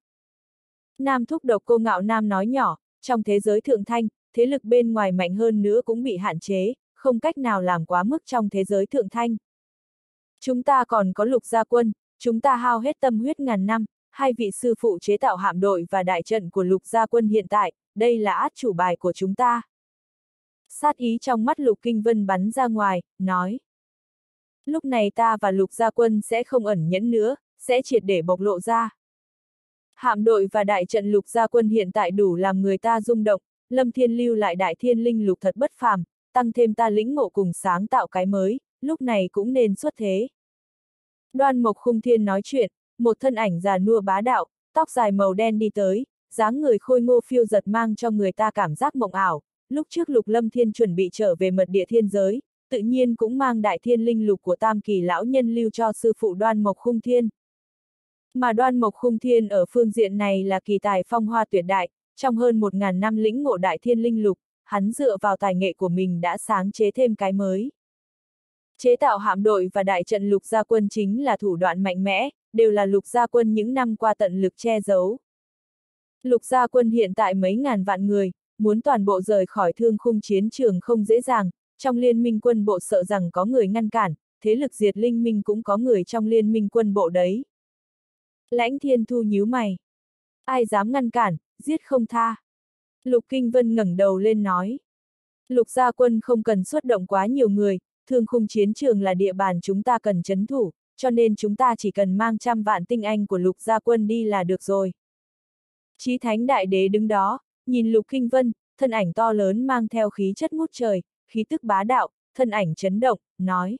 Nam thúc độc cô ngạo nam nói nhỏ, trong thế giới thượng thanh, thế lực bên ngoài mạnh hơn nữa cũng bị hạn chế, không cách nào làm quá mức trong thế giới thượng thanh. Chúng ta còn có Lục gia quân, chúng ta hao hết tâm huyết ngàn năm, hai vị sư phụ chế tạo hạm đội và đại trận của Lục gia quân hiện tại, đây là át chủ bài của chúng ta. Sát ý trong mắt Lục Kinh Vân bắn ra ngoài, nói. Lúc này ta và Lục Gia Quân sẽ không ẩn nhẫn nữa, sẽ triệt để bộc lộ ra. Hạm đội và đại trận Lục Gia Quân hiện tại đủ làm người ta rung động, Lâm Thiên lưu lại đại thiên linh lục thật bất phàm, tăng thêm ta lĩnh ngộ cùng sáng tạo cái mới, lúc này cũng nên xuất thế. Đoan Mộc Khung Thiên nói chuyện, một thân ảnh già nua bá đạo, tóc dài màu đen đi tới, dáng người khôi ngô phiêu giật mang cho người ta cảm giác mộng ảo. Lúc trước Lục Lâm Thiên chuẩn bị trở về mật địa thiên giới, tự nhiên cũng mang đại thiên linh lục của tam kỳ lão nhân lưu cho sư phụ Đoan Mộc Khung Thiên. Mà Đoan Mộc Khung Thiên ở phương diện này là kỳ tài phong hoa tuyệt đại, trong hơn một ngàn năm lĩnh ngộ đại thiên linh lục, hắn dựa vào tài nghệ của mình đã sáng chế thêm cái mới. Chế tạo hạm đội và đại trận Lục Gia Quân chính là thủ đoạn mạnh mẽ, đều là Lục Gia Quân những năm qua tận lực che giấu. Lục Gia Quân hiện tại mấy ngàn vạn người, muốn toàn bộ rời khỏi thương khung chiến trường không dễ dàng, trong liên minh quân bộ sợ rằng có người ngăn cản, thế lực diệt linh minh cũng có người trong liên minh quân bộ đấy. Lãnh Thiên Thu nhíu mày. Ai dám ngăn cản, giết không tha. Lục Kinh Vân ngẩng đầu lên nói. Lục Gia Quân không cần xuất động quá nhiều người, thương khung chiến trường là địa bàn chúng ta cần trấn thủ, cho nên chúng ta chỉ cần mang trăm vạn tinh anh của Lục Gia Quân đi là được rồi. Chí Thánh Đại Đế đứng đó, nhìn Lục Kinh Vân, thân ảnh to lớn mang theo khí chất ngút trời, khí tức bá đạo, thân ảnh chấn động, nói.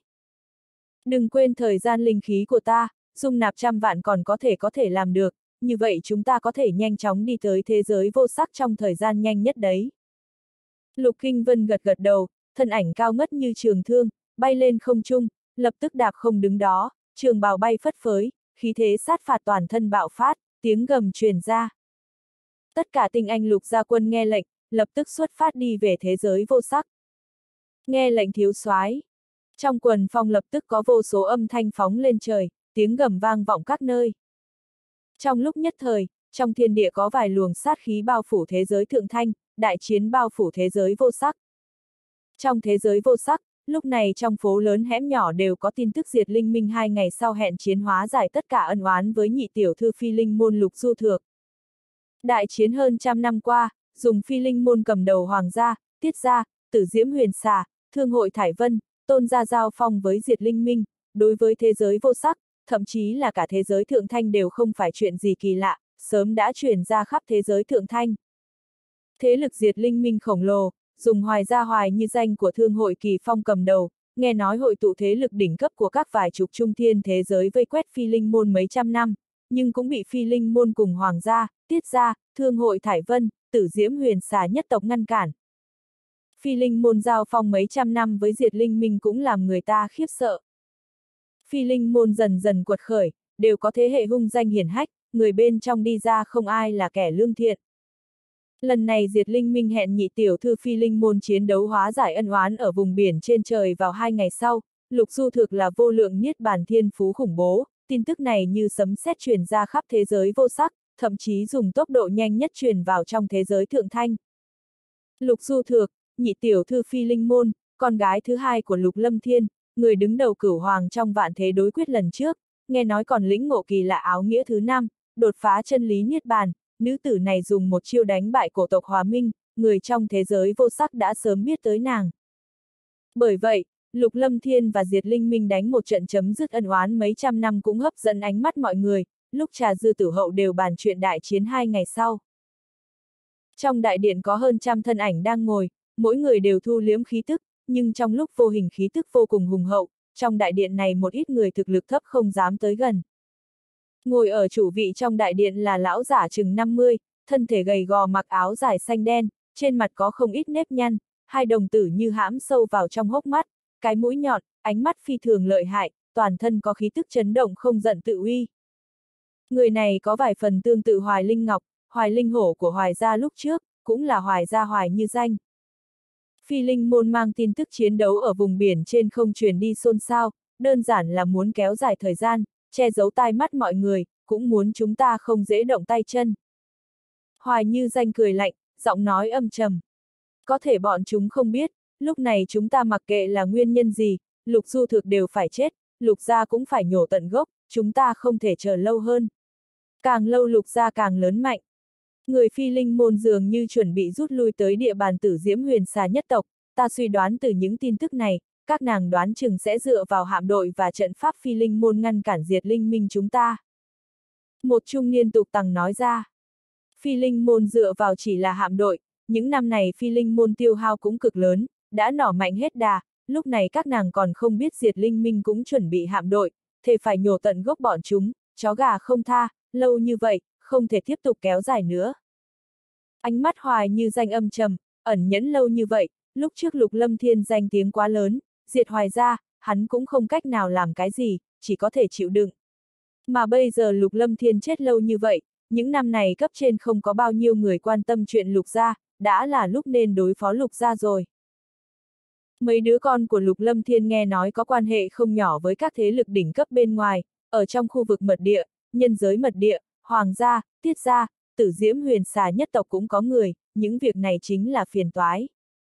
Đừng quên thời gian linh khí của ta, dung nạp trăm vạn còn có thể có thể làm được, như vậy chúng ta có thể nhanh chóng đi tới thế giới vô sắc trong thời gian nhanh nhất đấy. Lục Kinh Vân gật gật đầu, thân ảnh cao ngất như trường thương, bay lên không trung, lập tức đạp không đứng đó, trường bào bay phất phới, khí thế sát phạt toàn thân bạo phát, tiếng gầm truyền ra. Tất cả tinh anh Lục Gia Quân nghe lệnh, lập tức xuất phát đi về thế giới vô sắc. Nghe lệnh thiếu soái. Trong quần phong lập tức có vô số âm thanh phóng lên trời, tiếng gầm vang vọng các nơi. Trong lúc nhất thời, trong thiên địa có vài luồng sát khí bao phủ thế giới thượng thanh, đại chiến bao phủ thế giới vô sắc. Trong thế giới vô sắc, lúc này trong phố lớn hẻm nhỏ đều có tin tức diệt linh minh hai ngày sau hẹn chiến hóa giải tất cả ân oán với nhị tiểu thư phi linh môn Lục Du Thược. Đại chiến hơn trăm năm qua, dùng phi linh môn cầm đầu hoàng gia, tiết gia, tử diễm huyền xà, thương hội thải vân, tôn gia giao phong với diệt linh minh, đối với thế giới vô sắc, thậm chí là cả thế giới thượng thanh đều không phải chuyện gì kỳ lạ, sớm đã truyền ra khắp thế giới thượng thanh. Thế lực diệt linh minh khổng lồ, dùng Hoài Gia Hoài như danh của thương hội Kỳ Phong cầm đầu, nghe nói hội tụ thế lực đỉnh cấp của các vài chục trung thiên thế giới vây quét phi linh môn mấy trăm năm, nhưng cũng bị phi linh môn cùng hoàng gia, tiết gia, thương hội thải vân, tử diễm huyền xà nhất tộc ngăn cản. Phi linh môn giao phong mấy trăm năm với diệt linh minh cũng làm người ta khiếp sợ. Phi linh môn dần dần quật khởi, đều có thế hệ hung danh hiển hách, người bên trong đi ra không ai là kẻ lương thiện. Lần này diệt linh minh hẹn nhị tiểu thư phi linh môn chiến đấu hóa giải ân oán ở vùng biển trên trời vào hai ngày sau, Lục Du Thực là vô lượng niết bàn thiên phú khủng bố, tin tức này như sấm sét truyền ra khắp thế giới vô sắc, thậm chí dùng tốc độ nhanh nhất truyền vào trong thế giới thượng thanh. Lục Du Thực, nhị tiểu thư phi linh môn, con gái thứ hai của Lục Lâm Thiên, người đứng đầu cửu hoàng trong vạn thế đối quyết lần trước, nghe nói còn lĩnh ngộ kỳ lạ áo nghĩa thứ năm, đột phá chân lý niết bàn. Nữ tử này dùng một chiêu đánh bại cổ tộc Hòa Minh, người trong thế giới vô sắc đã sớm biết tới nàng. Bởi vậy, Lục Lâm Thiên và Diệt Linh Minh đánh một trận chấm dứt ân oán mấy trăm năm cũng hấp dẫn ánh mắt mọi người, lúc Trà Dư Tử Hậu đều bàn chuyện đại chiến hai ngày sau. Trong đại điện có hơn trăm thân ảnh đang ngồi, mỗi người đều thu liếm khí tức, nhưng trong lúc vô hình khí tức vô cùng hùng hậu, trong đại điện này một ít người thực lực thấp không dám tới gần. Ngồi ở chủ vị trong đại điện là lão giả chừng năm mươi, thân thể gầy gò mặc áo dài xanh đen, trên mặt có không ít nếp nhăn, hai đồng tử như hãm sâu vào trong hốc mắt, cái mũi nhọn, ánh mắt phi thường lợi hại, toàn thân có khí tức chấn động không giận tự uy. Người này có vài phần tương tự Hoài Linh Ngọc, Hoài Linh Hổ của Hoài gia lúc trước, cũng là Hoài gia Hoài như danh. Phi linh môn mang tin tức chiến đấu ở vùng biển trên không truyền đi xôn xao, đơn giản là muốn kéo dài thời gian, che giấu tai mắt mọi người, cũng muốn chúng ta không dễ động tay chân. Hoài như danh cười lạnh, giọng nói âm trầm. Có thể bọn chúng không biết, lúc này chúng ta mặc kệ là nguyên nhân gì, Lục Du Thực đều phải chết, Lục gia cũng phải nhổ tận gốc, chúng ta không thể chờ lâu hơn. Càng lâu Lục gia càng lớn mạnh. Người phi linh môn dường như chuẩn bị rút lui tới địa bàn tử diễm huyền xà nhất tộc, ta suy đoán từ những tin tức này, các nàng đoán chừng sẽ dựa vào hạm đội và trận pháp phi linh môn ngăn cản diệt linh minh chúng ta. Một trung niên tục tằng nói ra. Phi linh môn dựa vào chỉ là hạm đội, những năm này phi linh môn tiêu hao cũng cực lớn, đã nỏ mạnh hết đà, lúc này các nàng còn không biết diệt linh minh cũng chuẩn bị hạm đội, thề phải nhổ tận gốc bọn chúng, chó gà không tha, lâu như vậy, không thể tiếp tục kéo dài nữa. Ánh mắt Hoài Như Danh âm trầm, ẩn nhẫn lâu như vậy, lúc trước Lục Lâm Thiên danh tiếng quá lớn, diệt Hoài ra, hắn cũng không cách nào làm cái gì, chỉ có thể chịu đựng. Mà bây giờ Lục Lâm Thiên chết lâu như vậy, những năm này cấp trên không có bao nhiêu người quan tâm chuyện Lục gia, đã là lúc nên đối phó Lục gia rồi. Mấy đứa con của Lục Lâm Thiên nghe nói có quan hệ không nhỏ với các thế lực đỉnh cấp bên ngoài, ở trong khu vực mật địa, nhân giới mật địa, Hoàng gia, Tiết gia, Tử Diễm Huyền Xà nhất tộc cũng có người, những việc này chính là phiền toái.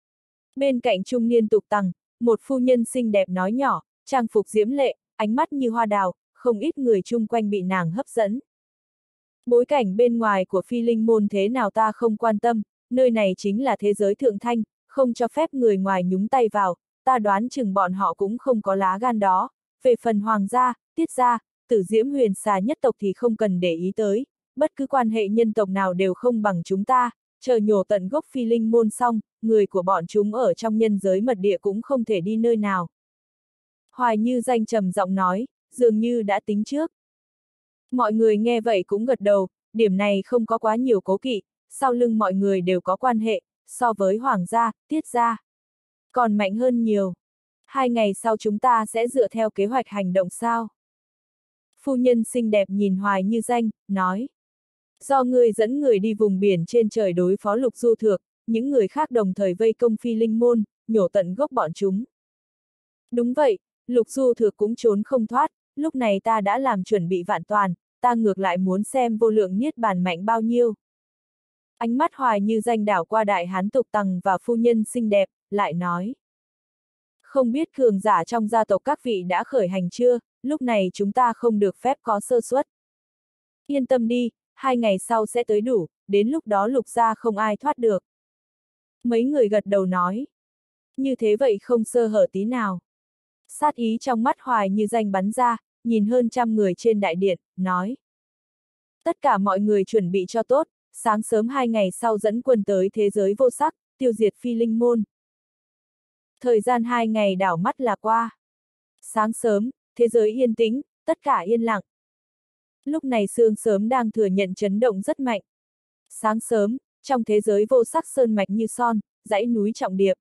Bên cạnh trung niên tục tằng, một phu nhân xinh đẹp nói nhỏ, trang phục diễm lệ, ánh mắt như hoa đào, không ít người chung quanh bị nàng hấp dẫn. Bối cảnh bên ngoài của phi linh môn thế nào ta không quan tâm, nơi này chính là thế giới thượng thanh, không cho phép người ngoài nhúng tay vào, ta đoán chừng bọn họ cũng không có lá gan đó. Về phần Hoàng gia, Tiết gia, Tử Diễm Huyền Xà nhất tộc thì không cần để ý tới, bất cứ quan hệ nhân tộc nào đều không bằng chúng ta, chờ nhổ tận gốc phi linh môn xong, người của bọn chúng ở trong nhân giới mật địa cũng không thể đi nơi nào. Hoài Như Danh trầm giọng nói, dường như đã tính trước. Mọi người nghe vậy cũng gật đầu, điểm này không có quá nhiều cố kỵ, sau lưng mọi người đều có quan hệ, so với Hoàng gia, Tiết gia. Còn mạnh hơn nhiều. Hai ngày sau chúng ta sẽ dựa theo kế hoạch hành động sao? Phu nhân xinh đẹp nhìn Hoài Như Danh, nói. Do người dẫn người đi vùng biển trên trời đối phó Lục Du Thược, những người khác đồng thời vây công phi linh môn, nhổ tận gốc bọn chúng. Đúng vậy, Lục Du Thược cũng trốn không thoát, lúc này ta đã làm chuẩn bị vạn toàn, ta ngược lại muốn xem vô lượng niết bàn mạnh bao nhiêu. Ánh mắt Hoài Như Danh đảo qua đại hán tục tằng và phu nhân xinh đẹp, lại nói. Không biết cường giả trong gia tộc các vị đã khởi hành chưa, lúc này chúng ta không được phép có sơ suất. Yên tâm đi, hai ngày sau sẽ tới đủ, đến lúc đó Lục gia không ai thoát được. Mấy người gật đầu nói. Như thế vậy không sơ hở tí nào. Sát ý trong mắt Hoài Như Danh bắn ra, nhìn hơn trăm người trên đại điện, nói. Tất cả mọi người chuẩn bị cho tốt, sáng sớm hai ngày sau dẫn quân tới thế giới vô sắc, tiêu diệt phi linh môn. Thời gian hai ngày đảo mắt là qua. Sáng sớm, thế giới yên tĩnh, tất cả yên lặng. Lúc này sương sớm đang thừa nhận chấn động rất mạnh. Sáng sớm, trong thế giới vô sắc sơn mạch như son, dãy núi trọng điệp.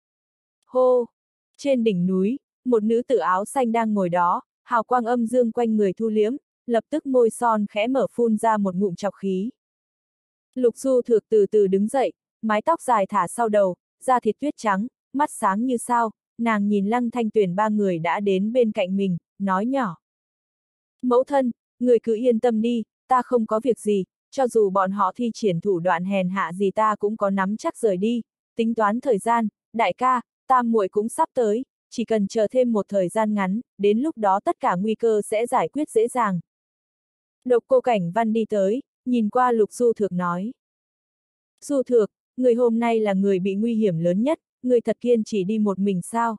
Hô! Trên đỉnh núi, một nữ tử áo xanh đang ngồi đó, hào quang âm dương quanh người thu liếm, lập tức môi son khẽ mở phun ra một ngụm trọc khí. Lục Du Thược từ từ đứng dậy, mái tóc dài thả sau đầu, da thịt tuyết trắng, mắt sáng như sao, nàng nhìn Lăng Thanh Tuyền ba người đã đến bên cạnh mình, nói nhỏ. Mẫu thân, người cứ yên tâm đi, ta không có việc gì, cho dù bọn họ thi triển thủ đoạn hèn hạ gì ta cũng có nắm chắc rời đi, tính toán thời gian, đại ca, tam muội cũng sắp tới, chỉ cần chờ thêm một thời gian ngắn, đến lúc đó tất cả nguy cơ sẽ giải quyết dễ dàng. Độc Cô Cảnh Văn đi tới, nhìn qua Lục Du Thược nói. Du Thược, người hôm nay là người bị nguy hiểm lớn nhất, người thật kiên chỉ đi một mình sao?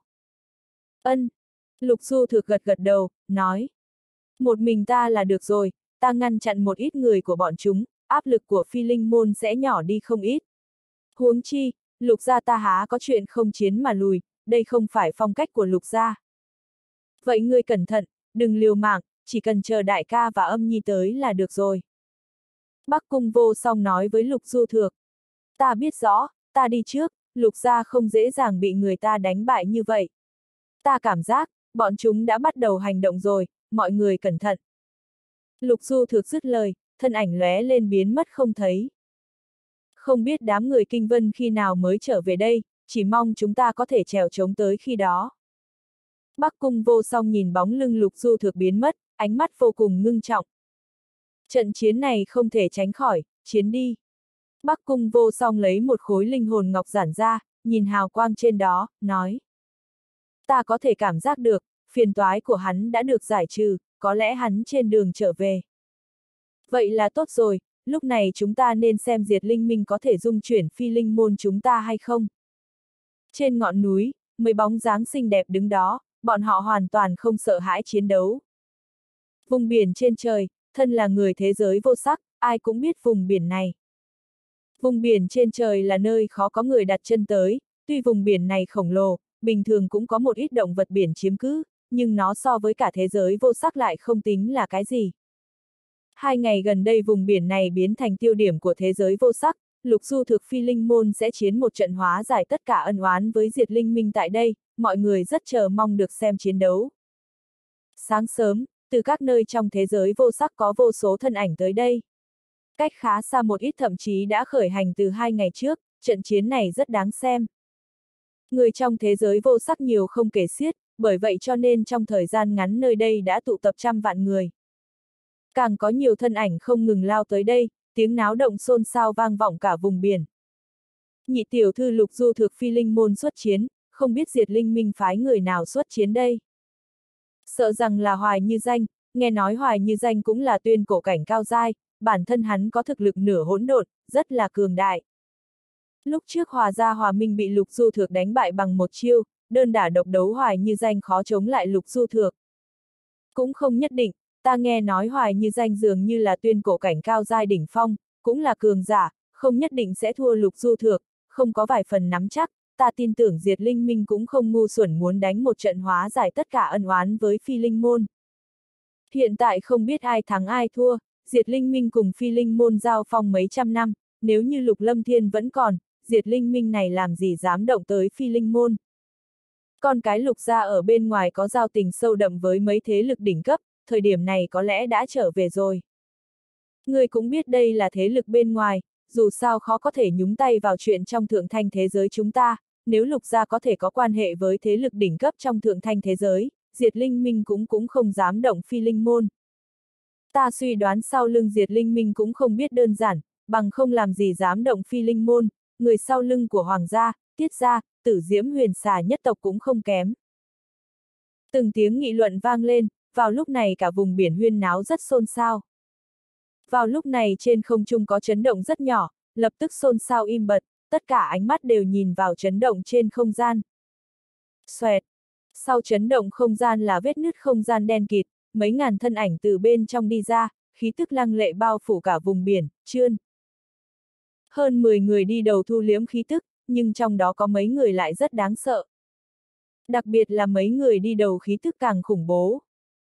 Ân. Lục Du Thược gật gật đầu, nói. Một mình ta là được rồi, ta ngăn chặn một ít người của bọn chúng, áp lực của phi linh môn sẽ nhỏ đi không ít. Huống chi, Lục gia ta há có chuyện không chiến mà lùi, đây không phải phong cách của Lục gia. Vậy ngươi cẩn thận, đừng liều mạng, chỉ cần chờ đại ca và âm nhi tới là được rồi. Bắc Cung Vô Song nói với Lục Du Thược. Ta biết rõ, ta đi trước, Lục gia không dễ dàng bị người ta đánh bại như vậy. Ta cảm giác, bọn chúng đã bắt đầu hành động rồi, mọi người cẩn thận. Lục Du Thược dứt lời, thân ảnh lóe lên biến mất không thấy. Không biết đám người Kinh Vân khi nào mới trở về đây, chỉ mong chúng ta có thể trèo trống tới khi đó. Bắc Cung Vô Song nhìn bóng lưng Lục Du Thược biến mất, ánh mắt vô cùng ngưng trọng. Trận chiến này không thể tránh khỏi, chiến đi. Bắc Cung Vô Song lấy một khối linh hồn ngọc giản ra, nhìn hào quang trên đó, nói. Ta có thể cảm giác được, phiền toái của hắn đã được giải trừ, có lẽ hắn trên đường trở về. Vậy là tốt rồi, lúc này chúng ta nên xem diệt linh minh có thể dung chuyển phi linh môn chúng ta hay không. Trên ngọn núi, mấy bóng dáng xinh đẹp đứng đó, bọn họ hoàn toàn không sợ hãi chiến đấu. Vùng biển trên trời, thân là người thế giới vô sắc, ai cũng biết vùng biển này. Vùng biển trên trời là nơi khó có người đặt chân tới, tuy vùng biển này khổng lồ, bình thường cũng có một ít động vật biển chiếm cứ, nhưng nó so với cả thế giới vô sắc lại không tính là cái gì. Hai ngày gần đây vùng biển này biến thành tiêu điểm của thế giới vô sắc, Lục Du Thực Phi Linh Môn sẽ chiến một trận hóa giải tất cả ân oán với Diệt Linh Minh tại đây, mọi người rất chờ mong được xem chiến đấu. Sáng sớm, từ các nơi trong thế giới vô sắc có vô số thân ảnh tới đây. Cách khá xa một ít thậm chí đã khởi hành từ hai ngày trước, trận chiến này rất đáng xem. Người trong thế giới vô sắc nhiều không kể xiết, bởi vậy cho nên trong thời gian ngắn nơi đây đã tụ tập trăm vạn người. Càng có nhiều thân ảnh không ngừng lao tới đây, tiếng náo động xôn xao vang vọng cả vùng biển. Nhị tiểu thư Lục Du Thực Phi Linh Môn xuất chiến, không biết Diệt Linh Minh phái người nào xuất chiến đây. Sợ rằng là Hoài Như Danh, nghe nói Hoài Như Danh cũng là tuyên cổ cảnh cao giai, bản thân hắn có thực lực nửa hỗn độn, rất là cường đại. Lúc trước Hòa gia Hòa Minh bị Lục Du Thược đánh bại bằng một chiêu, đơn đả độc đấu Hoài Như Danh khó chống lại Lục Du Thược. Cũng không nhất định, ta nghe nói Hoài Như Danh dường như là tuyên cổ cảnh cao giai đỉnh phong, cũng là cường giả, không nhất định sẽ thua Lục Du Thược, không có vài phần nắm chắc, ta tin tưởng Diệt Linh Minh cũng không ngu xuẩn muốn đánh một trận hóa giải tất cả ân oán với Phi Linh Môn. Hiện tại không biết ai thắng ai thua, Diệt Linh Minh cùng Phi Linh Môn giao phong mấy trăm năm, nếu như Lục Lâm Thiên vẫn còn, Diệt Linh Minh này làm gì dám động tới Phi Linh Môn. Con cái Lục gia ở bên ngoài có giao tình sâu đậm với mấy thế lực đỉnh cấp, thời điểm này có lẽ đã trở về rồi. Người cũng biết đây là thế lực bên ngoài, dù sao khó có thể nhúng tay vào chuyện trong thượng thanh thế giới chúng ta, nếu Lục gia có thể có quan hệ với thế lực đỉnh cấp trong thượng thanh thế giới, Diệt Linh Minh cũng cũng không dám động Phi Linh Môn. Ta suy đoán sau lưng Diệt Linh Minh cũng không biết đơn giản, bằng không làm gì dám động Phi Linh Môn, người sau lưng của Hoàng gia, Tiết gia, Tử Diễm Huyền Xà nhất tộc cũng không kém. Từng tiếng nghị luận vang lên, vào lúc này cả vùng biển huyên náo rất xôn xao. Vào lúc này trên không trung có chấn động rất nhỏ, lập tức xôn xao im bặt, tất cả ánh mắt đều nhìn vào chấn động trên không gian. Xoẹt! Sau chấn động không gian là vết nứt không gian đen kịt, mấy ngàn thân ảnh từ bên trong đi ra, khí tức lăng lệ bao phủ cả vùng biển, trươn. Hơn mười người đi đầu thu liếm khí tức, nhưng trong đó có mấy người lại rất đáng sợ. Đặc biệt là mấy người đi đầu khí tức càng khủng bố.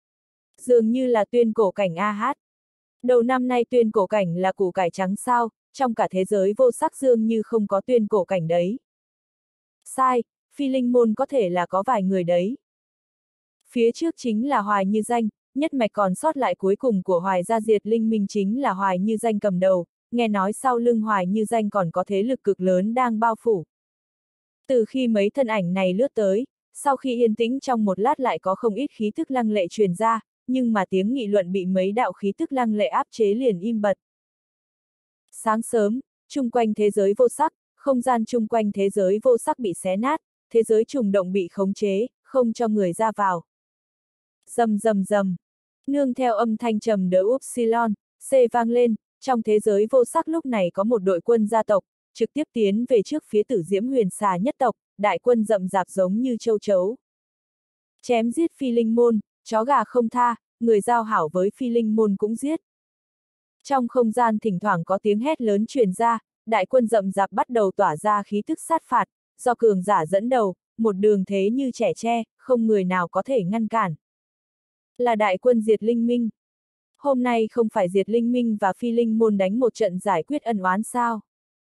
Dường như là tuyên cổ cảnh a hát. Đầu năm nay tuyên cổ cảnh là củ cải trắng sao, trong cả thế giới vô sắc dường như không có tuyên cổ cảnh đấy. Sai, Phi Linh Môn có thể là có vài người đấy. Phía trước chính là Hoài Như Danh, nhất mạch còn sót lại cuối cùng của Hoài gia Diệt Linh Minh chính là Hoài Như Danh cầm đầu, nghe nói sau lưng Hoài Như Danh còn có thế lực cực lớn đang bao phủ. Từ khi mấy thân ảnh này lướt tới, sau khi yên tĩnh trong một lát lại có không ít khí tức lăng lệ truyền ra, nhưng mà tiếng nghị luận bị mấy đạo khí tức lăng lệ áp chế liền im bặt. Sáng sớm, chung quanh thế giới vô sắc, không gian chung quanh thế giới vô sắc bị xé nát, thế giới trùng động bị khống chế, không cho người ra vào. Rầm rầm rầm, nương theo âm thanh trầm đỡ upsilon, C vang lên, trong thế giới vô sắc lúc này có một đội quân gia tộc, trực tiếp tiến về trước phía Tử Diễm Huyền Xà nhất tộc, đại quân rậm rạp giống như châu chấu. Chém giết Phi Linh Môn, chó gà không tha, người giao hảo với Phi Linh Môn cũng giết. Trong không gian thỉnh thoảng có tiếng hét lớn truyền ra, đại quân rậm rạp bắt đầu tỏa ra khí tức sát phạt, do cường giả dẫn đầu, một đường thế như trẻ tre, không người nào có thể ngăn cản. Là đại quân Diệt Linh Minh. Hôm nay không phải Diệt Linh Minh và Phi Linh Môn đánh một trận giải quyết ân oán sao?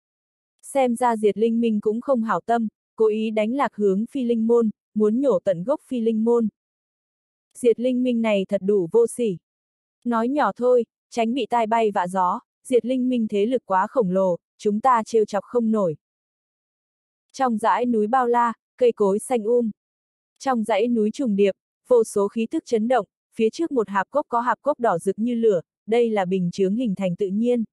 Xem ra Diệt Linh Minh cũng không hảo tâm, cố ý đánh lạc hướng Phi Linh Môn, muốn nhổ tận gốc Phi Linh Môn. Diệt Linh Minh này thật đủ vô sỉ. Nói nhỏ thôi, tránh bị tai bay vạ gió, Diệt Linh Minh thế lực quá khổng lồ, chúng ta trêu chọc không nổi. Trong dãy núi bao la, cây cối xanh um. Trong dãy núi trùng điệp, vô số khí tức chấn động, phía trước một hạp cốc có hạp cốc đỏ rực như lửa, đây là bình chướng hình thành tự nhiên.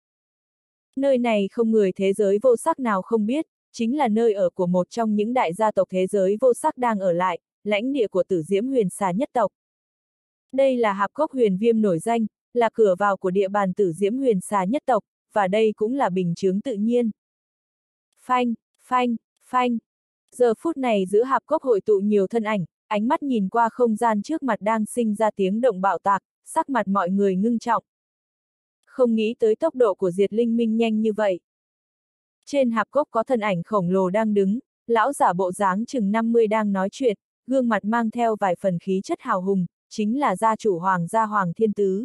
Nơi này không người thế giới vô sắc nào không biết, chính là nơi ở của một trong những đại gia tộc thế giới vô sắc đang ở lại, lãnh địa của Tử Diễm Huyền Xà nhất tộc. Đây là hạp cốc huyền viêm nổi danh, là cửa vào của địa bàn Tử Diễm Huyền Xà nhất tộc, và đây cũng là bình chướng tự nhiên. Phanh, phanh, phanh. Giờ phút này giữa hạp cốc hội tụ nhiều thân ảnh, ánh mắt nhìn qua không gian trước mặt đang sinh ra tiếng động bạo tạc, sắc mặt mọi người ngưng trọng. Không nghĩ tới tốc độ của Diệt Linh Minh nhanh như vậy. Trên hạp cốc có thân ảnh khổng lồ đang đứng, lão giả bộ dáng chừng năm mươi đang nói chuyện, gương mặt mang theo vài phần khí chất hào hùng, chính là gia chủ Hoàng gia Hoàng Thiên Tứ.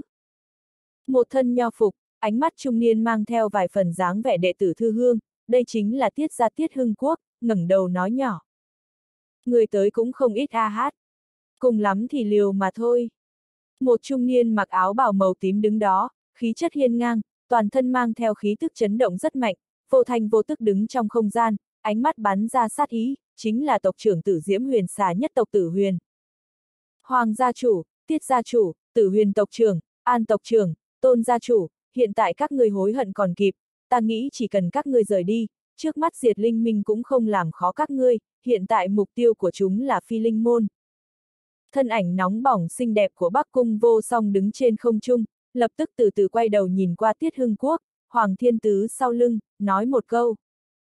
Một thân nho phục, ánh mắt trung niên mang theo vài phần dáng vẻ đệ tử thư hương, đây chính là Tiết gia Tiết Hưng Quốc, ngẩng đầu nói nhỏ. Người tới cũng không ít a hát. Cùng lắm thì liều mà thôi. Một trung niên mặc áo bào màu tím đứng đó, khí chất hiên ngang, toàn thân mang theo khí tức chấn động rất mạnh, vô thanh vô tức đứng trong không gian, ánh mắt bắn ra sát ý, chính là tộc trưởng Tử Diễm Huyền xà nhất tộc Tử Huyền. Hoàng gia chủ, Tiết gia chủ, Tử Huyền tộc trưởng, An tộc trưởng, Tôn gia chủ, hiện tại các người hối hận còn kịp, ta nghĩ chỉ cần các ngươi rời đi, trước mắt Diệt Linh Minh cũng không làm khó các ngươi, hiện tại mục tiêu của chúng là Phi Linh Môn. Thân ảnh nóng bỏng xinh đẹp của Bắc Cung Vô Song đứng trên không trung, lập tức từ từ quay đầu nhìn qua Tiết Hưng Quốc, Hoàng Thiên Tứ sau lưng, nói một câu.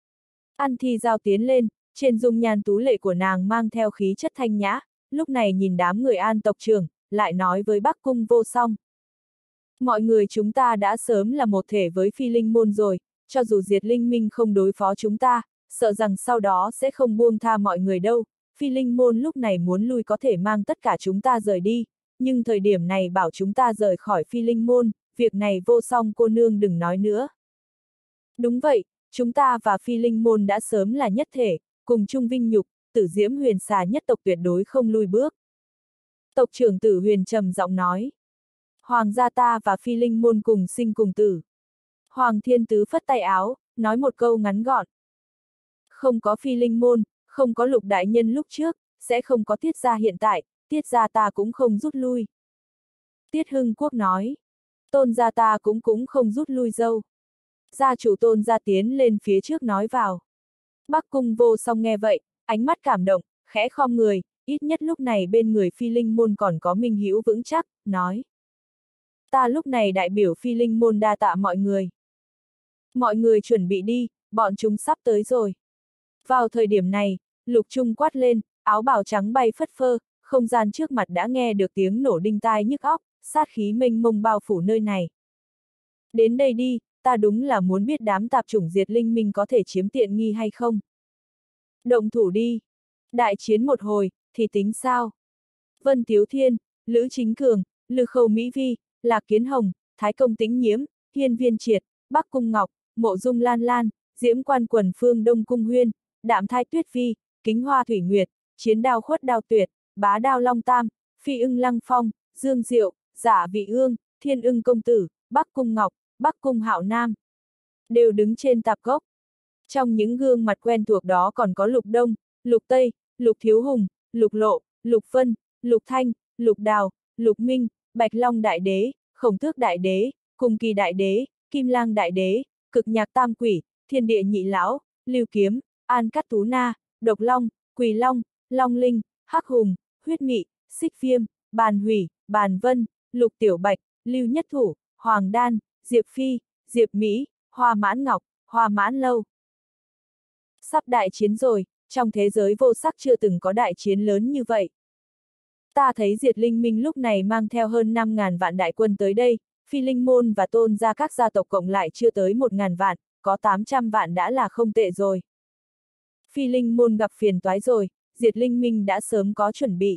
An Thi Giao tiến lên, trên dung nhan tú lệ của nàng mang theo khí chất thanh nhã, lúc này nhìn đám người An tộc trưởng, lại nói với Bắc Cung Vô Song. Mọi người chúng ta đã sớm là một thể với Phi Linh Môn rồi, cho dù Diệt Linh Minh không đối phó chúng ta, sợ rằng sau đó sẽ không buông tha mọi người đâu, Phi Linh Môn lúc này muốn lui có thể mang tất cả chúng ta rời đi, nhưng thời điểm này bảo chúng ta rời khỏi Phi Linh Môn, việc này Vô Song cô nương đừng nói nữa. Đúng vậy, chúng ta và Phi Linh Môn đã sớm là nhất thể, cùng chung vinh nhục, Tử Diễm Huyền xà nhất tộc tuyệt đối không lui bước. Tộc trưởng Tử Huyền trầm giọng nói. Hoàng gia ta và Phi Linh Môn cùng sinh cùng tử. Hoàng Thiên Tứ phất tay áo, nói một câu ngắn gọn. Không có Phi Linh Môn, không có Lục đại nhân lúc trước, sẽ không có Tiết gia hiện tại, Tiết gia ta cũng không rút lui. Tiết Hưng Quốc nói. Tôn gia ta cũng cũng không rút lui dâu. Gia chủ Tôn gia tiến lên phía trước nói vào. Bắc Cung Vô Song nghe vậy, ánh mắt cảm động, khẽ khom người, ít nhất lúc này bên người Phi Linh Môn còn có Minh Hữu vững chắc, nói. Ta lúc này đại biểu Phi Linh Môn đa tạ mọi người. Mọi người chuẩn bị đi, bọn chúng sắp tới rồi. Vào thời điểm này, Lục Trung quát lên, áo bào trắng bay phất phơ, không gian trước mặt đã nghe được tiếng nổ đinh tai nhức óc, sát khí mênh mông bao phủ nơi này. Đến đây đi, ta đúng là muốn biết đám tạp chủng Diệt Linh Minh có thể chiếm tiện nghi hay không. Động thủ đi. Đại chiến một hồi, thì tính sao? Vân Tiếu Thiên, Lữ Chính Cường, Lư Khâu Mỹ Vi, Lạc Kiến Hồng, Thái Công Tĩnh Nhiễm, Hiên Viên Triệt, Bắc Cung Ngọc, Mộ Dung Lan Lan, Diễm Quan Quần Phương Đông Cung Huyên, Đạm Thai Tuyết Vi, Kính Hoa Thủy Nguyệt, Chiến Đao Khuất Đao Tuyệt, Bá Đao Long Tam, Phi Ưng Lăng Phong, Dương Diệu, Giả Vị Ương, Thiên Ưng Công Tử, Bắc Cung Ngọc, Bắc Cung Hạo Nam. Đều đứng trên tạp gốc. Trong những gương mặt quen thuộc đó còn có Lục Đông, Lục Tây, Lục Thiếu Hùng, Lục Lộ, Lục Vân, Lục Thanh, Lục Đào, Lục Minh, Bạch Long Đại Đế, Khổng Tước Đại Đế, Cùng Kỳ Đại Đế, Kim Lang Đại Đế, Cực Nhạc Tam Quỷ, Thiên Địa Nhị Lão, Lưu Kiếm, An Cát Tú Na, Độc Long, Quỳ Long, Long Linh, Hắc Hùng, Huyết Mị, Xích Viêm, Bàn Hủy, Bàn Vân, Lục Tiểu Bạch, Lưu Nhất Thủ, Hoàng Đan, Diệp Phi, Diệp Mỹ, Hoa Mãn Ngọc, Hoa Mãn Lâu. Sắp đại chiến rồi, trong thế giới vô sắc chưa từng có đại chiến lớn như vậy. Ta thấy Diệt Linh Minh lúc này mang theo hơn năm ngàn vạn đại quân tới đây, Phi Linh Môn và Tôn gia các gia tộc cộng lại chưa tới một ngàn vạn, có tám trăm vạn đã là không tệ rồi. Phi Linh Môn gặp phiền toái rồi, Diệt Linh Minh đã sớm có chuẩn bị.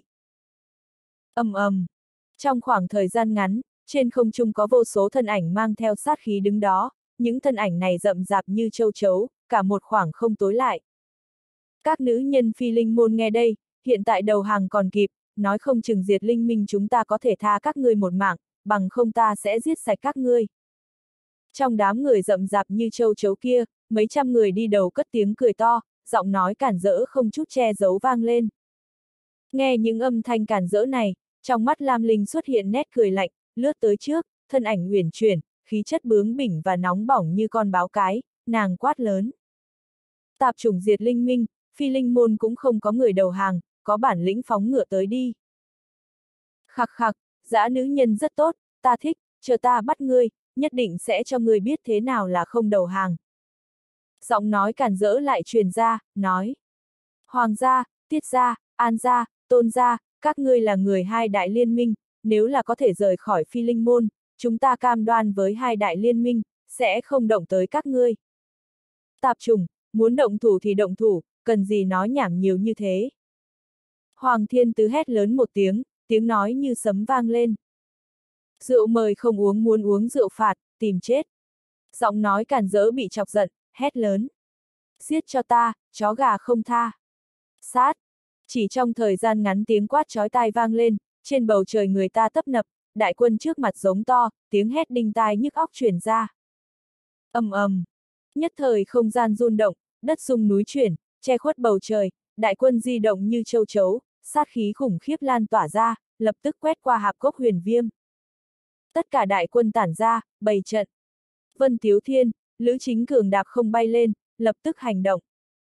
Ầm ầm. Trong khoảng thời gian ngắn, trên không trung có vô số thân ảnh mang theo sát khí đứng đó, những thân ảnh này rậm rạp như châu chấu, cả một khoảng không tối lại. Các nữ nhân Phi Linh Môn nghe đây, hiện tại đầu hàng còn kịp, nói không chừng Diệt Linh Minh chúng ta có thể tha các ngươi một mạng, bằng không ta sẽ giết sạch các ngươi. Trong đám người rậm rạp như châu chấu kia, mấy trăm người đi đầu cất tiếng cười to, giọng nói cản rỡ không chút che giấu vang lên. Nghe những âm thanh cản rỡ này, trong mắt Lam Linh xuất hiện nét cười lạnh, lướt tới trước, thân ảnh uyển chuyển, khí chất bướng bỉnh và nóng bỏng như con báo cái, nàng quát lớn. Tạp chủng Diệt Linh Minh, Phi Linh Môn cũng không có người đầu hàng, có bản lĩnh phóng ngựa tới đi. Khặc khặc, dã nữ nhân rất tốt, ta thích, chờ ta bắt ngươi, nhất định sẽ cho ngươi biết thế nào là không đầu hàng. Giọng nói càn rỡ lại truyền ra, nói. Hoàng gia, Tiết gia, An gia, Tôn gia, các ngươi là người hai đại liên minh, nếu là có thể rời khỏi Phi Linh môn, chúng ta cam đoan với hai đại liên minh, sẽ không động tới các ngươi. Tạp chủng, muốn động thủ thì động thủ, cần gì nói nhảm nhiều như thế. Hoàng Thiên Tứ hét lớn một tiếng, tiếng nói như sấm vang lên. Rượu mời không uống, muốn uống rượu phạt, tìm chết. Giọng nói càn rỡ bị chọc giận, hét lớn. Giết cho ta, chó gà không tha. Sát. Chỉ trong thời gian ngắn tiếng quát chói tai vang lên, trên bầu trời người ta tấp nập, đại quân trước mặt giống to, tiếng hét đinh tai nhức óc truyền ra. Ầm ầm. Nhất thời không gian rung động, đất rung núi chuyển, che khuất bầu trời, đại quân di động như châu chấu, sát khí khủng khiếp lan tỏa ra, lập tức quét qua hạp cốc huyền viêm. Tất cả đại quân tản ra, bày trận. Vân Tiếu Thiên, Lữ Chính Cường đạp không bay lên, lập tức hành động.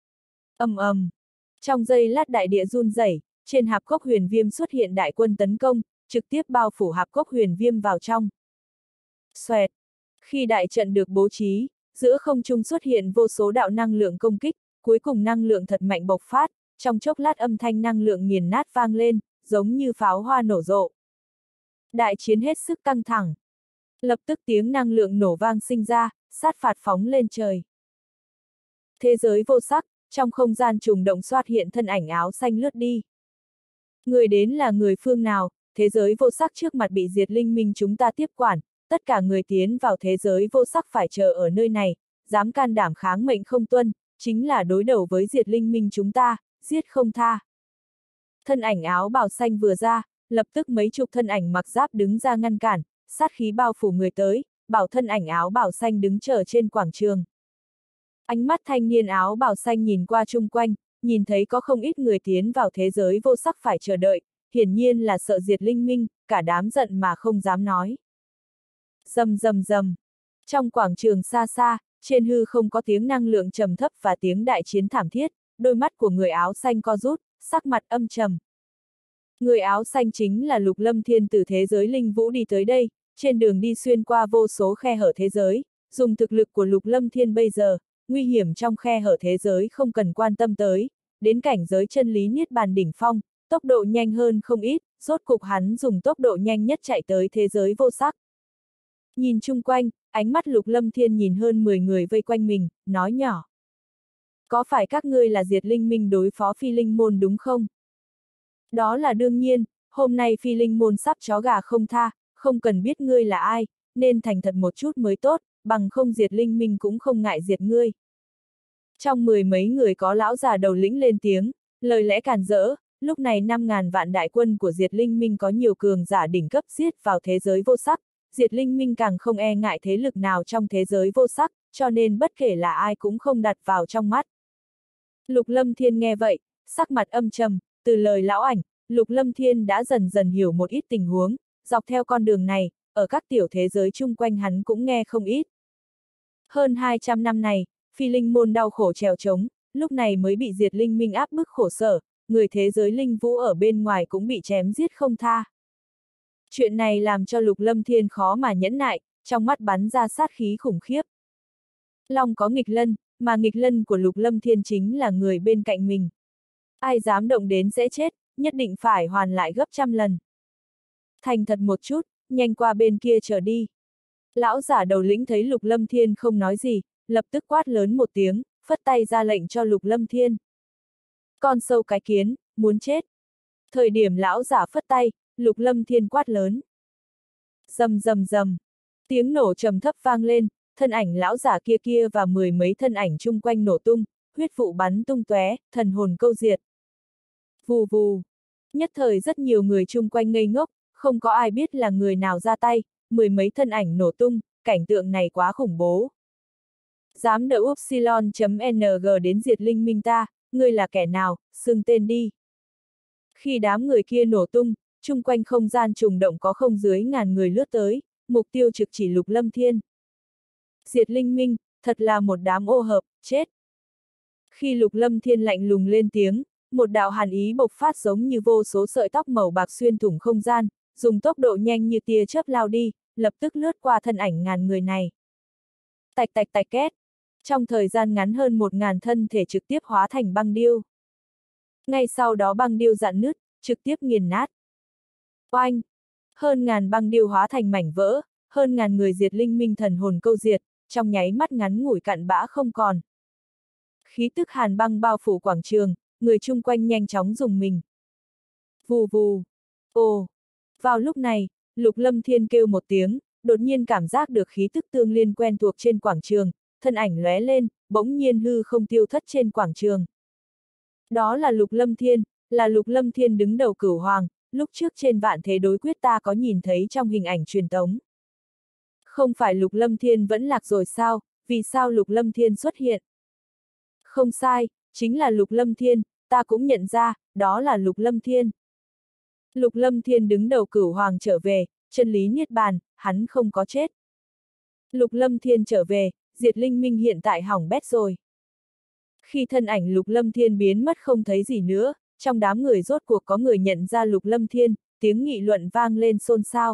Ầm ầm. Trong giây lát đại địa run rẩy, trên hạp cốc huyền viêm xuất hiện đại quân tấn công, trực tiếp bao phủ hạp cốc huyền viêm vào trong. Xoẹt. Khi đại trận được bố trí, giữa không trung xuất hiện vô số đạo năng lượng công kích, cuối cùng năng lượng thật mạnh bộc phát, trong chốc lát âm thanh năng lượng nghiền nát vang lên, giống như pháo hoa nổ rộ. Đại chiến hết sức căng thẳng. Lập tức tiếng năng lượng nổ vang sinh ra, sát phạt phóng lên trời. Thế giới vô sắc, trong không gian trùng động xoát hiện thân ảnh áo xanh lướt đi. Người đến là người phương nào, thế giới vô sắc trước mặt bị diệt linh minh chúng ta tiếp quản, tất cả người tiến vào thế giới vô sắc phải chờ ở nơi này, dám can đảm kháng mệnh không tuân, chính là đối đầu với diệt linh minh chúng ta, giết không tha. Thân ảnh áo bào xanh vừa ra, lập tức mấy chục thân ảnh mặc giáp đứng ra ngăn cản, sát khí bao phủ người tới, bảo thân ảnh áo bào xanh đứng chờ trên quảng trường. Ánh mắt thanh niên áo bào xanh nhìn qua chung quanh, nhìn thấy có không ít người tiến vào thế giới vô sắc phải chờ đợi, hiển nhiên là sợ diệt linh minh, cả đám giận mà không dám nói. Rầm rầm rầm. Trong quảng trường xa xa, trên hư không có tiếng năng lượng trầm thấp và tiếng đại chiến thảm thiết, đôi mắt của người áo xanh co rút, sắc mặt âm trầm. Người áo xanh chính là Lục Lâm Thiên từ thế giới linh vũ đi tới đây, trên đường đi xuyên qua vô số khe hở thế giới, dùng thực lực của Lục Lâm Thiên bây giờ, nguy hiểm trong khe hở thế giới không cần quan tâm tới, đến cảnh giới chân lý niết bàn đỉnh phong, tốc độ nhanh hơn không ít, rốt cục hắn dùng tốc độ nhanh nhất chạy tới thế giới vô sắc. Nhìn chung quanh, ánh mắt Lục Lâm Thiên nhìn hơn mười người vây quanh mình, nói nhỏ. Có phải các ngươi là diệt linh minh đối phó phi linh môn đúng không? Đó là đương nhiên, hôm nay phi linh môn sắp chó gà không tha, không cần biết ngươi là ai, nên thành thật một chút mới tốt, bằng không diệt linh minh cũng không ngại diệt ngươi. Trong mười mấy người có lão già đầu lĩnh lên tiếng, lời lẽ càn rỡ, lúc này năm ngàn vạn đại quân của diệt linh minh có nhiều cường giả đỉnh cấp giết vào thế giới vô sắc, diệt linh minh càng không e ngại thế lực nào trong thế giới vô sắc, cho nên bất kể là ai cũng không đặt vào trong mắt. Lục Lâm Thiên nghe vậy, sắc mặt âm trầm, từ lời lão ảnh, Lục Lâm Thiên đã dần dần hiểu một ít tình huống, dọc theo con đường này, ở các tiểu thế giới chung quanh hắn cũng nghe không ít. Hơn hai trăm năm này, phi linh môn đau khổ trèo trống, lúc này mới bị diệt linh minh áp bức khổ sở, người thế giới linh vũ ở bên ngoài cũng bị chém giết không tha. Chuyện này làm cho Lục Lâm Thiên khó mà nhẫn nại, trong mắt bắn ra sát khí khủng khiếp. Long có nghịch lân, mà nghịch lân của Lục Lâm Thiên chính là người bên cạnh mình. Ai dám động đến sẽ chết, nhất định phải hoàn lại gấp trăm lần. Thành thật một chút, nhanh qua bên kia trở đi. Lão giả đầu lĩnh thấy Lục Lâm Thiên không nói gì, lập tức quát lớn một tiếng, phất tay ra lệnh cho Lục Lâm Thiên. Con sâu cái kiến, muốn chết. Thời điểm lão giả phất tay, Lục Lâm Thiên quát lớn. Rầm rầm rầm, tiếng nổ trầm thấp vang lên, thân ảnh lão giả kia kia và mười mấy thân ảnh chung quanh nổ tung, huyết vụ bắn tung tóe, thần hồn câu diệt. Vù vù, nhất thời rất nhiều người chung quanh ngây ngốc, không có ai biết là người nào ra tay, mười mấy thân ảnh nổ tung, cảnh tượng này quá khủng bố. Dám đỡ Upsilon.ng đến diệt linh minh ta, ngươi là kẻ nào, xưng tên đi. Khi đám người kia nổ tung, chung quanh không gian trùng động có không dưới ngàn người lướt tới, mục tiêu trực chỉ Lục Lâm Thiên. Diệt linh minh, thật là một đám ô hợp, chết. Khi Lục Lâm Thiên lạnh lùng lên tiếng, một đạo hàn ý bộc phát giống như vô số sợi tóc màu bạc xuyên thủng không gian, dùng tốc độ nhanh như tia chớp lao đi, lập tức lướt qua thân ảnh ngàn người này. Tạch tạch tạch két. Trong thời gian ngắn hơn một ngàn thân thể trực tiếp hóa thành băng điêu. Ngay sau đó băng điêu rạn nứt, trực tiếp nghiền nát. Oanh! Hơn ngàn băng điêu hóa thành mảnh vỡ, hơn ngàn người diệt linh minh thần hồn câu diệt, trong nháy mắt ngắn ngủi cặn bã không còn. Khí tức hàn băng bao phủ quảng trường, người chung quanh nhanh chóng dùng mình. Vù vù. Ồ! Vào lúc này, Lục Lâm Thiên kêu một tiếng, đột nhiên cảm giác được khí tức tương liên quen thuộc trên quảng trường, thân ảnh lóe lên, bỗng nhiên hư không tiêu thất trên quảng trường. Đó là Lục Lâm Thiên, là Lục Lâm Thiên đứng đầu cửu hoàng, lúc trước trên vạn thế đối quyết ta có nhìn thấy trong hình ảnh truyền tống. Không phải Lục Lâm Thiên vẫn lạc rồi sao, vì sao Lục Lâm Thiên xuất hiện? Không sai, chính là Lục Lâm Thiên, ta cũng nhận ra, đó là Lục Lâm Thiên. Lục Lâm Thiên đứng đầu cửu hoàng trở về, chân lý niết bàn, hắn không có chết. Lục Lâm Thiên trở về, diệt linh minh hiện tại hỏng bét rồi. Khi thân ảnh Lục Lâm Thiên biến mất không thấy gì nữa, trong đám người rốt cuộc có người nhận ra Lục Lâm Thiên, tiếng nghị luận vang lên xôn xao.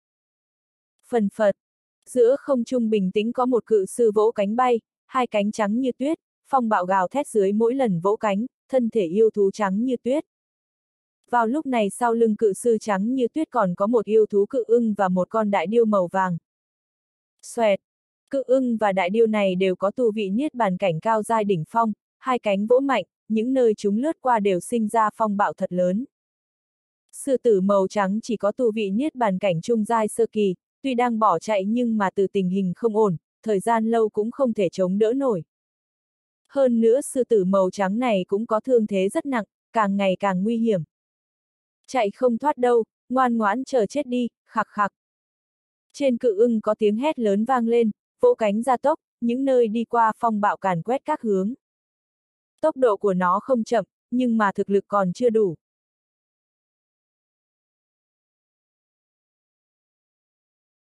Phần phật, giữa không trung bình tĩnh có một cự sư vỗ cánh bay, hai cánh trắng như tuyết, phong bạo gào thét dưới mỗi lần vỗ cánh, thân thể yêu thú trắng như tuyết. Vào lúc này sau lưng cự sư trắng như tuyết còn có một yêu thú cự ưng và một con đại điêu màu vàng. Xoẹt! Cự ưng và đại điêu này đều có tu vị niết bàn cảnh cao giai đỉnh phong, hai cánh vỗ mạnh, những nơi chúng lướt qua đều sinh ra phong bạo thật lớn. Sư tử màu trắng chỉ có tu vị niết bàn cảnh trung giai sơ kỳ, tuy đang bỏ chạy nhưng mà từ tình hình không ổn, thời gian lâu cũng không thể chống đỡ nổi. Hơn nữa sư tử màu trắng này cũng có thương thế rất nặng, càng ngày càng nguy hiểm. Chạy không thoát đâu, ngoan ngoãn chờ chết đi, khặc khặc. Trên cự ưng có tiếng hét lớn vang lên, vỗ cánh ra tốc, những nơi đi qua phong bạo càn quét các hướng. Tốc độ của nó không chậm, nhưng mà thực lực còn chưa đủ.